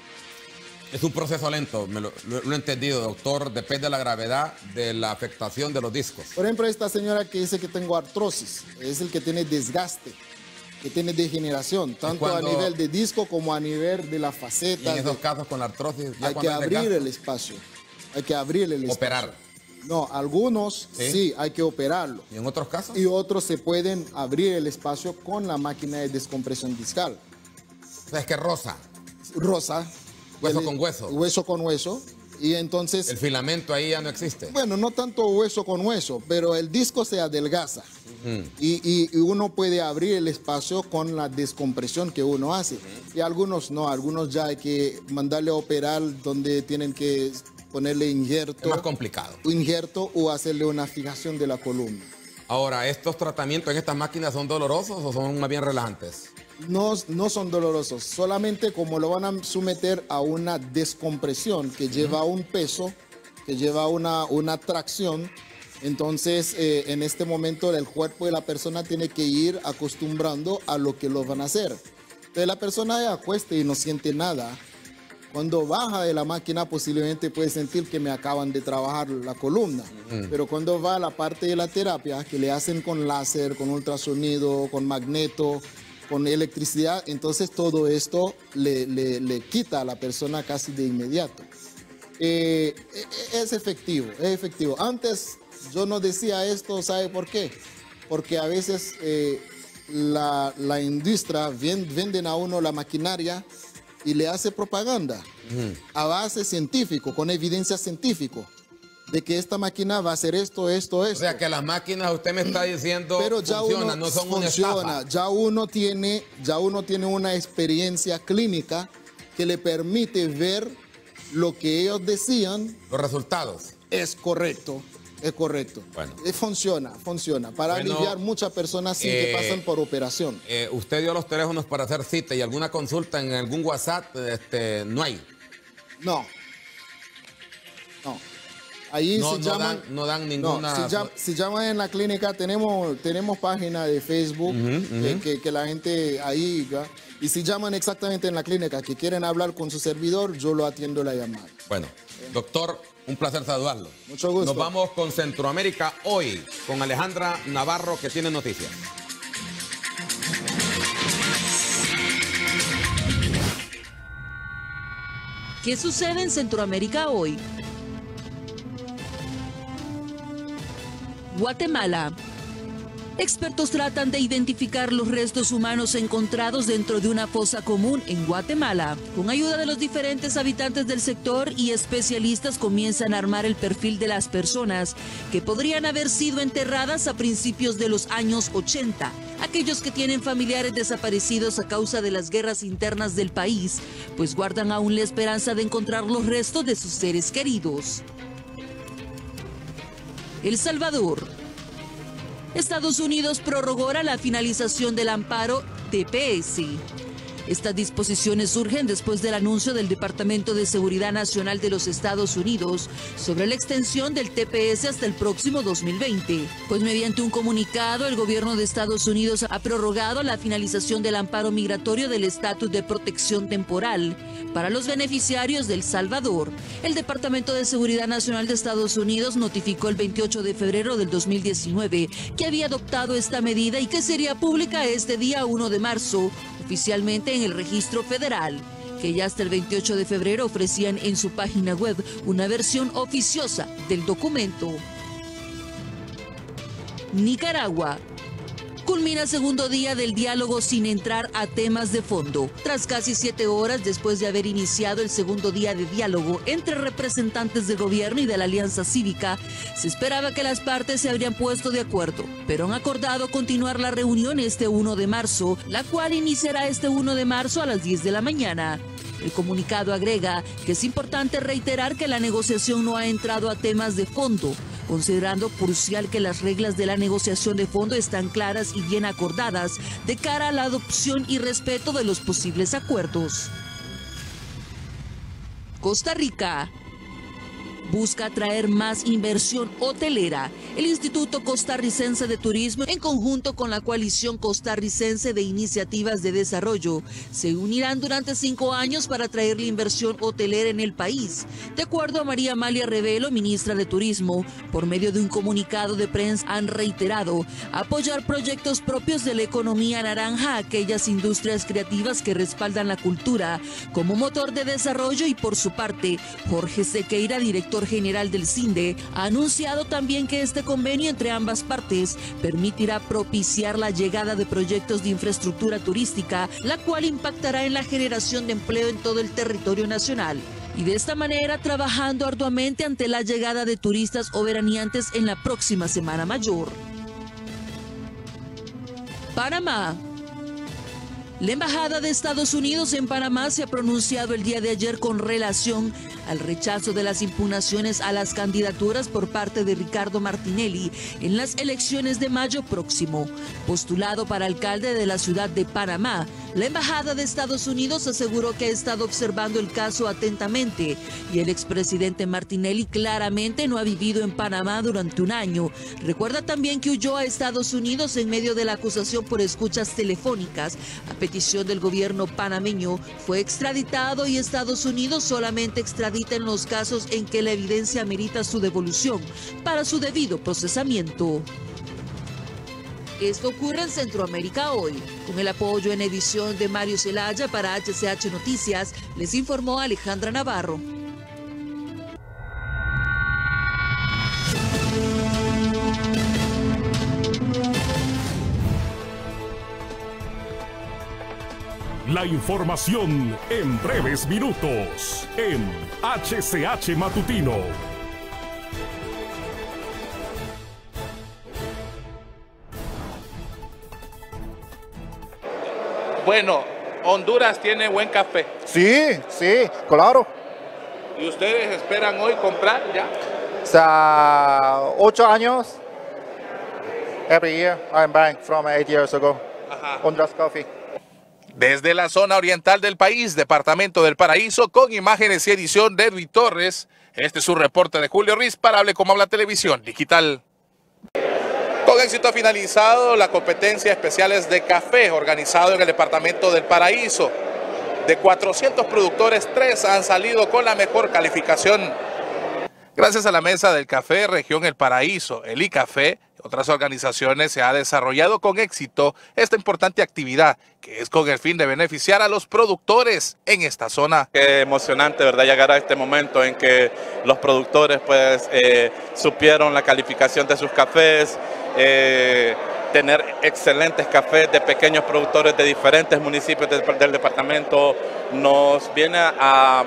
S1: es un proceso lento, me lo, lo- lo he entendido, doctor. Depende de la gravedad de la afectación de los discos.
S14: Por ejemplo, esta señora que dice que tengo artrosis, es el que tiene desgaste, que tiene degeneración, tanto
S1: cuando-
S14: a nivel de disco como a nivel de la
S1: Y
S14: faceta.
S1: en esos
S14: de-
S1: casos con la artrosis, ya
S14: hay que
S1: cuando es
S14: abrir
S1: desgaste,
S14: el espacio, hay que abrir el espacio.
S1: operar.
S14: No, algunos
S1: ¿Sí?
S14: sí, hay que operarlo.
S1: ¿Y en otros casos?
S14: Y otros se pueden abrir el espacio con la máquina de descompresión discal.
S1: O sea, es que rosa,
S14: Rosa.
S1: hueso
S14: el-
S1: con hueso.
S14: Hueso con hueso. Y entonces,
S1: El filamento ahí ya no existe.
S14: bueno, no tanto hueso con hueso, pero el disco se adelgaza.
S1: Mm.
S14: Y, y- y uno puede abrir el espacio con la descompresión que uno hace. Y algunos no, algunos ya hay que mandarle a operar donde tienen que ponerle injerto.
S1: Es más complicado.
S14: Injerto o hacerle una fijación de la columna.
S1: Ahora, ¿estos tratamientos en estas máquinas son dolorosos o son más bien relajantes?
S14: No, no son dolorosos, solamente como lo van a someter a una descompresión que lleva un peso, que lleva una, una tracción. Entonces, eh, en este momento el cuerpo de la persona tiene que ir acostumbrando a lo que lo van a hacer. Entonces la persona ya acuesta y no siente nada. Cuando baja de la máquina posiblemente puede sentir que me acaban de trabajar la columna.
S1: Mm.
S14: Pero cuando va a la parte de la terapia, que le hacen con láser, con ultrasonido, con magneto, con electricidad, entonces todo esto le, le- le quita a la persona casi de inmediato. eh, es efectivo, es efectivo. Antes yo no decía esto, ¿sabe por qué? Porque a veces eh, la, la industria vend, venden a uno la maquinaria y le hace propaganda uh-huh. a base científico, con evidencia científica, de que esta máquina va a hacer esto, esto, esto.
S1: O sea, que las máquinas, usted me está diciendo,
S14: pero ya
S1: funcionan,
S14: uno
S1: no son
S14: funciona,
S1: una estafa.
S14: Ya uno tiene, ya uno tiene una experiencia clínica que le permite ver lo que ellos decían.
S1: Los resultados.
S14: Es correcto, es correcto.
S1: Bueno.
S14: Eh, funciona, funciona. Para
S1: bueno,
S14: aliviar muchas personas sin
S1: eh,
S14: que pasen por operación.
S1: Eh, usted dio los teléfonos para hacer cita y alguna consulta en algún WhatsApp, este, no hay.
S14: No. No. Ahí
S1: no,
S14: se
S1: no
S14: llaman,
S1: dan, no dan ninguna...
S14: No, si, llama, si llaman en la clínica, tenemos, tenemos página de Facebook, uh -huh, uh -huh. Que, que la gente ahí... ¿ya? Y si llaman exactamente en la clínica que quieren hablar con su servidor, yo lo atiendo la llamada.
S1: Bueno, doctor, un placer saludarlo.
S14: Mucho gusto.
S1: Nos vamos con Centroamérica hoy, con Alejandra Navarro, que tiene noticias.
S6: ¿Qué sucede en Centroamérica hoy? Guatemala. Expertos tratan de identificar los restos humanos encontrados dentro de una fosa común en Guatemala. Con ayuda de los diferentes habitantes del sector y especialistas comienzan a armar el perfil de las personas que podrían haber sido enterradas a principios de los años ochenta. Aquellos que tienen familiares desaparecidos a causa de las guerras internas del país, pues guardan aún la esperanza de encontrar los restos de sus seres queridos. El Salvador. Estados Unidos prorrogó la finalización del amparo T P S. Estas disposiciones surgen después del anuncio del Departamento de Seguridad Nacional de los Estados Unidos sobre la extensión del T P S hasta el próximo dos mil veinte. Pues mediante un comunicado, el gobierno de Estados Unidos ha prorrogado la finalización del amparo migratorio del estatus de protección temporal para los beneficiarios de El Salvador. El Departamento de Seguridad Nacional de Estados Unidos notificó el veintiocho de febrero del dos mil diecinueve que había adoptado esta medida y que sería pública este día uno de marzo, oficialmente en el registro federal, que ya hasta el veintiocho de febrero ofrecían en su página web una versión oficiosa del documento. Nicaragua. Culmina segundo día del diálogo sin entrar a temas de fondo. Tras casi siete horas después de haber iniciado el segundo día de diálogo entre representantes del gobierno y de la Alianza Cívica, se esperaba que las partes se habrían puesto de acuerdo, pero han acordado continuar la reunión este uno de marzo, la cual iniciará este uno de marzo a las diez de la mañana. El comunicado agrega que es importante reiterar que la negociación no ha entrado a temas de fondo, considerando crucial que las reglas de la negociación de fondo están claras y bien acordadas de cara a la adopción y respeto de los posibles acuerdos. Costa Rica. Busca atraer más inversión hotelera. El Instituto Costarricense de Turismo, en conjunto con la Coalición Costarricense de Iniciativas de Desarrollo, se unirán durante cinco años para atraer la inversión hotelera en el país. De acuerdo a María Amalia Revelo, ministra de Turismo, por medio de un comunicado de prensa han reiterado apoyar proyectos propios de la economía naranja a aquellas industrias creativas que respaldan la cultura como motor de desarrollo y, por su parte, Jorge Sequeira, director general del CINDE, ha anunciado también que este convenio entre ambas partes permitirá propiciar la llegada de proyectos de infraestructura turística, la cual impactará en la generación de empleo en todo el territorio nacional. Y de esta manera trabajando arduamente ante la llegada de turistas o veraneantes en la próxima Semana Mayor. Panamá. La Embajada de Estados Unidos en Panamá se ha pronunciado el día de ayer con relación al rechazo de las impugnaciones a las candidaturas por parte de Ricardo Martinelli en las elecciones de mayo próximo. Postulado para alcalde de la ciudad de Panamá, la Embajada de Estados Unidos aseguró que ha estado observando el caso atentamente y el expresidente Martinelli claramente no ha vivido en Panamá durante un año. Recuerda también que huyó a Estados Unidos en medio de la acusación por escuchas telefónicas. A petición del gobierno panameño, fue extraditado y Estados Unidos solamente extradita en los casos en que la evidencia amerita su devolución para su debido procesamiento. Esto ocurre en Centroamérica hoy. Con el apoyo en edición de Mario Zelaya para H C H Noticias, les informó Alejandra Navarro.
S5: La información en breves minutos en H C H Matutino.
S12: Bueno, Honduras tiene buen café.
S9: Sí, sí, claro.
S12: ¿Y ustedes esperan hoy comprar ya?
S9: O sea, ocho años. Every year I'm buying from eight years ago.
S12: Ajá.
S9: Honduras Coffee.
S12: Desde la zona oriental del país, departamento del Paraíso, con imágenes y edición de Edwin Torres. Este es un reporte de Julio Ruiz para Hable Como Habla Televisión Digital. Con éxito ha finalizado la competencia especiales de café organizado en el departamento del Paraíso. De cuatrocientos productores, tres han salido con la mejor calificación. Gracias a la Mesa del Café Región El Paraíso, el ICAFE y otras organizaciones se ha desarrollado con éxito esta importante actividad que es con el fin de beneficiar a los productores en esta zona.
S13: Qué emocionante, ¿verdad?, llegar a este momento en que los productores pues eh, supieron la calificación de sus cafés, eh, tener excelentes cafés de pequeños productores de diferentes municipios de, del departamento nos viene a...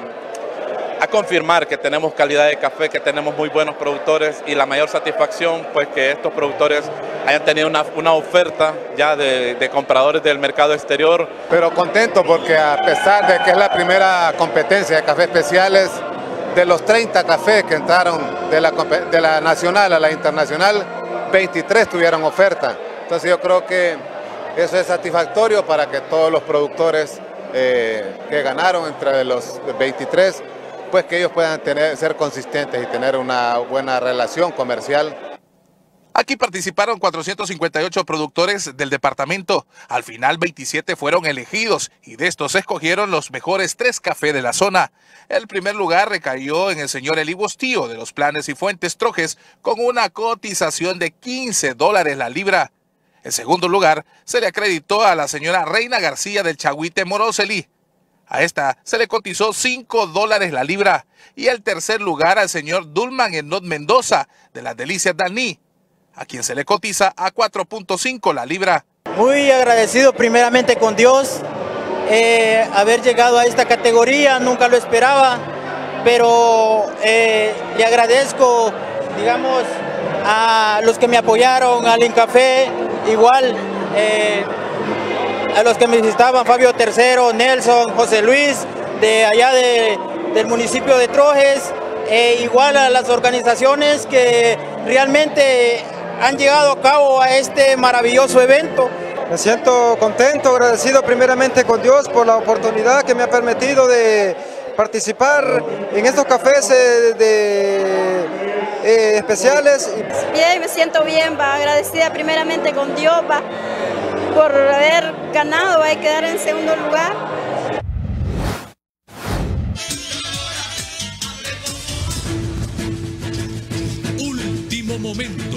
S13: a confirmar que tenemos calidad de café, que tenemos muy buenos productores y la mayor satisfacción pues que estos productores hayan tenido una, una oferta ya de, de compradores del mercado exterior.
S15: Pero contento porque a pesar de que es la primera competencia de cafés especiales, de los treinta cafés que entraron de la, de la nacional a la internacional, veintitrés tuvieron oferta. Entonces yo creo que eso es satisfactorio para que todos los productores eh, que ganaron entre los veintitrés, pues que ellos puedan tener, ser consistentes y tener una buena relación comercial.
S12: Aquí participaron cuatrocientos cincuenta y ocho productores del departamento. Al final veintisiete fueron elegidos y de estos se escogieron los mejores tres cafés de la zona. El primer lugar recayó en el señor Eli Bostío de los Planes y Fuentes Trojes con una cotización de quince dólares la libra. El segundo lugar se le acreditó a la señora Reina García del Chagüite Moroseli. A esta se le cotizó cinco dólares la libra. Y el tercer lugar al señor Dulman Enot Mendoza de las Delicias Daní, a quien se le cotiza a cuatro punto cinco la libra.
S16: Muy agradecido primeramente con Dios, eh, haber llegado a esta categoría, nunca lo esperaba, pero eh, le agradezco, digamos, a los que me apoyaron, al INCAFE, igual, eh, a los que me visitaban, Fabio Tercero, Nelson, José Luis, de allá de, del municipio de Trojes, e igual a las organizaciones que realmente han llevado a cabo a este maravilloso evento.
S17: Me siento contento, agradecido primeramente con Dios por la oportunidad que me ha permitido de participar en estos cafés de, de eh, especiales.
S18: Bien, me siento bien, va, agradecida primeramente con Dios, va, por haber ganado, va a quedar en segundo lugar.
S11: Último momento.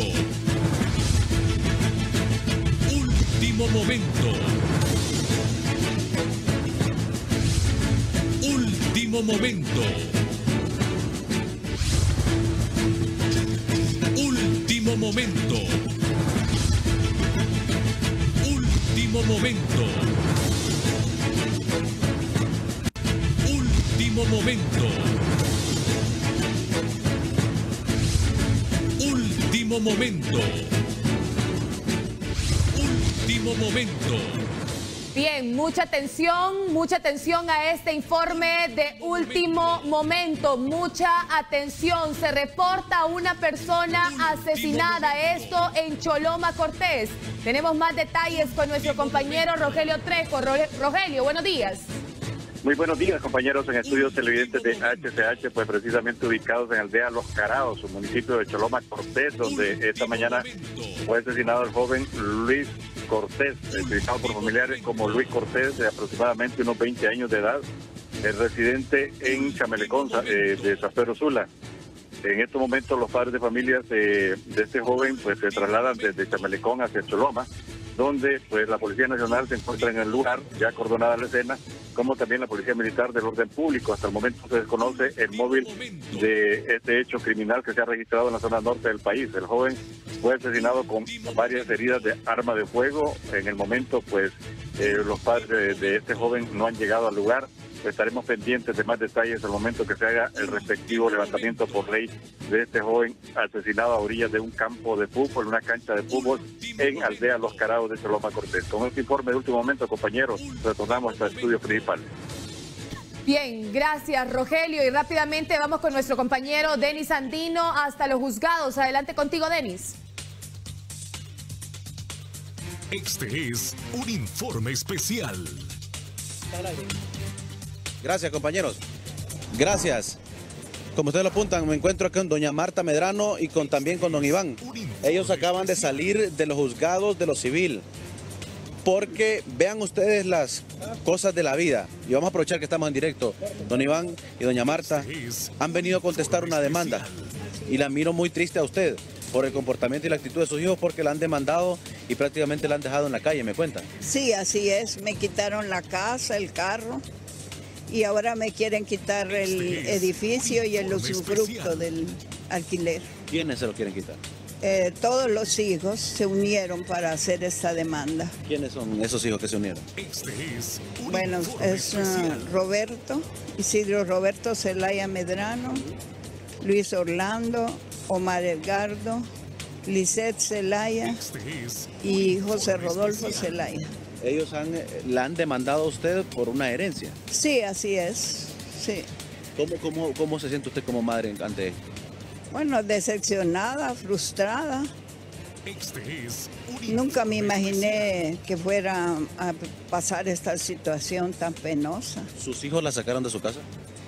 S11: Último momento. Último momento. Último momento. Último momento. Último momento. Último momento. Último momento.
S10: Bien, mucha atención, mucha atención a este informe de último momento, mucha atención. Se reporta una persona asesinada, esto en Choloma Cortés. Tenemos más detalles con nuestro compañero Rogelio Trejo. Rogelio, buenos días.
S22: Muy buenos días, compañeros en estudios televidentes de H C H, pues precisamente ubicados en aldea Los Caraos, un municipio de Choloma Cortés, donde esta mañana fue asesinado el joven Luis Cortés, identificado por familiares como Luis Cortés, de aproximadamente unos veinte años de edad, el residente en Chamelecón, eh, de San Pedro Sula. En estos momentos los padres de familias eh, de este joven pues se trasladan desde Chamelecón hacia Choloma, donde pues la Policía Nacional se encuentra en el lugar, ya acordonada la escena, como también la Policía Militar del Orden Público. Hasta el momento se desconoce el móvil de este hecho criminal que se ha registrado en la zona norte del país. El joven fue asesinado con varias heridas de arma de fuego. En el momento pues Eh, los padres de, de este joven no han llegado al lugar. Estaremos pendientes de más detalles al momento que se haga el respectivo levantamiento por ley de este joven asesinado a orillas de un campo de fútbol, una cancha de fútbol en Aldea Los Carados de Choloma Cortés. Con este informe de último momento, compañeros, retornamos al estudio principal.
S10: Bien, gracias Rogelio. Y rápidamente vamos con nuestro compañero Denis Andino hasta los juzgados. Adelante contigo, Denis.
S5: Este es un informe especial.
S3: Gracias, compañeros. Gracias. Como ustedes lo apuntan, me encuentro aquí con doña Marta Medrano y con, también con don Iván. Ellos acaban de salir de los juzgados de lo civil. Porque vean ustedes las cosas de la vida. Y vamos a aprovechar que estamos en directo. Don Iván y doña Marta han venido a contestar una demanda. Y la miro muy triste a usted por el comportamiento y la actitud de sus hijos, porque la han demandado y prácticamente la han dejado en la calle, ¿me cuentan?
S4: Sí, así es. Me quitaron la casa, el carro. Y ahora me quieren quitar el edificio y el usufructo del alquiler.
S3: ¿Quiénes se lo quieren quitar?
S4: Eh, todos los hijos se unieron para hacer esta demanda.
S3: ¿Quiénes son esos hijos que se unieron?
S4: Bueno, es uh, Roberto, Isidro Roberto Zelaya Medrano, Luis Orlando, Omar Edgardo, Lisette Zelaya y José Rodolfo Zelaya.
S3: Ellos han, la han demandado a usted por una herencia.
S4: Sí, así es, sí.
S3: ¿Cómo, cómo, cómo se siente usted como madre ante esto?
S4: Bueno, decepcionada, frustrada. Nunca me imaginé que fuera a pasar esta situación tan penosa.
S3: ¿Sus hijos la sacaron de su casa?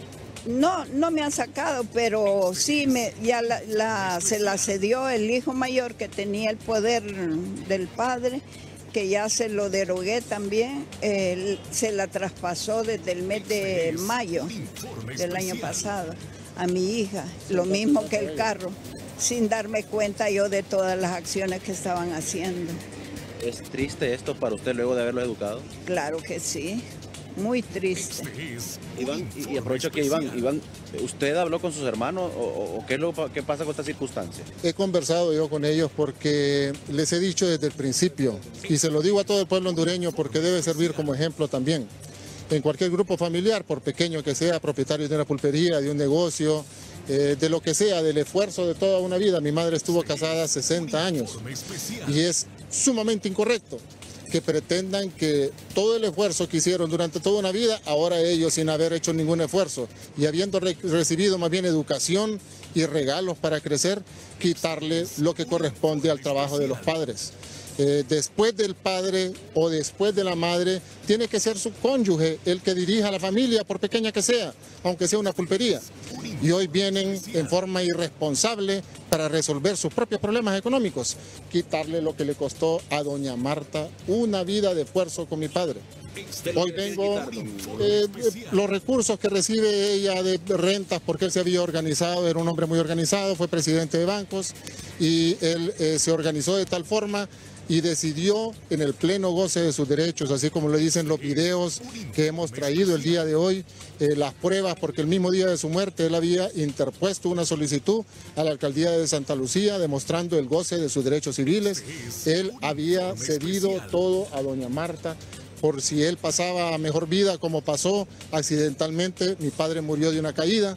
S4: No, no me han sacado, pero sí me, ya la, la, se la cedió el hijo mayor que tenía el poder del padre, que ya se lo derogué también, eh, se la traspasó desde el mes de mayo del año pasado a mi hija, lo mismo que el carro, sin darme cuenta yo de todas las acciones que estaban haciendo.
S3: ¿Es triste esto para usted luego de haberlo educado?
S4: Claro que sí, muy triste.
S3: Iván, y aprovecho que Iván, Iván, ¿usted habló con sus hermanos o, o qué, es lo, qué pasa con esta circunstancia?
S23: He conversado yo con ellos porque les he dicho desde el principio, y se lo digo a todo el pueblo hondureño porque debe servir como ejemplo también. En cualquier grupo familiar, por pequeño que sea, propietario de una pulpería, de un negocio, eh, de lo que sea, del esfuerzo de toda una vida. Mi madre estuvo casada sesenta años y es sumamente incorrecto que pretendan que todo el esfuerzo que hicieron durante toda una vida, ahora ellos sin haber hecho ningún esfuerzo y habiendo re recibido más bien educación y regalos para crecer, quitarle lo que corresponde al trabajo de los padres. Eh, después del padre o después de la madre, tiene que ser su cónyuge el que dirija a la familia, por pequeña que sea, aunque sea una pulpería. Y hoy vienen en forma irresponsable para resolver sus propios problemas económicos, quitarle lo que le costó a doña Marta una vida de esfuerzo con mi padre. Hoy vengo, eh, los recursos que recibe ella de rentas, porque él se había organizado, era un hombre muy organizado, fue presidente de bancos y él eh, se organizó de tal forma y decidió en el pleno goce de sus derechos, así como lo dicen los videos que hemos traído el día de hoy, eh, las pruebas, porque el mismo día de su muerte él había interpuesto una solicitud a la alcaldía de Santa Lucía demostrando el goce de sus derechos civiles. Él había cedido todo a doña Marta por si él pasaba a mejor vida, como pasó accidentalmente. Mi padre murió de una caída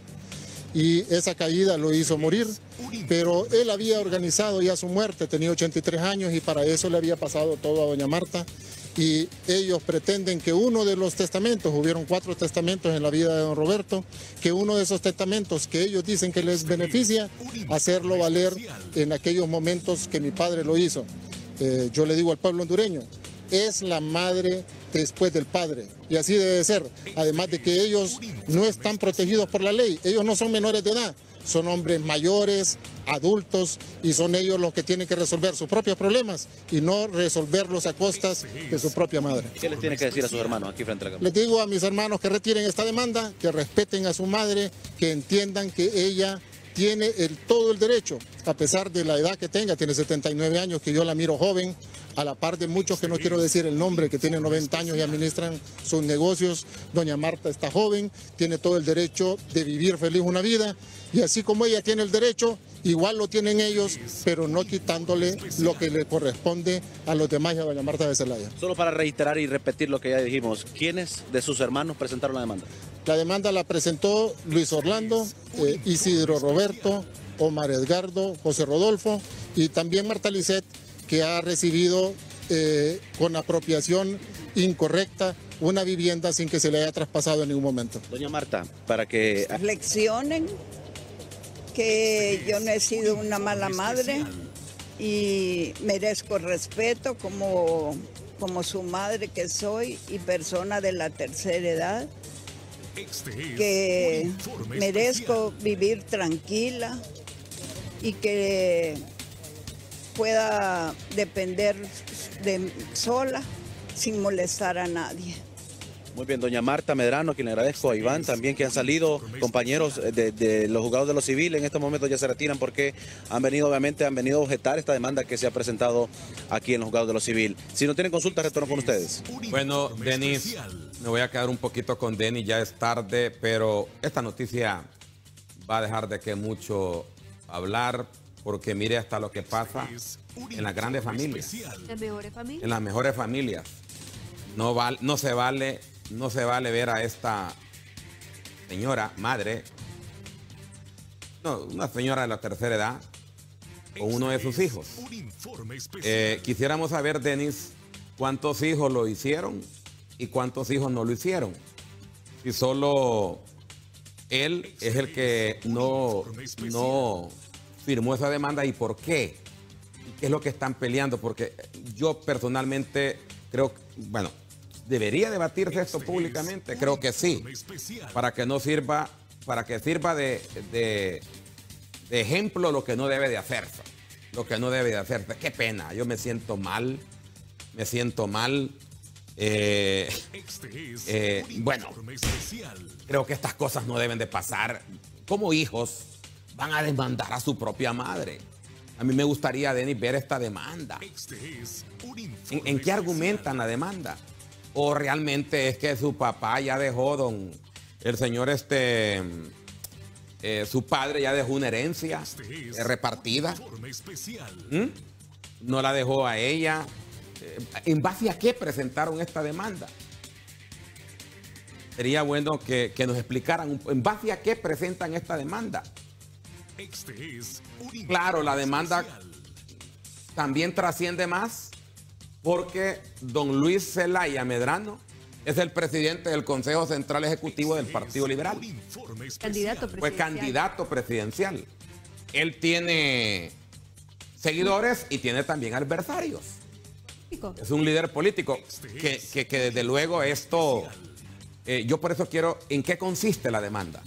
S23: y esa caída lo hizo morir, pero él había organizado ya su muerte, tenía ochenta y tres años y para eso le había pasado todo a doña Marta. Y ellos pretenden que uno de los testamentos, hubieron cuatro testamentos en la vida de don Roberto, que uno de esos testamentos que ellos dicen que les beneficia, hacerlo valer en aquellos momentos que mi padre lo hizo. Eh, yo le digo al pueblo hondureño, es la madre después del padre, y así debe ser, además de que ellos no están protegidos por la ley, ellos no son menores de edad, son hombres mayores, adultos, y son ellos los que tienen que resolver sus propios problemas y no resolverlos a costas de su propia madre.
S3: ¿Qué les tiene que decir a sus hermanos aquí frente a la cámara?
S23: Les digo a mis hermanos que retiren esta demanda, que respeten a su madre, que entiendan que ella tiene el, todo el derecho, a pesar de la edad que tenga, tiene setenta y nueve años, que yo la miro joven, a la par de muchos que no quiero decir el nombre, que tienen noventa años y administran sus negocios. Doña Marta está joven, tiene todo el derecho de vivir feliz una vida, y así como ella tiene el derecho, igual lo tienen ellos, pero no quitándole lo que le corresponde a los demás y a doña Marta de Zelaya.
S3: Solo para reiterar y repetir lo que ya dijimos, ¿quiénes de sus hermanos presentaron la demanda?
S23: La demanda la presentó Luis Orlando, eh, Isidro Roberto, Omar Edgardo, José Rodolfo y también Marta Lisset, que ha recibido eh, con apropiación incorrecta una vivienda sin que se le haya traspasado en ningún momento.
S3: Doña Marta, para que...
S4: Reflexionen que yo no he sido una mala madre y merezco respeto como, como su madre que soy y persona de la tercera edad, que merezco vivir tranquila y que pueda depender de sola sin molestar a nadie.
S3: Muy bien, doña Marta Medrano, a quien le agradezco, a Iván también, que han salido compañeros de, de los juzgados de lo civil. En estos momentos ya se retiran porque han venido, obviamente, han venido a objetar esta demanda que se ha presentado aquí en los juzgados de lo civil. Si no tienen consultas, retorno con ustedes.
S1: Bueno, Denis, me voy a quedar un poquito con Denis, ya es tarde, pero esta noticia va a dejar de que mucho hablar, porque mire hasta lo que pasa en las grandes familias.
S2: ¿Las mejores familias?
S1: En las mejores familias. No, val, no se vale... No se vale ver a esta señora, madre, no, una señora de la tercera edad, con uno de sus hijos. Eh, quisiéramos saber, Denis, cuántos hijos lo hicieron y cuántos hijos no lo hicieron. Si solo él es el que no, no firmó esa demanda y por qué. ¿Qué es lo que están peleando? Porque yo personalmente creo, bueno, ¿debería debatirse esto públicamente? Creo que sí, para que no sirva, para que sirva de, de, de ejemplo lo que no debe de hacerse, lo que no debe de hacerse. Qué pena, yo me siento mal, me siento mal. Eh, eh, bueno, creo que estas cosas no deben de pasar. Como hijos van a demandar a su propia madre. A mí me gustaría, Denis, ver esta demanda. ¿En, en qué argumentan la demanda? ¿O realmente es que su papá ya dejó, don, el señor, este, eh, su padre ya dejó una herencia eh, repartida? ¿Mm? No la dejó a ella. Eh, ¿En base a qué presentaron esta demanda? Sería bueno que, que nos explicaran en base a qué presentan esta demanda. Claro, la demanda también trasciende más, porque don Luis Zelaya Medrano es el presidente del Consejo Central Ejecutivo del Partido Liberal.
S2: Candidato presidencial.
S1: Fue candidato presidencial. Él tiene seguidores y tiene también adversarios. Es un líder político que, que, que desde luego esto... Eh, yo por eso quiero... ¿En qué consiste la demanda?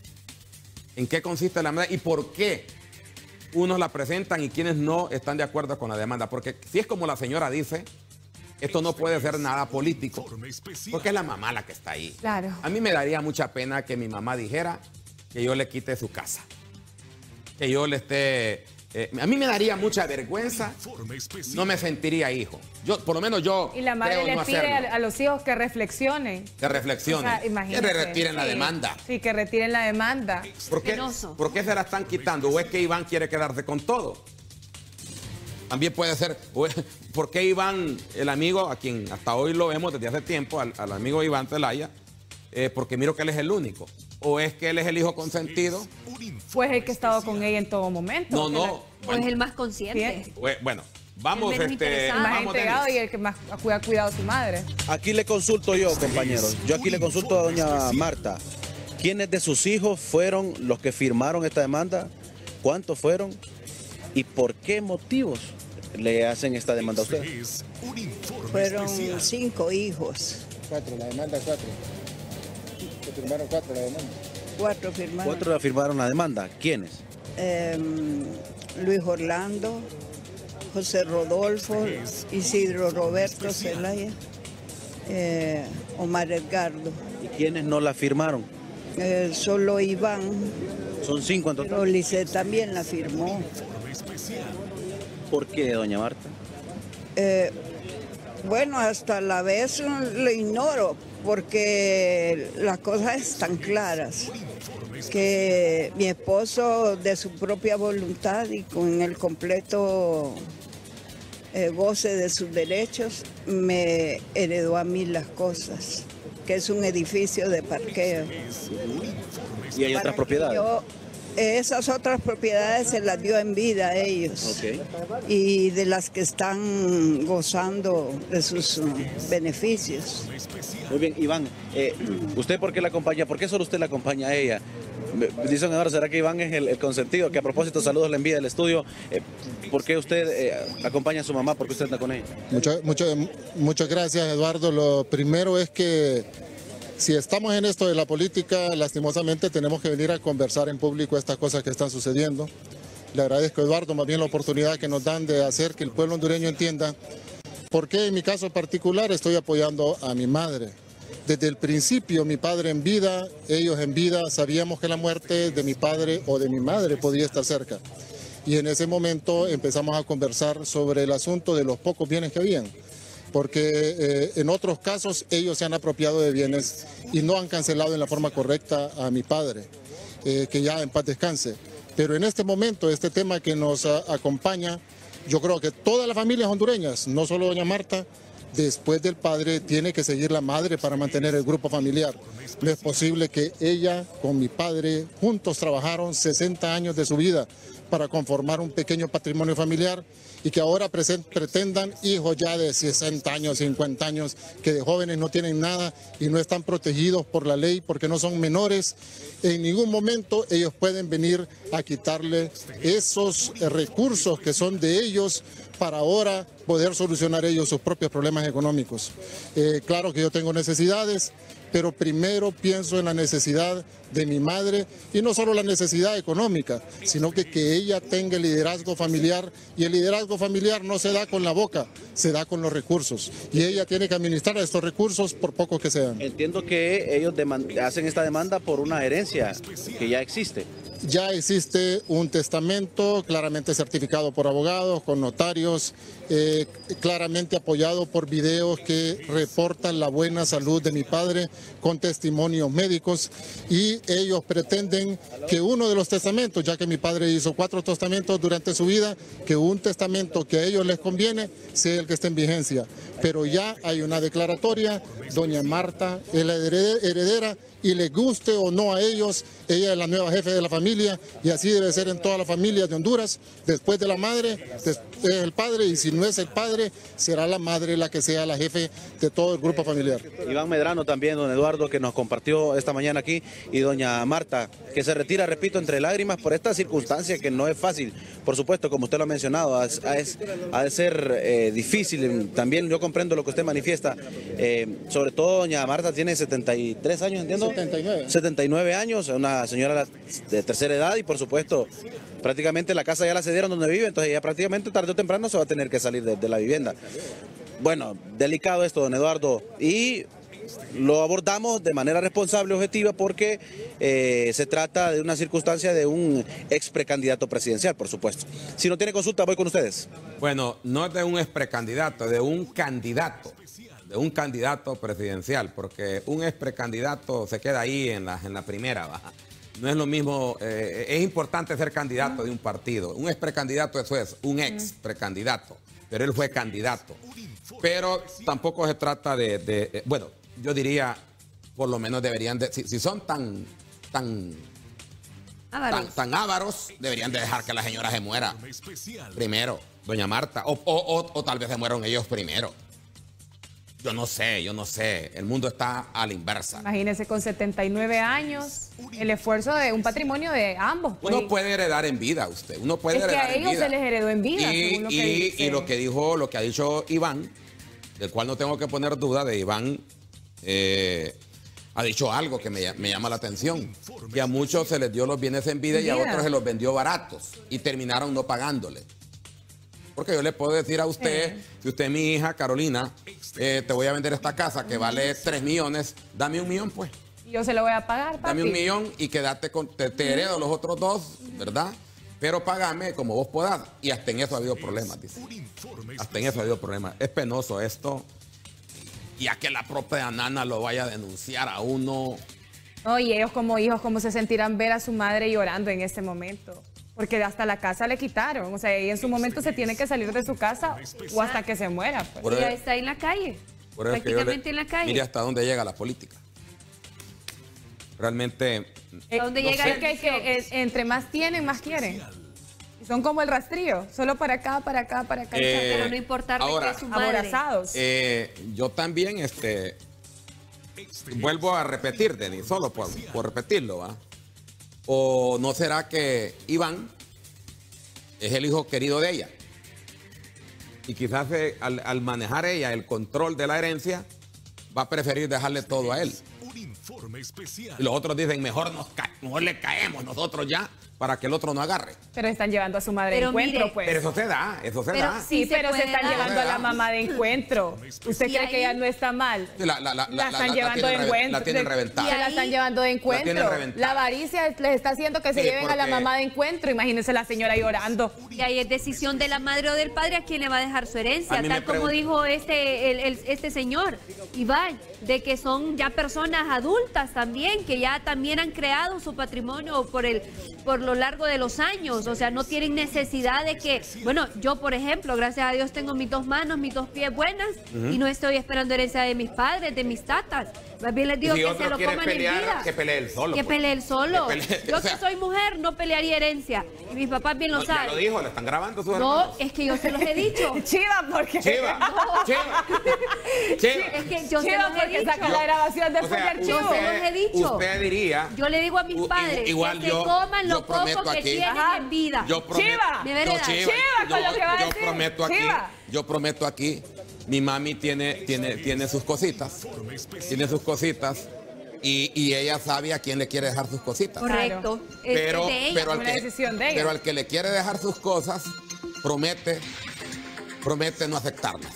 S1: ¿En qué consiste la demanda y por qué unos la presentan y quienes no están de acuerdo con la demanda? Porque si es como la señora dice, esto no puede ser nada político, porque es la mamá la que está ahí.
S10: Claro.
S1: A mí me daría mucha pena que mi mamá dijera que yo le quite su casa, que yo le esté... Eh, a mí me daría mucha vergüenza, no me sentiría hijo. Yo, por lo menos yo
S10: Y la madre
S1: creo
S10: le
S1: no
S10: pide
S1: hacerlo.
S10: a, a los hijos que reflexionen.
S1: Que reflexionen,
S10: O sea,
S1: que
S10: imagínate,
S1: retiren la
S10: sí.
S1: demanda.
S10: Sí, que retiren la demanda.
S1: ¿Por qué, ¿Por qué se la están quitando? ¿O es que Iván quiere quedarse con todo? También puede ser, o es- ¿por qué Iván, el amigo, a quien hasta hoy lo vemos desde hace tiempo, al, al amigo Iván Zelaya, eh, porque miro que él es el único? ¿O es que él es el hijo consentido?
S10: Pues el que ha estado con ella en todo momento.
S1: No,
S10: que
S1: no.
S10: la-
S2: Pues el más consciente.
S10: Sí.
S1: Bue- Bueno, vamos,
S2: El menos
S1: este,
S2: interesado.
S10: El más
S1: vamos,
S10: entregado
S1: Denis.
S10: y el que más ha cuidado, cuidado a su madre.
S3: Aquí le consulto yo, compañeros. Yo aquí le consulto a doña Marta. ¿Quiénes de sus hijos fueron los que firmaron esta demanda? ¿Cuántos fueron? ¿Y por qué motivos le hacen esta demanda a usted?
S4: Fueron cinco hijos.
S23: Cuatro, la demanda cuatro. Se firmaron cuatro la demanda.
S4: Cuatro firmaron.
S3: ¿Cuatro firmaron la demanda? ¿Quiénes?
S4: Em, Luis Orlando, José Rodolfo, Isidro Roberto Zelaya, eh, Omar Edgardo.
S3: ¿Y quiénes no la firmaron?
S4: Eh, solo Iván,
S3: Son cinco en
S4: pero
S3: total.
S4: Lisset también la firmó.
S3: ¿Por qué, doña Marta?
S4: Eh, bueno, hasta la vez lo ignoro porque las cosas están claras. Que mi esposo de su propia voluntad y con el completo eh, goce de sus derechos me heredó a mí las cosas, que es un edificio de parqueo.
S3: ¿Y hay otras propiedades?
S4: Yo, esas otras propiedades se las dio en vida a ellos.
S3: Okay.
S4: Y de las que están gozando de sus uh, beneficios.
S3: Muy bien, Iván, eh, ¿usted por qué la acompaña? ¿Por qué solo usted la acompaña a ella? Me dicen ahora, ¿será que Iván es el, el consentido? Que a propósito, saludos le envía del estudio. Eh, ¿Por qué usted eh, acompaña a su mamá? ¿Por qué usted anda con ella?
S23: Mucho, mucho, muchas gracias, Eduardo. Lo primero es que si estamos en esto de la política, lastimosamente tenemos que venir a conversar en público estas cosas que están sucediendo. Le agradezco, Eduardo, más bien la oportunidad que nos dan de hacer que el pueblo hondureño entienda por qué en mi caso particular estoy apoyando a mi madre. Desde el principio, mi padre en vida, ellos en vida, sabíamos que la muerte de mi padre o de mi madre podía estar cerca. Y en ese momento empezamos a conversar sobre el asunto de los pocos bienes que habían. Porque eh, en otros casos ellos se han apropiado de bienes y no han cancelado en la forma correcta a mi padre, eh, que ya en paz descanse. Pero en este momento, este tema que nos a, acompaña, yo creo que todas las familias hondureñas, no solo doña Marta, después del padre tiene que seguir la madre para mantener el grupo familiar. No es posible que ella con mi padre juntos trabajaron sesenta años de su vida para conformar un pequeño patrimonio familiar y que ahora pretendan hijos ya de sesenta años, cincuenta años, que de jóvenes no tienen nada y no están protegidos por la ley porque no son menores. En ningún momento ellos pueden venir a quitarle esos recursos que son de ellos para ahora poder solucionar ellos sus propios problemas económicos. Eh, claro que yo tengo necesidades, pero primero pienso en la necesidad de mi madre y no solo la necesidad económica, sino que, que ella tenga el liderazgo familiar y el liderazgo familiar no se da con la boca, se da con los recursos y ella tiene que administrar estos recursos por pocos que sean.
S3: Entiendo que ellos hacen esta demanda por una herencia que ya existe.
S23: Ya existe un testamento claramente certificado por abogados, con notarios, eh, claramente apoyado por videos que reportan la buena salud de mi padre con testimonios médicos y ellos pretenden que uno de los testamentos, ya que mi padre hizo cuatro testamentos durante su vida, que un testamento que a ellos les conviene sea el que esté en vigencia. Pero ya hay una declaratoria, doña Marta es la heredera y les guste o no a ellos, ella es la nueva jefe de la familia y así debe ser en todas las familias de Honduras. Después de la madre es el padre y si no es el padre será la madre la que sea la jefe de todo el grupo familiar.
S3: Iván Medrano también, don Eduardo, que nos compartió esta mañana aquí, y doña Marta, que se retira, repito, entre lágrimas por esta circunstancia que no es fácil. Por supuesto, como usted lo ha mencionado, ha, ha de ser eh, difícil. También yo comprendo lo que usted manifiesta. Eh, sobre todo doña Marta tiene setenta y tres años, entiendo.
S23: setenta y nueve.
S3: setenta y nueve años, una señora de tercera edad y por supuesto prácticamente la casa ya la cedieron donde vive, entonces ella prácticamente tarde o temprano se va a tener que salir de, de la vivienda. Bueno, delicado esto, don Eduardo, y lo abordamos de manera responsable y objetiva porque eh, se trata de una circunstancia de un ex precandidato presidencial, por supuesto. Si no tiene consulta, voy con ustedes.
S1: Bueno, no es de un ex precandidato, de un candidato. de un candidato presidencial, porque un ex precandidato se queda ahí en la, en la primera baja. No es lo mismo, eh, es importante ser candidato de un partido. Un ex precandidato, eso es, un ex precandidato, pero él fue candidato. Pero tampoco se trata de, de eh, bueno, yo diría, por lo menos deberían de, si, si son tan, tan,
S2: Ávaros.
S1: tan, tan ávaros, deberían de dejar que la señora se muera primero, doña Marta, o, o, o, o tal vez se mueran ellos primero. Yo no sé, yo no sé. El mundo está a la inversa.
S10: Imagínese con setenta y nueve años, el esfuerzo de un patrimonio de ambos. Pues.
S1: Uno puede heredar en vida, usted. Uno puede
S10: es que
S1: heredar
S10: a ellos
S1: en vida.
S10: se les heredó en vida,
S1: y,
S10: según lo que
S1: y,
S10: dice.
S1: y lo que dijo, lo que ha dicho Iván, del cual no tengo que poner duda, de Iván, eh, ha dicho algo que me, me llama la atención. Que a muchos se les dio los bienes en vida y a otros se los vendió baratos y terminaron no pagándole. Porque yo le puedo decir a usted, eh. si usted es mi hija, Carolina, eh, te voy a vender esta casa que vale tres millones, dame un millón pues.
S10: Yo se lo voy a pagar, papi.
S1: Dame un millón y quédate con, te, te heredo los otros dos, ¿verdad? pero pagame como vos podás. Y hasta en eso ha habido problemas, dice. Hasta en eso ha habido problemas. Es penoso esto. Ya que la propia nana lo vaya a denunciar a uno.
S10: Oye, ellos como hijos, ¿cómo se sentirán ver a su madre llorando en este momento? Porque hasta la casa le quitaron. O sea, ella en su momento se tiene que salir de su casa o hasta que se muera. Pues.
S1: Por
S2: Ella
S1: eso-
S2: está en la calle.
S1: Por eso es que yo
S2: Prácticamente
S1: le-
S2: en la calle.
S1: Mire hasta dónde llega la política. Realmente.
S10: Eh,
S2: dónde
S10: no
S2: llega
S10: sé,
S2: la
S10: que, que, eh, entre más tienen, más quieren. Y son como el rastrillo, solo para acá, para acá, para acá.
S1: Eh,
S2: Pero no importarle
S1: ahora,
S2: que es su madre.
S10: Aborazados.
S1: Eh, yo también, este, vuelvo a repetir, Denis, solo por, por repetirlo, ¿va? ¿O no será que Iván es el hijo querido de ella? Y quizás eh, al, al manejar ella el control de la herencia, va a preferir dejarle todo a él. Y los otros dicen, mejor, nos ca- mejor le caemos nosotros ya, para que el otro no agarre.
S10: Pero están llevando a su madre de
S2: Pero
S10: encuentro,
S2: mire,
S10: pues.
S1: Pero eso se da, eso se
S10: Pero
S1: da.
S10: sí,
S2: Sí se
S10: pero se
S2: puede
S10: están
S2: dar.
S10: llevando a la mamá de encuentro. ¿Usted
S2: Y
S10: cree
S2: ahí-
S10: que ella no está mal?
S1: Sí, La, la, la,
S10: La
S1: la-
S10: están
S1: la-
S10: llevando
S1: la
S10: de
S1: tienen, reven-
S10: encuentro.
S1: la tienen reventada.
S10: Se la están llevando de
S1: tienen
S10: encuentro.
S1: reventada.
S10: La avaricia les está haciendo que se
S1: Sí,
S10: lleven a la
S1: porque-
S10: mamá de encuentro. Imagínense la señora llorando.
S2: Y ahí es decisión de la madre o del padre a quién le va a dejar su herencia,
S1: A mí me
S2: tal como
S1: pregun-
S2: dijo este, el- el- este señor, Iván, de que son ya personas adultas también, que ya también han creado su patrimonio por el por lo largo de los años, o sea, no tienen necesidad de que, bueno, yo por ejemplo, gracias a Dios tengo mis dos manos, mis dos pies buenas,
S1: Ujú.
S2: y no estoy esperando herencia de mis padres, de mis tatas, más bien les digo
S1: Y si
S2: que
S1: otro
S2: se lo
S1: quiere
S2: coman en
S1: pelear,
S2: vida.
S1: que pelee él solo.
S2: Que
S1: pues.
S2: pelee él solo.
S1: Que pelee-
S2: Yo
S1: o sea,
S2: que soy mujer no pelearía herencia. Y mis papás bien lo
S1: no, ya
S2: saben.
S1: lo dijo, le están grabando sus
S2: No,
S1: hermanos.
S2: es que yo se los he dicho.
S10: Chiva, porque.
S1: Chiva,
S2: No.
S1: chiva, chiva.
S2: Es que yo se
S10: Chiva,
S2: los he
S10: porque
S2: dicho.
S10: saca la grabación
S1: O
S10: después
S1: sea,
S10: del
S2: Yo
S10: chivo.
S2: se los he dicho.
S1: usted diría,
S2: Yo le digo a mis
S1: U-
S2: padres
S1: igual
S2: que
S1: yo-
S2: se coman
S1: yo
S2: lo poco
S1: prometo
S2: que
S1: aquí-
S2: tienen
S10: Ajá.
S2: en vida.
S1: yo prometo,
S10: Chiva.
S2: ¿Me
S1: yo,
S2: vereda?
S1: chiva,
S10: Chiva, con
S1: yo-
S10: lo que va a
S1: yo
S10: decir.
S1: prometo aquí,
S10: Chiva.
S1: yo prometo aquí, mi mami tiene, tiene, tiene sus cositas, tiene sus cositas. Y, y ella sabe a quién le quiere dejar sus cositas.
S2: Correcto. Es
S1: Pero,
S2: de ella.
S1: pero, al
S10: una
S1: que,
S10: decisión de ella.
S1: pero al que le quiere dejar sus cosas, promete, promete no aceptarlas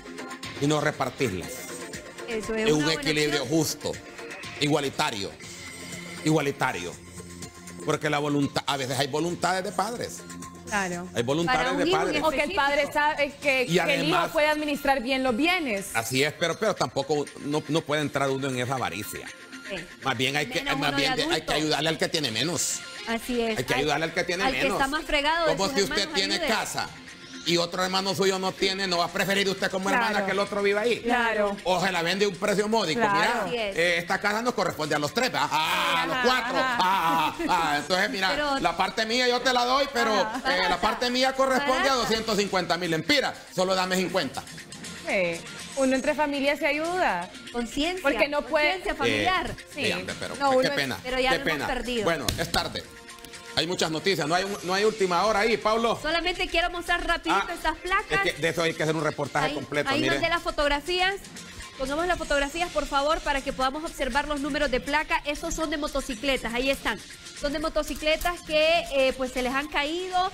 S1: y no repartirlas.
S2: Eso es
S1: Es
S2: una
S1: un
S2: buena
S1: equilibrio
S2: opción.
S1: justo, igualitario, igualitario. Porque la voluntad, a veces hay voluntades de padres,
S10: Claro.
S1: hay voluntades
S2: Para un
S1: de
S2: hijo
S1: padres.
S10: O que el padre sabe que,
S1: Y
S10: que el hijo
S1: además-
S10: puede administrar bien los bienes.
S1: Así es, pero, pero tampoco no, no puede entrar uno en esa avaricia.
S2: Sí.
S1: Más bien hay que,
S2: Menos
S1: más
S2: uno
S1: bien
S2: de
S1: hay que
S2: adulto.
S1: ayudarle al que tiene menos.
S2: Así es.
S1: Hay que ayudarle al que tiene
S2: al
S1: menos.
S2: que está más fregado de
S1: Como
S2: sus
S1: si usted
S2: hermanos,
S1: tiene
S2: ayúdele.
S1: casa y otro hermano suyo no tiene, no va a preferir usted como
S10: Claro.
S1: hermana que el otro viva ahí.
S10: Claro.
S1: O se la vende a un precio módico.
S10: Claro.
S1: Mira,
S2: Así es.
S1: eh, esta casa nos corresponde a los tres, ¿verdad? Ah, a los
S10: Ajá,
S1: cuatro.
S10: ajá.
S1: Ah, ah, ah. Entonces, mira,
S2: Pero-
S1: la parte mía yo te la doy, pero
S10: Ajá.
S1: eh, la parte mía corresponde a
S2: Barata.
S1: doscientos cincuenta mil empiras. Solo dame cincuenta.
S10: Sí. Uno entre familias se ayuda.
S2: Conciencia.
S10: Porque no puede-
S2: Conciencia familiar.
S1: Eh,
S10: Sí.
S1: sí, hombre, pero
S10: No,
S1: qué
S10: uno-
S1: pena.
S2: pero ya
S1: qué
S2: lo hemos
S1: pena.
S2: perdido.
S1: Bueno, es tarde. Hay muchas noticias. No hay, no hay última hora ahí, Pablo.
S2: Solamente quiero mostrar rapidito
S1: Ah,
S2: estas placas.
S1: Es que de eso hay que hacer un reportaje
S2: ahí
S1: completo.
S2: ahí
S1: mire.
S2: mandé las fotografías. Pongamos las fotografías, por favor, para que podamos observar los números de placa. Estos son de motocicletas, ahí están. Son de motocicletas que eh, pues se les han caído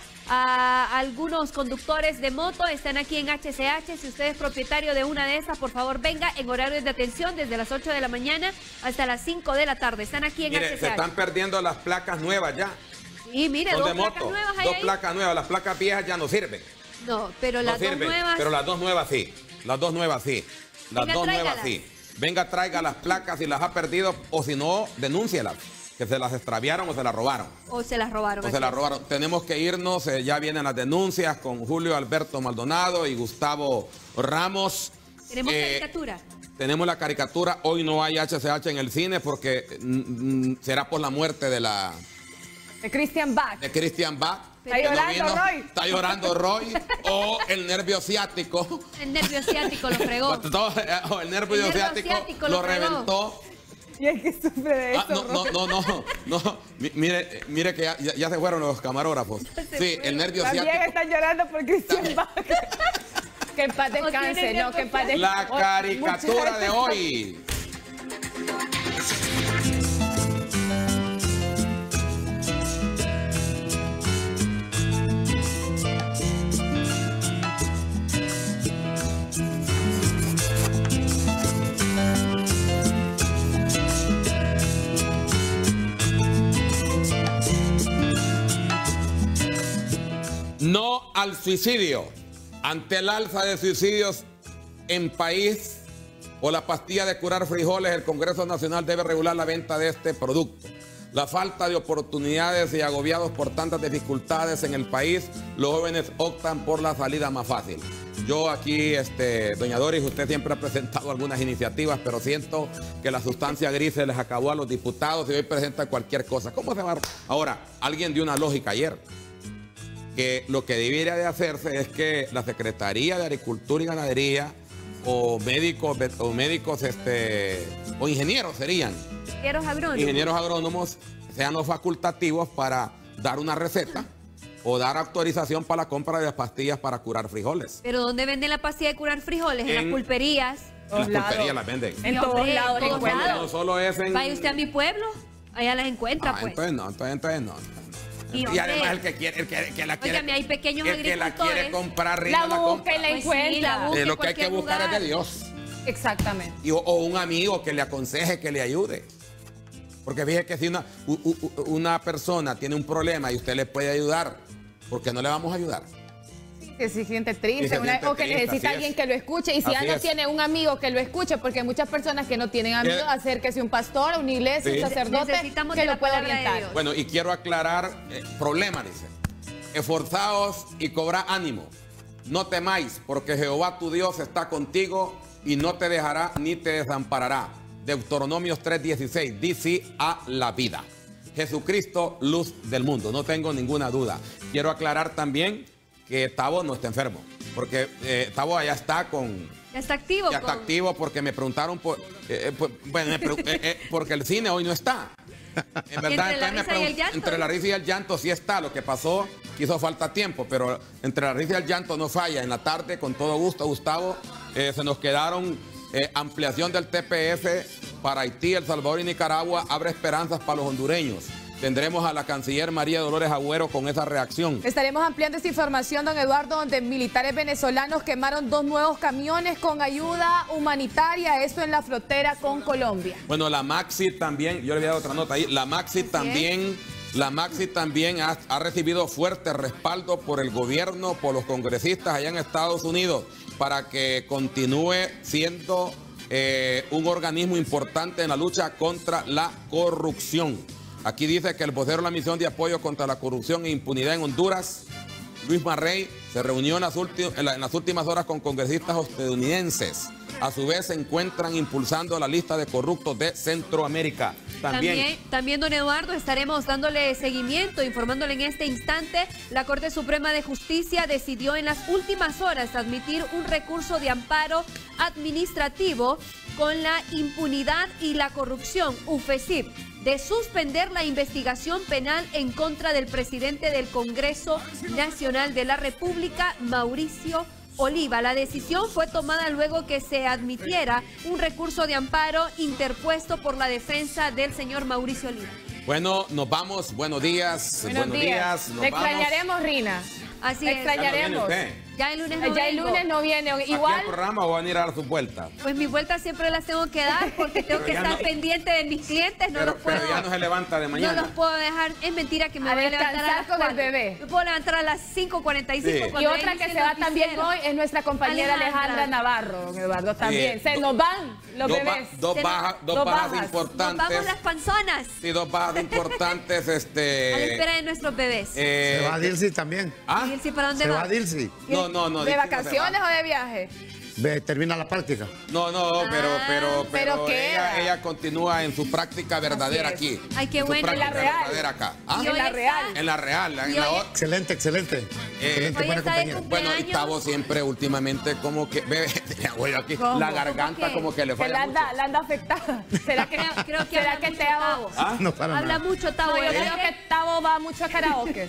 S2: a algunos conductores de moto. Están aquí en H C H. Si usted es propietario de una de esas, por favor, venga en horarios de atención desde las ocho de la mañana hasta las cinco de la tarde. Están aquí en
S1: Mire,
S2: H
S1: se
S2: C H.
S1: están perdiendo las placas nuevas ya.
S2: Sí, mire,
S1: Son
S2: dos
S1: de
S2: placas
S1: moto.
S2: nuevas hay
S1: Dos
S2: ahí.
S1: placas nuevas. Las placas viejas ya no sirven.
S2: No, pero
S1: No
S2: las dos
S1: sirven.
S2: nuevas.
S1: Pero las dos nuevas sí. Las dos nuevas sí. Las
S2: Venga,
S1: dos nuevas
S2: tráigalas.
S1: sí. Venga, traiga las placas si las ha perdido o si no, denúncielas. Que se las extraviaron o se las robaron.
S2: O se las robaron.
S1: O se
S2: así
S1: las
S2: es.
S1: robaron. Tenemos que irnos. eh, ya vienen las denuncias con Julio Alberto Maldonado y Gustavo Ramos.
S2: Tenemos
S1: Eh,
S2: caricatura.
S1: Tenemos la caricatura. Hoy no hay H C H en el cine porque mm, mm, será por la muerte de la
S10: De Christian Bach.
S1: de Christian Bach.
S10: Está
S1: que no
S10: llorando,
S1: vino.
S10: Roy.
S1: Está llorando Roy. O el nervio ciático.
S2: El nervio asiático lo fregó.
S1: Todo- o el nervio
S2: El nervio
S1: ciático
S2: ciático
S1: lo
S2: lo fregó.
S1: reventó.
S10: Y el que sufre de
S1: Ah,
S10: eso.
S1: no, no, no, no, no. Mi- Mire, mire que ya, ya- ya se fueron los camarógrafos. Sí, el nervio
S10: También
S1: ciático.
S10: están llorando por Christian Bach. Que en paz descanse,
S2: tiene
S10: no, que en paz descanse.
S1: La
S10: Oh,
S1: caricatura
S10: mucha
S1: de
S10: gente-
S1: hoy. No al suicidio. Ante el alza de suicidios en país o la pastilla de curar frijoles, el Congreso Nacional debe regular la venta de este producto. La falta de oportunidades y agobiados por tantas dificultades en el país, los jóvenes optan por la salida más fácil. Yo aquí, este, doña Doris, usted siempre ha presentado algunas iniciativas, pero siento que la sustancia gris se les acabó a los diputados y hoy presenta cualquier cosa. ¿Cómo se va? Ahora, alguien dio una lógica ayer, que lo que debería de hacerse es que la Secretaría de Agricultura y Ganadería o médicos, o médicos, este, o ingenieros serían.
S2: Ingenieros agrónomos.
S1: Ingenieros agrónomos sean los facultativos para dar una receta o dar autorización para la compra de las pastillas para curar frijoles.
S2: ¿Pero dónde venden la pastilla de curar frijoles? En,
S1: En-
S2: las pulperías.
S1: En las pulperías las venden.
S2: En todos lados.
S1: No, solo- no solo es en...
S2: Vaya usted a mi pueblo, allá las encuentra,
S1: Ah,
S2: pues.
S1: entonces no, entonces, entonces no.
S2: Y,
S1: Y,
S2: hombre,
S1: además el que quiere, el que, que la quiere,
S2: óigame, hay pequeños
S1: el que la
S2: agricultores.
S1: quiere comprar, Rina,
S10: La
S1: la
S10: busca y
S1: compra.
S10: la
S2: Pues sí,
S10: encuentra.
S2: la busca
S1: Eh,
S2: en
S1: lo que hay que
S2: cualquier
S1: buscar
S2: lugar.
S1: es de Dios.
S10: Exactamente.
S1: Y, o, o un amigo que le aconseje, que le ayude. Porque fíjese que si una, u- u- una persona tiene un problema y usted le puede ayudar, ¿por qué no le vamos a ayudar?
S10: Que se siente triste,
S1: Y se
S10: una-
S1: siente
S10: o que
S1: triste,
S10: necesita
S1: así
S10: alguien
S1: es.
S10: que lo escuche. Y si ya
S1: Así
S10: no
S1: es.
S10: tiene un amigo que lo escuche, porque hay muchas personas que no tienen amigos,
S1: Eh.
S10: acérquese a un pastor, a una iglesia,
S1: Sí.
S10: un sacerdote
S2: Necesitamos
S10: que
S2: de
S10: lo
S2: la
S10: pueda
S2: palabra de
S10: orientar.
S2: Dios.
S1: Bueno, y quiero aclarar, eh, problema, dice. Esforzaos y cobrad ánimo. No temáis, porque Jehová tu Dios está contigo y no te dejará ni te desamparará. Deuteronomios tres dieciséis, di sí a la vida. Jesucristo, luz del mundo, no tengo ninguna duda. Quiero aclarar también que Tavo no está enfermo, porque eh, Tavo ya está con...
S2: Ya está activo.
S1: Ya está
S2: con-
S1: activo porque me preguntaron por... eh, eh, pues, bueno, me pre- eh, eh, porque el cine hoy no está. En verdad,
S2: Entre la
S1: entonces me
S2: risa y el
S1: pregun-
S2: llanto.
S1: entre la risa y el llanto sí está. Lo que pasó, hizo falta tiempo, pero entre la risa y el llanto no falla. En la tarde, con todo gusto, Gustavo, eh, se nos quedaron eh, ampliación del T P F para Haití, El Salvador y Nicaragua. Abre esperanzas para los hondureños. Tendremos a la canciller María Dolores Agüero con esa reacción.
S10: Estaremos ampliando esta información, don Eduardo, donde militares venezolanos quemaron dos nuevos camiones con ayuda humanitaria, esto en la frontera con Colombia.
S1: Bueno, la Maxi también, yo le había dado otra nota ahí, la Maxi también, la Maxi también ha, ha recibido fuerte respaldo por el gobierno, por los congresistas allá en Estados Unidos, para que continúe siendo eh, un organismo importante en la lucha contra la corrupción. Aquí dice que el vocero de la misión de apoyo contra la corrupción e impunidad en Honduras, Luis Marrey, se reunió en las, últim- en la- en las últimas horas con congresistas estadounidenses. A su vez se encuentran impulsando la lista de corruptos de Centroamérica. También,
S2: También, también, don Eduardo, estaremos dándole seguimiento, informándole en este instante. La Corte Suprema de Justicia decidió en las últimas horas admitir un recurso de amparo administrativo con la impunidad y la corrupción, U F E S I P, de suspender la investigación penal en contra del presidente del Congreso Nacional de la República, Mauricio Oliva. La decisión fue tomada luego que se admitiera un recurso de amparo interpuesto por la defensa del señor Mauricio Oliva.
S1: bueno, nos vamos. Buenos días.
S10: Buenos, días.
S1: Nos
S10: Te
S1: vamos.
S10: extrañaremos, Rina.
S2: Así
S10: Te
S2: es.
S10: extrañaremos.
S1: ¿Ya no viene
S2: Ya el lunes no
S10: Ya el
S2: vengo.
S10: lunes no viene.
S1: ¿Aquí
S10: Igual.
S1: al programa o van a ir a dar sus vueltas?
S2: Pues mis vueltas siempre las tengo que dar porque tengo
S1: Pero
S2: que
S1: ya
S2: estar
S1: no-
S2: pendiente de mis clientes. No
S1: Pero,
S2: los puedo.
S1: pero ya no se levanta de
S2: No
S1: mañana.
S2: los puedo dejar. Es mentira que me
S10: A
S2: voy a levantar a
S10: descansar
S2: las
S10: con el
S2: cuatro.
S10: bebé.
S2: Me puedo levantar a las cinco cuarenta y cinco.
S1: Sí.
S2: cuando
S10: Y otra
S2: inicie
S10: que
S2: el
S10: se va también
S2: noticiero.
S10: hoy es nuestra compañera Alejandra,
S2: Alejandra
S10: Navarro, don Eduardo, también.
S1: Sí.
S10: Se nos van los
S1: Dos, ba-
S10: bebés.
S1: dos
S2: Se nos-
S1: bajas, dos
S10: dos
S1: bajas
S10: bajas.
S2: Nos
S1: importantes.
S2: vamos las panzonas
S1: Sí, dos bajas importantes. Este,
S2: a la espera de nuestros bebés.
S1: eh,
S8: Se va a Dilsi también.
S1: ¿Ah?
S2: ¿Y él sí para dónde
S8: Se
S2: va?
S8: va a Dilsi.
S1: No, no, no.
S10: ¿De
S1: Dilsi no se
S10: vacaciones
S1: va.
S10: o de viaje?
S8: Ve, termina la práctica.
S1: No, no, pero,
S2: Ah,
S1: pero,
S10: pero
S1: pero ella,
S10: queda.
S1: ella continúa en su práctica verdadera
S10: Así
S1: aquí.
S2: Ay, qué
S1: En su
S2: bueno.
S1: práctica
S10: En la real.
S1: verdadera acá. ¿Ah?
S2: Y
S10: En
S2: hoy
S10: la
S2: está-
S10: real.
S1: En la real, en
S2: Y
S1: la
S2: hoy-
S1: o-
S8: Excelente, excelente. excelente,
S2: Hoy
S8: buena
S2: está de
S8: compañera.
S1: Bueno, y
S2: cumpleaños.
S1: Tavo siempre últimamente como que ve, ya voy aquí,
S10: ¿Cómo?
S1: la
S10: ¿Cómo
S1: garganta
S2: qué?
S1: como que le
S10: Que
S1: falla
S10: la anda,
S1: mucho.
S10: la anda afectada. ¿Será que,
S2: Creo, creo que
S10: ¿será
S2: habla
S10: que
S2: mucho
S10: Tavo?
S2: Tavo.
S1: ¿Ah?
S8: No, para
S2: Habla
S8: nada.
S2: mucho Tavo.
S10: No, yo
S2: ¿eh?
S10: creo que Tavo va mucho a karaokes.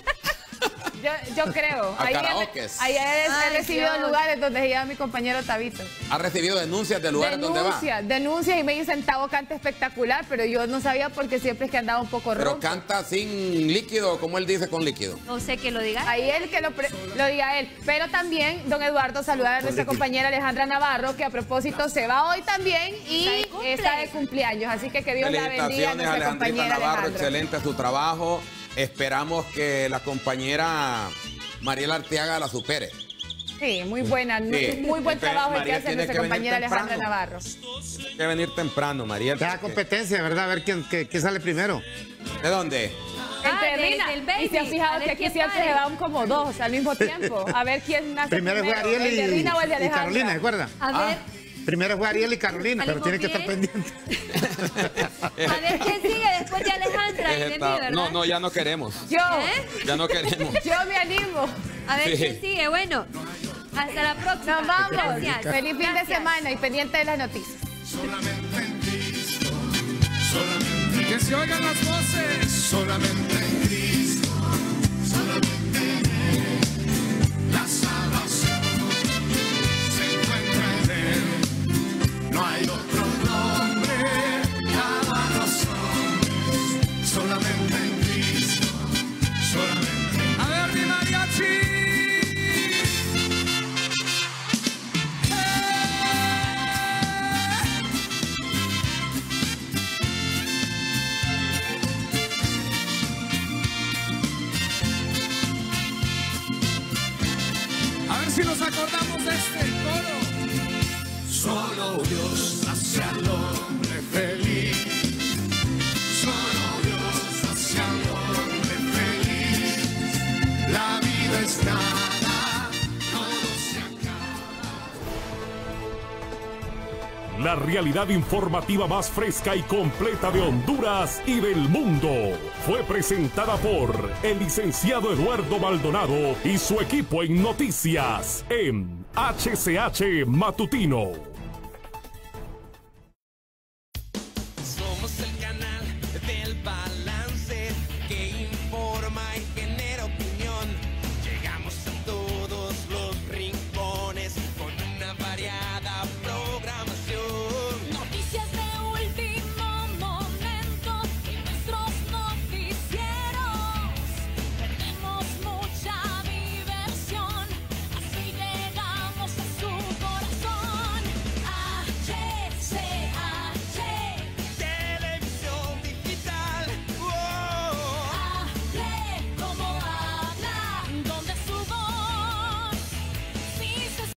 S10: Yo, yo creo.
S1: A
S10: Ahí he-
S1: karaokes.
S10: Ahí he, he
S2: Ay,
S10: recibido
S2: Dios.
S10: lugares donde lleva mi compañero Tabito.
S1: Ha recibido denuncias de lugares donde va.
S10: Denuncias, denuncias y me dicen Tavo canta espectacular, pero yo no sabía porque siempre es que andaba un poco
S1: Pero
S10: ronco.
S1: canta sin líquido, como él dice, con líquido.
S2: No sé que lo diga.
S10: Ahí él que lo, pre- lo diga él. Pero también, don Eduardo, saludar a nuestra compañera Alejandra Navarro, que a propósito se va hoy también y
S2: Está de cumple.
S10: está de cumpleaños. Así que que Dios la bendiga a
S1: Felicitaciones,
S10: nuestra
S1: Alejandrita
S10: compañera
S1: Navarro,
S10: Alejandra.
S1: excelente su trabajo. Esperamos que la compañera Mariela Arteaga la supere.
S10: Sí, muy buena,
S1: Sí.
S10: muy buen
S1: Pero
S10: trabajo el que
S1: María
S10: hace
S1: tiene
S10: nuestra
S1: que venir
S10: compañera Alejandra
S1: temprano.
S10: Navarro.
S1: Hay que venir temprano, Mariela.
S8: Da competencia, ¿verdad? A ver quién, qué- quién sale primero.
S1: ¿De dónde?
S10: Entre
S2: Ah, de-
S10: Rina.
S2: del baby.
S10: Y se han fijado
S2: A ver
S10: que aquí
S2: quién
S10: siempre
S2: sale.
S10: se van como dos al mismo tiempo. A ver quién nace
S8: Primero fue
S10: primero,
S8: Ariel
S10: el de
S8: y,
S10: Rina o el de
S8: y
S10: Alejandra.
S8: Carolina, ¿se acuerda?
S2: A ver,
S8: Primero fue Ariel y Carolina, pero
S2: ¿Salimos
S8: tiene que estar
S2: bien?
S8: pendiente.
S2: a ver quién sigue después de Alejandra y de mí,
S1: Esta-
S2: ¿verdad?
S1: no, no, ya no queremos.
S10: Yo,
S2: ¿Eh?
S1: Ya no queremos.
S10: yo me animo.
S2: A ver
S1: Sí.
S2: quién sigue. Bueno, hasta la próxima.
S10: Nos vamos.
S2: Gracias.
S10: Feliz fin de
S2: Gracias.
S10: semana y pendiente de las noticias.
S11: Solamente en Cristo, solamente que se oigan las voces, solamente en Cristo, solamente en Él, la salvación se encuentra en Él, no hay otro nombre para los hombres, solamente en Cristo, solamente en Él. A ver mi mariachi. A ver si nos acordamos de este coro. Solo Dios hace al hombre feliz. Solo Dios hace al hombre feliz. La vida es nada, todo se acaba.
S5: La realidad informativa más fresca y completa de Honduras y del mundo fue presentada por el licenciado Eduardo Maldonado y su equipo en noticias en H C H Matutino.